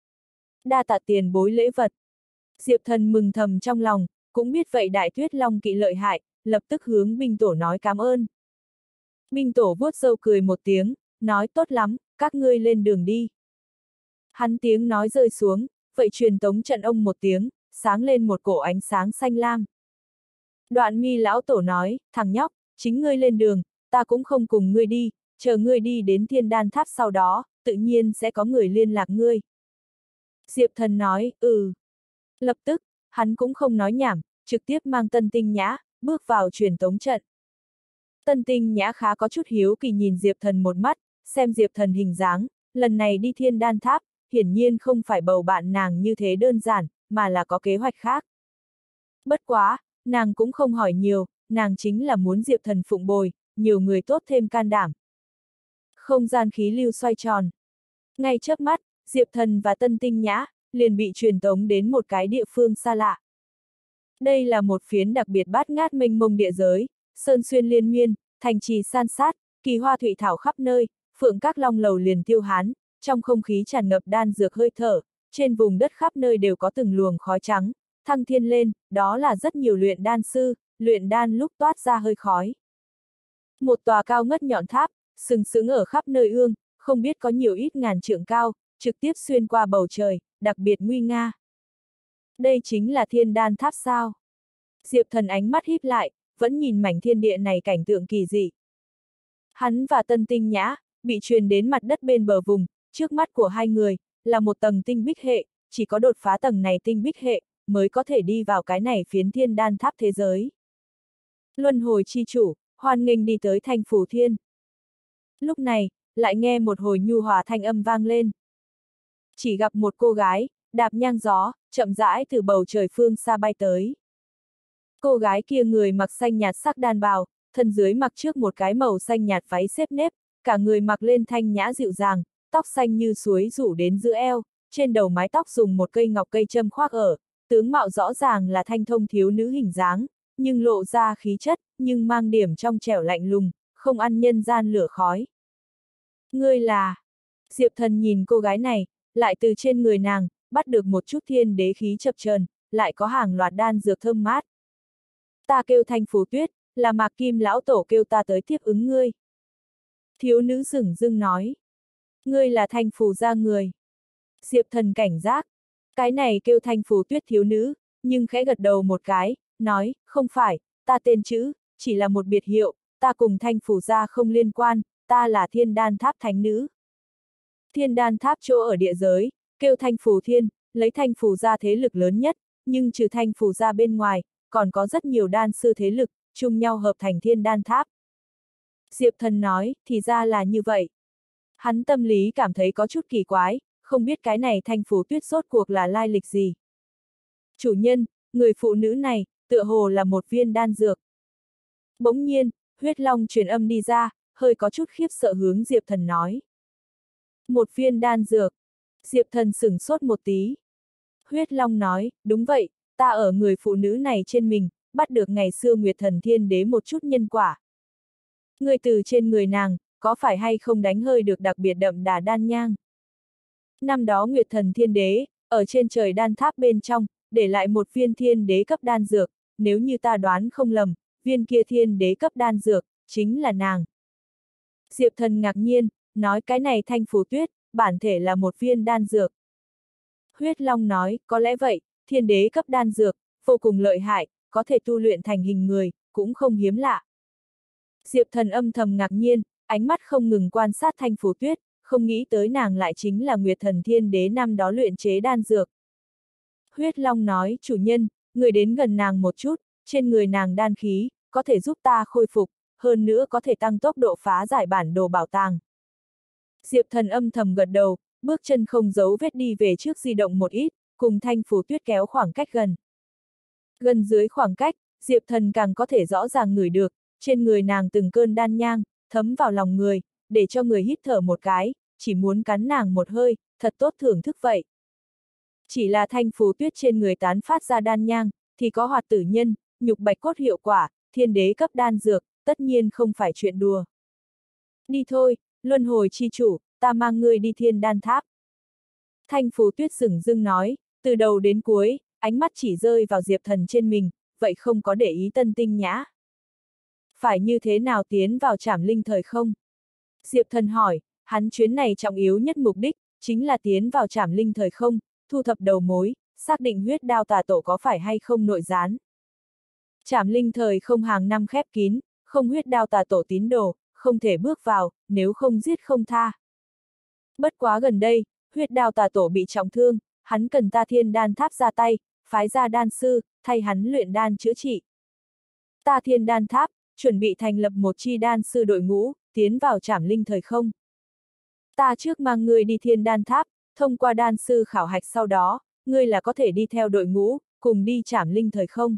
Đa tạ tiền bối lễ vật. Diệp Thần mừng thầm trong lòng, cũng biết vậy đại tuyết long kỵ lợi hại, lập tức hướng binh tổ nói cảm ơn. Binh tổ vuốt râu cười một tiếng, nói tốt lắm, các ngươi lên đường đi. Hắn tiếng nói rơi xuống, vậy truyền tống trận ông một tiếng, sáng lên một cổ ánh sáng xanh lam. Đoạn Mi lão tổ nói, thằng nhóc, chính ngươi lên đường, ta cũng không cùng ngươi đi, chờ ngươi đi đến Thiên Đan Tháp sau đó, tự nhiên sẽ có người liên lạc ngươi. Diệp Thần nói, ừ. Lập tức, hắn cũng không nói nhảm, trực tiếp mang Tân Tinh Nhã, bước vào truyền tống trận. Tân Tinh Nhã khá có chút hiếu kỳ nhìn Diệp Thần một mắt, xem Diệp Thần hình dáng, lần này đi Thiên Đan Tháp, hiển nhiên không phải bầu bạn nàng như thế đơn giản, mà là có kế hoạch khác. Bất quá, nàng cũng không hỏi nhiều, nàng chính là muốn Diệp Thần phụng bồi, nhiều người tốt thêm can đảm. Không gian khí lưu xoay tròn. Ngay chớp mắt, Diệp Thần và Tân Tinh Nhã liền bị truyền tống đến một cái địa phương xa lạ. Đây là một phiến đặc biệt bát ngát mênh mông địa giới, sơn xuyên liên miên, thành trì san sát, kỳ hoa thủy thảo khắp nơi, phượng các long lầu liền tiêu hán, trong không khí tràn ngập đan dược hơi thở, trên vùng đất khắp nơi đều có từng luồng khói trắng, thăng thiên lên, đó là rất nhiều luyện đan sư, luyện đan lúc toát ra hơi khói. Một tòa cao ngất nhọn tháp, sừng sững ở khắp nơi ương, không biết có nhiều ít ngàn trượng cao, trực tiếp xuyên qua bầu trời, đặc biệt nguy nga. Đây chính là Thiên Đan Tháp sao? Diệp Thần ánh mắt híp lại, vẫn nhìn mảnh thiên địa này cảnh tượng kỳ dị. Hắn và Tân Tinh Nhã, bị truyền đến mặt đất bên bờ vùng, trước mắt của hai người, là một tầng tinh bích hệ, chỉ có đột phá tầng này tinh bích hệ, mới có thể đi vào cái này phiến Thiên Đan Tháp thế giới. Luân hồi chi chủ, hoan nghênh đi tới Thanh Phủ Thiên. Lúc này, lại nghe một hồi nhu hòa thanh âm vang lên. Chỉ gặp một cô gái, đạp nhang gió, chậm rãi từ bầu trời phương xa bay tới. Cô gái kia người mặc xanh nhạt sắc đan bào, thân dưới mặc trước một cái màu xanh nhạt váy xếp nếp, cả người mặc lên thanh nhã dịu dàng, tóc xanh như suối rủ đến giữa eo, trên đầu mái tóc dùng một cây ngọc cây châm khoác ở, tướng mạo rõ ràng là thanh thông thiếu nữ hình dáng, nhưng lộ ra khí chất, nhưng mang điểm trong trẻo lạnh lùng, không ăn nhân gian lửa khói. Ngươi là... Diệp Thần nhìn cô gái này, lại từ trên người nàng, bắt được một chút thiên đế khí chập chờn, lại có hàng loạt đan dược thơm mát. Ta kêu Thanh Phù Tuyết, là Mạc Kim lão tổ kêu ta tới tiếp ứng ngươi. Thiếu nữ dửng dưng nói. Ngươi là Thanh Phù gia người. Diệp Thần cảnh giác. Cái này kêu Thanh Phù Tuyết thiếu nữ, nhưng khẽ gật đầu một cái, nói, không phải, ta tên chữ, chỉ là một biệt hiệu, ta cùng Thanh Phù gia không liên quan, ta là Thiên Đan Tháp thánh nữ. Thiên Đan Tháp chỗ ở địa giới, kêu Thanh Phù Thiên, lấy Thanh Phù gia thế lực lớn nhất, nhưng trừ Thanh Phù gia bên ngoài, còn có rất nhiều đan sư thế lực, chung nhau hợp thành Thiên Đan Tháp. Diệp Thần nói, thì ra là như vậy. Hắn tâm lý cảm thấy có chút kỳ quái, không biết cái này Thanh Phù Tuyết rốt cuộc là lai lịch gì. Chủ nhân, người phụ nữ này, tựa hồ là một viên đan dược. Bỗng nhiên, huyết long truyền âm đi ra, hơi có chút khiếp sợ hướng Diệp Thần nói. Một viên đan dược. Diệp Thần sửng sốt một tí. Huyết long nói, đúng vậy, ta ở người phụ nữ này trên mình, bắt được ngày xưa Nguyệt Thần Thiên Đế một chút nhân quả. Người từ trên người nàng, có phải hay không đánh hơi được đặc biệt đậm đà đan nhang? Năm đó Nguyệt Thần Thiên Đế, ở trên trời đan tháp bên trong, để lại một viên thiên đế cấp đan dược, nếu như ta đoán không lầm, viên kia thiên đế cấp đan dược, chính là nàng. Diệp Thần ngạc nhiên, nói cái này Thanh Phù Tuyết, bản thể là một viên đan dược. Huyết Long nói, có lẽ vậy, thiên đế cấp đan dược, vô cùng lợi hại, có thể tu luyện thành hình người, cũng không hiếm lạ. Diệp Thần âm thầm ngạc nhiên, ánh mắt không ngừng quan sát Thanh Phù Tuyết, không nghĩ tới nàng lại chính là Nguyệt Thần Thiên Đế năm đó luyện chế đan dược. Huyết Long nói, chủ nhân, người đến gần nàng một chút, trên người nàng đan khí, có thể giúp ta khôi phục, hơn nữa có thể tăng tốc độ phá giải bản đồ bảo tàng. Diệp Thần âm thầm gật đầu, bước chân không giấu vết đi về trước di động một ít, cùng Thanh Phù Tuyết kéo khoảng cách gần. Gần dưới khoảng cách, Diệp Thần càng có thể rõ ràng ngửi được, trên người nàng từng cơn đan nhang, thấm vào lòng người, để cho người hít thở một cái, chỉ muốn cắn nàng một hơi, thật tốt thưởng thức vậy. Chỉ là Thanh Phù Tuyết trên người tán phát ra đan nhang, thì có hoạt tử nhân, nhục bạch cốt hiệu quả, thiên đế cấp đan dược, tất nhiên không phải chuyện đùa. Đi thôi, luân hồi chi chủ, ta mang ngươi đi Thiên Đan Tháp. Thanh Phù Tuyết dửng dưng nói, từ đầu đến cuối, ánh mắt chỉ rơi vào Diệp Thần trên mình, vậy không có để ý Tân Tinh Nhã. Phải như thế nào tiến vào Trảm Linh thời không? Diệp Thần hỏi, hắn chuyến này trọng yếu nhất mục đích, chính là tiến vào Trảm Linh thời không, thu thập đầu mối, xác định huyết đao tà tổ có phải hay không nội gián. Trảm linh thời không hàng năm khép kín, không huyết đao tà tổ tín đồ, không thể bước vào, nếu không giết không tha. Bất quá gần đây, huyết đao tà tổ bị trọng thương, hắn cần ta thiên đan tháp ra tay, phái ra đan sư, thay hắn luyện đan chữa trị. Ta thiên đan tháp, chuẩn bị thành lập một chi đan sư đội ngũ, tiến vào trảm linh thời không. Ta trước mang ngươi đi thiên đan tháp, thông qua đan sư khảo hạch sau đó, ngươi là có thể đi theo đội ngũ, cùng đi trảm linh thời không.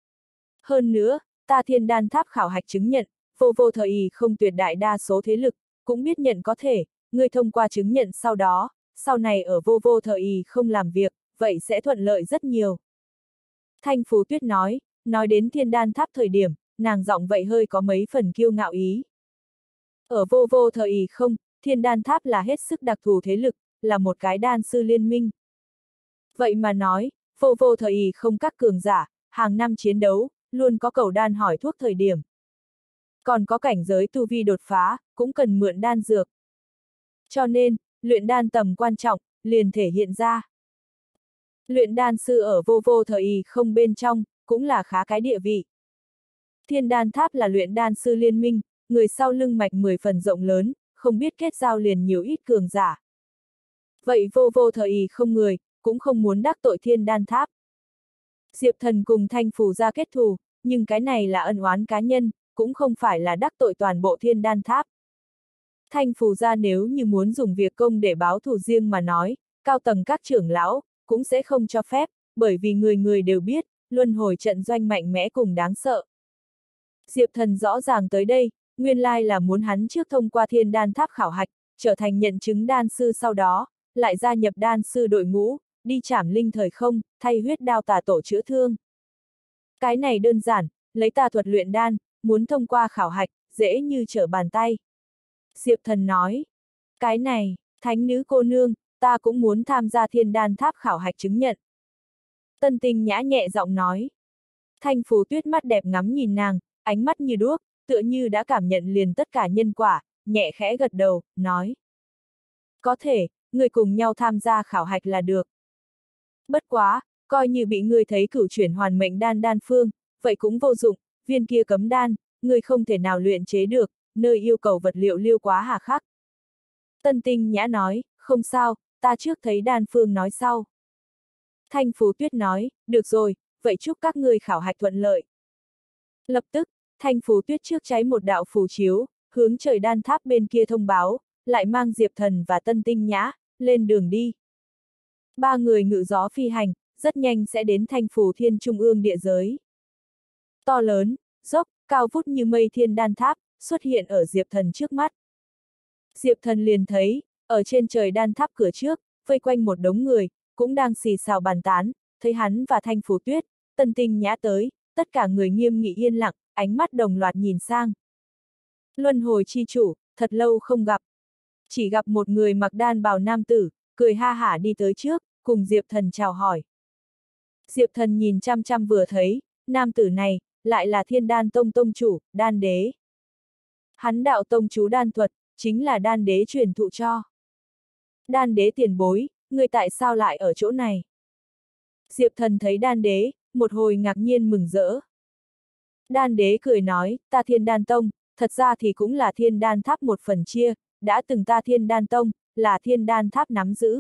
Hơn nữa, ta thiên đan tháp khảo hạch chứng nhận, vô vô thời ý không tuyệt đại đa số thế lực, cũng biết nhận có thể, ngươi thông qua chứng nhận sau đó, sau này ở vô vô thời ý không làm việc, vậy sẽ thuận lợi rất nhiều. Thanh Phú Tuyết nói, nói đến thiên đan tháp thời điểm, nàng giọng vậy hơi có mấy phần kiêu ngạo ý. Ở vô vô thời ý không, thiên đan tháp là hết sức đặc thù thế lực, là một cái đan sư liên minh. Vậy mà nói, vô vô thời ý không các cường giả, hàng năm chiến đấu, luôn có cầu đan hỏi thuốc thời điểm. Còn có cảnh giới tu vi đột phá, cũng cần mượn đan dược. Cho nên, luyện đan tầm quan trọng, liền thể hiện ra. Luyện đan sư ở vô vô thời ý không bên trong, cũng là khá cái địa vị. Thiên đan tháp là luyện đan sư liên minh, người sau lưng mạch mười phần rộng lớn, không biết kết giao liền nhiều ít cường giả. Vậy vô vô thời ý không người, cũng không muốn đắc tội thiên đan tháp. Diệp Thần cùng Thanh Phù ra kết thù, nhưng cái này là ân oán cá nhân, cũng không phải là đắc tội toàn bộ thiên đan tháp. Thanh Phù ra nếu như muốn dùng việc công để báo thù riêng mà nói, cao tầng các trưởng lão, cũng sẽ không cho phép, bởi vì người người đều biết, luân hồi trận doanh mạnh mẽ cùng đáng sợ. Diệp Thần rõ ràng tới đây, nguyên lai là muốn hắn trước thông qua thiên đan tháp khảo hạch, trở thành nhận chứng đan sư sau đó, lại gia nhập đan sư đội ngũ, đi trảm linh thời không, thay huyết đao tà tổ chữa thương. Cái này đơn giản, lấy tà thuật luyện đan, muốn thông qua khảo hạch, dễ như trở bàn tay. Diệp Thần nói, cái này, thánh nữ cô nương, ta cũng muốn tham gia thiên đan tháp khảo hạch chứng nhận. Tân Tinh Nhã nhẹ giọng nói. Thanh Phú Tuyết mắt đẹp ngắm nhìn nàng, ánh mắt như đuốc, tựa như đã cảm nhận liền tất cả nhân quả, nhẹ khẽ gật đầu, nói. Có thể, người cùng nhau tham gia khảo hạch là được. Bất quá, coi như bị người thấy cửu chuyển hoàn mệnh đan đan phương, vậy cũng vô dụng, viên kia cấm đan, người không thể nào luyện chế được, nơi yêu cầu vật liệu liêu quá hà khắc. Tân Tinh Nhã nói, không sao, ta trước thấy đan phương nói sau. Thanh Phú Tuyết nói, được rồi, vậy chúc các ngươi khảo hạch thuận lợi. Lập tức, Thanh Phú Tuyết trước cháy một đạo phù chiếu, hướng trời đan tháp bên kia thông báo, lại mang Diệp Thần và Tân Tinh Nhã, lên đường đi. Ba người ngự gió phi hành, rất nhanh sẽ đến Thanh Phù Thiên trung ương địa giới. To lớn, dốc, cao vút như mây thiên đan tháp, xuất hiện ở Diệp Thần trước mắt. Diệp Thần liền thấy, ở trên trời đan tháp cửa trước, vây quanh một đống người, cũng đang xì xào bàn tán, thấy hắn và Thanh Phú Tuyết, Tân Tinh Nhã tới, tất cả người nghiêm nghị yên lặng, ánh mắt đồng loạt nhìn sang. Luân hồi chi chủ, thật lâu không gặp. Chỉ gặp một người mặc đan bào nam tử, cười ha hả đi tới trước, cùng Diệp Thần chào hỏi. Diệp Thần nhìn chăm chăm vừa thấy, nam tử này, lại là Thiên Đan Tông tông chủ, Đan Đế. Hắn đạo tông chú đan thuật, chính là Đan Đế truyền thụ cho. Đan Đế tiền bối, người tại sao lại ở chỗ này? Diệp Thần thấy Đan Đế, một hồi ngạc nhiên mừng rỡ. Đan Đế cười nói, ta Thiên Đan Tông, thật ra thì cũng là Thiên Đan Tháp một phần chia, đã từng ta Thiên Đan Tông, là Thiên Đan Tháp nắm giữ.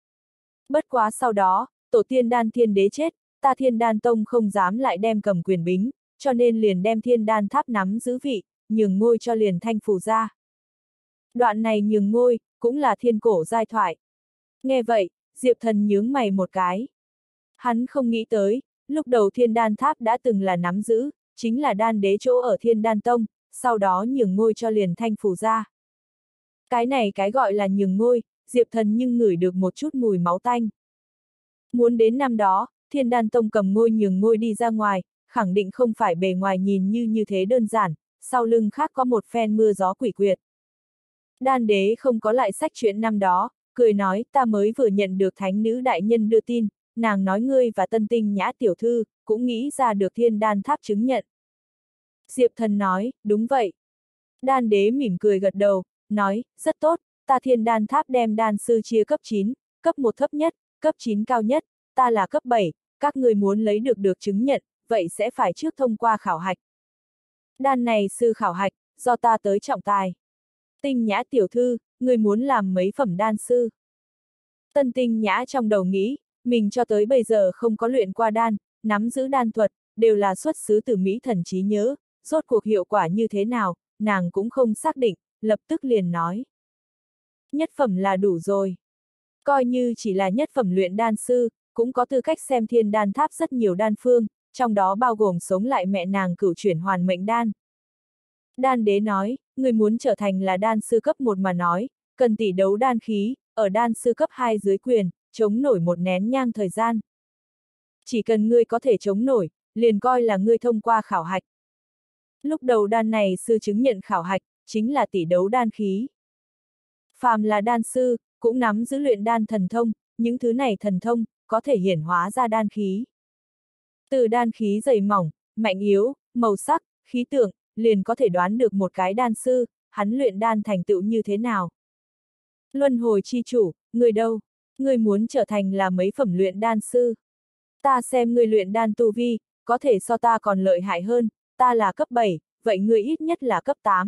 Bất quá sau đó, tổ tiên Đan Thiên Đế chết, ta Thiên Đan Tông không dám lại đem cầm quyền bính, cho nên liền đem Thiên Đan Tháp nắm giữ vị, nhường ngôi cho liền Thanh Phù ra. Đoạn này nhường ngôi, cũng là thiên cổ giai thoại. Nghe vậy, Diệp Thần nhướng mày một cái. Hắn không nghĩ tới, lúc đầu Thiên Đan Tháp đã từng là nắm giữ, chính là Đan Đế chỗ ở Thiên Đan Tông, sau đó nhường ngôi cho liền Thanh Phù ra. Cái này cái gọi là nhường ngôi, Diệp Thần nhưng ngửi được một chút mùi máu tanh. Muốn đến năm đó, Thiên Đan Tông cầm ngôi nhường ngôi đi ra ngoài, khẳng định không phải bề ngoài nhìn như như thế đơn giản, sau lưng khác có một phen mưa gió quỷ quyệt. Đan Đế không có lại sách chuyện năm đó, cười nói ta mới vừa nhận được thánh nữ đại nhân đưa tin, nàng nói ngươi và Tân Tinh Nhã tiểu thư, cũng nghĩ ra được Thiên Đan Tháp chứng nhận. Diệp Thần nói, đúng vậy. Đan Đế mỉm cười gật đầu, nói, rất tốt, ta Thiên Đan Tháp đem đan sư chia cấp chín, cấp một thấp nhất, cấp chín cao nhất, ta là cấp bảy, các người muốn lấy được được chứng nhận, vậy sẽ phải trước thông qua khảo hạch. Đan này sư khảo hạch, do ta tới trọng tài. Tinh Nhã tiểu thư, người muốn làm mấy phẩm đan sư? Tân Tinh Nhã trong đầu nghĩ, mình cho tới bây giờ không có luyện qua đan, nắm giữ đan thuật, đều là xuất xứ từ Mỹ thần trí nhớ, rốt cuộc hiệu quả như thế nào, nàng cũng không xác định, lập tức liền nói. Nhất phẩm là đủ rồi. Coi như chỉ là nhất phẩm luyện đan sư, cũng có tư cách xem thiên đan tháp rất nhiều đan phương, trong đó bao gồm sống lại mẹ nàng cửu chuyển hoàn mệnh đan. Đan đế nói, người muốn trở thành là đan sư cấp một mà nói, cần tỷ đấu đan khí, ở đan sư cấp hai dưới quyền, chống nổi một nén nhang thời gian. Chỉ cần ngươi có thể chống nổi, liền coi là ngươi thông qua khảo hạch. Lúc đầu đan này sư chứng nhận khảo hạch, chính là tỷ đấu đan khí. Phàm là đan sư, cũng nắm giữ luyện đan thần thông, những thứ này thần thông, có thể hiển hóa ra đan khí. Từ đan khí dày mỏng, mạnh yếu, màu sắc, khí tượng, liền có thể đoán được một cái đan sư, hắn luyện đan thành tựu như thế nào. Luân hồi chi chủ, người đâu? Người muốn trở thành là mấy phẩm luyện đan sư? Ta xem người luyện đan tu vi, có thể so ta còn lợi hại hơn, ta là cấp bảy, vậy người ít nhất là cấp tám.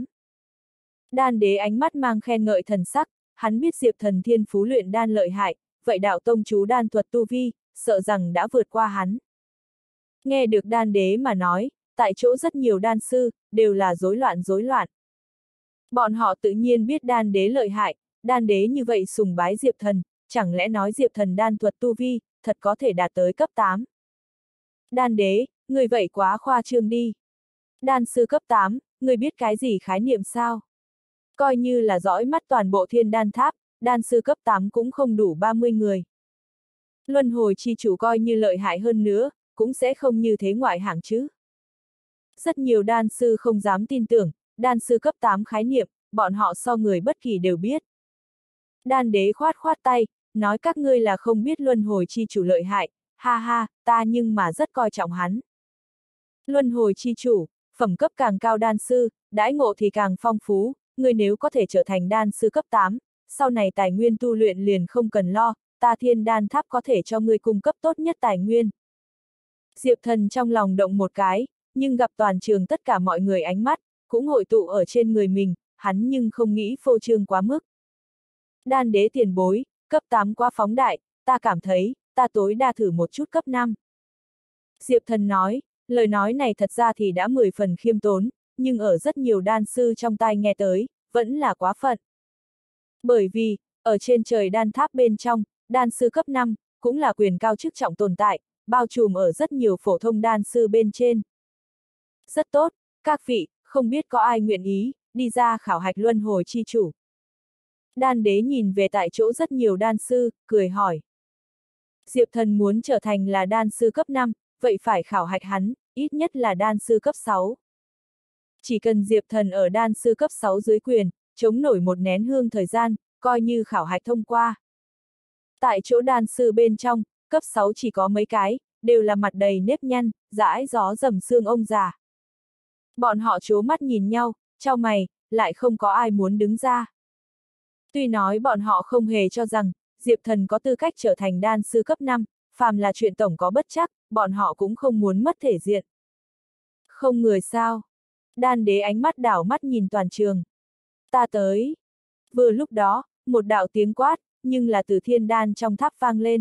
Đan đế ánh mắt mang khen ngợi thần sắc, hắn biết Diệp Thần thiên phú luyện đan lợi hại, vậy đạo tông chú đan thuật tu vi, sợ rằng đã vượt qua hắn. Nghe được đan đế mà nói, tại chỗ rất nhiều đan sư, đều là rối loạn rối loạn. Bọn họ tự nhiên biết đan đế lợi hại, đan đế như vậy sùng bái Diệp Thần, chẳng lẽ nói Diệp Thần đan thuật tu vi, thật có thể đạt tới cấp tám. Đan đế, người vậy quá khoa trương đi. Đan sư cấp tám, người biết cái gì khái niệm sao? Coi như là dõi mắt toàn bộ thiên đan tháp, đan sư cấp tám cũng không đủ ba mươi người. Luân hồi chi chủ coi như lợi hại hơn nữa, cũng sẽ không như thế ngoại hạng chứ. Rất nhiều đan sư không dám tin tưởng, đan sư cấp tám khái niệm, bọn họ so người bất kỳ đều biết. Đan đế khoát khoát tay, nói các ngươi là không biết luân hồi chi chủ lợi hại, ha ha, ta nhưng mà rất coi trọng hắn. Luân hồi chi chủ, phẩm cấp càng cao đan sư, đãi ngộ thì càng phong phú, người nếu có thể trở thành đan sư cấp tám, sau này tài nguyên tu luyện liền không cần lo, ta thiên đan tháp có thể cho ngươi cung cấp tốt nhất tài nguyên. Diệp Thần trong lòng động một cái, nhưng gặp toàn trường tất cả mọi người ánh mắt, cũng hội tụ ở trên người mình, hắn nhưng không nghĩ phô trương quá mức. Đan đế tiền bối, cấp tám quá phóng đại, ta cảm thấy, ta tối đa thử một chút cấp năm. Diệp Thần nói, lời nói này thật ra thì đã mười phần khiêm tốn, nhưng ở rất nhiều đan sư trong tai nghe tới, vẫn là quá phận. Bởi vì, ở trên trời đan tháp bên trong, đan sư cấp năm, cũng là quyền cao chức trọng tồn tại, bao trùm ở rất nhiều phổ thông đan sư bên trên. Rất tốt, các vị, không biết có ai nguyện ý, đi ra khảo hạch luân hồi chi chủ. Đan đế nhìn về tại chỗ rất nhiều đan sư, cười hỏi. Diệp Thần muốn trở thành là đan sư cấp năm, vậy phải khảo hạch hắn, ít nhất là đan sư cấp sáu. Chỉ cần Diệp Thần ở đan sư cấp sáu dưới quyền, chống nổi một nén hương thời gian, coi như khảo hạch thông qua. Tại chỗ đan sư bên trong, cấp sáu chỉ có mấy cái, đều là mặt đầy nếp nhăn, dãi gió dầm xương ông già. Bọn họ trố mắt nhìn nhau, chau mày, lại không có ai muốn đứng ra. Tuy nói bọn họ không hề cho rằng, Diệp Thần có tư cách trở thành đan sư cấp năm, phàm là chuyện tổng có bất chắc, bọn họ cũng không muốn mất thể diện. Không người sao? Đan đế ánh mắt đảo mắt nhìn toàn trường. Ta tới. Vừa lúc đó, một đạo tiếng quát, nhưng là từ thiên đan trong tháp vang lên.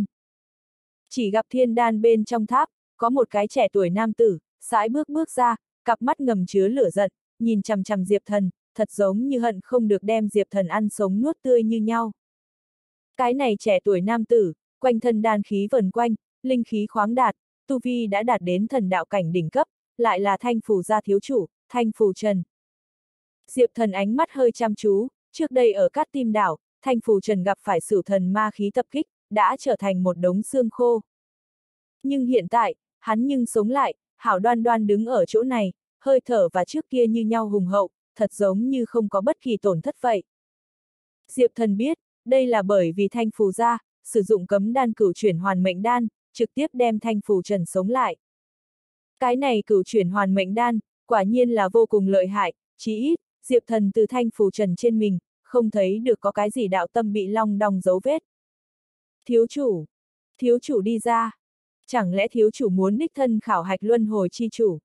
Chỉ gặp thiên đan bên trong tháp, có một cái trẻ tuổi nam tử, sải bước bước ra, cặp mắt ngầm chứa lửa giận, nhìn chằm chằm Diệp Thần, thật giống như hận không được đem Diệp Thần ăn sống nuốt tươi như nhau. Cái này trẻ tuổi nam tử, quanh thân đan khí vần quanh, linh khí khoáng đạt, tu vi đã đạt đến thần đạo cảnh đỉnh cấp, lại là Thanh Phù gia thiếu chủ, Thanh Phù Trần. Diệp Thần ánh mắt hơi chăm chú, trước đây ở Cát Tim đảo, Thanh Phù Trần gặp phải Sửu thần ma khí tập kích, đã trở thành một đống xương khô. Nhưng hiện tại, hắn nhưng sống lại, hảo đoan đoan đứng ở chỗ này, hơi thở và trước kia như nhau hùng hậu, thật giống như không có bất kỳ tổn thất vậy. Diệp Thần biết, đây là bởi vì Thanh Phù gia sử dụng cấm đan cửu chuyển hoàn mệnh đan, trực tiếp đem Thanh Phù Trần sống lại. Cái này cửu chuyển hoàn mệnh đan, quả nhiên là vô cùng lợi hại, chí ít, Diệp Thần từ Thanh Phù Trần trên mình, không thấy được có cái gì đạo tâm bị long đong dấu vết. Thiếu chủ, Thiếu chủ đi ra. Chẳng lẽ thiếu chủ muốn đích thân khảo hạch luân hồi chi chủ?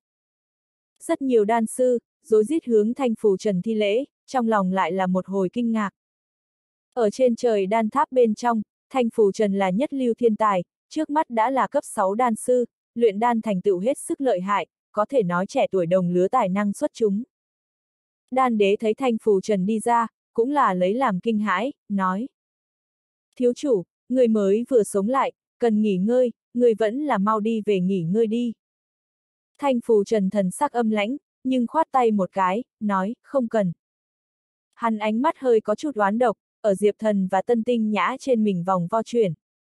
Rất nhiều đan sư, rối rít hướng Thanh Phù Trần thi lễ, trong lòng lại là một hồi kinh ngạc. Ở trên trời đan tháp bên trong, Thanh Phù Trần là nhất lưu thiên tài, trước mắt đã là cấp sáu đan sư, luyện đan thành tựu hết sức lợi hại, có thể nói trẻ tuổi đồng lứa tài năng xuất chúng. Đan đế thấy Thanh Phù Trần đi ra, cũng là lấy làm kinh hãi, nói. Thiếu chủ, người mới vừa sống lại, cần nghỉ ngơi, người vẫn là mau đi về nghỉ ngơi đi. Thanh Phù Trần thần sắc âm lãnh, nhưng khoát tay một cái, nói, không cần. Hắn ánh mắt hơi có chút oán độc, ở Diệp Thần và Tân Tinh Nhã trên mình vòng vo chuyển.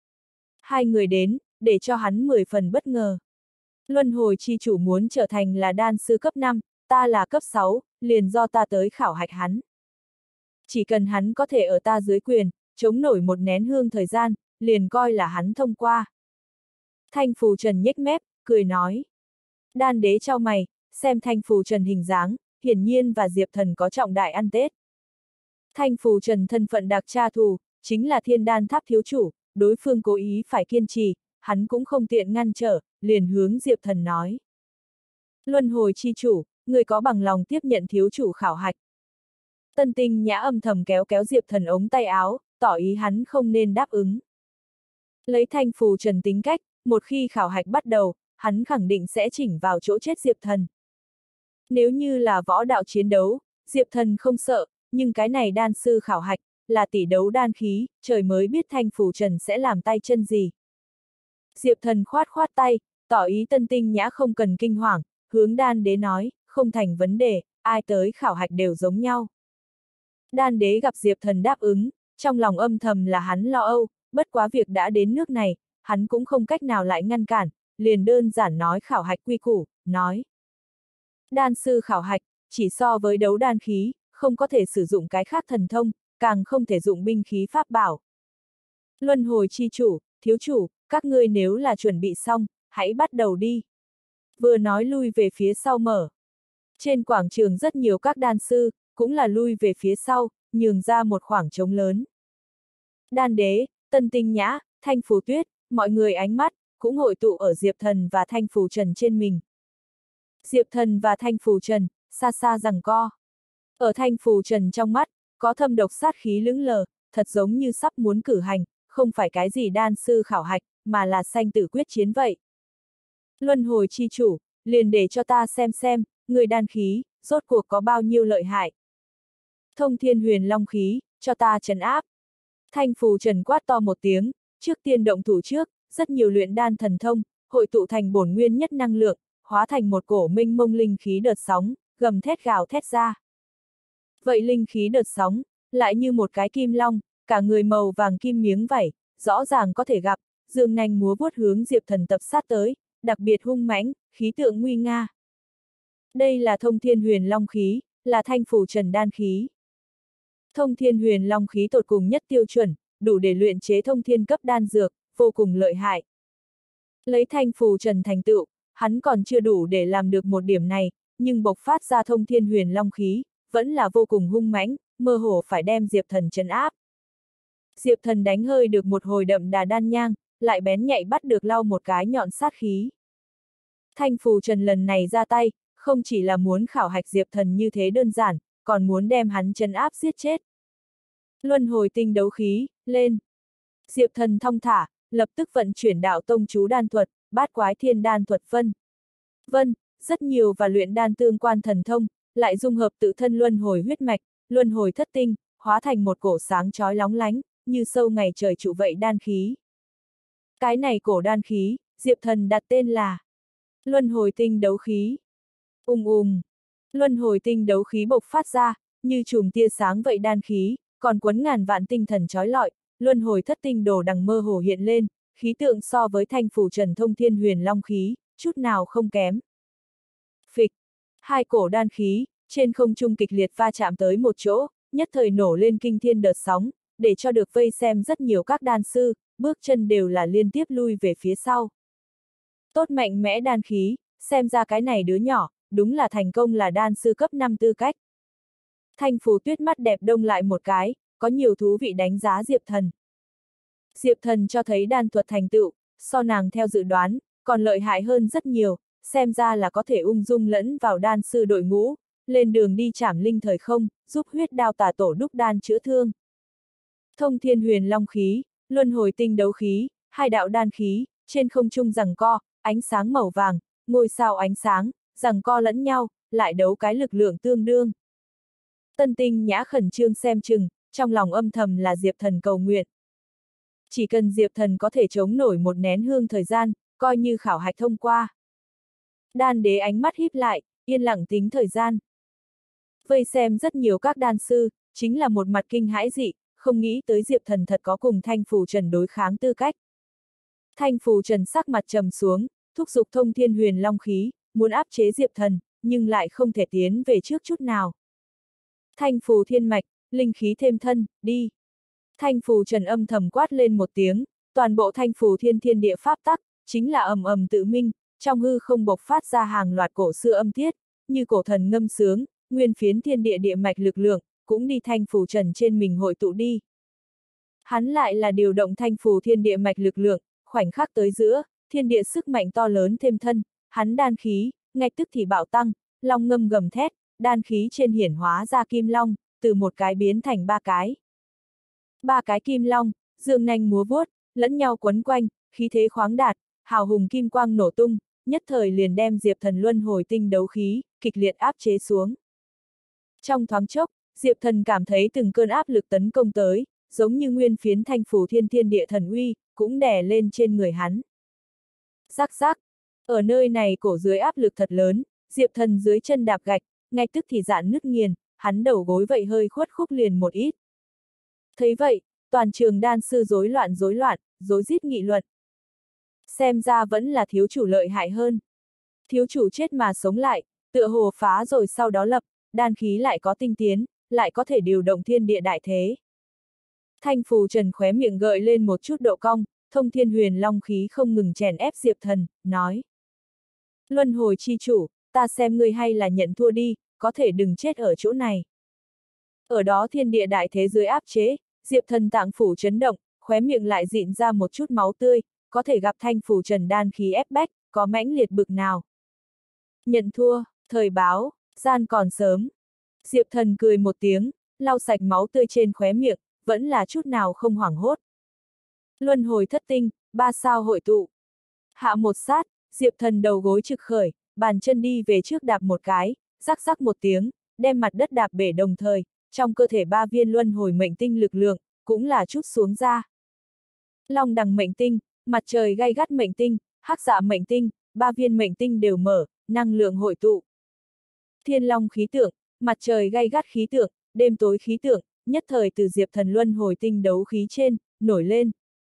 Hai người đến, để cho hắn mười phần bất ngờ. Luân hồi chi chủ muốn trở thành là đan sư cấp năm, ta là cấp sáu, liền do ta tới khảo hạch hắn. Chỉ cần hắn có thể ở ta dưới quyền, chống nổi một nén hương thời gian, liền coi là hắn thông qua. Thanh Phù Trần nhếch mép, cười nói. Đan đế trao mày, xem Thanh Phù Trần hình dáng, hiển nhiên và Diệp Thần có trọng đại ăn Tết. Thanh Phù Trần thân phận đặc tra thù, chính là thiên đan tháp thiếu chủ, đối phương cố ý phải kiên trì, hắn cũng không tiện ngăn trở, liền hướng Diệp Thần nói. Luân hồi chi chủ, người có bằng lòng tiếp nhận thiếu chủ khảo hạch. Tân Tinh Nhã âm thầm kéo kéo Diệp Thần ống tay áo, tỏ ý hắn không nên đáp ứng. Lấy Thanh Phù Trần tính cách, một khi khảo hạch bắt đầu, hắn khẳng định sẽ chỉnh vào chỗ chết Diệp Thần. Nếu như là võ đạo chiến đấu, Diệp Thần không sợ, nhưng cái này đan sư khảo hạch, là tỷ đấu đan khí, trời mới biết Thanh Phù Trần sẽ làm tay chân gì. Diệp Thần khoát khoát tay, tỏ ý Tân Tinh Nhã không cần kinh hoàng, hướng đan đế nói, không thành vấn đề, ai tới khảo hạch đều giống nhau. Đan đế gặp Diệp Thần đáp ứng, trong lòng âm thầm là hắn lo âu, bất quá việc đã đến nước này, hắn cũng không cách nào lại ngăn cản, liền đơn giản nói khảo hạch quy củ, nói. Đan sư khảo hạch, chỉ so với đấu đan khí, không có thể sử dụng cái khác thần thông, càng không thể dụng binh khí pháp bảo. Luân hồi chi chủ, thiếu chủ, các ngươi nếu là chuẩn bị xong, hãy bắt đầu đi. Vừa nói lui về phía sau mở. Trên quảng trường rất nhiều các đan sư, cũng là lui về phía sau, nhường ra một khoảng trống lớn. Đan đế, Tân Tinh Nhã, Thanh Phù Tuyết, mọi người ánh mắt, cũng hội tụ ở Diệp Thần và Thanh Phù Trần trên mình. Diệp Thần và Thanh Phù Trần, xa xa giằng co. Ở Thanh Phù Trần trong mắt, có thâm độc sát khí lững lờ, thật giống như sắp muốn cử hành, không phải cái gì đan sư khảo hạch, mà là sanh tử quyết chiến vậy. Luân hồi chi chủ, liền để cho ta xem xem, người đan khí, rốt cuộc có bao nhiêu lợi hại. Thông Thiên Huyền Long khí, cho ta trấn áp. Thanh Phù Trần quát to một tiếng, trước tiên động thủ trước, rất nhiều luyện đan thần thông, hội tụ thành bổn nguyên nhất năng lượng, hóa thành một cổ minh mông linh khí đợt sóng, gầm thét gào thét ra. Vậy linh khí đợt sóng, lại như một cái kim long, cả người màu vàng kim miếng vảy, rõ ràng có thể gặp, dương nanh múa vuốt hướng Diệp Thần tập sát tới, đặc biệt hung mãnh, khí tượng nguy nga. Đây là Thông Thiên Huyền Long khí, là Thanh Phù Trần đan khí. Thông Thiên Huyền Long khí tột cùng nhất tiêu chuẩn, đủ để luyện chế thông thiên cấp đan dược, vô cùng lợi hại. Lấy Thanh Phù Trần thành tựu, hắn còn chưa đủ để làm được một điểm này, nhưng bộc phát ra Thông Thiên Huyền Long khí, vẫn là vô cùng hung mãnh, mơ hồ phải đem Diệp Thần trấn áp. Diệp Thần đánh hơi được một hồi đậm đà đan nhang, lại bén nhạy bắt được lau một cái nhọn sát khí. Thanh Phù Trần lần này ra tay, không chỉ là muốn khảo hạch Diệp Thần như thế đơn giản, còn muốn đem hắn trấn áp giết chết. Luân hồi tinh đấu khí, lên. Diệp Thần thong thả, lập tức vận chuyển đạo tông chú đan thuật, bát quái thiên đan thuật vân. Vân, rất nhiều và luyện đan tương quan thần thông, lại dung hợp tự thân luân hồi huyết mạch, luân hồi thất tinh, hóa thành một cổ sáng chói lóng lánh, như sâu ngày trời trụ vậy đan khí. Cái này cổ đan khí, Diệp Thần đặt tên là Luân hồi tinh đấu khí. Ùng ùng, luân hồi tinh đấu khí bộc phát ra, như chùm tia sáng vậy đan khí, còn quấn ngàn vạn tinh thần chói lọi, luân hồi thất tinh đồ đằng mơ hồ hiện lên, khí tượng so với Thanh Phù Trần Thông Thiên Huyền Long khí, chút nào không kém. Phịch, hai cổ đan khí, trên không trung kịch liệt va chạm tới một chỗ, nhất thời nổ lên kinh thiên đợt sóng, để cho được vây xem rất nhiều các đan sư, bước chân đều là liên tiếp lui về phía sau. Tốt mạnh mẽ đan khí, xem ra cái này đứa nhỏ, đúng là thành công là đan sư cấp năm tư cách. Thanh Phù Tuyết mắt đẹp đông lại một cái, có nhiều thú vị đánh giá Diệp Thần. Diệp Thần cho thấy đan thuật thành tựu, so nàng theo dự đoán, còn lợi hại hơn rất nhiều, xem ra là có thể ung dung lẫn vào đan sư đội ngũ, lên đường đi trảm linh thời không, giúp huyết đao tà tổ đúc đan chữa thương. Thông thiên huyền long khí, luân hồi tinh đấu khí, hai đạo đan khí, trên không trung giằng co, ánh sáng màu vàng, ngôi sao ánh sáng, giằng co lẫn nhau, lại đấu cái lực lượng tương đương. Tân Tinh Nhã khẩn trương xem chừng, trong lòng âm thầm là Diệp Thần cầu nguyện. Chỉ cần Diệp Thần có thể chống nổi một nén hương thời gian, coi như khảo hạch thông qua. Đan đế ánh mắt híp lại, yên lặng tính thời gian. Vây xem rất nhiều các đan sư, chính là một mặt kinh hãi dị, không nghĩ tới Diệp Thần thật có cùng Thanh Phù Trần đối kháng tư cách. Thanh Phù Trần sắc mặt trầm xuống, thúc giục thông thiên huyền long khí, muốn áp chế Diệp Thần, nhưng lại không thể tiến về trước chút nào. Thanh Phù thiên mạch, linh khí thêm thân, đi. Thanh Phù Trần âm thầm quát lên một tiếng, toàn bộ Thanh Phù thiên thiên địa pháp tắc, chính là ầm ầm tự minh, trong hư không bộc phát ra hàng loạt cổ xưa âm tiết, như cổ thần ngâm sướng, nguyên phiến thiên địa địa mạch lực lượng, cũng đi Thanh Phù Trần trên mình hội tụ đi. Hắn lại là điều động Thanh Phù thiên địa mạch lực lượng, khoảnh khắc tới giữa, thiên địa sức mạnh to lớn thêm thân, hắn đan khí, ngay tức thì bạo tăng, long ngâm gầm thét, đan khí trên hiển hóa ra kim long, từ một cái biến thành ba cái. Ba cái kim long, dương nanh múa vuốt, lẫn nhau quấn quanh, khí thế khoáng đạt, hào hùng kim quang nổ tung, nhất thời liền đem Diệp Thần luân hồi tinh đấu khí, kịch liệt áp chế xuống. Trong thoáng chốc, Diệp Thần cảm thấy từng cơn áp lực tấn công tới, giống như nguyên phiến Thanh Phù thiên thiên địa thần uy, cũng đè lên trên người hắn. Rắc rắc, ở nơi này cổ dưới áp lực thật lớn, Diệp Thần dưới chân đạp gạch, ngay tức thì dạn nứt nghiền, hắn đầu gối vậy hơi khuất khúc liền một ít. Thấy vậy, toàn trường đan sư rối loạn rối loạn, rối rít nghị luận. Xem ra vẫn là thiếu chủ lợi hại hơn. Thiếu chủ chết mà sống lại, tựa hồ phá rồi sau đó lập, đan khí lại có tinh tiến, lại có thể điều động thiên địa đại thế. Thanh Phù Trần khóe miệng gợi lên một chút độ cong, thông thiên huyền long khí không ngừng chèn ép Diệp Thần, nói. Luân hồi chi chủ, ta xem ngươi hay là nhận thua đi, có thể đừng chết ở chỗ này. Ở đó thiên địa đại thế dưới áp chế, Diệp Thần tạng phủ chấn động, khóe miệng lại dịn ra một chút máu tươi, có thể gặp Thanh Phù Trần đan khí ép bách, có mãnh liệt bực nào. Nhận thua, thời báo, gian còn sớm. Diệp Thần cười một tiếng, lau sạch máu tươi trên khóe miệng, vẫn là chút nào không hoảng hốt. Luân hồi thất tinh, ba sao hội tụ. Hạ một sát, Diệp Thần đầu gối trực khởi, bàn chân đi về trước đạp một cái, rắc rắc một tiếng, đem mặt đất đạp bể đồng thời, trong cơ thể ba viên luân hồi mệnh tinh lực lượng, cũng là chút xuống ra. Long đằng mệnh tinh, mặt trời gay gắt mệnh tinh, hắc dạ mệnh tinh, ba viên mệnh tinh đều mở, năng lượng hội tụ. Thiên long khí tượng, mặt trời gay gắt khí tượng, đêm tối khí tượng, nhất thời từ Diệp Thần luân hồi tinh đấu khí trên, nổi lên.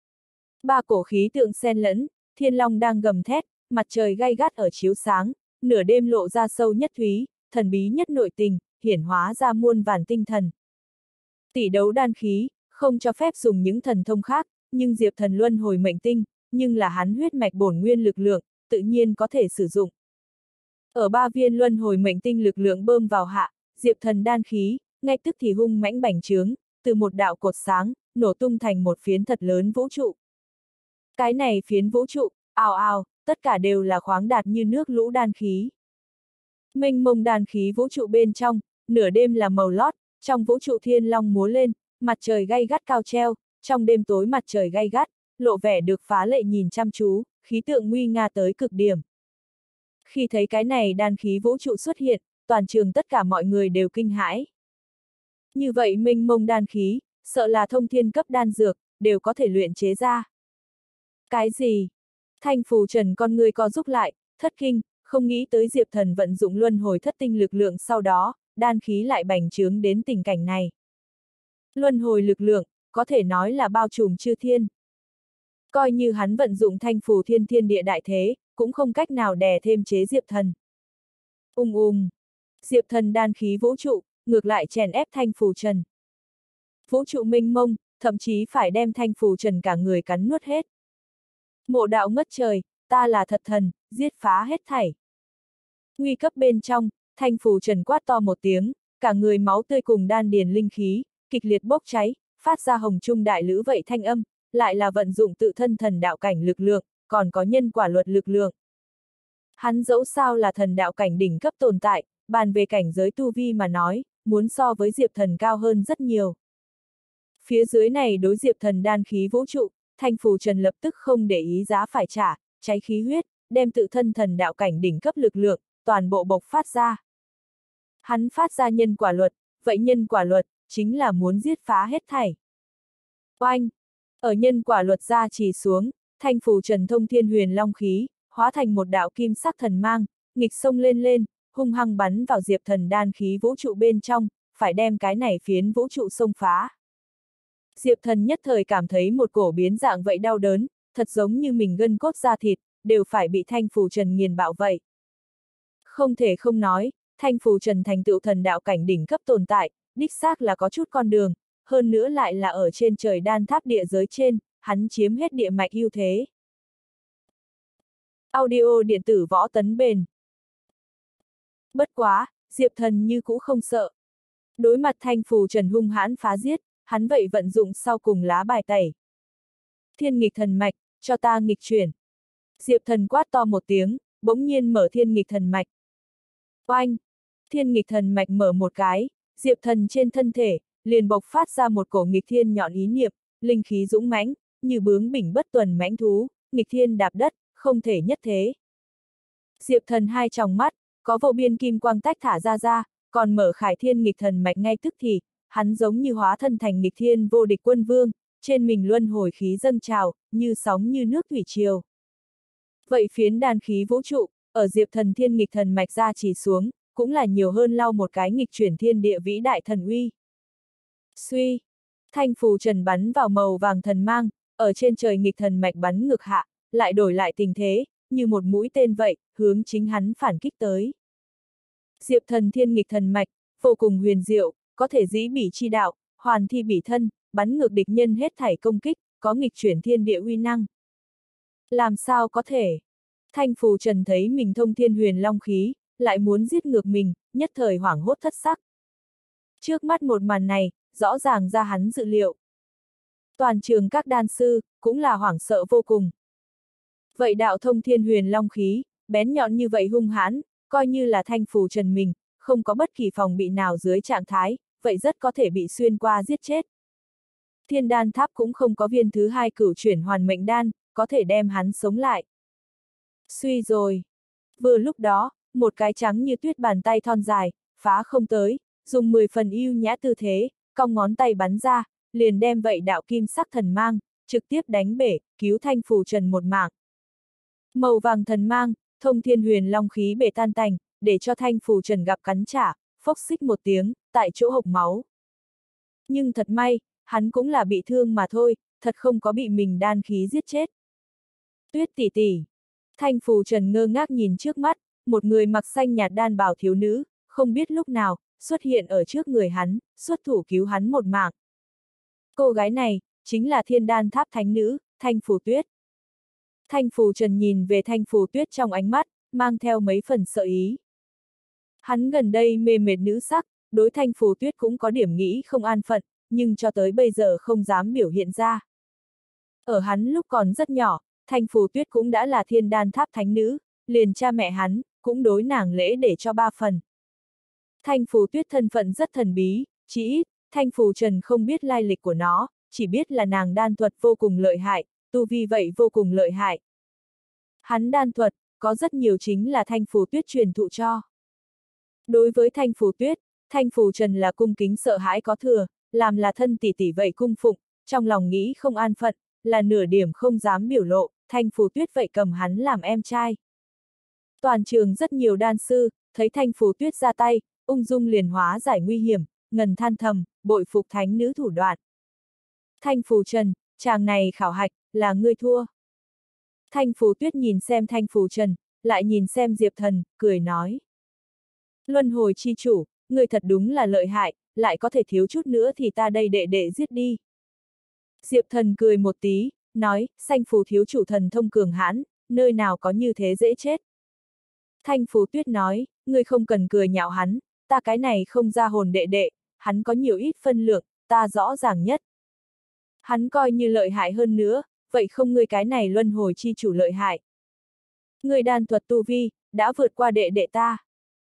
Ba cổ khí tượng xen lẫn, thiên long đang gầm thét, mặt trời gay gắt ở chiếu sáng, nửa đêm lộ ra sâu nhất thúy, thần bí nhất nội tình, hiển hóa ra muôn vàn tinh thần. Tỷ đấu đan khí, không cho phép dùng những thần thông khác, nhưng Diệp Thần luân hồi mệnh tinh, nhưng là hắn huyết mạch bổn nguyên lực lượng, tự nhiên có thể sử dụng. Ở ba viên luân hồi mệnh tinh lực lượng bơm vào hạ, Diệp Thần đan khí, ngay tức thì hung mãnh bành trướng, từ một đạo cột sáng, nổ tung thành một phiến thật lớn vũ trụ. Cái này phiến vũ trụ, ào ào, tất cả đều là khoáng đạt như nước lũ đan khí. Mênh mông đan khí vũ trụ bên trong, nửa đêm là màu lót, trong vũ trụ thiên long múa lên, mặt trời gay gắt cao treo, trong đêm tối mặt trời gay gắt, lộ vẻ được phá lệ nhìn chăm chú, khí tượng nguy nga tới cực điểm. Khi thấy cái này đan khí vũ trụ xuất hiện, toàn trường tất cả mọi người đều kinh hãi. Như vậy mênh mông đan khí, sợ là thông thiên cấp đan dược, đều có thể luyện chế ra. Cái gì? Thanh Phù Trần con người co rúc lại, thất kinh, không nghĩ tới Diệp Thần vận dụng luân hồi thất tinh lực lượng sau đó, đan khí lại bành trướng đến tình cảnh này. Luân hồi lực lượng, có thể nói là bao trùm chư thiên. Coi như hắn vận dụng Thanh Phù thiên thiên địa đại thế, cũng không cách nào đè thêm chế Diệp Thần. Ung ung, Diệp Thần đan khí vũ trụ, ngược lại chèn ép Thanh Phù Trần. Vũ trụ mênh mông, thậm chí phải đem Thanh Phù Trần cả người cắn nuốt hết. Mộ đạo ngất trời, ta là thật thần, giết phá hết thảy. Nguy cấp bên trong, Thanh Phù Trần quát to một tiếng, cả người máu tươi cùng đan điền linh khí, kịch liệt bốc cháy, phát ra hồng trung đại lữ vậy thanh âm, lại là vận dụng tự thân thần đạo cảnh lực lượng, còn có nhân quả luật lực lượng. Hắn dẫu sao là thần đạo cảnh đỉnh cấp tồn tại, bàn về cảnh giới tu vi mà nói, muốn so với Diệp Thần cao hơn rất nhiều. Phía dưới này đối Diệp Thần đan khí vũ trụ, Thanh Phù Trần lập tức không để ý giá phải trả, cháy khí huyết, đem tự thân thần đạo cảnh đỉnh cấp lực lượng, toàn bộ bộc phát ra. Hắn phát ra nhân quả luật, vậy nhân quả luật, chính là muốn giết phá hết thảy. Oanh! Ở nhân quả luật ra chỉ xuống, Thanh Phù Trần thông thiên huyền long khí, hóa thành một đạo kim sắc thần mang, nghịch sông lên lên, hung hăng bắn vào Diệp Thần đan khí vũ trụ bên trong, phải đem cái này phiến vũ trụ xông phá. Diệp Thần nhất thời cảm thấy một cổ biến dạng vậy đau đớn, thật giống như mình gân cốt da thịt, đều phải bị Thanh Phù Trần nghiền bạo vậy. Không thể không nói, Thanh Phù Trần thành tựu thần đạo cảnh đỉnh cấp tồn tại, đích xác là có chút con đường, hơn nữa lại là ở trên trời đan tháp địa giới trên, hắn chiếm hết địa mạch ưu thế. Audio điện tử võ tấn bền. Bất quá, Diệp Thần như cũ không sợ. Đối mặt Thanh Phù Trần hung hãn phá giết, hắn vậy vận dụng sau cùng lá bài tẩy. Thiên nghịch thần mạch, cho ta nghịch chuyển. Diệp Thần quát to một tiếng, bỗng nhiên mở thiên nghịch thần mạch. Oanh! Thiên nghịch thần mạch mở một cái, Diệp Thần trên thân thể, liền bộc phát ra một cổ nghịch thiên nhọn ý niệm, linh khí dũng mãnh, như bướng bỉnh bất tuần mãnh thú, nghịch thiên đạp đất, không thể nhất thế. Diệp Thần hai tròng mắt, có vô biên kim quang tách thả ra ra, còn mở khải thiên nghịch thần mạch ngay tức thì, hắn giống như hóa thân thành nghịch thiên vô địch quân vương, trên mình luân hồi khí dâng trào, như sóng như nước thủy triều. Vậy phiến đan khí vũ trụ, ở Diệp Thần thiên nghịch thần mạch ra chỉ xuống, cũng là nhiều hơn lau một cái nghịch chuyển thiên địa vĩ đại thần uy. Suy! Thanh Phù Trần bắn vào màu vàng thần mang, ở trên trời nghịch thần mạch bắn ngược hạ, lại đổi lại tình thế, như một mũi tên vậy, hướng chính hắn phản kích tới. Diệp Thần thiên nghịch thần mạch, vô cùng huyền diệu, có thể dĩ bỉ chi đạo, hoàn thi bỉ thân, bắn ngược địch nhân hết thảy công kích, có nghịch chuyển thiên địa uy năng. Làm sao có thể? Thanh Phù Trần thấy mình thông thiên huyền long khí, lại muốn giết ngược mình, nhất thời hoảng hốt thất sắc. Trước mắt một màn này, rõ ràng ra hắn dự liệu. Toàn trường các đan sư, cũng là hoảng sợ vô cùng. Vậy đạo thông thiên huyền long khí, bén nhọn như vậy hung hãn, coi như là Thanh Phù Trần mình, không có bất kỳ phòng bị nào dưới trạng thái, vậy rất có thể bị xuyên qua giết chết. Thiên đan tháp cũng không có viên thứ hai cửu chuyển hoàn mệnh đan, có thể đem hắn sống lại. Suy rồi. Vừa lúc đó, một cái trắng như tuyết bàn tay thon dài, phá không tới, dùng mười phần ưu nhã tư thế, cong ngón tay bắn ra, liền đem vậy đạo kim sắc thần mang, trực tiếp đánh bể, cứu Thanh Phù Trần một mạng. Màu vàng thần mang, thông thiên huyền long khí bể tan tành, để cho Thanh Phù Trần gặp cắn trả, phốc xích một tiếng, tại chỗ hộc máu. Nhưng thật may, hắn cũng là bị thương mà thôi, thật không có bị mình đan khí giết chết. Tuyết tỷ tỷ. Thanh Phù Trần ngơ ngác nhìn trước mắt, một người mặc xanh nhạt đan bào thiếu nữ, không biết lúc nào, xuất hiện ở trước người hắn, xuất thủ cứu hắn một mạng. Cô gái này, chính là thiên đan tháp thánh nữ, Thanh Phù Tuyết. Thanh Phù Trần nhìn về Thanh Phù Tuyết trong ánh mắt, mang theo mấy phần sợ ý. Hắn gần đây mê mệt nữ sắc, đối Thanh Phù Tuyết cũng có điểm nghĩ không an phận, nhưng cho tới bây giờ không dám biểu hiện ra. Ở hắn lúc còn rất nhỏ, Thanh Phù Tuyết cũng đã là thiên đan tháp thánh nữ, liền cha mẹ hắn, cũng đối nàng lễ để cho ba phần. Thanh Phù Tuyết thân phận rất thần bí, chỉ ít, Thanh Phù Trần không biết lai lịch của nó, chỉ biết là nàng đan thuật vô cùng lợi hại, tu vi vậy vô cùng lợi hại. Hắn đan thuật, có rất nhiều chính là Thanh Phù Tuyết truyền thụ cho. Đối với Thanh Phù Tuyết, Thanh Phù Trần là cung kính sợ hãi có thừa, làm là thân tỷ tỷ vậy cung phụng, trong lòng nghĩ không an phận, là nửa điểm không dám biểu lộ, Thanh Phù Tuyết vậy cầm hắn làm em trai. Toàn trường rất nhiều đan sư, thấy Thanh Phù Tuyết ra tay, ung dung liền hóa giải nguy hiểm, ngần than thầm, bội phục thánh nữ thủ đoạn. Thanh Phù Trần, chàng này khảo hạch, là ngươi thua. Thanh Phù Tuyết nhìn xem Thanh Phù Trần, lại nhìn xem Diệp Thần, cười nói. Luân hồi chi chủ, ngươi thật đúng là lợi hại, lại có thể thiếu chút nữa thì ta đây đệ đệ giết đi. Diệp Thần cười một tí, nói, Sanh Phù thiếu chủ thần thông cường hãn, nơi nào có như thế dễ chết. Thanh Phù Tuyết nói, ngươi không cần cười nhạo hắn, ta cái này không ra hồn đệ đệ, hắn có nhiều ít phân lượng, ta rõ ràng nhất. Hắn coi như lợi hại hơn nữa, vậy không ngươi cái này luân hồi chi chủ lợi hại. Ngươi đan thuật tu vi, đã vượt qua đệ đệ ta.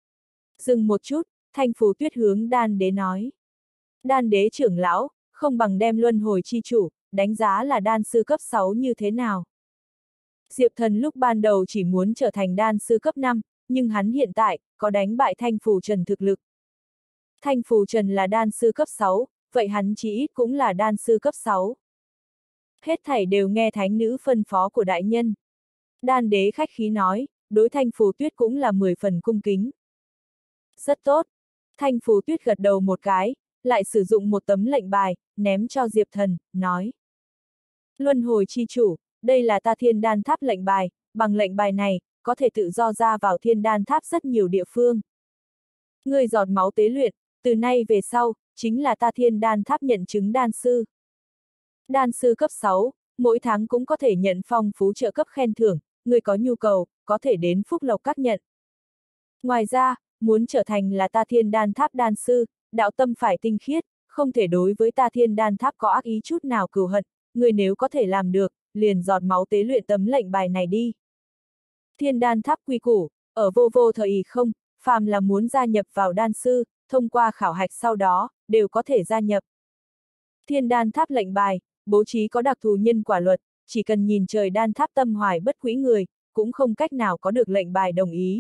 Dừng một chút, Thanh Phù Tuyết hướng đan đế nói. Đan đế trưởng lão, không bằng đem luân hồi chi chủ, đánh giá là đan sư cấp sáu như thế nào. Diệp Thần lúc ban đầu chỉ muốn trở thành đan sư cấp năm, nhưng hắn hiện tại, có đánh bại Thanh Phù Trần thực lực. Thanh Phù Trần là đan sư cấp sáu, vậy hắn chỉ ít cũng là đan sư cấp sáu. Hết thảy đều nghe thánh nữ phân phó của đại nhân. Đan đế khách khí nói, đối Thanh Phù Tuyết cũng là mười phần cung kính. Rất tốt. Thanh Phù Tuyết gật đầu một cái, lại sử dụng một tấm lệnh bài, ném cho Diệp Thần, nói. Luân hồi chi chủ, đây là ta thiên đan tháp lệnh bài, bằng lệnh bài này, có thể tự do ra vào thiên đan tháp rất nhiều địa phương. Ngươi giọt máu tế luyện, từ nay về sau, chính là ta thiên đan tháp nhận chứng đan sư. Đan sư cấp sáu, mỗi tháng cũng có thể nhận phong phú trợ cấp khen thưởng, người có nhu cầu, có thể đến Phúc Lộc Các nhận. Ngoài ra, muốn trở thành là ta thiên đan tháp đan sư, đạo tâm phải tinh khiết, không thể đối với ta thiên đan tháp có ác ý chút nào cừu hận, người nếu có thể làm được, liền giọt máu tế luyện tấm lệnh bài này đi. Thiên đan tháp quy củ, ở vô vô thời ý không, phàm là muốn gia nhập vào đan sư, thông qua khảo hạch sau đó, đều có thể gia nhập. Thiên đan tháp lệnh bài, bố trí có đặc thù nhân quả luật, chỉ cần nhìn trời đan tháp tâm hoài bất quý người, cũng không cách nào có được lệnh bài đồng ý.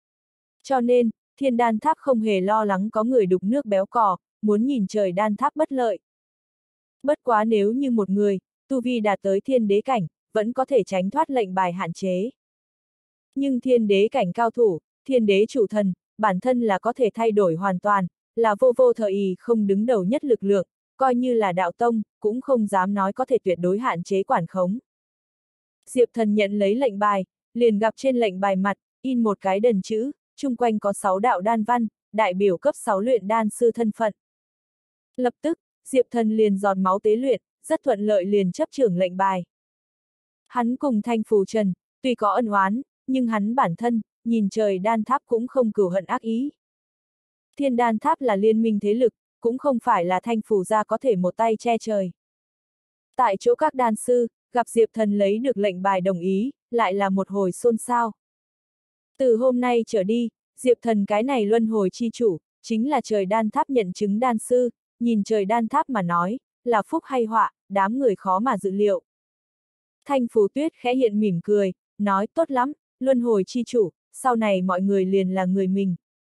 Cho nên, thiên đan tháp không hề lo lắng có người đục nước béo cò, muốn nhìn trời đan tháp bất lợi. Bất quá nếu như một người, tu vi đạt tới thiên đế cảnh, vẫn có thể tránh thoát lệnh bài hạn chế. Nhưng thiên đế cảnh cao thủ, thiên đế chủ thần, bản thân là có thể thay đổi hoàn toàn, là vô vô thời ý không đứng đầu nhất lực lượng, coi như là đạo tông, cũng không dám nói có thể tuyệt đối hạn chế quản khống. Diệp Thần nhận lấy lệnh bài, liền gặp trên lệnh bài mặt, in một cái đần chữ, chung quanh có sáu đạo đan văn, đại biểu cấp sáu luyện đan sư thân phận. Lập tức, Diệp Thần liền giọt máu tế luyện, rất thuận lợi liền chấp trưởng lệnh bài. Hắn cùng Thanh Phù Trần, tuy có ân oán, nhưng hắn bản thân, nhìn trời đan tháp cũng không cừu hận ác ý. Thiên đan tháp là liên minh thế lực, cũng không phải là Thanh Phù gia có thể một tay che trời. Tại chỗ các đan sư, gặp Diệp Thần lấy được lệnh bài đồng ý, lại là một hồi xôn xao. Từ hôm nay trở đi, Diệp Thần cái này luân hồi chi chủ, chính là trời đan tháp nhận chứng đan sư, nhìn trời đan tháp mà nói, là phúc hay họa, đám người khó mà dự liệu. Thanh Phù Tuyết khẽ hiện mỉm cười, nói tốt lắm, luân hồi chi chủ, sau này mọi người liền là người mình.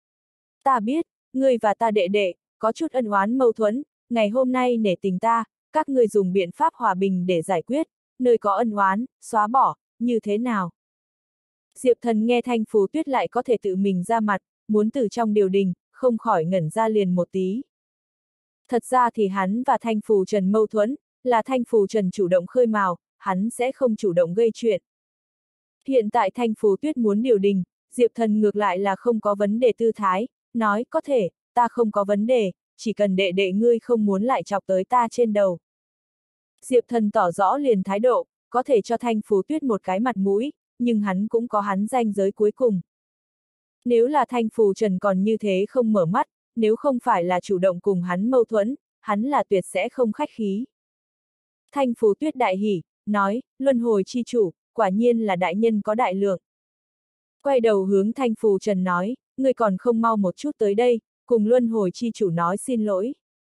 Ta biết, ngươi và ta đệ đệ, có chút ân oán mâu thuẫn, ngày hôm nay nể tình ta, các ngươi dùng biện pháp hòa bình để giải quyết, nơi có ân oán, xóa bỏ, như thế nào? Diệp Thần nghe Thanh Phù Tuyết lại có thể tự mình ra mặt, muốn từ trong điều đình, không khỏi ngẩn ra liền một tí. Thật ra thì hắn và Thanh Phù Trần mâu thuẫn, là Thanh Phù Trần chủ động khơi mào, hắn sẽ không chủ động gây chuyện. Hiện tại Thanh Phù Tuyết muốn điều đình, Diệp Thần ngược lại là không có vấn đề tư thái, nói có thể, ta không có vấn đề, chỉ cần đệ đệ ngươi không muốn lại chọc tới ta trên đầu. Diệp Thần tỏ rõ liền thái độ, có thể cho Thanh Phù Tuyết một cái mặt mũi, nhưng hắn cũng có hắn ranh giới cuối cùng. Nếu là Thanh Phù Trần còn như thế không mở mắt, nếu không phải là chủ động cùng hắn mâu thuẫn, hắn là tuyệt sẽ không khách khí. Thanh Phù Tuyết đại hỉ, nói, luân hồi chi chủ, quả nhiên là đại nhân có đại lượng. Quay đầu hướng Thanh Phù Trần nói, ngươi còn không mau một chút tới đây, cùng luân hồi chi chủ nói xin lỗi.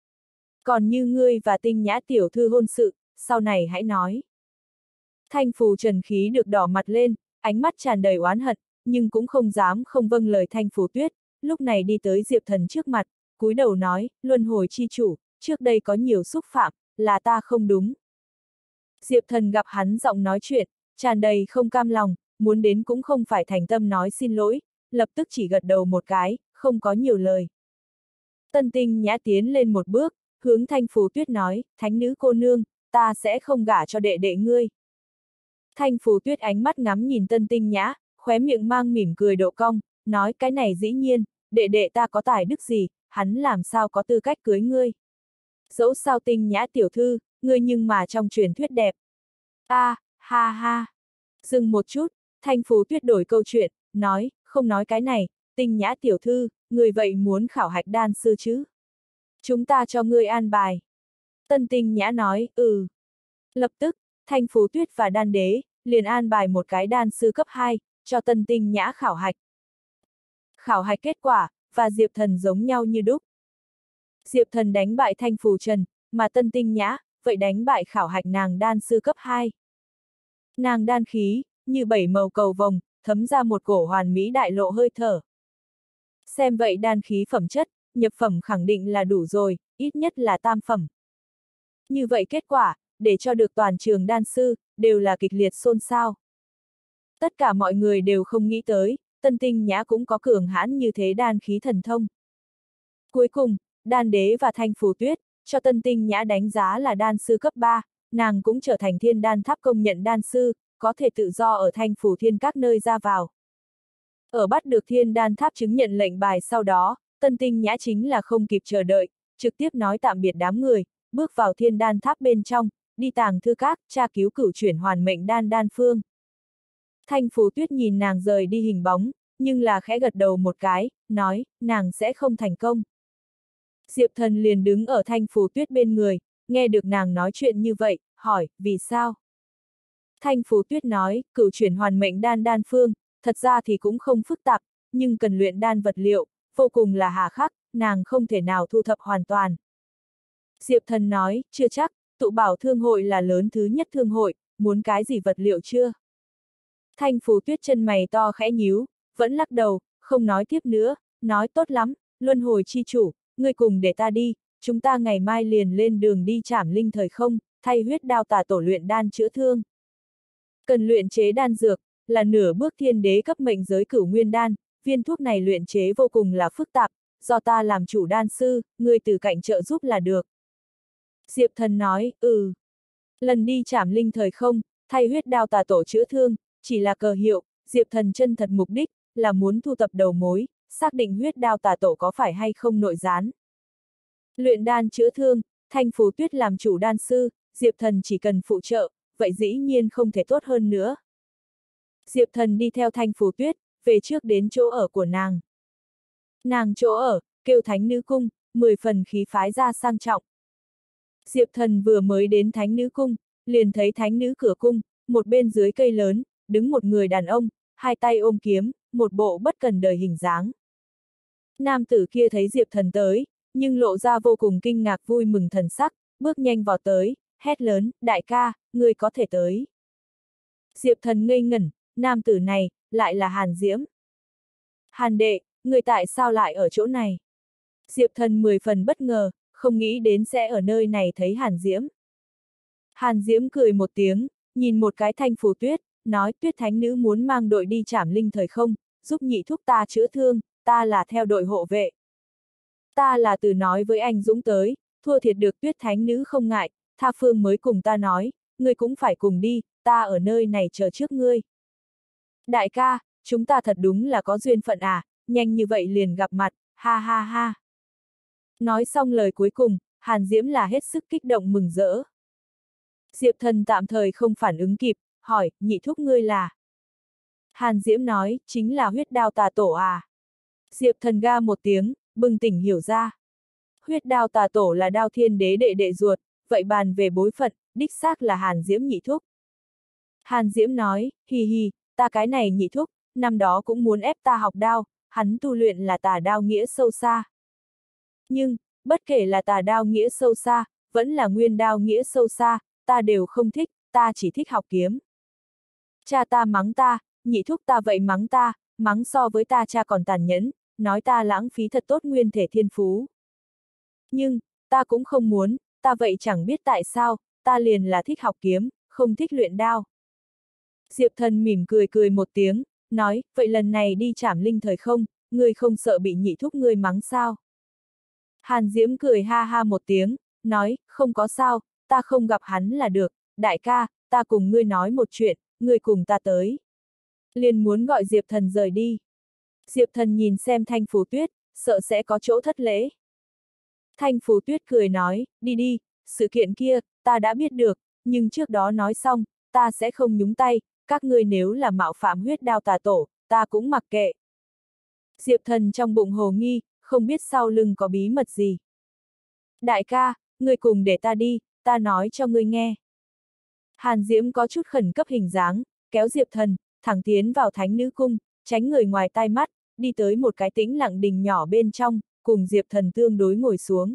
Còn như ngươi và Tinh Nhã tiểu thư hôn sự, sau này hãy nói. Thanh Phù Trần khí được đỏ mặt lên, ánh mắt tràn đầy oán hận, nhưng cũng không dám không vâng lời Thanh Phù Tuyết, lúc này đi tới Diệp Thần trước mặt, cúi đầu nói, luân hồi chi chủ, trước đây có nhiều xúc phạm, là ta không đúng. Diệp Thần gặp hắn giọng nói chuyện, tràn đầy không cam lòng, muốn đến cũng không phải thành tâm nói xin lỗi, lập tức chỉ gật đầu một cái, không có nhiều lời. Tân Tinh Nhã tiến lên một bước, hướng Thanh Phù Tuyết nói, thánh nữ cô nương, ta sẽ không gả cho đệ đệ ngươi. Thanh Phù Tuyết ánh mắt ngắm nhìn Tân Tinh Nhã, khóe miệng mang mỉm cười độ cong, nói cái này dĩ nhiên, đệ đệ ta có tài đức gì, hắn làm sao có tư cách cưới ngươi. Dẫu sao Tinh Nhã tiểu thư, ngươi nhưng mà trong truyền thuyết đẹp. A, à, ha ha. Dừng một chút, Thanh Phù Tuyết đổi câu chuyện, nói, không nói cái này, Tinh Nhã tiểu thư, người vậy muốn khảo hạch đan sư chứ? Chúng ta cho ngươi an bài. Tân Tinh Nhã nói, ừ. Lập tức, Thanh Phú Tuyết và Đan Đế liền an bài một cái đan sư cấp hai, cho Tân Tinh Nhã khảo hạch. Khảo hạch kết quả, và Diệp Thần giống nhau như đúc. Diệp Thần đánh bại Thanh Phù Trần, mà Tân Tinh Nhã, vậy đánh bại khảo hạch nàng đan sư cấp hai. Nàng đan khí, như bảy màu cầu vồng, thấm ra một cổ hoàn mỹ đại lộ hơi thở. Xem vậy đan khí phẩm chất, nhập phẩm khẳng định là đủ rồi, ít nhất là tam phẩm. Như vậy kết quả, để cho được toàn trường đan sư, đều là kịch liệt xôn xao. Tất cả mọi người đều không nghĩ tới, Tân Tinh Nhã cũng có cường hãn như thế đan khí thần thông. Cuối cùng, Đan Đế và Thanh Phù Tuyết, cho Tân Tinh Nhã đánh giá là đan sư cấp ba, nàng cũng trở thành thiên đan tháp công nhận đan sư, có thể tự do ở Thanh Phù Thiên các nơi ra vào. Ở bắt được thiên đan tháp chứng nhận lệnh bài sau đó, Tân Tinh Nhã chính là không kịp chờ đợi, trực tiếp nói tạm biệt đám người, bước vào thiên đan tháp bên trong, đi tàng thư các, tra cứu cửu chuyển hoàn mệnh đan đan phương. Thanh Phù Tuyết nhìn nàng rời đi hình bóng, nhưng là khẽ gật đầu một cái, nói, nàng sẽ không thành công. Diệp Thần liền đứng ở Thanh Phù Tuyết bên người, nghe được nàng nói chuyện như vậy, hỏi, vì sao? Thanh Phù Tuyết nói, cửu chuyển hoàn mệnh đan đan phương, thật ra thì cũng không phức tạp, nhưng cần luyện đan vật liệu, vô cùng là hà khắc, nàng không thể nào thu thập hoàn toàn. Diệp Thần nói, chưa chắc, tụ bảo thương hội là lớn thứ nhất thương hội, muốn cái gì vật liệu chưa? Thanh Phù Tuyết chân mày to khẽ nhíu, vẫn lắc đầu, không nói tiếp nữa, nói tốt lắm, luân hồi chi chủ, ngươi cùng để ta đi, chúng ta ngày mai liền lên đường đi trảm linh thời không, thay huyết đao tà tổ luyện đan chữa thương. Cần luyện chế đan dược, là nửa bước thiên đế cấp mệnh giới cửu nguyên đan, viên thuốc này luyện chế vô cùng là phức tạp, do ta làm chủ đan sư, ngươi từ cạnh trợ giúp là được. Diệp Thần nói, ừ. Lần đi trảm linh thời không, thay huyết đao tà tổ chữa thương, chỉ là cờ hiệu, Diệp Thần chân thật mục đích, là muốn thu thập đầu mối, xác định huyết đao tà tổ có phải hay không nội gián. Luyện đan chữa thương, Thanh Phù Tuyết làm chủ đan sư, Diệp Thần chỉ cần phụ trợ, vậy dĩ nhiên không thể tốt hơn nữa. Diệp Thần đi theo Thanh Phù Tuyết, về trước đến chỗ ở của nàng. Nàng chỗ ở, kêu Thánh Nữ Cung, mười phần khí phái ra sang trọng. Diệp Thần vừa mới đến Thánh Nữ Cung, liền thấy Thánh Nữ cửa cung, một bên dưới cây lớn, đứng một người đàn ông, hai tay ôm kiếm, một bộ bất cần đời hình dáng. Nam tử kia thấy Diệp Thần tới, nhưng lộ ra vô cùng kinh ngạc vui mừng thần sắc, bước nhanh vào tới, hét lớn, đại ca, ngươi có thể tới. Diệp Thần ngây ngẩn, nam tử này, lại là Hàn Diễm. Hàn đệ, ngươi tại sao lại ở chỗ này? Diệp Thần mười phần bất ngờ, không nghĩ đến sẽ ở nơi này thấy Hàn Diễm. Hàn Diễm cười một tiếng, nhìn một cái Thanh Phù Tuyết, nói Tuyết Thánh Nữ muốn mang đội đi trảm linh thời không, giúp nhị thúc ta chữa thương, ta là theo đội hộ vệ. Ta là từ nói với anh Dũng tới, thua thiệt được Tuyết Thánh Nữ không ngại, Tha Phương mới cùng ta nói, ngươi cũng phải cùng đi, ta ở nơi này chờ trước ngươi. Đại ca, chúng ta thật đúng là có duyên phận à, nhanh như vậy liền gặp mặt, ha ha ha. Nói xong lời cuối cùng, Hàn Diễm là hết sức kích động mừng rỡ. Diệp Thần tạm thời không phản ứng kịp, hỏi, nhị thúc ngươi là? Hàn Diễm nói, chính là huyết đao tà tổ à? Diệp Thần ga một tiếng, bừng tỉnh hiểu ra. Huyết đao tà tổ là Đao Thiên Đế đệ đệ ruột, vậy bàn về bối phận, đích xác là Hàn Diễm nhị thúc. Hàn Diễm nói, hì hì, ta cái này nhị thúc, năm đó cũng muốn ép ta học đao, hắn tu luyện là tà đao nghĩa sâu xa. Nhưng, bất kể là tà đao nghĩa sâu xa, vẫn là nguyên đao nghĩa sâu xa, ta đều không thích, ta chỉ thích học kiếm. Cha ta mắng ta, nhị thúc ta vậy mắng ta, mắng so với ta cha còn tàn nhẫn, nói ta lãng phí thật tốt nguyên thể thiên phú. Nhưng, ta cũng không muốn, ta vậy chẳng biết tại sao, ta liền là thích học kiếm, không thích luyện đao. Diệp Thần mỉm cười cười một tiếng, nói, vậy lần này đi trảm linh thời không, ngươi không sợ bị nhị thúc ngươi mắng sao? Hàn Diễm cười ha ha một tiếng, nói, không có sao, ta không gặp hắn là được, đại ca, ta cùng ngươi nói một chuyện, ngươi cùng ta tới. Liền muốn gọi Diệp Thần rời đi. Diệp Thần nhìn xem Thanh Phù Tuyết, sợ sẽ có chỗ thất lễ. Thanh Phù Tuyết cười nói, đi đi, sự kiện kia, ta đã biết được, nhưng trước đó nói xong, ta sẽ không nhúng tay, các ngươi nếu là mạo phạm huyết đao tà tổ, ta cũng mặc kệ. Diệp Thần trong bụng hồ nghi, không biết sau lưng có bí mật gì. Đại ca, ngươi cùng để ta đi, ta nói cho ngươi nghe. Hàn Diễm có chút khẩn cấp hình dáng, kéo Diệp Thần, thẳng tiến vào thánh nữ cung, tránh người ngoài tai mắt, đi tới một cái tĩnh lặng đình nhỏ bên trong, cùng Diệp Thần tương đối ngồi xuống.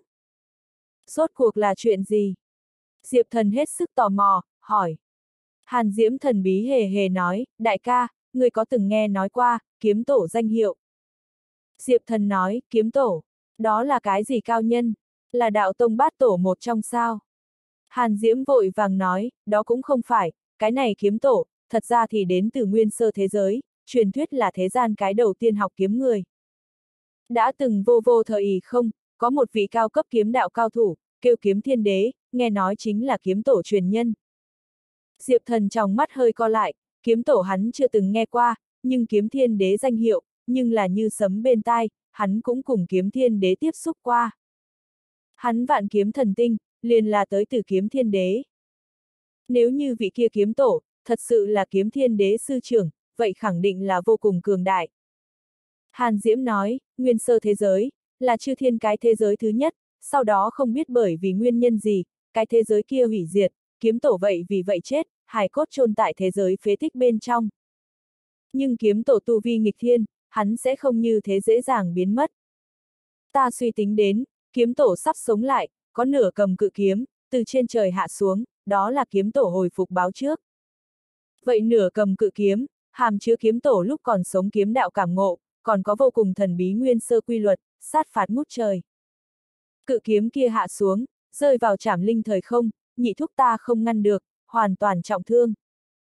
Rốt cuộc là chuyện gì? Diệp Thần hết sức tò mò, hỏi. Hàn Diễm thần bí hề hề nói, đại ca, ngươi có từng nghe nói qua, kiếm tổ danh hiệu. Diệp Thần nói, kiếm tổ, đó là cái gì cao nhân? Là đạo tông bát tổ một trong sao? Hàn Diễm vội vàng nói, đó cũng không phải, cái này kiếm tổ, thật ra thì đến từ nguyên sơ thế giới, truyền thuyết là thế gian cái đầu tiên học kiếm người. Đã từng vô vô thời ý không, có một vị cao cấp kiếm đạo cao thủ, kêu kiếm thiên đế, nghe nói chính là kiếm tổ truyền nhân. Diệp Thần trong mắt hơi co lại, kiếm tổ hắn chưa từng nghe qua, nhưng kiếm thiên đế danh hiệu, nhưng là như sấm bên tai, hắn cũng cùng kiếm thiên đế tiếp xúc qua. Hắn vạn kiếm thần tinh, liền là tới từ kiếm thiên đế. Nếu như vị kia kiếm tổ, thật sự là kiếm thiên đế sư trưởng, vậy khẳng định là vô cùng cường đại. Hàn Diễm nói, nguyên sơ thế giới, là chư thiên cái thế giới thứ nhất, sau đó không biết bởi vì nguyên nhân gì, cái thế giới kia hủy diệt, kiếm tổ vậy vì vậy chết, hài cốt chôn tại thế giới phế tích bên trong. Nhưng kiếm tổ tu vi nghịch thiên, hắn sẽ không như thế dễ dàng biến mất. Ta suy tính đến, kiếm tổ sắp sống lại, có nửa cầm cự kiếm, từ trên trời hạ xuống, đó là kiếm tổ hồi phục báo trước. Vậy nửa cầm cự kiếm, hàm chứa kiếm tổ lúc còn sống kiếm đạo cảm ngộ, còn có vô cùng thần bí nguyên sơ quy luật, sát phạt ngút trời. Cự kiếm kia hạ xuống, rơi vào trảm linh thời không, nhị thúc ta không ngăn được, hoàn toàn trọng thương.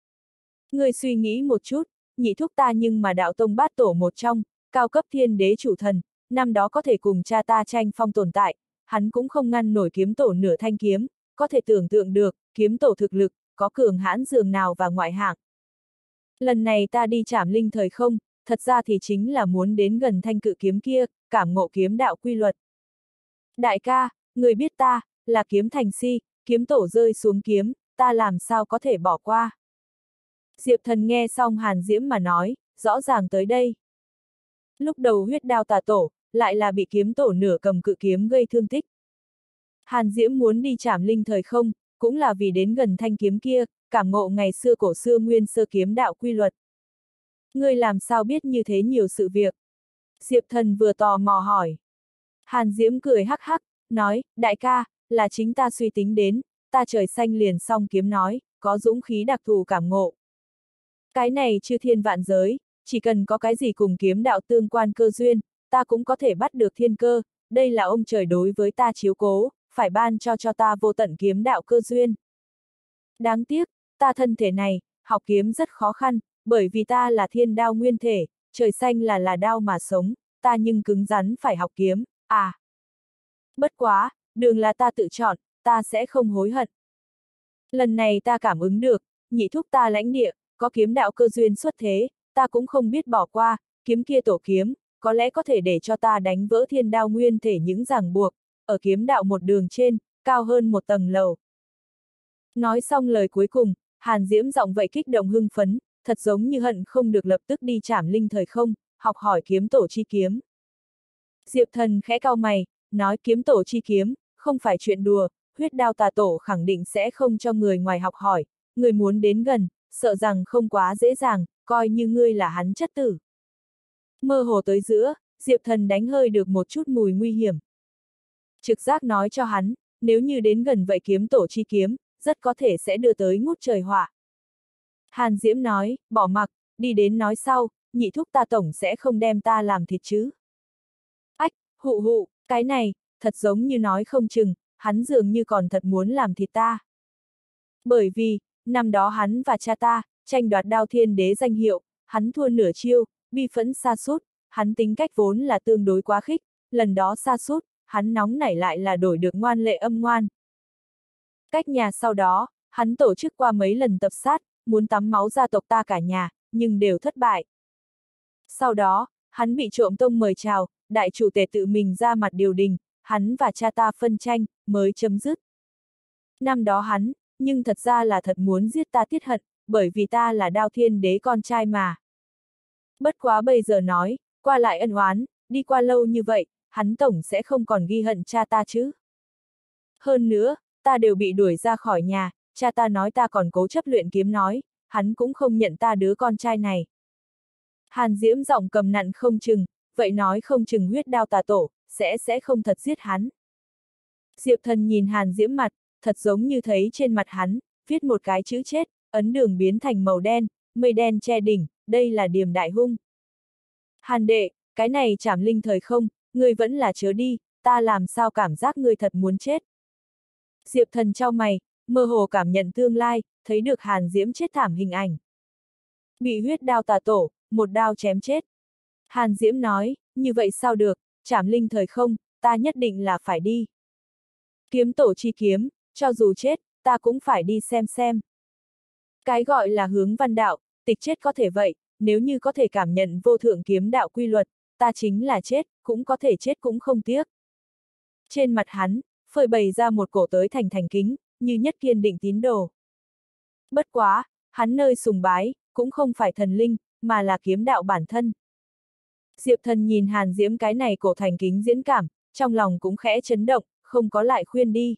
Ngươi suy nghĩ một chút, nhị thúc ta nhưng mà đạo tông bát tổ một trong, cao cấp thiên đế chủ thần, năm đó có thể cùng cha ta tranh phong tồn tại, hắn cũng không ngăn nổi kiếm tổ nửa thanh kiếm, có thể tưởng tượng được, kiếm tổ thực lực, có cường hãn dường nào và ngoại hạng. Lần này ta đi trảm linh thời không, thật ra thì chính là muốn đến gần thanh cự kiếm kia, cảm ngộ kiếm đạo quy luật. Đại ca, người biết ta, là kiếm thành si, kiếm tổ rơi xuống kiếm, ta làm sao có thể bỏ qua. Diệp Thần nghe xong Hàn Diễm mà nói, rõ ràng tới đây. Lúc đầu huyết đao tà tổ, lại là bị kiếm tổ nửa cầm cự kiếm gây thương tích. Hàn Diễm muốn đi trảm linh thời không, cũng là vì đến gần thanh kiếm kia, cảm ngộ ngày xưa cổ xưa nguyên sơ kiếm đạo quy luật. Ngươi làm sao biết như thế nhiều sự việc? Diệp Thần vừa tò mò hỏi. Hàn Diễm cười hắc hắc, nói, đại ca, là chính ta suy tính đến, ta trời xanh liền song kiếm nói, có dũng khí đặc thù cảm ngộ. Cái này chư thiên vạn giới, chỉ cần có cái gì cùng kiếm đạo tương quan cơ duyên, ta cũng có thể bắt được thiên cơ, đây là ông trời đối với ta chiếu cố, phải ban cho cho ta vô tận kiếm đạo cơ duyên. Đáng tiếc, ta thân thể này, học kiếm rất khó khăn, bởi vì ta là thiên đao nguyên thể, trời xanh là là đao mà sống, ta nhưng cứng rắn phải học kiếm, à. Bất quá, đường là ta tự chọn, ta sẽ không hối hận. Lần này ta cảm ứng được, nhị thúc ta lãnh địa, có kiếm đạo cơ duyên xuất thế, ta cũng không biết bỏ qua, kiếm kia tổ kiếm, có lẽ có thể để cho ta đánh vỡ thiên đao nguyên thể những ràng buộc, ở kiếm đạo một đường trên, cao hơn một tầng lầu. Nói xong lời cuối cùng, Hàn Diễm giọng vậy kích động hưng phấn, thật giống như hận không được lập tức đi trảm linh thời không, học hỏi kiếm tổ chi kiếm. Diệp Thần khẽ cau mày, nói kiếm tổ chi kiếm, không phải chuyện đùa, huyết đao tà tổ khẳng định sẽ không cho người ngoài học hỏi, người muốn đến gần, sợ rằng không quá dễ dàng, coi như ngươi là hắn chất tử. Mơ hồ tới giữa, Diệp Thần đánh hơi được một chút mùi nguy hiểm. Trực giác nói cho hắn, nếu như đến gần vậy kiếm tổ chi kiếm, rất có thể sẽ đưa tới ngút trời họa. Hàn Diễm nói, bỏ mặc, đi đến nói sau, nhị thúc ta tổng sẽ không đem ta làm thịt chứ. Ách, hụ hụ, cái này, thật giống như nói không chừng, hắn dường như còn thật muốn làm thịt ta. Bởi vì, năm đó hắn và cha ta, tranh đoạt đao thiên đế danh hiệu, hắn thua nửa chiêu, bi phẫn sa sút, hắn tính cách vốn là tương đối quá khích, lần đó sa sút, hắn nóng nảy lại là đổi được ngoan lệ âm ngoan. Cách nhà sau đó, hắn tổ chức qua mấy lần tập sát, muốn tắm máu gia tộc ta cả nhà, nhưng đều thất bại. Sau đó, hắn bị trộm tông mời chào, đại chủ tể tự mình ra mặt điều đình, hắn và cha ta phân tranh, mới chấm dứt. Năm đó hắn, nhưng thật ra là thật muốn giết ta tiết hận, bởi vì ta là đao thiên đế con trai mà. Bất quá bây giờ nói, qua lại ân oán, đi qua lâu như vậy, hắn tổng sẽ không còn ghi hận cha ta chứ. Hơn nữa, ta đều bị đuổi ra khỏi nhà, cha ta nói ta còn cố chấp luyện kiếm nói, hắn cũng không nhận ta đứa con trai này. Hàn Diễm giọng cầm nặn không chừng, vậy nói không chừng huyết đao tà tổ, sẽ sẽ không thật giết hắn. Diệp Thần nhìn Hàn Diễm mặt, thật giống như thấy trên mặt hắn, viết một cái chữ chết, ấn đường biến thành màu đen, mây đen che đỉnh, đây là Điềm Đại Hung. Hàn đệ, cái này trảm linh thời không, ngươi vẫn là chớ đi, ta làm sao cảm giác ngươi thật muốn chết. Diệp Thần chau mày, mơ hồ cảm nhận tương lai, thấy được Hàn Diễm chết thảm hình ảnh. Bị huyết đao tà tổ, một đao chém chết. Hàn Diễm nói, như vậy sao được, trảm linh thời không, ta nhất định là phải đi. Kiếm tổ chi kiếm, cho dù chết, ta cũng phải đi xem xem. Cái gọi là hướng văn đạo, tịch chết có thể vậy, nếu như có thể cảm nhận vô thượng kiếm đạo quy luật, ta chính là chết, cũng có thể chết cũng không tiếc. Trên mặt hắn, phơi bày ra một cổ tới thành thành kính, như nhất kiên định tín đồ. Bất quá, hắn nơi sùng bái, cũng không phải thần linh, mà là kiếm đạo bản thân. Diệp Thần nhìn Hàn Diễm cái này cổ thành kính diễn cảm, trong lòng cũng khẽ chấn động, không có lại khuyên đi.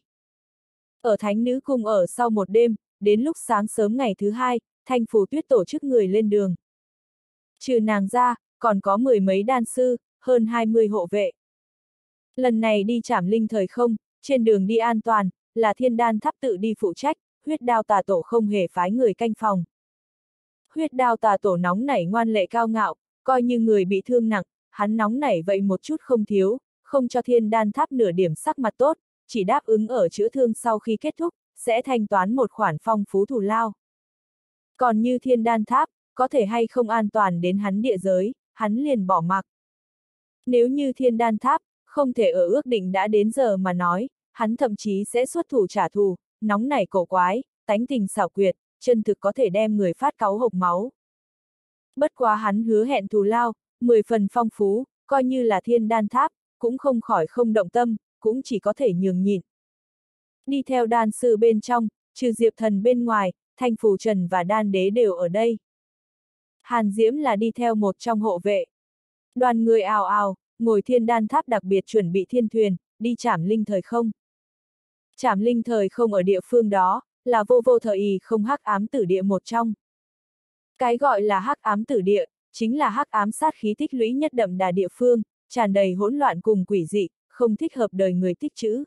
Ở Thánh Nữ Cung ở sau một đêm, đến lúc sáng sớm ngày thứ hai, Thanh Phù Tuyết tổ chức người lên đường. Trừ nàng ra, còn có mười mấy đan sư, hơn hai mươi hộ vệ. Lần này đi trảm linh thời không, trên đường đi an toàn, là Thiên Đan Tháp tự đi phụ trách, huyết đao tà tổ không hề phái người canh phòng. Huyết đao tà tổ nóng nảy ngoan lệ cao ngạo, coi như người bị thương nặng, hắn nóng nảy vậy một chút không thiếu, không cho Thiên Đan Tháp nửa điểm sắc mặt tốt, chỉ đáp ứng ở chữa thương sau khi kết thúc, sẽ thanh toán một khoản phong phú thù lao. Còn như Thiên Đan Tháp, có thể hay không an toàn đến hắn địa giới, hắn liền bỏ mặc. Nếu như Thiên Đan Tháp, không thể ở ước định đã đến giờ mà nói, hắn thậm chí sẽ xuất thủ trả thù, nóng nảy cổ quái, tánh tình xảo quyệt, chân thực có thể đem người phát cáu hộc máu. Bất quá hắn hứa hẹn thù lao, mười phần phong phú, coi như là Thiên Đan Tháp, cũng không khỏi không động tâm, cũng chỉ có thể nhường nhịn. Đi theo đan sư bên trong, trừ Diệp Thần bên ngoài, Thanh Phù Trần và Đan Đế đều ở đây. Hàn Diễm là đi theo một trong hộ vệ. Đoàn người ào ào, ngồi Thiên Đan Tháp đặc biệt chuẩn bị thiên thuyền, đi trảm linh thời không. Trảm linh thời không ở địa phương đó, là vô vô thời y không hắc ám tử địa một trong. Cái gọi là hắc ám tử địa, chính là hắc ám sát khí tích lũy nhất đậm đà địa phương, tràn đầy hỗn loạn cùng quỷ dị, không thích hợp đời người tích trữ.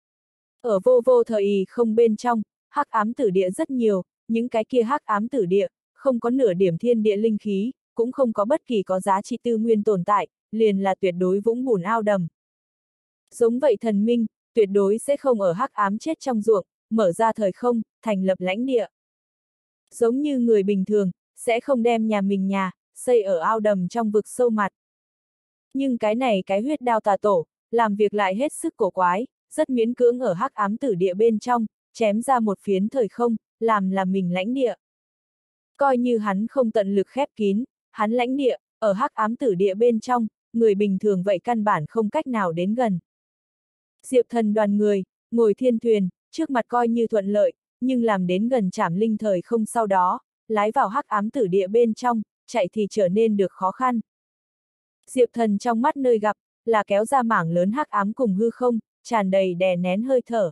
Ở vô vô thời y không bên trong, hắc ám tử địa rất nhiều, những cái kia hắc ám tử địa, không có nửa điểm thiên địa linh khí, cũng không có bất kỳ có giá trị tư nguyên tồn tại, liền là tuyệt đối vũng bùn ao đầm. Giống vậy thần minh, tuyệt đối sẽ không ở hắc ám chết trong ruộng, mở ra thời không, thành lập lãnh địa. Giống như người bình thường, sẽ không đem nhà mình nhà, xây ở ao đầm trong vực sâu mặt. Nhưng cái này cái huyết đao tà tổ, làm việc lại hết sức cổ quái, rất miễn cưỡng ở hắc ám tử địa bên trong, chém ra một phiến thời không, làm là mình lãnh địa. Coi như hắn không tận lực khép kín, hắn lãnh địa, ở hắc ám tử địa bên trong, người bình thường vậy căn bản không cách nào đến gần. Diệp Thần đoàn người, ngồi thiên thuyền, trước mặt coi như thuận lợi, nhưng làm đến gần trảm linh thời không sau đó, lái vào hắc ám tử địa bên trong, chạy thì trở nên được khó khăn. Diệp Thần trong mắt nơi gặp, là kéo ra mảng lớn hắc ám cùng hư không, tràn đầy đè nén hơi thở.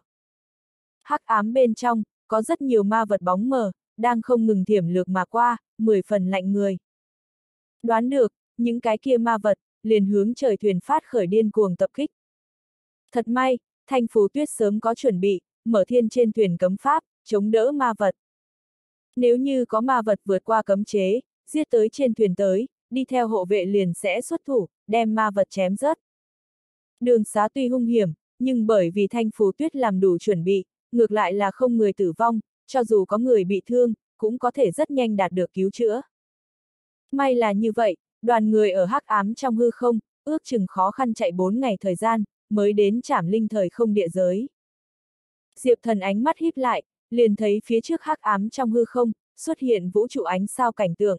Hắc ám bên trong, có rất nhiều ma vật bóng mờ, đang không ngừng thiểm lược mà qua, mười phần lạnh người. Đoán được, những cái kia ma vật, liền hướng trời thuyền phát khởi điên cuồng tập kích. Thật may, Thanh Phù Tuyết sớm có chuẩn bị, mở thiên trên thuyền cấm pháp, chống đỡ ma vật. Nếu như có ma vật vượt qua cấm chế, giết tới trên thuyền tới, đi theo hộ vệ liền sẽ xuất thủ, đem ma vật chém rớt. Đường xá tuy hung hiểm, nhưng bởi vì Thanh Phù Tuyết làm đủ chuẩn bị, ngược lại là không người tử vong, cho dù có người bị thương, cũng có thể rất nhanh đạt được cứu chữa. May là như vậy, đoàn người ở hắc ám trong hư không, ước chừng khó khăn chạy bốn ngày thời gian, mới đến trảm linh thời không địa giới. Diệp Thần ánh mắt híp lại, liền thấy phía trước hắc ám trong hư không, xuất hiện vũ trụ ánh sao cảnh tượng.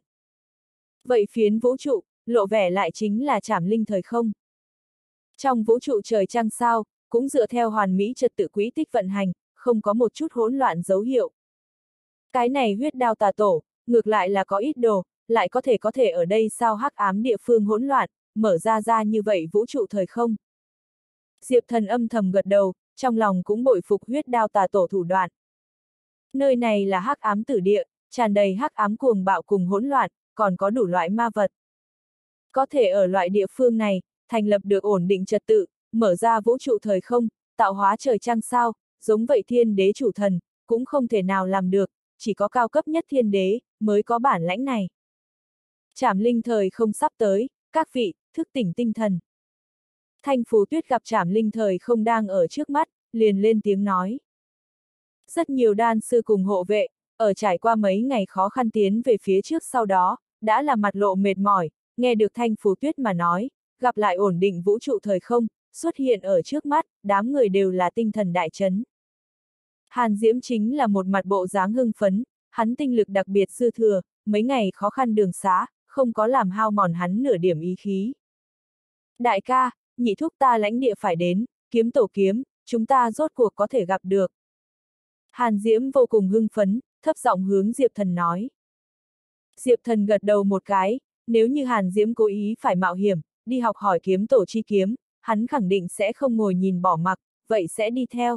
Vậy phiến vũ trụ, lộ vẻ lại chính là trảm linh thời không. Trong vũ trụ trời trăng sao, cũng dựa theo hoàn mỹ trật tự quỹ tích vận hành, không có một chút hỗn loạn dấu hiệu. Cái này huyết đao tà tổ, ngược lại là có ít đồ, lại có thể có thể ở đây sao hắc ám địa phương hỗn loạn, mở ra ra như vậy vũ trụ thời không. Diệp Thần âm thầm gật đầu, trong lòng cũng bội phục huyết đao tà tổ thủ đoạn. Nơi này là hắc ám tử địa, tràn đầy hắc ám cuồng bạo cùng hỗn loạn, còn có đủ loại ma vật. Có thể ở loại địa phương này, thành lập được ổn định trật tự, mở ra vũ trụ thời không, tạo hóa trời trăng sao, giống vậy thiên đế chủ thần, cũng không thể nào làm được, chỉ có cao cấp nhất thiên đế, mới có bản lãnh này. Trảm linh thời không sắp tới, các vị, thức tỉnh tinh thần. Thanh Phù Tuyết gặp Trảm linh thời không đang ở trước mắt, liền lên tiếng nói. Rất nhiều đan sư cùng hộ vệ, ở trải qua mấy ngày khó khăn tiến về phía trước sau đó, đã là mặt lộ mệt mỏi, nghe được Thanh Phù Tuyết mà nói, gặp lại ổn định vũ trụ thời không, xuất hiện ở trước mắt, đám người đều là tinh thần đại chấn. Hàn Diễm chính là một mặt bộ dáng hưng phấn, hắn tinh lực đặc biệt dư thừa, mấy ngày khó khăn đường xá, không có làm hao mòn hắn nửa điểm ý khí. Đại ca, nhị thúc ta lãnh địa phải đến, kiếm tổ kiếm, chúng ta rốt cuộc có thể gặp được. Hàn Diễm vô cùng hưng phấn, thấp giọng hướng Diệp Thần nói. Diệp Thần gật đầu một cái, nếu như Hàn Diễm cố ý phải mạo hiểm, đi học hỏi kiếm tổ chi kiếm, hắn khẳng định sẽ không ngồi nhìn bỏ mặc, vậy sẽ đi theo.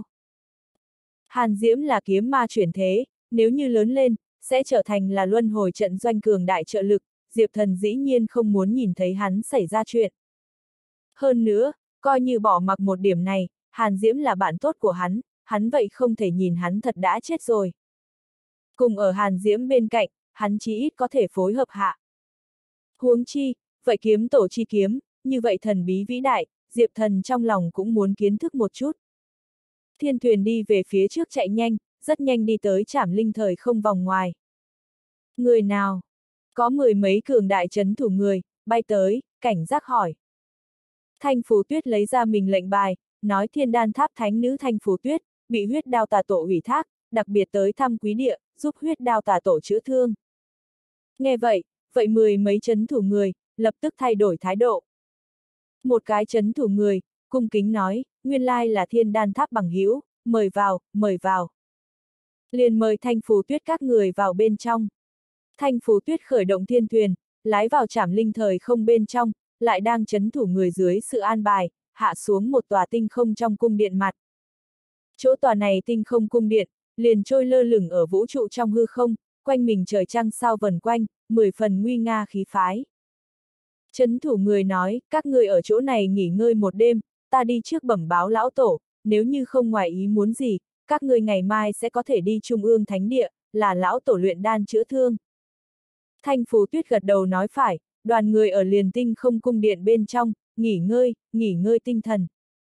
Hàn Diễm là kiếm ma chuyển thế, nếu như lớn lên, sẽ trở thành là luân hồi trận doanh cường đại trợ lực, Diệp Thần dĩ nhiên không muốn nhìn thấy hắn xảy ra chuyện. Hơn nữa, coi như bỏ mặc một điểm này, Hàn Diễm là bạn tốt của hắn, hắn vậy không thể nhìn hắn thật đã chết rồi. Cùng ở Hàn Diễm bên cạnh, hắn chí ít có thể phối hợp hạ. Huống chi, vậy kiếm tổ chi kiếm, như vậy thần bí vĩ đại, Diệp Thần trong lòng cũng muốn kiến thức một chút. Thiên thuyền đi về phía trước chạy nhanh, rất nhanh đi tới Trảm linh thời không vòng ngoài. Người nào? Có mười mấy cường đại trấn thủ người, bay tới, cảnh giác hỏi. Thanh Phù Tuyết lấy ra mình lệnh bài, nói Thiên Đan Tháp thánh nữ Thanh Phù Tuyết, bị huyết đao tà tổ ủy thác, đặc biệt tới thăm quý địa, giúp huyết đao tà tổ chữa thương. Nghe vậy, vậy mười mấy trấn thủ người, lập tức thay đổi thái độ. Một cái trấn thủ người, cung kính nói, nguyên lai là Thiên Đan Tháp bằng hữu, mời vào, mời vào. Liền mời Thanh Phù Tuyết các người vào bên trong. Thanh Phù Tuyết khởi động thiên thuyền, lái vào Trảm linh thời không bên trong, lại đang trấn thủ người dưới sự an bài, hạ xuống một tòa tinh không trong cung điện mặt. Chỗ tòa này tinh không cung điện, liền trôi lơ lửng ở vũ trụ trong hư không, quanh mình trời trăng sao vần quanh, mười phần nguy nga khí phái. Trấn thủ người nói, các người ở chỗ này nghỉ ngơi một đêm, ta đi trước bẩm báo lão tổ, nếu như không ngoài ý muốn gì, các người ngày mai sẽ có thể đi Trung ương Thánh Địa, là lão tổ luyện đan chữa thương. Thanh Phù Tuyết gật đầu nói phải, đoàn người ở liền tinh không cung điện bên trong, nghỉ ngơi, nghỉ ngơi tinh thần.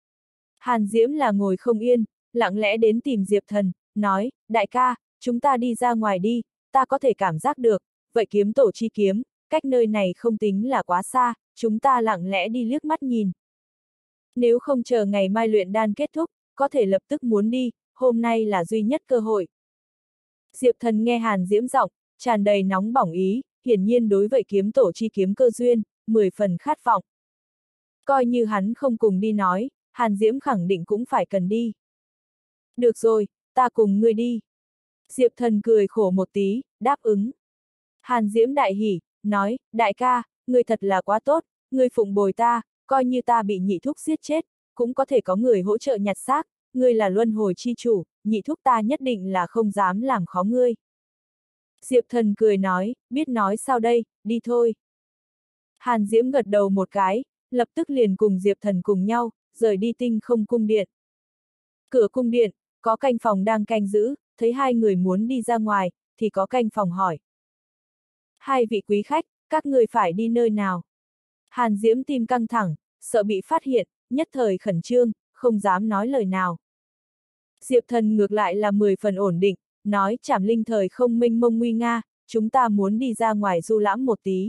Hàn Diễm là ngồi không yên, lặng lẽ đến tìm Diệp Thần, nói, đại ca, chúng ta đi ra ngoài đi, ta có thể cảm giác được, vậy kiếm tổ chi kiếm, cách nơi này không tính là quá xa, chúng ta lặng lẽ đi liếc mắt nhìn. Nếu không chờ ngày mai luyện đan kết thúc, có thể lập tức muốn đi, hôm nay là duy nhất cơ hội. Diệp Thần nghe Hàn Diễm giọng, tràn đầy nóng bỏng ý, hiển nhiên đối vậy kiếm tổ chi kiếm cơ duyên, mười phần khát vọng. Coi như hắn không cùng đi nói, Hàn Diễm khẳng định cũng phải cần đi. Được rồi, ta cùng ngươi đi. Diệp Thần cười khổ một tí, đáp ứng. Hàn Diễm đại hỉ, nói, đại ca, ngươi thật là quá tốt, ngươi phụng bồi ta, coi như ta bị nhị thúc giết chết, cũng có thể có người hỗ trợ nhặt xác, ngươi là luân hồi chi chủ, nhị thúc ta nhất định là không dám làm khó ngươi. Diệp Thần cười nói, biết nói sao đây, đi thôi. Hàn Diễm gật đầu một cái, lập tức liền cùng Diệp Thần cùng nhau, rời đi tinh không cung điện. Cửa cung điện, có canh phòng đang canh giữ, thấy hai người muốn đi ra ngoài, thì có canh phòng hỏi. Hai vị quý khách, các người phải đi nơi nào? Hàn Diễm tim căng thẳng, sợ bị phát hiện, nhất thời khẩn trương, không dám nói lời nào. Diệp Thần ngược lại là mười phần ổn định, nói Trảm linh thời không mênh mông nguy nga, chúng ta muốn đi ra ngoài du lãm một tí.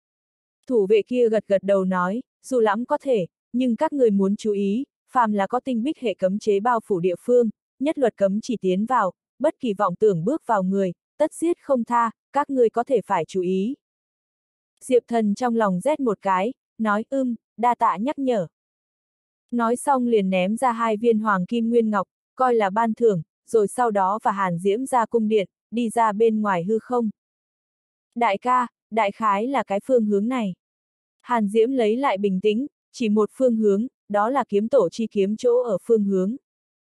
Thủ vệ kia gật gật đầu nói, du lãm có thể, nhưng các người muốn chú ý, phàm là có tinh bích hệ cấm chế bao phủ địa phương, nhất luật cấm chỉ tiến vào, bất kỳ vọng tưởng bước vào người, tất giết không tha, các người có thể phải chú ý. Diệp Thần trong lòng rét một cái, nói ưm, đa tạ nhắc nhở. Nói xong liền ném ra hai viên hoàng kim nguyên ngọc, coi là ban thưởng, rồi sau đó và Hàn Diễm ra cung điện, đi ra bên ngoài hư không. Đại ca, đại khái là cái phương hướng này. Hàn Diễm lấy lại bình tĩnh, chỉ một phương hướng, đó là kiếm tổ chi kiếm chỗ ở phương hướng.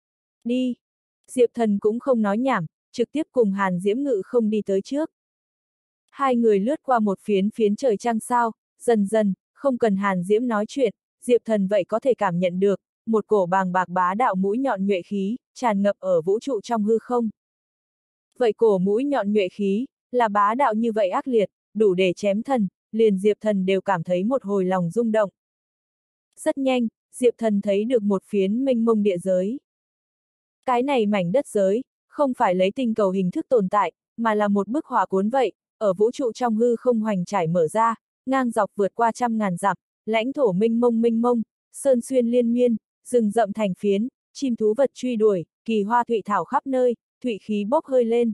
Đi. Diệp Thần cũng không nói nhảm, trực tiếp cùng Hàn Diễm Ngự không đi tới trước. Hai người lướt qua một phiến phiến trời trăng sao, dần dần, không cần Hàn Diễm nói chuyện, Diệp Thần vậy có thể cảm nhận được, một cổ bàng bạc bá đạo mũi nhọn nhuệ khí, tràn ngập ở vũ trụ trong hư không. Vậy cổ mũi nhọn nhuệ khí, là bá đạo như vậy ác liệt, đủ để chém thần, liền Diệp Thần đều cảm thấy một hồi lòng rung động. Rất nhanh, Diệp Thần thấy được một phiến mênh mông địa giới. Cái này mảnh đất giới, không phải lấy tinh cầu hình thức tồn tại, mà là một bức họa cuốn vậy, ở vũ trụ trong hư không hoành trải mở ra, ngang dọc vượt qua trăm ngàn dặm, lãnh thổ mênh mông mênh mông, sơn xuyên liên miên, rừng rậm thành phiến, chim thú vật truy đuổi, kỳ hoa thụy thảo khắp nơi, thụy khí bốc hơi lên.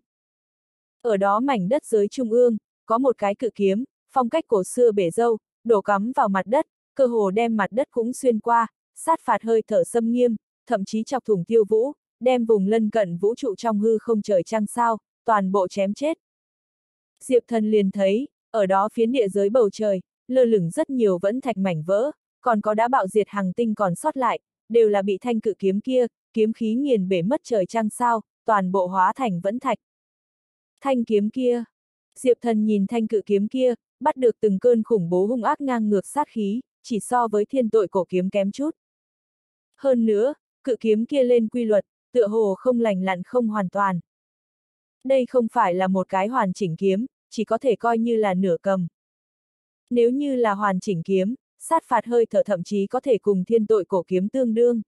Ở đó mảnh đất giới trung ương, có một cái cự kiếm, phong cách cổ xưa bể râu, đổ cắm vào mặt đất, cơ hồ đem mặt đất cũng xuyên qua, sát phạt hơi thở xâm nghiêm, thậm chí chọc thủng tiêu vũ, đem vùng lân cận vũ trụ trong hư không trời trăng sao, toàn bộ chém chết. Diệp Thần liền thấy, ở đó phiến địa giới bầu trời, lơ lửng rất nhiều vẫn thạch mảnh vỡ, còn có đã bạo diệt hàng tinh còn sót lại, đều là bị thanh cự kiếm kia, kiếm khí nghiền bể mất trời trăng sao, toàn bộ hóa thành vẫn thạch. Thanh kiếm kia. Diệp Thần nhìn thanh cự kiếm kia, bắt được từng cơn khủng bố hung ác ngang ngược sát khí, chỉ so với thiên tội cổ kiếm kém chút. Hơn nữa, cự kiếm kia lên quy luật, tựa hồ không lành lặn không hoàn toàn. Đây không phải là một cái hoàn chỉnh kiếm, chỉ có thể coi như là nửa cầm. Nếu như là hoàn chỉnh kiếm, sát phạt hơi thở thậm chí có thể cùng thiên tội cổ kiếm tương đương.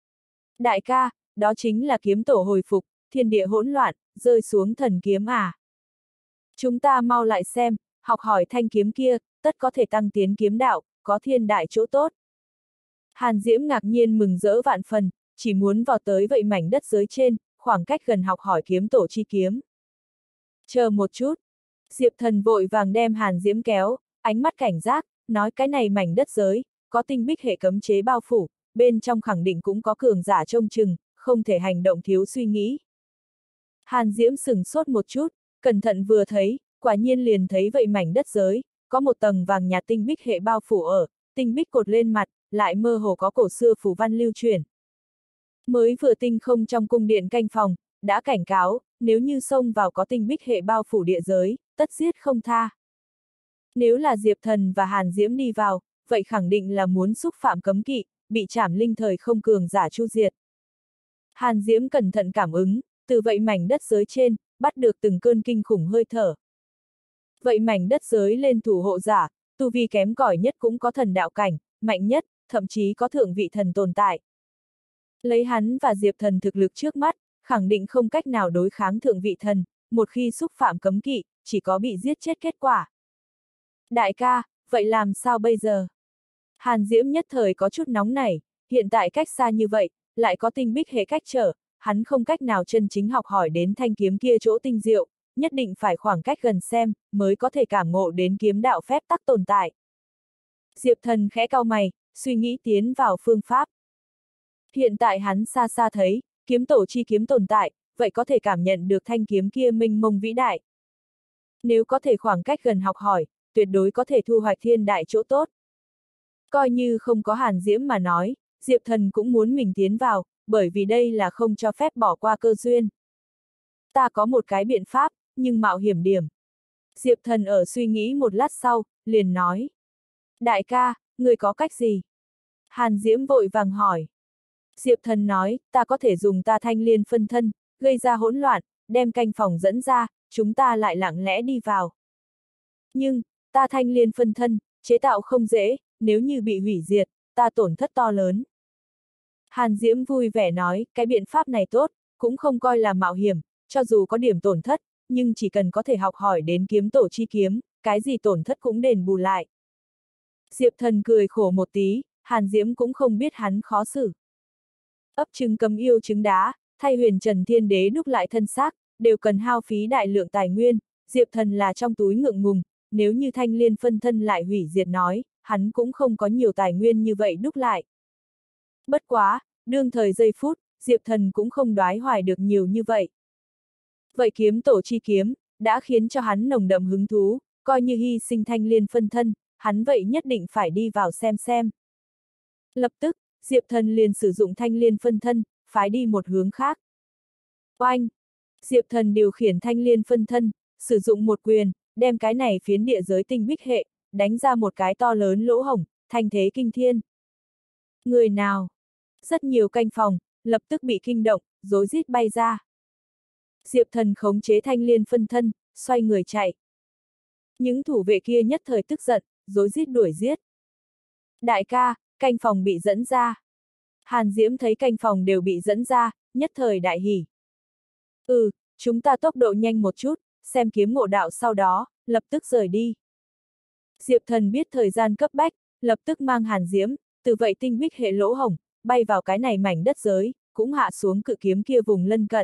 Đại ca, đó chính là kiếm tổ hồi phục, thiên địa hỗn loạn, rơi xuống thần kiếm à. Chúng ta mau lại xem, học hỏi thanh kiếm kia, tất có thể tăng tiến kiếm đạo, có thiên đại chỗ tốt. Hàn Diễm ngạc nhiên mừng rỡ vạn phần, chỉ muốn vào tới vậy mảnh đất giới trên, khoảng cách gần học hỏi kiếm tổ chi kiếm. Chờ một chút. Diệp Thần vội vàng đem Hàn Diễm kéo, ánh mắt cảnh giác, nói cái này mảnh đất giới, có tinh bích hệ cấm chế bao phủ, bên trong khẳng định cũng có cường giả trông chừng, không thể hành động thiếu suy nghĩ. Hàn Diễm sừng sốt một chút, cẩn thận vừa thấy, quả nhiên liền thấy vậy mảnh đất giới, có một tầng vàng nhạt tinh bích hệ bao phủ ở, tinh bích cột lên mặt, lại mơ hồ có cổ xưa phù văn lưu truyền. Mới vừa tinh không trong cung điện canh phòng, đã cảnh cáo, nếu như xông vào có tinh bích hệ bao phủ địa giới, tất giết không tha. Nếu là Diệp Thần và Hàn Diễm đi vào, vậy khẳng định là muốn xúc phạm cấm kỵ, bị trảm linh thời không cường giả chu diệt. Hàn Diễm cẩn thận cảm ứng, từ vậy mảnh đất giới trên, bắt được từng cơn kinh khủng hơi thở. Vậy mảnh đất giới lên thủ hộ giả, tu vi kém cỏi nhất cũng có thần đạo cảnh, mạnh nhất, thậm chí có thượng vị thần tồn tại. Lấy hắn và Diệp Thần thực lực trước mắt, khẳng định không cách nào đối kháng thượng vị thần, một khi xúc phạm cấm kỵ, chỉ có bị giết chết kết quả. Đại ca, vậy làm sao bây giờ? Hàn Diễm nhất thời có chút nóng nảy, hiện tại cách xa như vậy, lại có tinh bích hệ cách trở, hắn không cách nào chân chính học hỏi đến thanh kiếm kia chỗ tinh diệu, nhất định phải khoảng cách gần xem, mới có thể cảm ngộ đến kiếm đạo phép tắc tồn tại. Diệp Thần khẽ cau mày, suy nghĩ tiến vào phương pháp. Hiện tại hắn xa xa thấy, kiếm tổ chi kiếm tồn tại, vậy có thể cảm nhận được thanh kiếm kia mênh mông vĩ đại. Nếu có thể khoảng cách gần học hỏi, tuyệt đối có thể thu hoạch thiên đại chỗ tốt. Coi như không có Hàn Diễm mà nói, Diệp Thần cũng muốn mình tiến vào, bởi vì đây là không cho phép bỏ qua cơ duyên. Ta có một cái biện pháp, nhưng mạo hiểm điểm. Diệp Thần ở suy nghĩ một lát sau, liền nói. Đại ca, người có cách gì? Hàn Diễm vội vàng hỏi. Diệp Thần nói, ta có thể dùng ta thanh liên phân thân, gây ra hỗn loạn, đem canh phòng dẫn ra, chúng ta lại lặng lẽ đi vào. Nhưng, ta thanh liên phân thân, chế tạo không dễ, nếu như bị hủy diệt, ta tổn thất to lớn. Hàn Diễm vui vẻ nói, cái biện pháp này tốt, cũng không coi là mạo hiểm, cho dù có điểm tổn thất, nhưng chỉ cần có thể học hỏi đến kiếm tổ chi kiếm, cái gì tổn thất cũng đền bù lại. Diệp Thần cười khổ một tí, Hàn Diễm cũng không biết hắn khó xử. Ấp trứng cấm yêu trứng đá, thay huyền trần thiên đế đúc lại thân xác, đều cần hao phí đại lượng tài nguyên, Diệp Thần là trong túi ngượng ngùng, nếu như thanh liên phân thân lại hủy diệt nói, hắn cũng không có nhiều tài nguyên như vậy đúc lại. Bất quá, đương thời giây phút, Diệp Thần cũng không đoái hoài được nhiều như vậy. Vậy kiếm tổ chi kiếm, đã khiến cho hắn nồng đậm hứng thú, coi như hy sinh thanh liên phân thân, hắn vậy nhất định phải đi vào xem xem. Lập tức, Diệp Thần liền sử dụng thanh liên phân thân, phái đi một hướng khác. Oanh! Diệp Thần điều khiển thanh liên phân thân, sử dụng một quyền, đem cái này phiến địa giới tinh bích hệ, đánh ra một cái to lớn lỗ hổng, thanh thế kinh thiên. Người nào? Rất nhiều canh phòng, lập tức bị kinh động, rối rít bay ra. Diệp Thần khống chế thanh liên phân thân, xoay người chạy. Những thủ vệ kia nhất thời tức giận, rối rít đuổi giết. Đại ca, canh phòng bị dẫn ra. Hàn Diễm thấy canh phòng đều bị dẫn ra, nhất thời đại hỉ. Ừ, chúng ta tốc độ nhanh một chút, xem kiếm ngộ đạo sau đó, lập tức rời đi. Diệp Thần biết thời gian cấp bách, lập tức mang Hàn Diễm, từ vậy tinh bích hệ lỗ hổng, bay vào cái này mảnh đất giới, cũng hạ xuống cự kiếm kia vùng lân cận.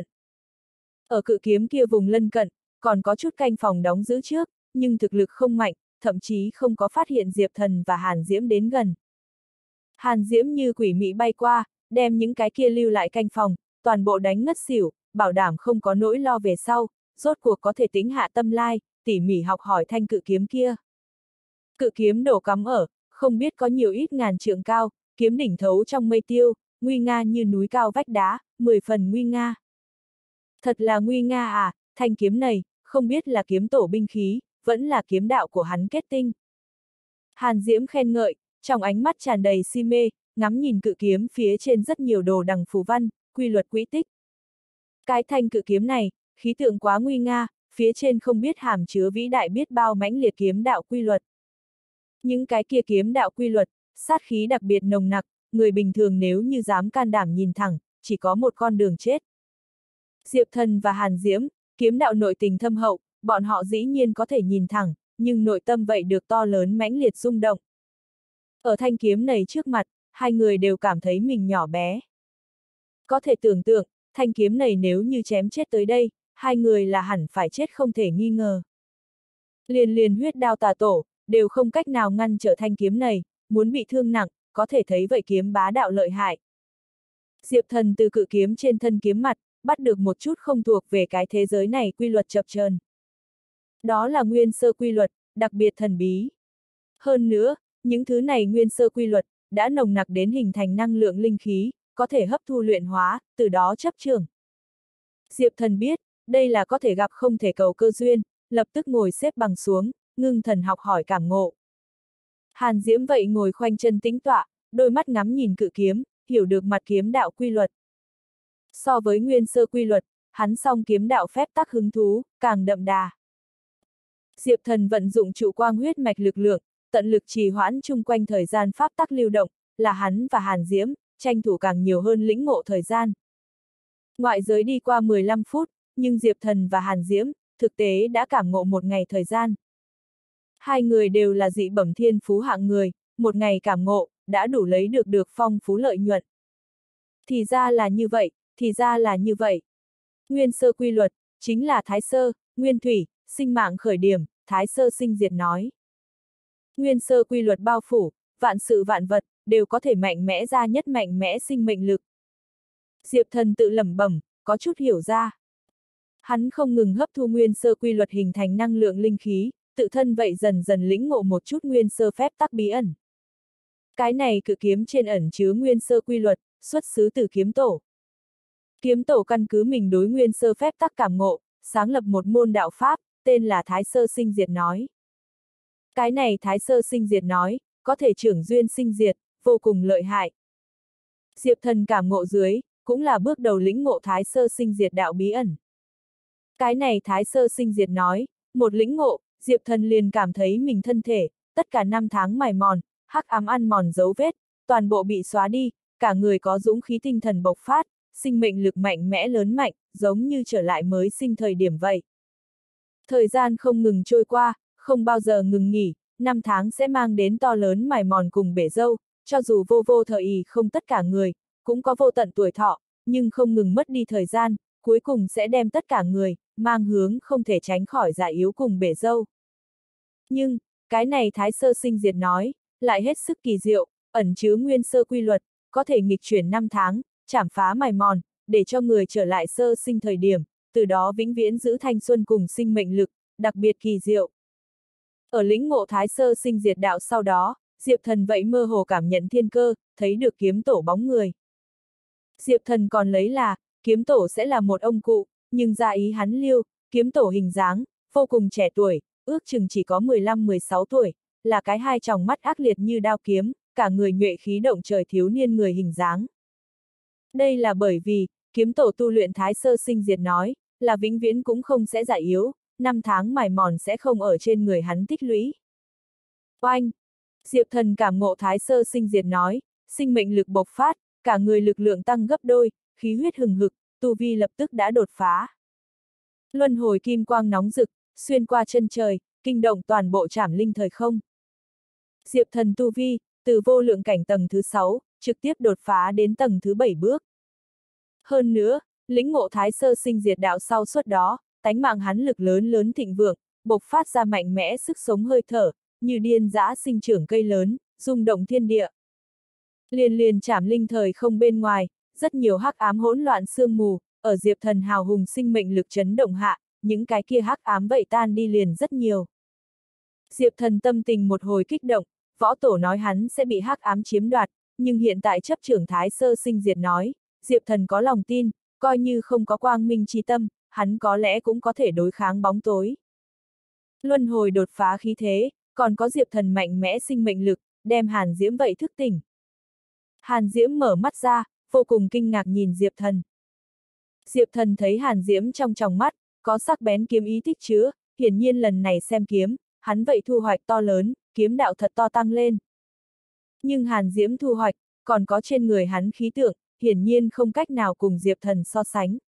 Ở cự kiếm kia vùng lân cận, còn có chút canh phòng đóng giữ trước, nhưng thực lực không mạnh, thậm chí không có phát hiện Diệp Thần và Hàn Diễm đến gần. Hàn Diễm như quỷ mị bay qua, đem những cái kia lưu lại canh phòng, toàn bộ đánh ngất xỉu, bảo đảm không có nỗi lo về sau, rốt cuộc có thể tính hạ tâm lai, tỉ mỉ học hỏi thanh cự kiếm kia. Cự kiếm đổ cắm ở, không biết có nhiều ít ngàn trượng cao, kiếm đỉnh thấu trong mây tiêu, nguy nga như núi cao vách đá, mười phần nguy nga. Thật là nguy nga à, thanh kiếm này, không biết là kiếm tổ binh khí, vẫn là kiếm đạo của hắn kết tinh. Hàn Diễm khen ngợi, trong ánh mắt tràn đầy si mê, ngắm nhìn cự kiếm phía trên rất nhiều đồ đằng phù văn, quy luật quỹ tích. Cái thanh cự kiếm này, khí tượng quá nguy nga, phía trên không biết hàm chứa vĩ đại biết bao mãnh liệt kiếm đạo quy luật. Những cái kia kiếm đạo quy luật, sát khí đặc biệt nồng nặc, người bình thường nếu như dám can đảm nhìn thẳng, chỉ có một con đường chết. Diệp Thần và Hàn Diễm, kiếm đạo nội tình thâm hậu, bọn họ dĩ nhiên có thể nhìn thẳng, nhưng nội tâm vậy được to lớn mãnh liệt rung động. Ở thanh kiếm này trước mặt, hai người đều cảm thấy mình nhỏ bé. Có thể tưởng tượng, thanh kiếm này nếu như chém chết tới đây, hai người là hẳn phải chết không thể nghi ngờ. Liền liền huyết đao tà tổ, đều không cách nào ngăn trở thanh kiếm này, muốn bị thương nặng, có thể thấy vậy kiếm bá đạo lợi hại. Diệp Thần từ cự kiếm trên thân kiếm mặt, bắt được một chút không thuộc về cái thế giới này quy luật chập chờn. Đó là nguyên sơ quy luật, đặc biệt thần bí. Hơn nữa, những thứ này nguyên sơ quy luật, đã nồng nặc đến hình thành năng lượng linh khí, có thể hấp thu luyện hóa, từ đó chấp trường. Diệp Thần biết, đây là có thể gặp không thể cầu cơ duyên, lập tức ngồi xếp bằng xuống, ngưng thần học hỏi cảm ngộ. Hàn Diễm vậy ngồi khoanh chân tĩnh tọa, đôi mắt ngắm nhìn cự kiếm, hiểu được mặt kiếm đạo quy luật. So với nguyên sơ quy luật, hắn song kiếm đạo phép tắc hứng thú, càng đậm đà. Diệp Thần vận dụng trụ quang huyết mạch lực lượng, tận lực trì hoãn chung quanh thời gian pháp tắc lưu động, là hắn và Hàn Diễm, tranh thủ càng nhiều hơn lĩnh ngộ thời gian. Ngoại giới đi qua mười lăm phút, nhưng Diệp Thần và Hàn Diễm, thực tế đã cảm ngộ một ngày thời gian. Hai người đều là dị bẩm thiên phú hạng người, một ngày cảm ngộ, đã đủ lấy được được phong phú lợi nhuận. Thì ra là như vậy, thì ra là như vậy. Nguyên sơ quy luật, chính là thái sơ, nguyên thủy, sinh mạng khởi điểm, thái sơ sinh diệt nói. Nguyên sơ quy luật bao phủ, vạn sự vạn vật, đều có thể mạnh mẽ ra nhất mạnh mẽ sinh mệnh lực. Diệp Thần tự lẩm bẩm, có chút hiểu ra. Hắn không ngừng hấp thu nguyên sơ quy luật hình thành năng lượng linh khí, tự thân vậy dần dần lĩnh ngộ một chút nguyên sơ phép tắc bí ẩn. Cái này cự kiếm trên ẩn chứa nguyên sơ quy luật, xuất xứ từ kiếm tổ. Kiếm tổ căn cứ mình đối nguyên sơ phép tắc cảm ngộ, sáng lập một môn đạo pháp, tên là Thái Sơ Sinh Diệt Nói. Cái này Thái Sơ Sinh Diệt Nói, có thể trưởng duyên sinh diệt, vô cùng lợi hại. Diệp Thần cảm ngộ dưới, cũng là bước đầu lĩnh ngộ Thái Sơ Sinh Diệt đạo bí ẩn. Cái này Thái Sơ Sinh Diệt Nói, một lĩnh ngộ, Diệp Thần liền cảm thấy mình thân thể, tất cả năm tháng mài mòn, hắc ám ăn mòn dấu vết, toàn bộ bị xóa đi, cả người có dũng khí tinh thần bộc phát, sinh mệnh lực mạnh mẽ lớn mạnh, giống như trở lại mới sinh thời điểm vậy. Thời gian không ngừng trôi qua, không bao giờ ngừng nghỉ, năm tháng sẽ mang đến to lớn mài mòn cùng bể dâu, cho dù vô vô thời ý không tất cả người, cũng có vô tận tuổi thọ, nhưng không ngừng mất đi thời gian, cuối cùng sẽ đem tất cả người, mang hướng không thể tránh khỏi già yếu cùng bể dâu. Nhưng, cái này Thái Sơ Sinh Diệt Nói, lại hết sức kỳ diệu, ẩn chứa nguyên sơ quy luật, có thể nghịch chuyển năm tháng, chảm phá mài mòn, để cho người trở lại sơ sinh thời điểm, từ đó vĩnh viễn giữ thanh xuân cùng sinh mệnh lực, đặc biệt kỳ diệu. Ở lĩnh ngộ Thái Sơ Sinh Diệt đạo sau đó, Diệp Thần vậy mơ hồ cảm nhận thiên cơ, thấy được kiếm tổ bóng người. Diệp Thần còn lấy là, kiếm tổ sẽ là một ông cụ, nhưng ra ý hắn liêu, kiếm tổ hình dáng, vô cùng trẻ tuổi, ước chừng chỉ có mười lăm mười sáu tuổi, là cái hai tròng mắt ác liệt như đao kiếm, cả người nhuệ khí động trời thiếu niên người hình dáng. Đây là bởi vì, kiếm tổ tu luyện thái sơ sinh diệt nói, là vĩnh viễn cũng không sẽ già yếu, năm tháng mài mòn sẽ không ở trên người hắn tích lũy. Oanh! Diệp Thần cảm ngộ thái sơ sinh diệt nói, sinh mệnh lực bộc phát, cả người lực lượng tăng gấp đôi, khí huyết hừng hực, tu vi lập tức đã đột phá. Luân hồi kim quang nóng rực, xuyên qua chân trời, kinh động toàn bộ trảm linh thời không. Diệp Thần tu vi, từ vô lượng cảnh tầng thứ sáu, trực tiếp đột phá đến tầng thứ bảy bước. Hơn nữa, lĩnh ngộ thái sơ sinh diệt đạo sau suốt đó, tánh mạng hắn lực lớn lớn thịnh vượng, bộc phát ra mạnh mẽ sức sống hơi thở, như điên dã sinh trưởng cây lớn, rung động thiên địa. Liền liền trảm linh thời không bên ngoài, rất nhiều hắc ám hỗn loạn sương mù, ở Diệp Thần hào hùng sinh mệnh lực chấn động hạ, những cái kia hắc ám vậy tan đi liền rất nhiều. Diệp Thần tâm tình một hồi kích động, võ tổ nói hắn sẽ bị hắc ám chiếm đoạt, nhưng hiện tại chấp trưởng thái sơ sinh diệt nói, Diệp Thần có lòng tin, coi như không có quang minh chi tâm, hắn có lẽ cũng có thể đối kháng bóng tối. Luân hồi đột phá khí thế, còn có Diệp Thần mạnh mẽ sinh mệnh lực, đem Hàn Diễm vậy thức tỉnh. Hàn Diễm mở mắt ra, vô cùng kinh ngạc nhìn Diệp Thần. Diệp Thần thấy Hàn Diễm trong tròng mắt, có sắc bén kiếm ý tích chứa, hiển nhiên lần này xem kiếm, hắn vậy thu hoạch to lớn, kiếm đạo thật to tăng lên. Nhưng Hàn Diễm thu hoạch, còn có trên người hắn khí tượng, hiển nhiên không cách nào cùng Diệp Thần so sánh.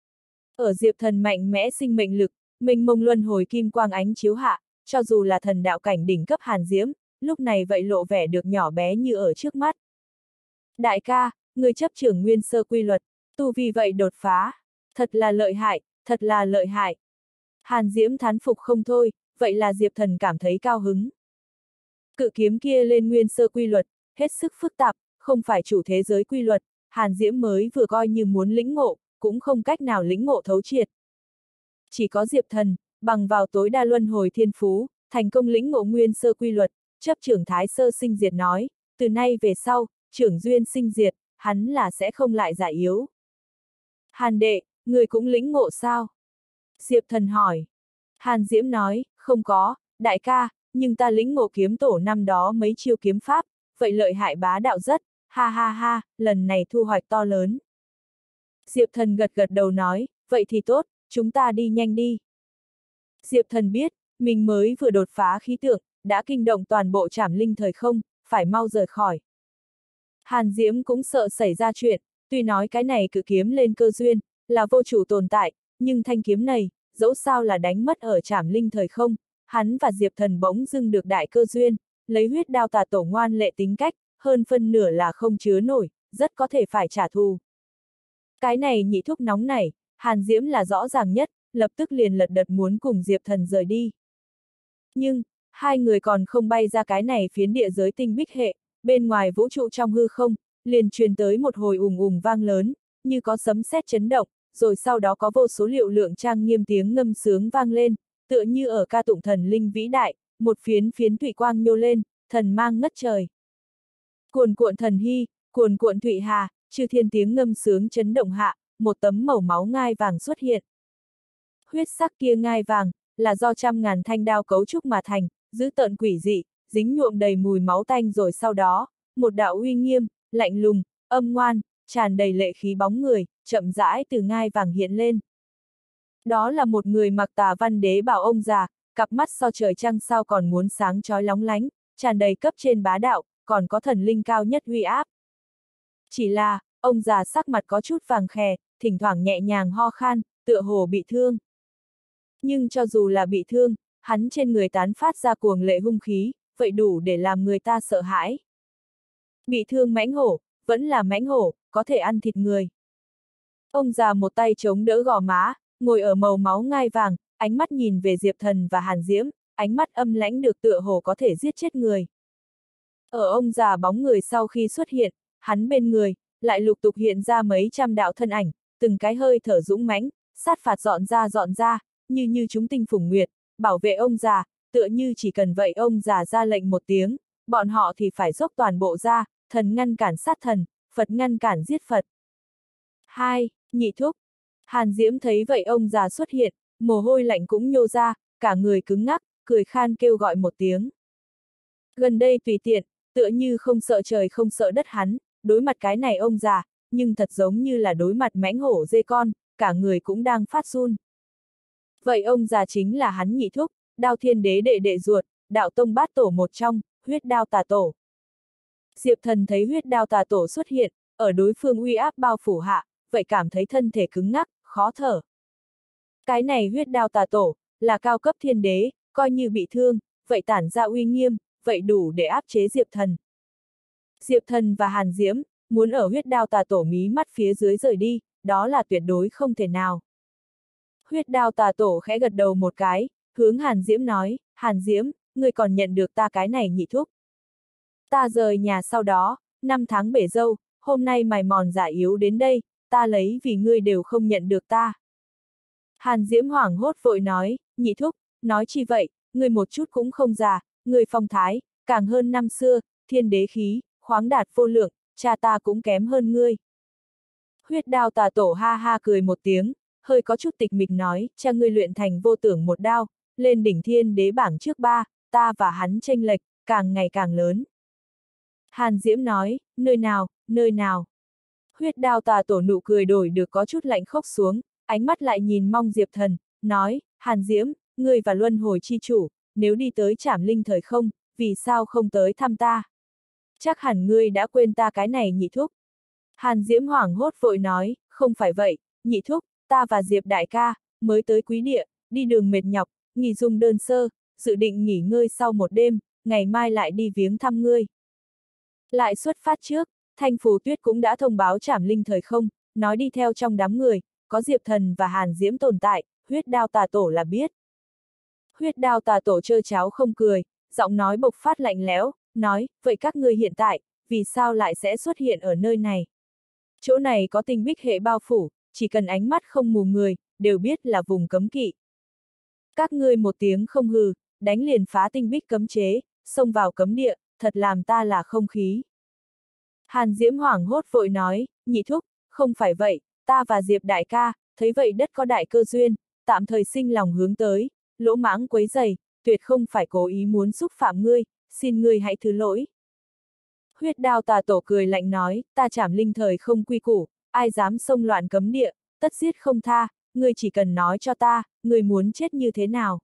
Ở Diệp Thần mạnh mẽ sinh mệnh lực, mênh mông luân hồi kim quang ánh chiếu hạ, cho dù là thần đạo cảnh đỉnh cấp Hàn Diễm, lúc này vậy lộ vẻ được nhỏ bé như ở trước mắt. Đại ca, người chấp trưởng nguyên sơ quy luật, tu vi vậy đột phá, thật là lợi hại, thật là lợi hại. Hàn Diễm thán phục không thôi, vậy là Diệp Thần cảm thấy cao hứng. Cự kiếm kia lên nguyên sơ quy luật, hết sức phức tạp, không phải chủ thế giới quy luật, Hàn Diễm mới vừa coi như muốn lĩnh ngộ, cũng không cách nào lĩnh ngộ thấu triệt. Chỉ có Diệp Thần, bằng vào tối đa luân hồi thiên phú, thành công lĩnh ngộ nguyên sơ quy luật, chấp trưởng thái sơ sinh diệt nói, từ nay về sau, trưởng duyên sinh diệt, hắn là sẽ không lại già yếu. Hàn đệ, người cũng lĩnh ngộ sao? Diệp Thần hỏi. Hàn Diễm nói, không có, đại ca, nhưng ta lĩnh ngộ kiếm tổ năm đó mấy chiêu kiếm pháp, vậy lợi hại bá đạo rất, ha ha ha, lần này thu hoạch to lớn. Diệp Thần gật gật đầu nói, vậy thì tốt, chúng ta đi nhanh đi. Diệp Thần biết, mình mới vừa đột phá khí tượng, đã kinh động toàn bộ trảm linh thời không, phải mau rời khỏi. Hàn Diễm cũng sợ xảy ra chuyện, tuy nói cái này cự kiếm lên cơ duyên, là vô chủ tồn tại, nhưng thanh kiếm này, dẫu sao là đánh mất ở trảm linh thời không, hắn và Diệp Thần bỗng dưng được đại cơ duyên, lấy huyết đao tà tổ ngoan lệ tính cách, hơn phân nửa là không chứa nổi, rất có thể phải trả thù. Cái này nhị thúc nóng nảy, Hàn Diễm là rõ ràng nhất, lập tức liền lật đật muốn cùng Diệp Thần rời đi. Nhưng, hai người còn không bay ra cái này phiến địa giới tinh bích hệ, bên ngoài vũ trụ trong hư không, liền truyền tới một hồi ùng ùng vang lớn, như có sấm sét chấn động, rồi sau đó có vô số liệu lượng trang nghiêm tiếng ngâm sướng vang lên, tựa như ở ca tụng thần linh vĩ đại, một phiến phiến thủy quang nhô lên, thần mang ngất trời. Cuồn cuộn thần hy, cuồn cuộn thủy hà, chư thiên tiếng ngâm sướng chấn động hạ, một tấm màu máu ngai vàng xuất hiện. Huyết sắc kia ngai vàng, là do trăm ngàn thanh đao cấu trúc mà thành, dữ tợn quỷ dị, dính nhuộm đầy mùi máu tanh rồi sau đó, một đạo uy nghiêm, lạnh lùng, âm ngoan, tràn đầy lệ khí bóng người, chậm rãi từ ngai vàng hiện lên. Đó là một người mặc tà văn đế bảo ông già, cặp mắt so trời trăng sao còn muốn sáng chói lóng lánh, tràn đầy cấp trên bá đạo, còn có thần linh cao nhất uy áp. Chỉ là, ông già sắc mặt có chút vàng khè, thỉnh thoảng nhẹ nhàng ho khan, tựa hồ bị thương. Nhưng cho dù là bị thương, hắn trên người tán phát ra cuồng lệ hung khí, vậy đủ để làm người ta sợ hãi. Bị thương mãnh hổ, vẫn là mãnh hổ, có thể ăn thịt người. Ông già một tay chống đỡ gò má, ngồi ở màu máu ngai vàng, ánh mắt nhìn về Diệp Thần và Hàn Diễm, ánh mắt âm lãnh được tựa hồ có thể giết chết người. Ở ông già bóng người sau khi xuất hiện, hắn bên người, lại lục tục hiện ra mấy trăm đạo thân ảnh, từng cái hơi thở dũng mãnh, sát phạt dọn ra dọn ra, như như chúng tinh phùng nguyệt, bảo vệ ông già, tựa như chỉ cần vậy ông già ra lệnh một tiếng, bọn họ thì phải dốc toàn bộ ra, thần ngăn cản sát thần, Phật ngăn cản giết Phật. Hai, nhị thúc. Hàn Diễm thấy vậy ông già xuất hiện, mồ hôi lạnh cũng nhô ra, cả người cứng ngắc, cười khan kêu gọi một tiếng. Gần đây tùy tiện, tựa như không sợ trời không sợ đất hắn, đối mặt cái này ông già, nhưng thật giống như là đối mặt mãnh hổ dê con, cả người cũng đang phát run. Vậy ông già chính là hắn nhị thúc, Đao Thiên Đế đệ đệ ruột, đạo tông bát tổ một trong, Huyết Đao Tà Tổ. Diệp Thần thấy Huyết Đao Tà Tổ xuất hiện, ở đối phương uy áp bao phủ hạ, vậy cảm thấy thân thể cứng ngắc, khó thở. Cái này Huyết Đao Tà Tổ, là cao cấp thiên đế, coi như bị thương, vậy tản ra uy nghiêm, vậy đủ để áp chế Diệp Thần. Diệp Thần và Hàn Diễm, muốn ở Huyết Đao Tà Tổ mí mắt phía dưới rời đi, đó là tuyệt đối không thể nào. Huyết Đao Tà Tổ khẽ gật đầu một cái, hướng Hàn Diễm nói, Hàn Diễm, ngươi còn nhận được ta cái này nhị thúc. Ta rời nhà sau đó, năm tháng bể dâu, hôm nay mày mòn giả yếu đến đây, ta lấy vì ngươi đều không nhận được ta. Hàn Diễm hoảng hốt vội nói, nhị thúc, nói chi vậy, ngươi một chút cũng không già, ngươi phong thái, càng hơn năm xưa, thiên đế khí, khoáng đạt vô lượng, cha ta cũng kém hơn ngươi. Huyết Đao Tà Tổ ha ha cười một tiếng, hơi có chút tịch mịch nói, cha ngươi luyện thành vô tưởng một đao, lên đỉnh thiên đế bảng trước ba, ta và hắn chênh lệch, càng ngày càng lớn. Hàn Diễm nói, nơi nào, nơi nào. Huyết Đao Tà Tổ nụ cười đổi được có chút lạnh khốc xuống, ánh mắt lại nhìn mong Diệp Thần, nói, Hàn Diễm, ngươi và luân hồi chi chủ, nếu đi tới Trảm Linh thời không, vì sao không tới thăm ta? Chắc hẳn ngươi đã quên ta cái này nhị thúc. Hàn Diễm hoảng hốt vội nói, không phải vậy, nhị thúc, ta và Diệp đại ca, mới tới Quý Địa, đi đường mệt nhọc, nghỉ dùng đơn sơ, dự định nghỉ ngơi sau một đêm, ngày mai lại đi viếng thăm ngươi. Lại xuất phát trước, Thanh Phù Tuyết cũng đã thông báo Trảm Linh thời không, nói đi theo trong đám người, có Diệp Thần và Hàn Diễm tồn tại, Huyết Đao Tà Tổ là biết. Huyết Đao Tà Tổ trơ cháo không cười, giọng nói bộc phát lạnh lẽo, nói, vậy các ngươi hiện tại, vì sao lại sẽ xuất hiện ở nơi này? Chỗ này có tinh bích hệ bao phủ, chỉ cần ánh mắt không mù người, đều biết là vùng cấm kỵ. Các ngươi một tiếng không hừ, đánh liền phá tinh bích cấm chế, xông vào cấm địa, thật làm ta là không khí. Hàn Diễm hoảng hốt vội nói, nhị thúc, không phải vậy, ta và Diệp đại ca, thấy vậy đất có đại cơ duyên, tạm thời sinh lòng hướng tới, lỗ mãng quấy giày, tuyệt không phải cố ý muốn xúc phạm ngươi, xin ngươi hãy thứ lỗi. Huyết Đao Tà Tổ cười lạnh nói, ta Trảm Linh thời không quy củ, ai dám xông loạn cấm địa, tất giết không tha, ngươi chỉ cần nói cho ta, ngươi muốn chết như thế nào.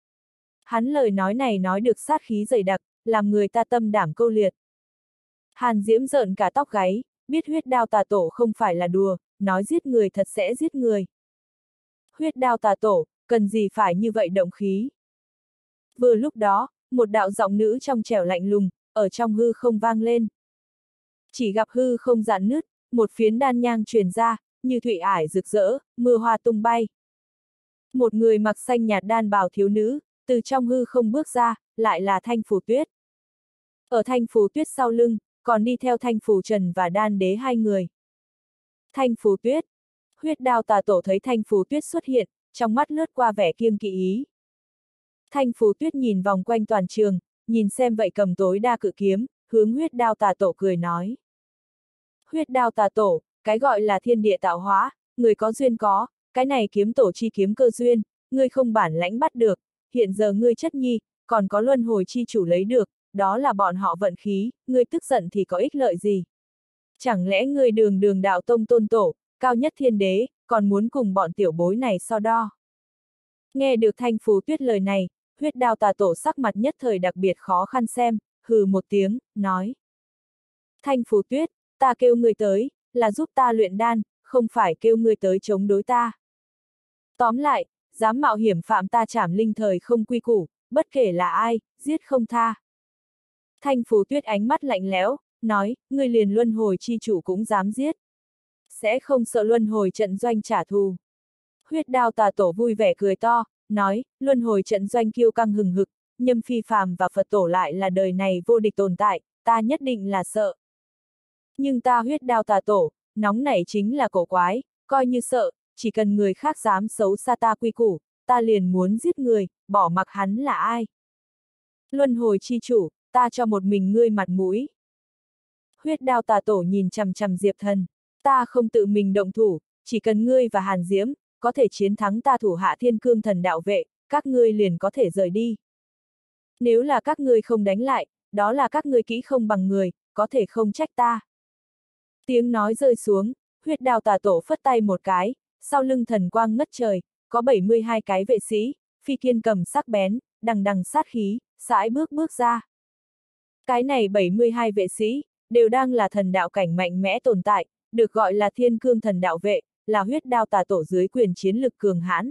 Hắn lời nói này nói được sát khí dày đặc, làm người ta tâm đảm câu liệt. Hàn Diễm rợn cả tóc gáy, biết Huyết Đao Tà Tổ không phải là đùa, nói giết người thật sẽ giết người. Huyết Đao Tà Tổ, cần gì phải như vậy động khí. Vừa lúc đó, một đạo giọng nữ trong trẻo lạnh lùng, ở trong hư không vang lên. Chỉ gặp hư không rạn nứt, một phiến đan nhang truyền ra, như thủy ải rực rỡ, mưa hoa tung bay. Một người mặc xanh nhạt đan bào thiếu nữ, từ trong hư không bước ra, lại là Thanh Phù Tuyết. Ở Thanh Phù Tuyết sau lưng, còn đi theo Thanh Phù Trần và Đan Đế hai người. Thanh Phù Tuyết. Huyết Đao Tà Tổ thấy Thanh Phù Tuyết xuất hiện, trong mắt lướt qua vẻ kiêng kỵ ý. Thanh Phù Tuyết nhìn vòng quanh toàn trường, nhìn xem vậy cầm tối đa cự kiếm, hướng Huyết Đao Tà Tổ cười nói. Huyết Đao Tà Tổ, cái gọi là thiên địa tạo hóa, người có duyên có, cái này kiếm tổ chi kiếm cơ duyên, ngươi không bản lãnh bắt được, hiện giờ ngươi chất nhi, còn có luân hồi chi chủ lấy được, đó là bọn họ vận khí, ngươi tức giận thì có ích lợi gì? Chẳng lẽ ngươi đường đường đạo tông tôn tổ, cao nhất thiên đế, còn muốn cùng bọn tiểu bối này so đo? Nghe được Thanh Phù Tuyết lời này, Huyết Đao Tà Tổ sắc mặt nhất thời đặc biệt khó khăn xem, hừ một tiếng, nói. Thanh Phù Tuyết, ta kêu ngươi tới, là giúp ta luyện đan, không phải kêu ngươi tới chống đối ta. Tóm lại, dám mạo hiểm phạm ta Trảm Linh thời không quy củ, bất kể là ai, giết không tha. Thanh Phù Tuyết ánh mắt lạnh lẽo, nói, ngươi liền luân hồi chi chủ cũng dám giết. Sẽ không sợ luân hồi trận doanh trả thù. Huyết Đao Tà Tổ vui vẻ cười to, nói, luân hồi trận doanh kiêu căng hừng hực, Nhâm Phi Phàm và Phật Tổ lại là đời này vô địch tồn tại, ta nhất định là sợ. Nhưng ta Huyết Đao Tà Tổ, nóng nảy chính là cổ quái, coi như sợ, chỉ cần người khác dám xấu xa ta quy củ, ta liền muốn giết người, bỏ mặc hắn là ai. Luân hồi chi chủ, ta cho một mình ngươi mặt mũi. Huyết Đao Tà Tổ nhìn chằm chằm Diệp Thần. Ta không tự mình động thủ, chỉ cần ngươi và Hàn Diễm có thể chiến thắng ta thủ hạ Thiên Cương Thần Đạo Vệ, các ngươi liền có thể rời đi. Nếu là các ngươi không đánh lại, đó là các ngươi kỹ không bằng người, có thể không trách ta. Tiếng nói rơi xuống, huyết đao tà tổ phất tay một cái, sau lưng thần quang ngất trời, có bảy mươi hai cái vệ sĩ, phi kiên cầm sắc bén, đằng đằng sát khí, sải bước bước ra. Cái này bảy mươi hai vệ sĩ, đều đang là thần đạo cảnh mạnh mẽ tồn tại, được gọi là Thiên Cương Thần Đạo Vệ, là huyết đao tà tổ dưới quyền chiến lực cường hãn.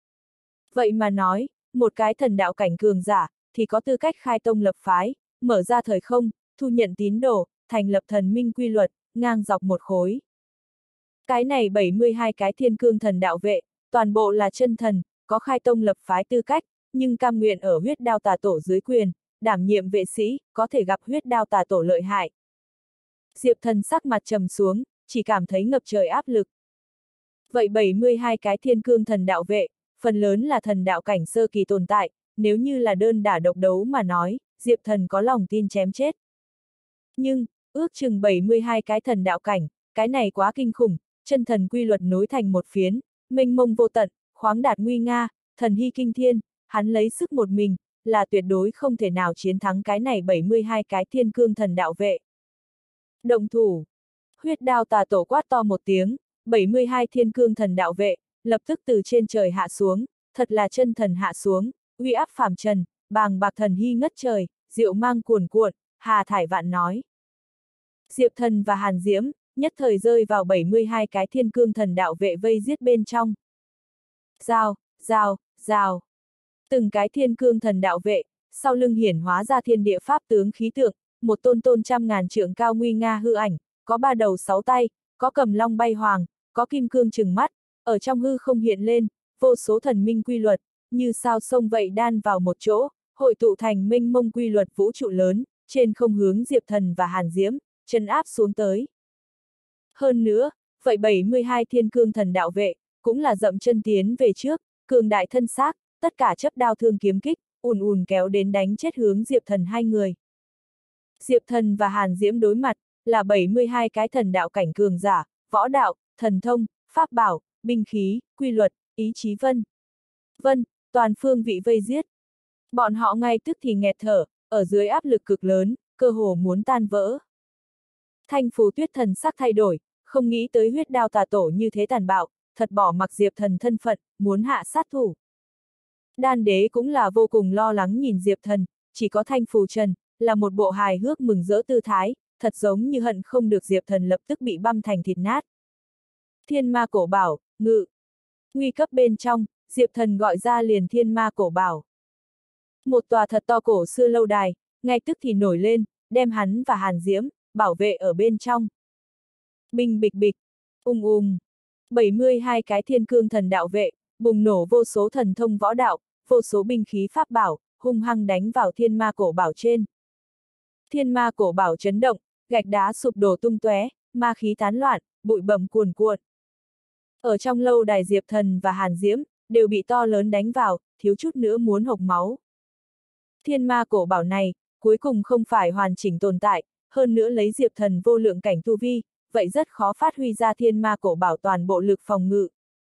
Vậy mà nói, một cái thần đạo cảnh cường giả, thì có tư cách khai tông lập phái, mở ra thời không, thu nhận tín đồ, thành lập thần minh quy luật, ngang dọc một khối. Cái này bảy mươi hai cái Thiên Cương Thần Đạo Vệ, toàn bộ là chân thần, có khai tông lập phái tư cách, nhưng cam nguyện ở huyết đao tà tổ dưới quyền, đảm nhiệm vệ sĩ, có thể gặp huyết đao tà tổ lợi hại. Diệp Thần sắc mặt trầm xuống, chỉ cảm thấy ngập trời áp lực. Vậy bảy mươi hai cái Thiên Cương Thần Đạo Vệ, phần lớn là thần đạo cảnh sơ kỳ tồn tại, nếu như là đơn đả độc đấu mà nói, Diệp Thần có lòng tin chém chết. Nhưng, ước chừng bảy mươi hai cái thần đạo cảnh, cái này quá kinh khủng, chân thần quy luật nối thành một phiến, mênh mông vô tận, khoáng đạt nguy nga, thần hy kinh thiên, hắn lấy sức một mình, là tuyệt đối không thể nào chiến thắng cái này bảy mươi hai cái Thiên Cương Thần Đạo Vệ. Động thủ! Huyết đao tà tổ quát to một tiếng, bảy mươi hai Thiên Cương Thần Đạo Vệ, lập tức từ trên trời hạ xuống, thật là chân thần hạ xuống, uy áp phàm trần, bàng bạc thần hy ngất trời, diệu mang cuồn cuộn, hà thải vạn nói. Diệp Thần và Hàn Diễm, nhất thời rơi vào bảy mươi hai cái Thiên Cương Thần Đạo Vệ vây giết bên trong. Rào, rào, rào. Từng cái Thiên Cương Thần Đạo Vệ, sau lưng hiển hóa ra thiên địa pháp tướng khí tượng, một tôn tôn trăm ngàn trượng cao nguy nga hư ảnh, có ba đầu sáu tay, có cầm long bay hoàng, có kim cương trừng mắt, ở trong hư không hiện lên, vô số thần minh quy luật, như sao sông vậy đan vào một chỗ, hội tụ thành mênh mông quy luật vũ trụ lớn, trên không hướng Diệp Thần và Hàn Diễm, trấn áp xuống tới. Hơn nữa, vậy bảy mươi hai Thiên Cương Thần Đạo Vệ, cũng là dậm chân tiến về trước, cường đại thân xác, tất cả chấp đao thương kiếm kích, ùn ùn kéo đến đánh chết hướng Diệp Thần hai người. Diệp Thần và Hàn Diễm đối mặt, là bảy mươi hai cái thần đạo cảnh cường giả, võ đạo, thần thông, pháp bảo, binh khí, quy luật, ý chí vân. Vân, toàn phương vị vây giết. Bọn họ ngay tức thì nghẹt thở, ở dưới áp lực cực lớn, cơ hồ muốn tan vỡ. Thanh Phù Tuyết thần sắc thay đổi, không nghĩ tới huyết đao tà tổ như thế tàn bạo, thật bỏ mặc Diệp Thần thân phận, muốn hạ sát thủ. Đan đế cũng là vô cùng lo lắng nhìn Diệp Thần, chỉ có Thanh Phù Trần, là một bộ hài hước mừng rỡ tư thái, thật giống như hận không được Diệp Thần lập tức bị băm thành thịt nát. Thiên ma cổ bảo, ngự. Nguy cấp bên trong, Diệp Thần gọi ra liền thiên ma cổ bảo. Một tòa thật to cổ xưa lâu đài, ngay tức thì nổi lên, đem hắn và Hàn Diễm, bảo vệ ở bên trong. Bình bịch bịch, ung ung. bảy mươi hai cái Thiên Cương Thần Đạo Vệ, bùng nổ vô số thần thông võ đạo, vô số binh khí pháp bảo, hung hăng đánh vào thiên ma cổ bảo trên. Thiên ma cổ bảo chấn động, gạch đá sụp đổ tung tóe, ma khí tán loạn, bụi bẩm cuồn cuộn. Ở trong lâu đài Diệp Thần và Hàn Diễm, đều bị to lớn đánh vào, thiếu chút nữa muốn hộc máu. Thiên ma cổ bảo này, cuối cùng không phải hoàn chỉnh tồn tại, hơn nữa lấy Diệp Thần vô lượng cảnh tu vi, vậy rất khó phát huy ra thiên ma cổ bảo toàn bộ lực phòng ngự.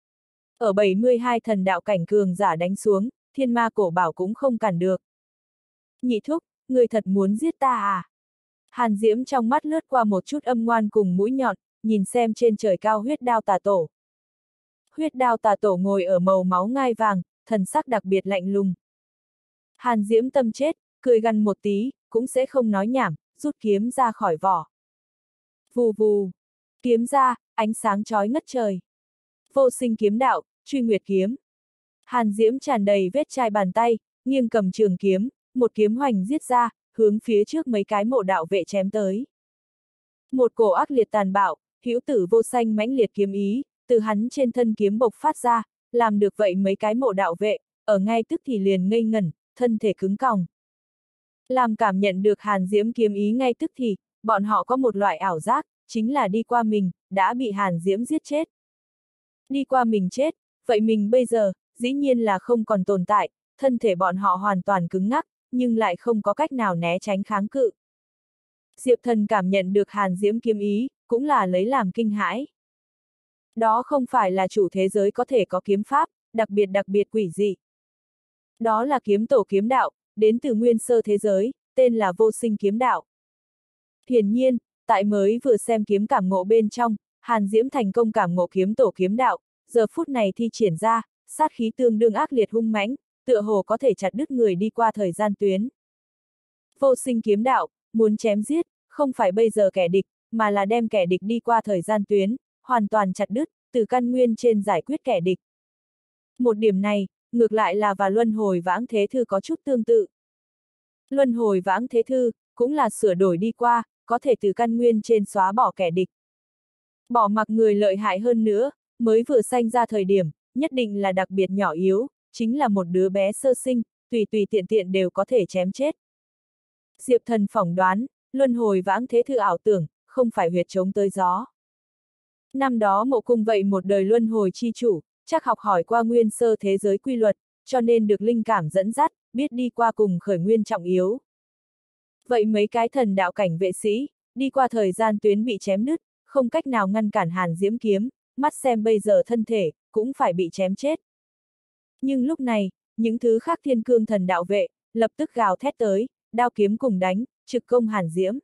Ở bảy mươi hai thần đạo cảnh cường giả đánh xuống, thiên ma cổ bảo cũng không cản được. Nhị thúc, người thật muốn giết ta à? Hàn Diễm trong mắt lướt qua một chút âm ngoan cùng mũi nhọn, nhìn xem trên trời cao huyết đao tà tổ. Huyết đao tà tổ ngồi ở màu máu ngai vàng, thần sắc đặc biệt lạnh lùng. Hàn Diễm tâm chết, cười gằn một tí, cũng sẽ không nói nhảm, rút kiếm ra khỏi vỏ. Vù vù, kiếm ra, ánh sáng chói ngất trời. Vô sinh kiếm đạo, truy nguyệt kiếm. Hàn Diễm tràn đầy vết chai bàn tay, nghiêng cầm trường kiếm, một kiếm hoành giết ra, hướng phía trước mấy cái mộ đạo vệ chém tới. Một cổ ác liệt tàn bạo, hữu tử vô sanh mãnh liệt kiếm ý, từ hắn trên thân kiếm bộc phát ra, làm được vậy mấy cái mộ đạo vệ, ở ngay tức thì liền ngây ngẩn, thân thể cứng còng. Làm cảm nhận được Hàn Diễm kiếm ý ngay tức thì, bọn họ có một loại ảo giác, chính là đi qua mình, đã bị Hàn Diễm giết chết. Đi qua mình chết, vậy mình bây giờ, dĩ nhiên là không còn tồn tại, thân thể bọn họ hoàn toàn cứng ngắc, nhưng lại không có cách nào né tránh kháng cự. Diệp Thần cảm nhận được Hàn Diễm kiếm ý, cũng là lấy làm kinh hãi. Đó không phải là chủ thế giới có thể có kiếm pháp, đặc biệt đặc biệt quỷ dị. Đó là kiếm tổ kiếm đạo, đến từ nguyên sơ thế giới, tên là vô sinh kiếm đạo. Hiển nhiên, tại mới vừa xem kiếm cảm ngộ bên trong, Hàn Diễm thành công cảm ngộ kiếm tổ kiếm đạo, giờ phút này thi triển ra, sát khí tương đương ác liệt hung mãnh, tựa hồ có thể chặt đứt người đi qua thời gian tuyến. Vô sinh kiếm đạo, muốn chém giết, không phải bây giờ kẻ địch, mà là đem kẻ địch đi qua thời gian tuyến, hoàn toàn chặt đứt, từ căn nguyên trên giải quyết kẻ địch. Một điểm này, ngược lại là và luân hồi vãng thế thư có chút tương tự. Luân hồi vãng thế thư, cũng là sửa đổi đi qua, có thể từ căn nguyên trên xóa bỏ kẻ địch. Bỏ mặc người lợi hại hơn nữa, mới vừa sanh ra thời điểm, nhất định là đặc biệt nhỏ yếu, chính là một đứa bé sơ sinh, tùy tùy tiện tiện đều có thể chém chết. Diệp Thần phỏng đoán, luân hồi vãng thế thư ảo tưởng, không phải huyệt trống tới gió. Năm đó Mộ Cung vậy một đời luân hồi chi chủ, chắc học hỏi qua nguyên sơ thế giới quy luật, cho nên được linh cảm dẫn dắt, biết đi qua cùng khởi nguyên trọng yếu. Vậy mấy cái thần đạo cảnh vệ sĩ, đi qua thời gian tuyến bị chém nứt, không cách nào ngăn cản Hàn Diễm kiếm, mắt xem bây giờ thân thể, cũng phải bị chém chết. Nhưng lúc này, những thứ khác thiên cương thần đạo vệ, lập tức gào thét tới, đao kiếm cùng đánh, trực công Hàn Diễm.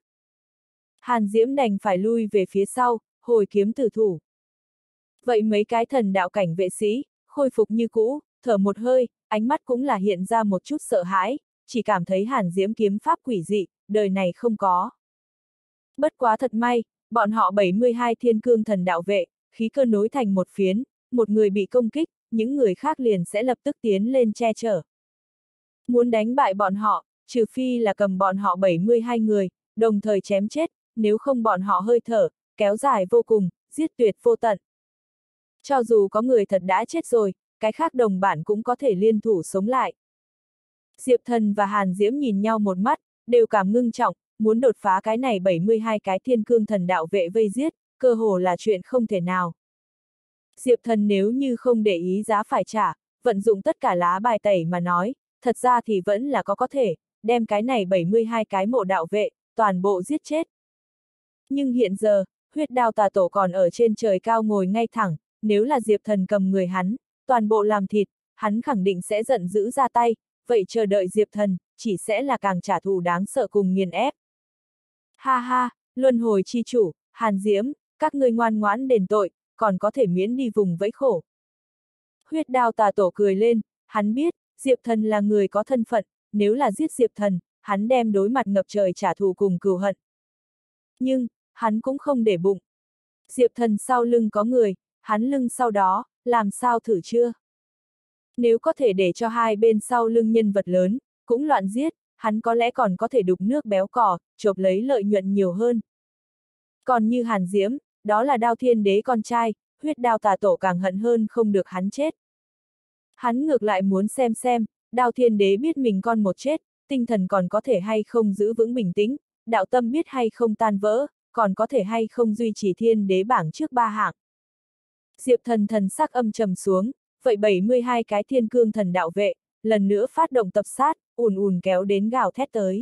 Hàn Diễm đành phải lui về phía sau, hồi kiếm tử thủ. Vậy mấy cái thần đạo cảnh vệ sĩ, khôi phục như cũ, thở một hơi, ánh mắt cũng là hiện ra một chút sợ hãi, chỉ cảm thấy Hàn Diễm kiếm pháp quỷ dị, đời này không có. Bất quá thật may, bọn họ bảy mươi hai thiên cương thần đạo vệ, khí cơ nối thành một phiến, một người bị công kích, những người khác liền sẽ lập tức tiến lên che chở. Muốn đánh bại bọn họ, trừ phi là cầm bọn họ bảy mươi hai người, đồng thời chém chết, nếu không bọn họ hơi thở, kéo dài vô cùng, giết tuyệt vô tận. Cho dù có người thật đã chết rồi, cái khác đồng bản cũng có thể liên thủ sống lại. Diệp Thần và Hàn Diễm nhìn nhau một mắt, đều cảm ngưng trọng, muốn đột phá cái này bảy mươi hai cái thiên cương thần đạo vệ vây giết, cơ hồ là chuyện không thể nào. Diệp Thần nếu như không để ý giá phải trả, vận dụng tất cả lá bài tẩy mà nói, thật ra thì vẫn là có có thể, đem cái này bảy mươi hai cái mộ đạo vệ, toàn bộ giết chết. Nhưng hiện giờ, huyết đao tà tổ còn ở trên trời cao ngồi ngay thẳng, nếu là Diệp Thần cầm người hắn, toàn bộ làm thịt, hắn khẳng định sẽ giận dữ ra tay, vậy chờ đợi Diệp Thần, chỉ sẽ là càng trả thù đáng sợ cùng nghiền ép. Ha ha, luân hồi chi chủ, Hàn Diễm, các ngươi ngoan ngoãn đền tội, còn có thể miễn đi vùng vẫy khổ. Huyết đao tà tổ cười lên, hắn biết, Diệp Thần là người có thân phận, nếu là giết Diệp Thần, hắn đem đối mặt ngập trời trả thù cùng cừu hận. Nhưng, hắn cũng không để bụng. Diệp Thần sau lưng có người, hắn lưng sau đó, làm sao thử chưa? Nếu có thể để cho hai bên sau lưng nhân vật lớn, cũng loạn giết, hắn có lẽ còn có thể đục nước béo cò, chộp lấy lợi nhuận nhiều hơn. Còn như Hàn Diễm, đó là Đao Thiên Đế con trai, huyết đao tà tổ càng hận hơn không được hắn chết. Hắn ngược lại muốn xem xem, Đao Thiên Đế biết mình con một chết, tinh thần còn có thể hay không giữ vững bình tĩnh, đạo tâm biết hay không tan vỡ, còn có thể hay không duy trì thiên đế bảng trước ba hạng. Diệp Thần thần sắc âm trầm xuống, vậy bảy mươi hai cái thiên cương thần đạo vệ, lần nữa phát động tập sát, ùn ùn kéo đến gào thét tới.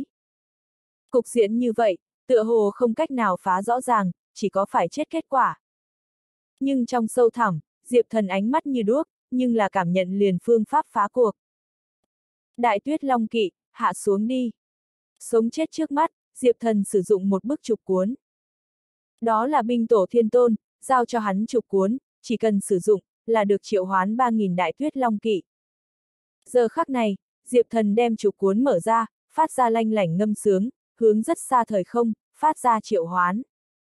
Cục diện như vậy, tựa hồ không cách nào phá rõ ràng, chỉ có phải chết kết quả. Nhưng trong sâu thẳm, Diệp Thần ánh mắt như đuốc, nhưng là cảm nhận liền phương pháp phá cuộc. Đại Tuyết Long Kỵ, hạ xuống đi. Sống chết trước mắt, Diệp Thần sử dụng một bức trục cuốn. Đó là binh tổ thiên tôn, giao cho hắn trục cuốn, chỉ cần sử dụng, là được triệu hoán ba nghìn Đại Tuyết Long Kỵ. Giờ khắc này, Diệp Thần đem trục cuốn mở ra, phát ra lanh lảnh ngâm sướng, hướng rất xa thời không, phát ra triệu hoán.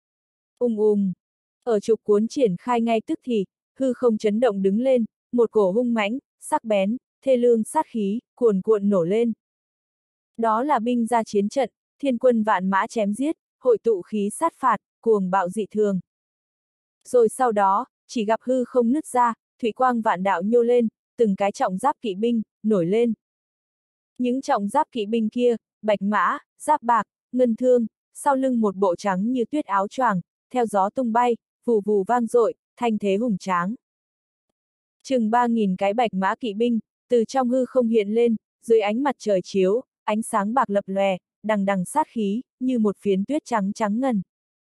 Ung ung. Ở trục cuốn triển khai ngay tức thì, hư không chấn động đứng lên, một cổ hung mãnh, sắc bén, thê lương sát khí, cuồn cuộn nổ lên. Đó là binh ra chiến trận, thiên quân vạn mã chém giết, hội tụ khí sát phạt, cuồng bạo dị thường. Rồi sau đó, chỉ gặp hư không nứt ra, thủy quang vạn đạo nhô lên, từng cái trọng giáp kỵ binh, nổi lên. Những trọng giáp kỵ binh kia, bạch mã, giáp bạc, ngân thương, sau lưng một bộ trắng như tuyết áo choàng, theo gió tung bay, vù vù vang dội, thanh thế hùng tráng. Chừng ba nghìn cái bạch mã kỵ binh, từ trong hư không hiện lên, dưới ánh mặt trời chiếu, ánh sáng bạc lập lòe, đằng đằng sát khí, như một phiến tuyết trắng trắng ngần.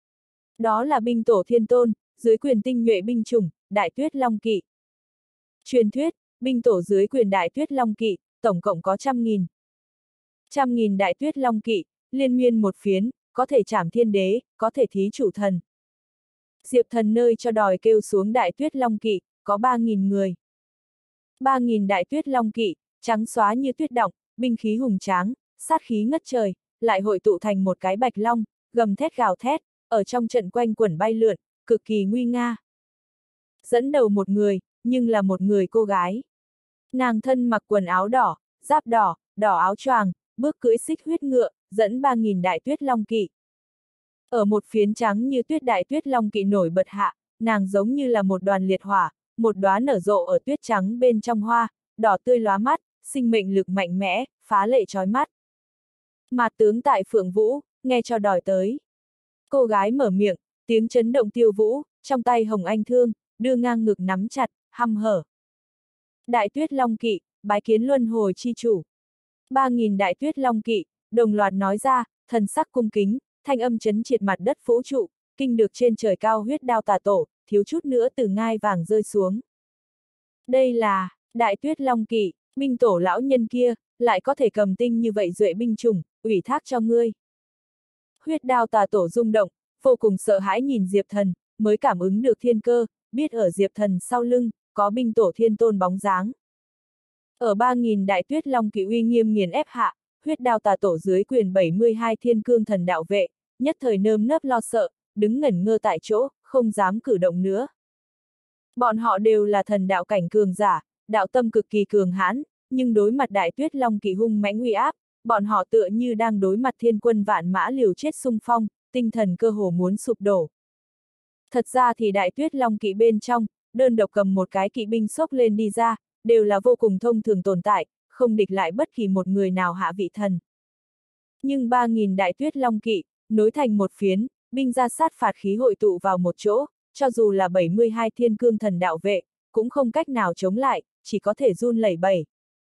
Đó là binh tổ thiên tôn, dưới quyền tinh nhuệ binh chủng, Đại Tuyết Long Kỵ. Truyền thuyết, binh tổ dưới quyền Đại Tuyết Long Kỵ, tổng cộng có trăm nghìn. Trăm nghìn Đại Tuyết Long Kỵ, liên miên một phiến, có thể trảm thiên đế, có thể thí chủ thần. Diệp Thần nơi cho đòi kêu xuống Đại Tuyết Long Kỵ, có ba nghìn người. ba nghìn Đại Tuyết Long Kỵ, trắng xóa như tuyết đọng, binh khí hùng tráng, sát khí ngất trời, lại hội tụ thành một cái bạch long, gầm thét gào thét, ở trong trận quanh quẩn bay lượn, cực kỳ nguy nga. Dẫn đầu một người, nhưng là một người cô gái. Nàng thân mặc quần áo đỏ, giáp đỏ, đỏ áo choàng, bước cưỡi xích huyết ngựa, dẫn ba nghìn Đại Tuyết Long Kỵ. Ở một phiến trắng như tuyết Đại Tuyết Long Kỵ nổi bật hạ, nàng giống như là một đoàn liệt hỏa, một đóa nở rộ ở tuyết trắng bên trong hoa, đỏ tươi lóa mắt, sinh mệnh lực mạnh mẽ, phá lệ chói mắt. Mà tướng tại Phượng Vũ, nghe cho đòi tới. Cô gái mở miệng, tiếng chấn động tiêu vũ, trong tay hồng anh thương, đưa ngang ngực nắm chặt, hăm hở. Đại Tuyết Long Kỵ, bái kiến luân hồi chi chủ. Ba nghìn Đại Tuyết Long Kỵ, đồng loạt nói ra, thần sắc cung kính, thanh âm chấn triệt mặt đất vũ trụ, kinh được trên trời cao huyết đao tà tổ, thiếu chút nữa từ ngai vàng rơi xuống. Đây là, Đại Tuyết Long Kỵ, binh tổ lão nhân kia, lại có thể cầm tinh như vậy duệ binh chủng, ủy thác cho ngươi. Huyết đao tà tổ rung động, vô cùng sợ hãi nhìn Diệp Thần, mới cảm ứng được thiên cơ, biết ở Diệp Thần sau lưng, có binh tổ thiên tôn bóng dáng. Ở ba nghìn Đại Tuyết Long Kỵ uy nghiêm nghiền ép hạ, huyết đao tà tổ dưới quyền bảy mươi hai thiên cương thần đạo vệ, nhất thời nơm nớp lo sợ, đứng ngẩn ngơ tại chỗ, không dám cử động nữa. Bọn họ đều là thần đạo cảnh cường giả, đạo tâm cực kỳ cường hãn, nhưng đối mặt Đại Tuyết Long Kỵ hung mãnh uy áp, bọn họ tựa như đang đối mặt thiên quân vạn mã liều chết xung phong, tinh thần cơ hồ muốn sụp đổ. Thật ra thì Đại Tuyết Long Kỵ bên trong, đơn độc cầm một cái kỵ binh xốc lên đi ra, đều là vô cùng thông thường tồn tại, không địch lại bất kỳ một người nào hạ vị thần. Nhưng ba nghìn Đại Tuyết Long Kỵ, nối thành một phiến, binh ra sát phạt khí hội tụ vào một chỗ, cho dù là bảy mươi hai thiên cương thần đạo vệ, cũng không cách nào chống lại, chỉ có thể run lẩy bẩy.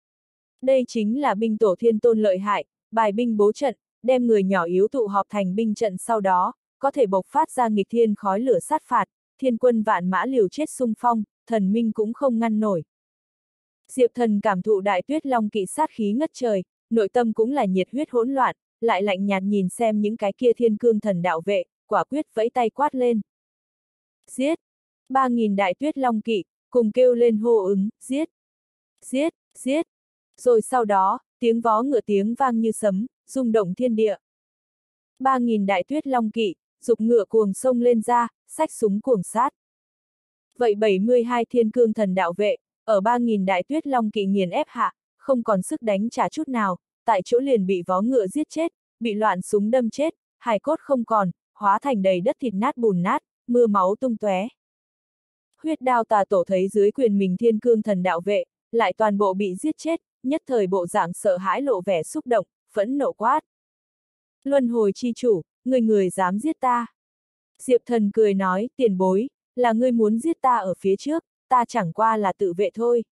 Đây chính là binh tổ thiên tôn lợi hại, bài binh bố trận, đem người nhỏ yếu tụ họp thành binh trận sau đó, có thể bộc phát ra nghịch thiên khói lửa sát phạt, thiên quân vạn mã liều chết xung phong, thần minh cũng không ngăn nổi. Diệp Thần cảm thụ Đại Tuyết Long Kỵ sát khí ngất trời, nội tâm cũng là nhiệt huyết hỗn loạn, lại lạnh nhạt nhìn xem những cái kia thiên cương thần đạo vệ, quả quyết vẫy tay quát lên. Giết! Ba nghìn Đại Tuyết Long Kỵ, cùng kêu lên hô ứng, giết! Giết! Giết! Rồi sau đó, tiếng vó ngựa tiếng vang như sấm, rung động thiên địa. Ba nghìn Đại Tuyết Long Kỵ, dục ngựa cuồng sông lên ra, xách súng cuồng sát. Vậy bảy mươi hai thiên cương thần đạo vệ, ở ba nghìn Đại Tuyết Long Kỵ nghiền ép hạ, không còn sức đánh trả chút nào, tại chỗ liền bị vó ngựa giết chết, bị loạn súng đâm chết, hài cốt không còn, hóa thành đầy đất thịt nát bùn nát, mưa máu tung tóe. Huyết đao tà tổ thấy dưới quyền mình thiên cương thần đạo vệ, lại toàn bộ bị giết chết, nhất thời bộ dạng sợ hãi lộ vẻ xúc động, phẫn nộ quát. Luân hồi chi chủ, người người dám giết ta. Diệp Thần cười nói, tiền bối, là ngươi muốn giết ta ở phía trước, ta chẳng qua là tự vệ thôi.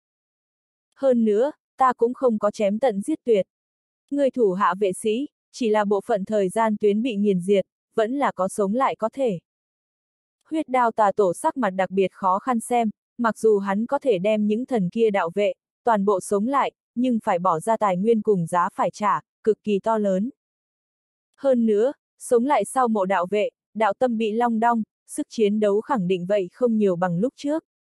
Hơn nữa, ta cũng không có chém tận giết tuyệt. Người thủ hạ vệ sĩ, chỉ là bộ phận thời gian tuyến bị nghiền diệt, vẫn là có sống lại có thể. Huyết đao tà tổ sắc mặt đặc biệt khó khăn xem, mặc dù hắn có thể đem những thần kia đạo vệ, toàn bộ sống lại, nhưng phải bỏ ra tài nguyên cùng giá phải trả, cực kỳ to lớn. Hơn nữa, sống lại sau mộ đạo vệ, đạo tâm bị long đong, sức chiến đấu khẳng định vậy không nhiều bằng lúc trước.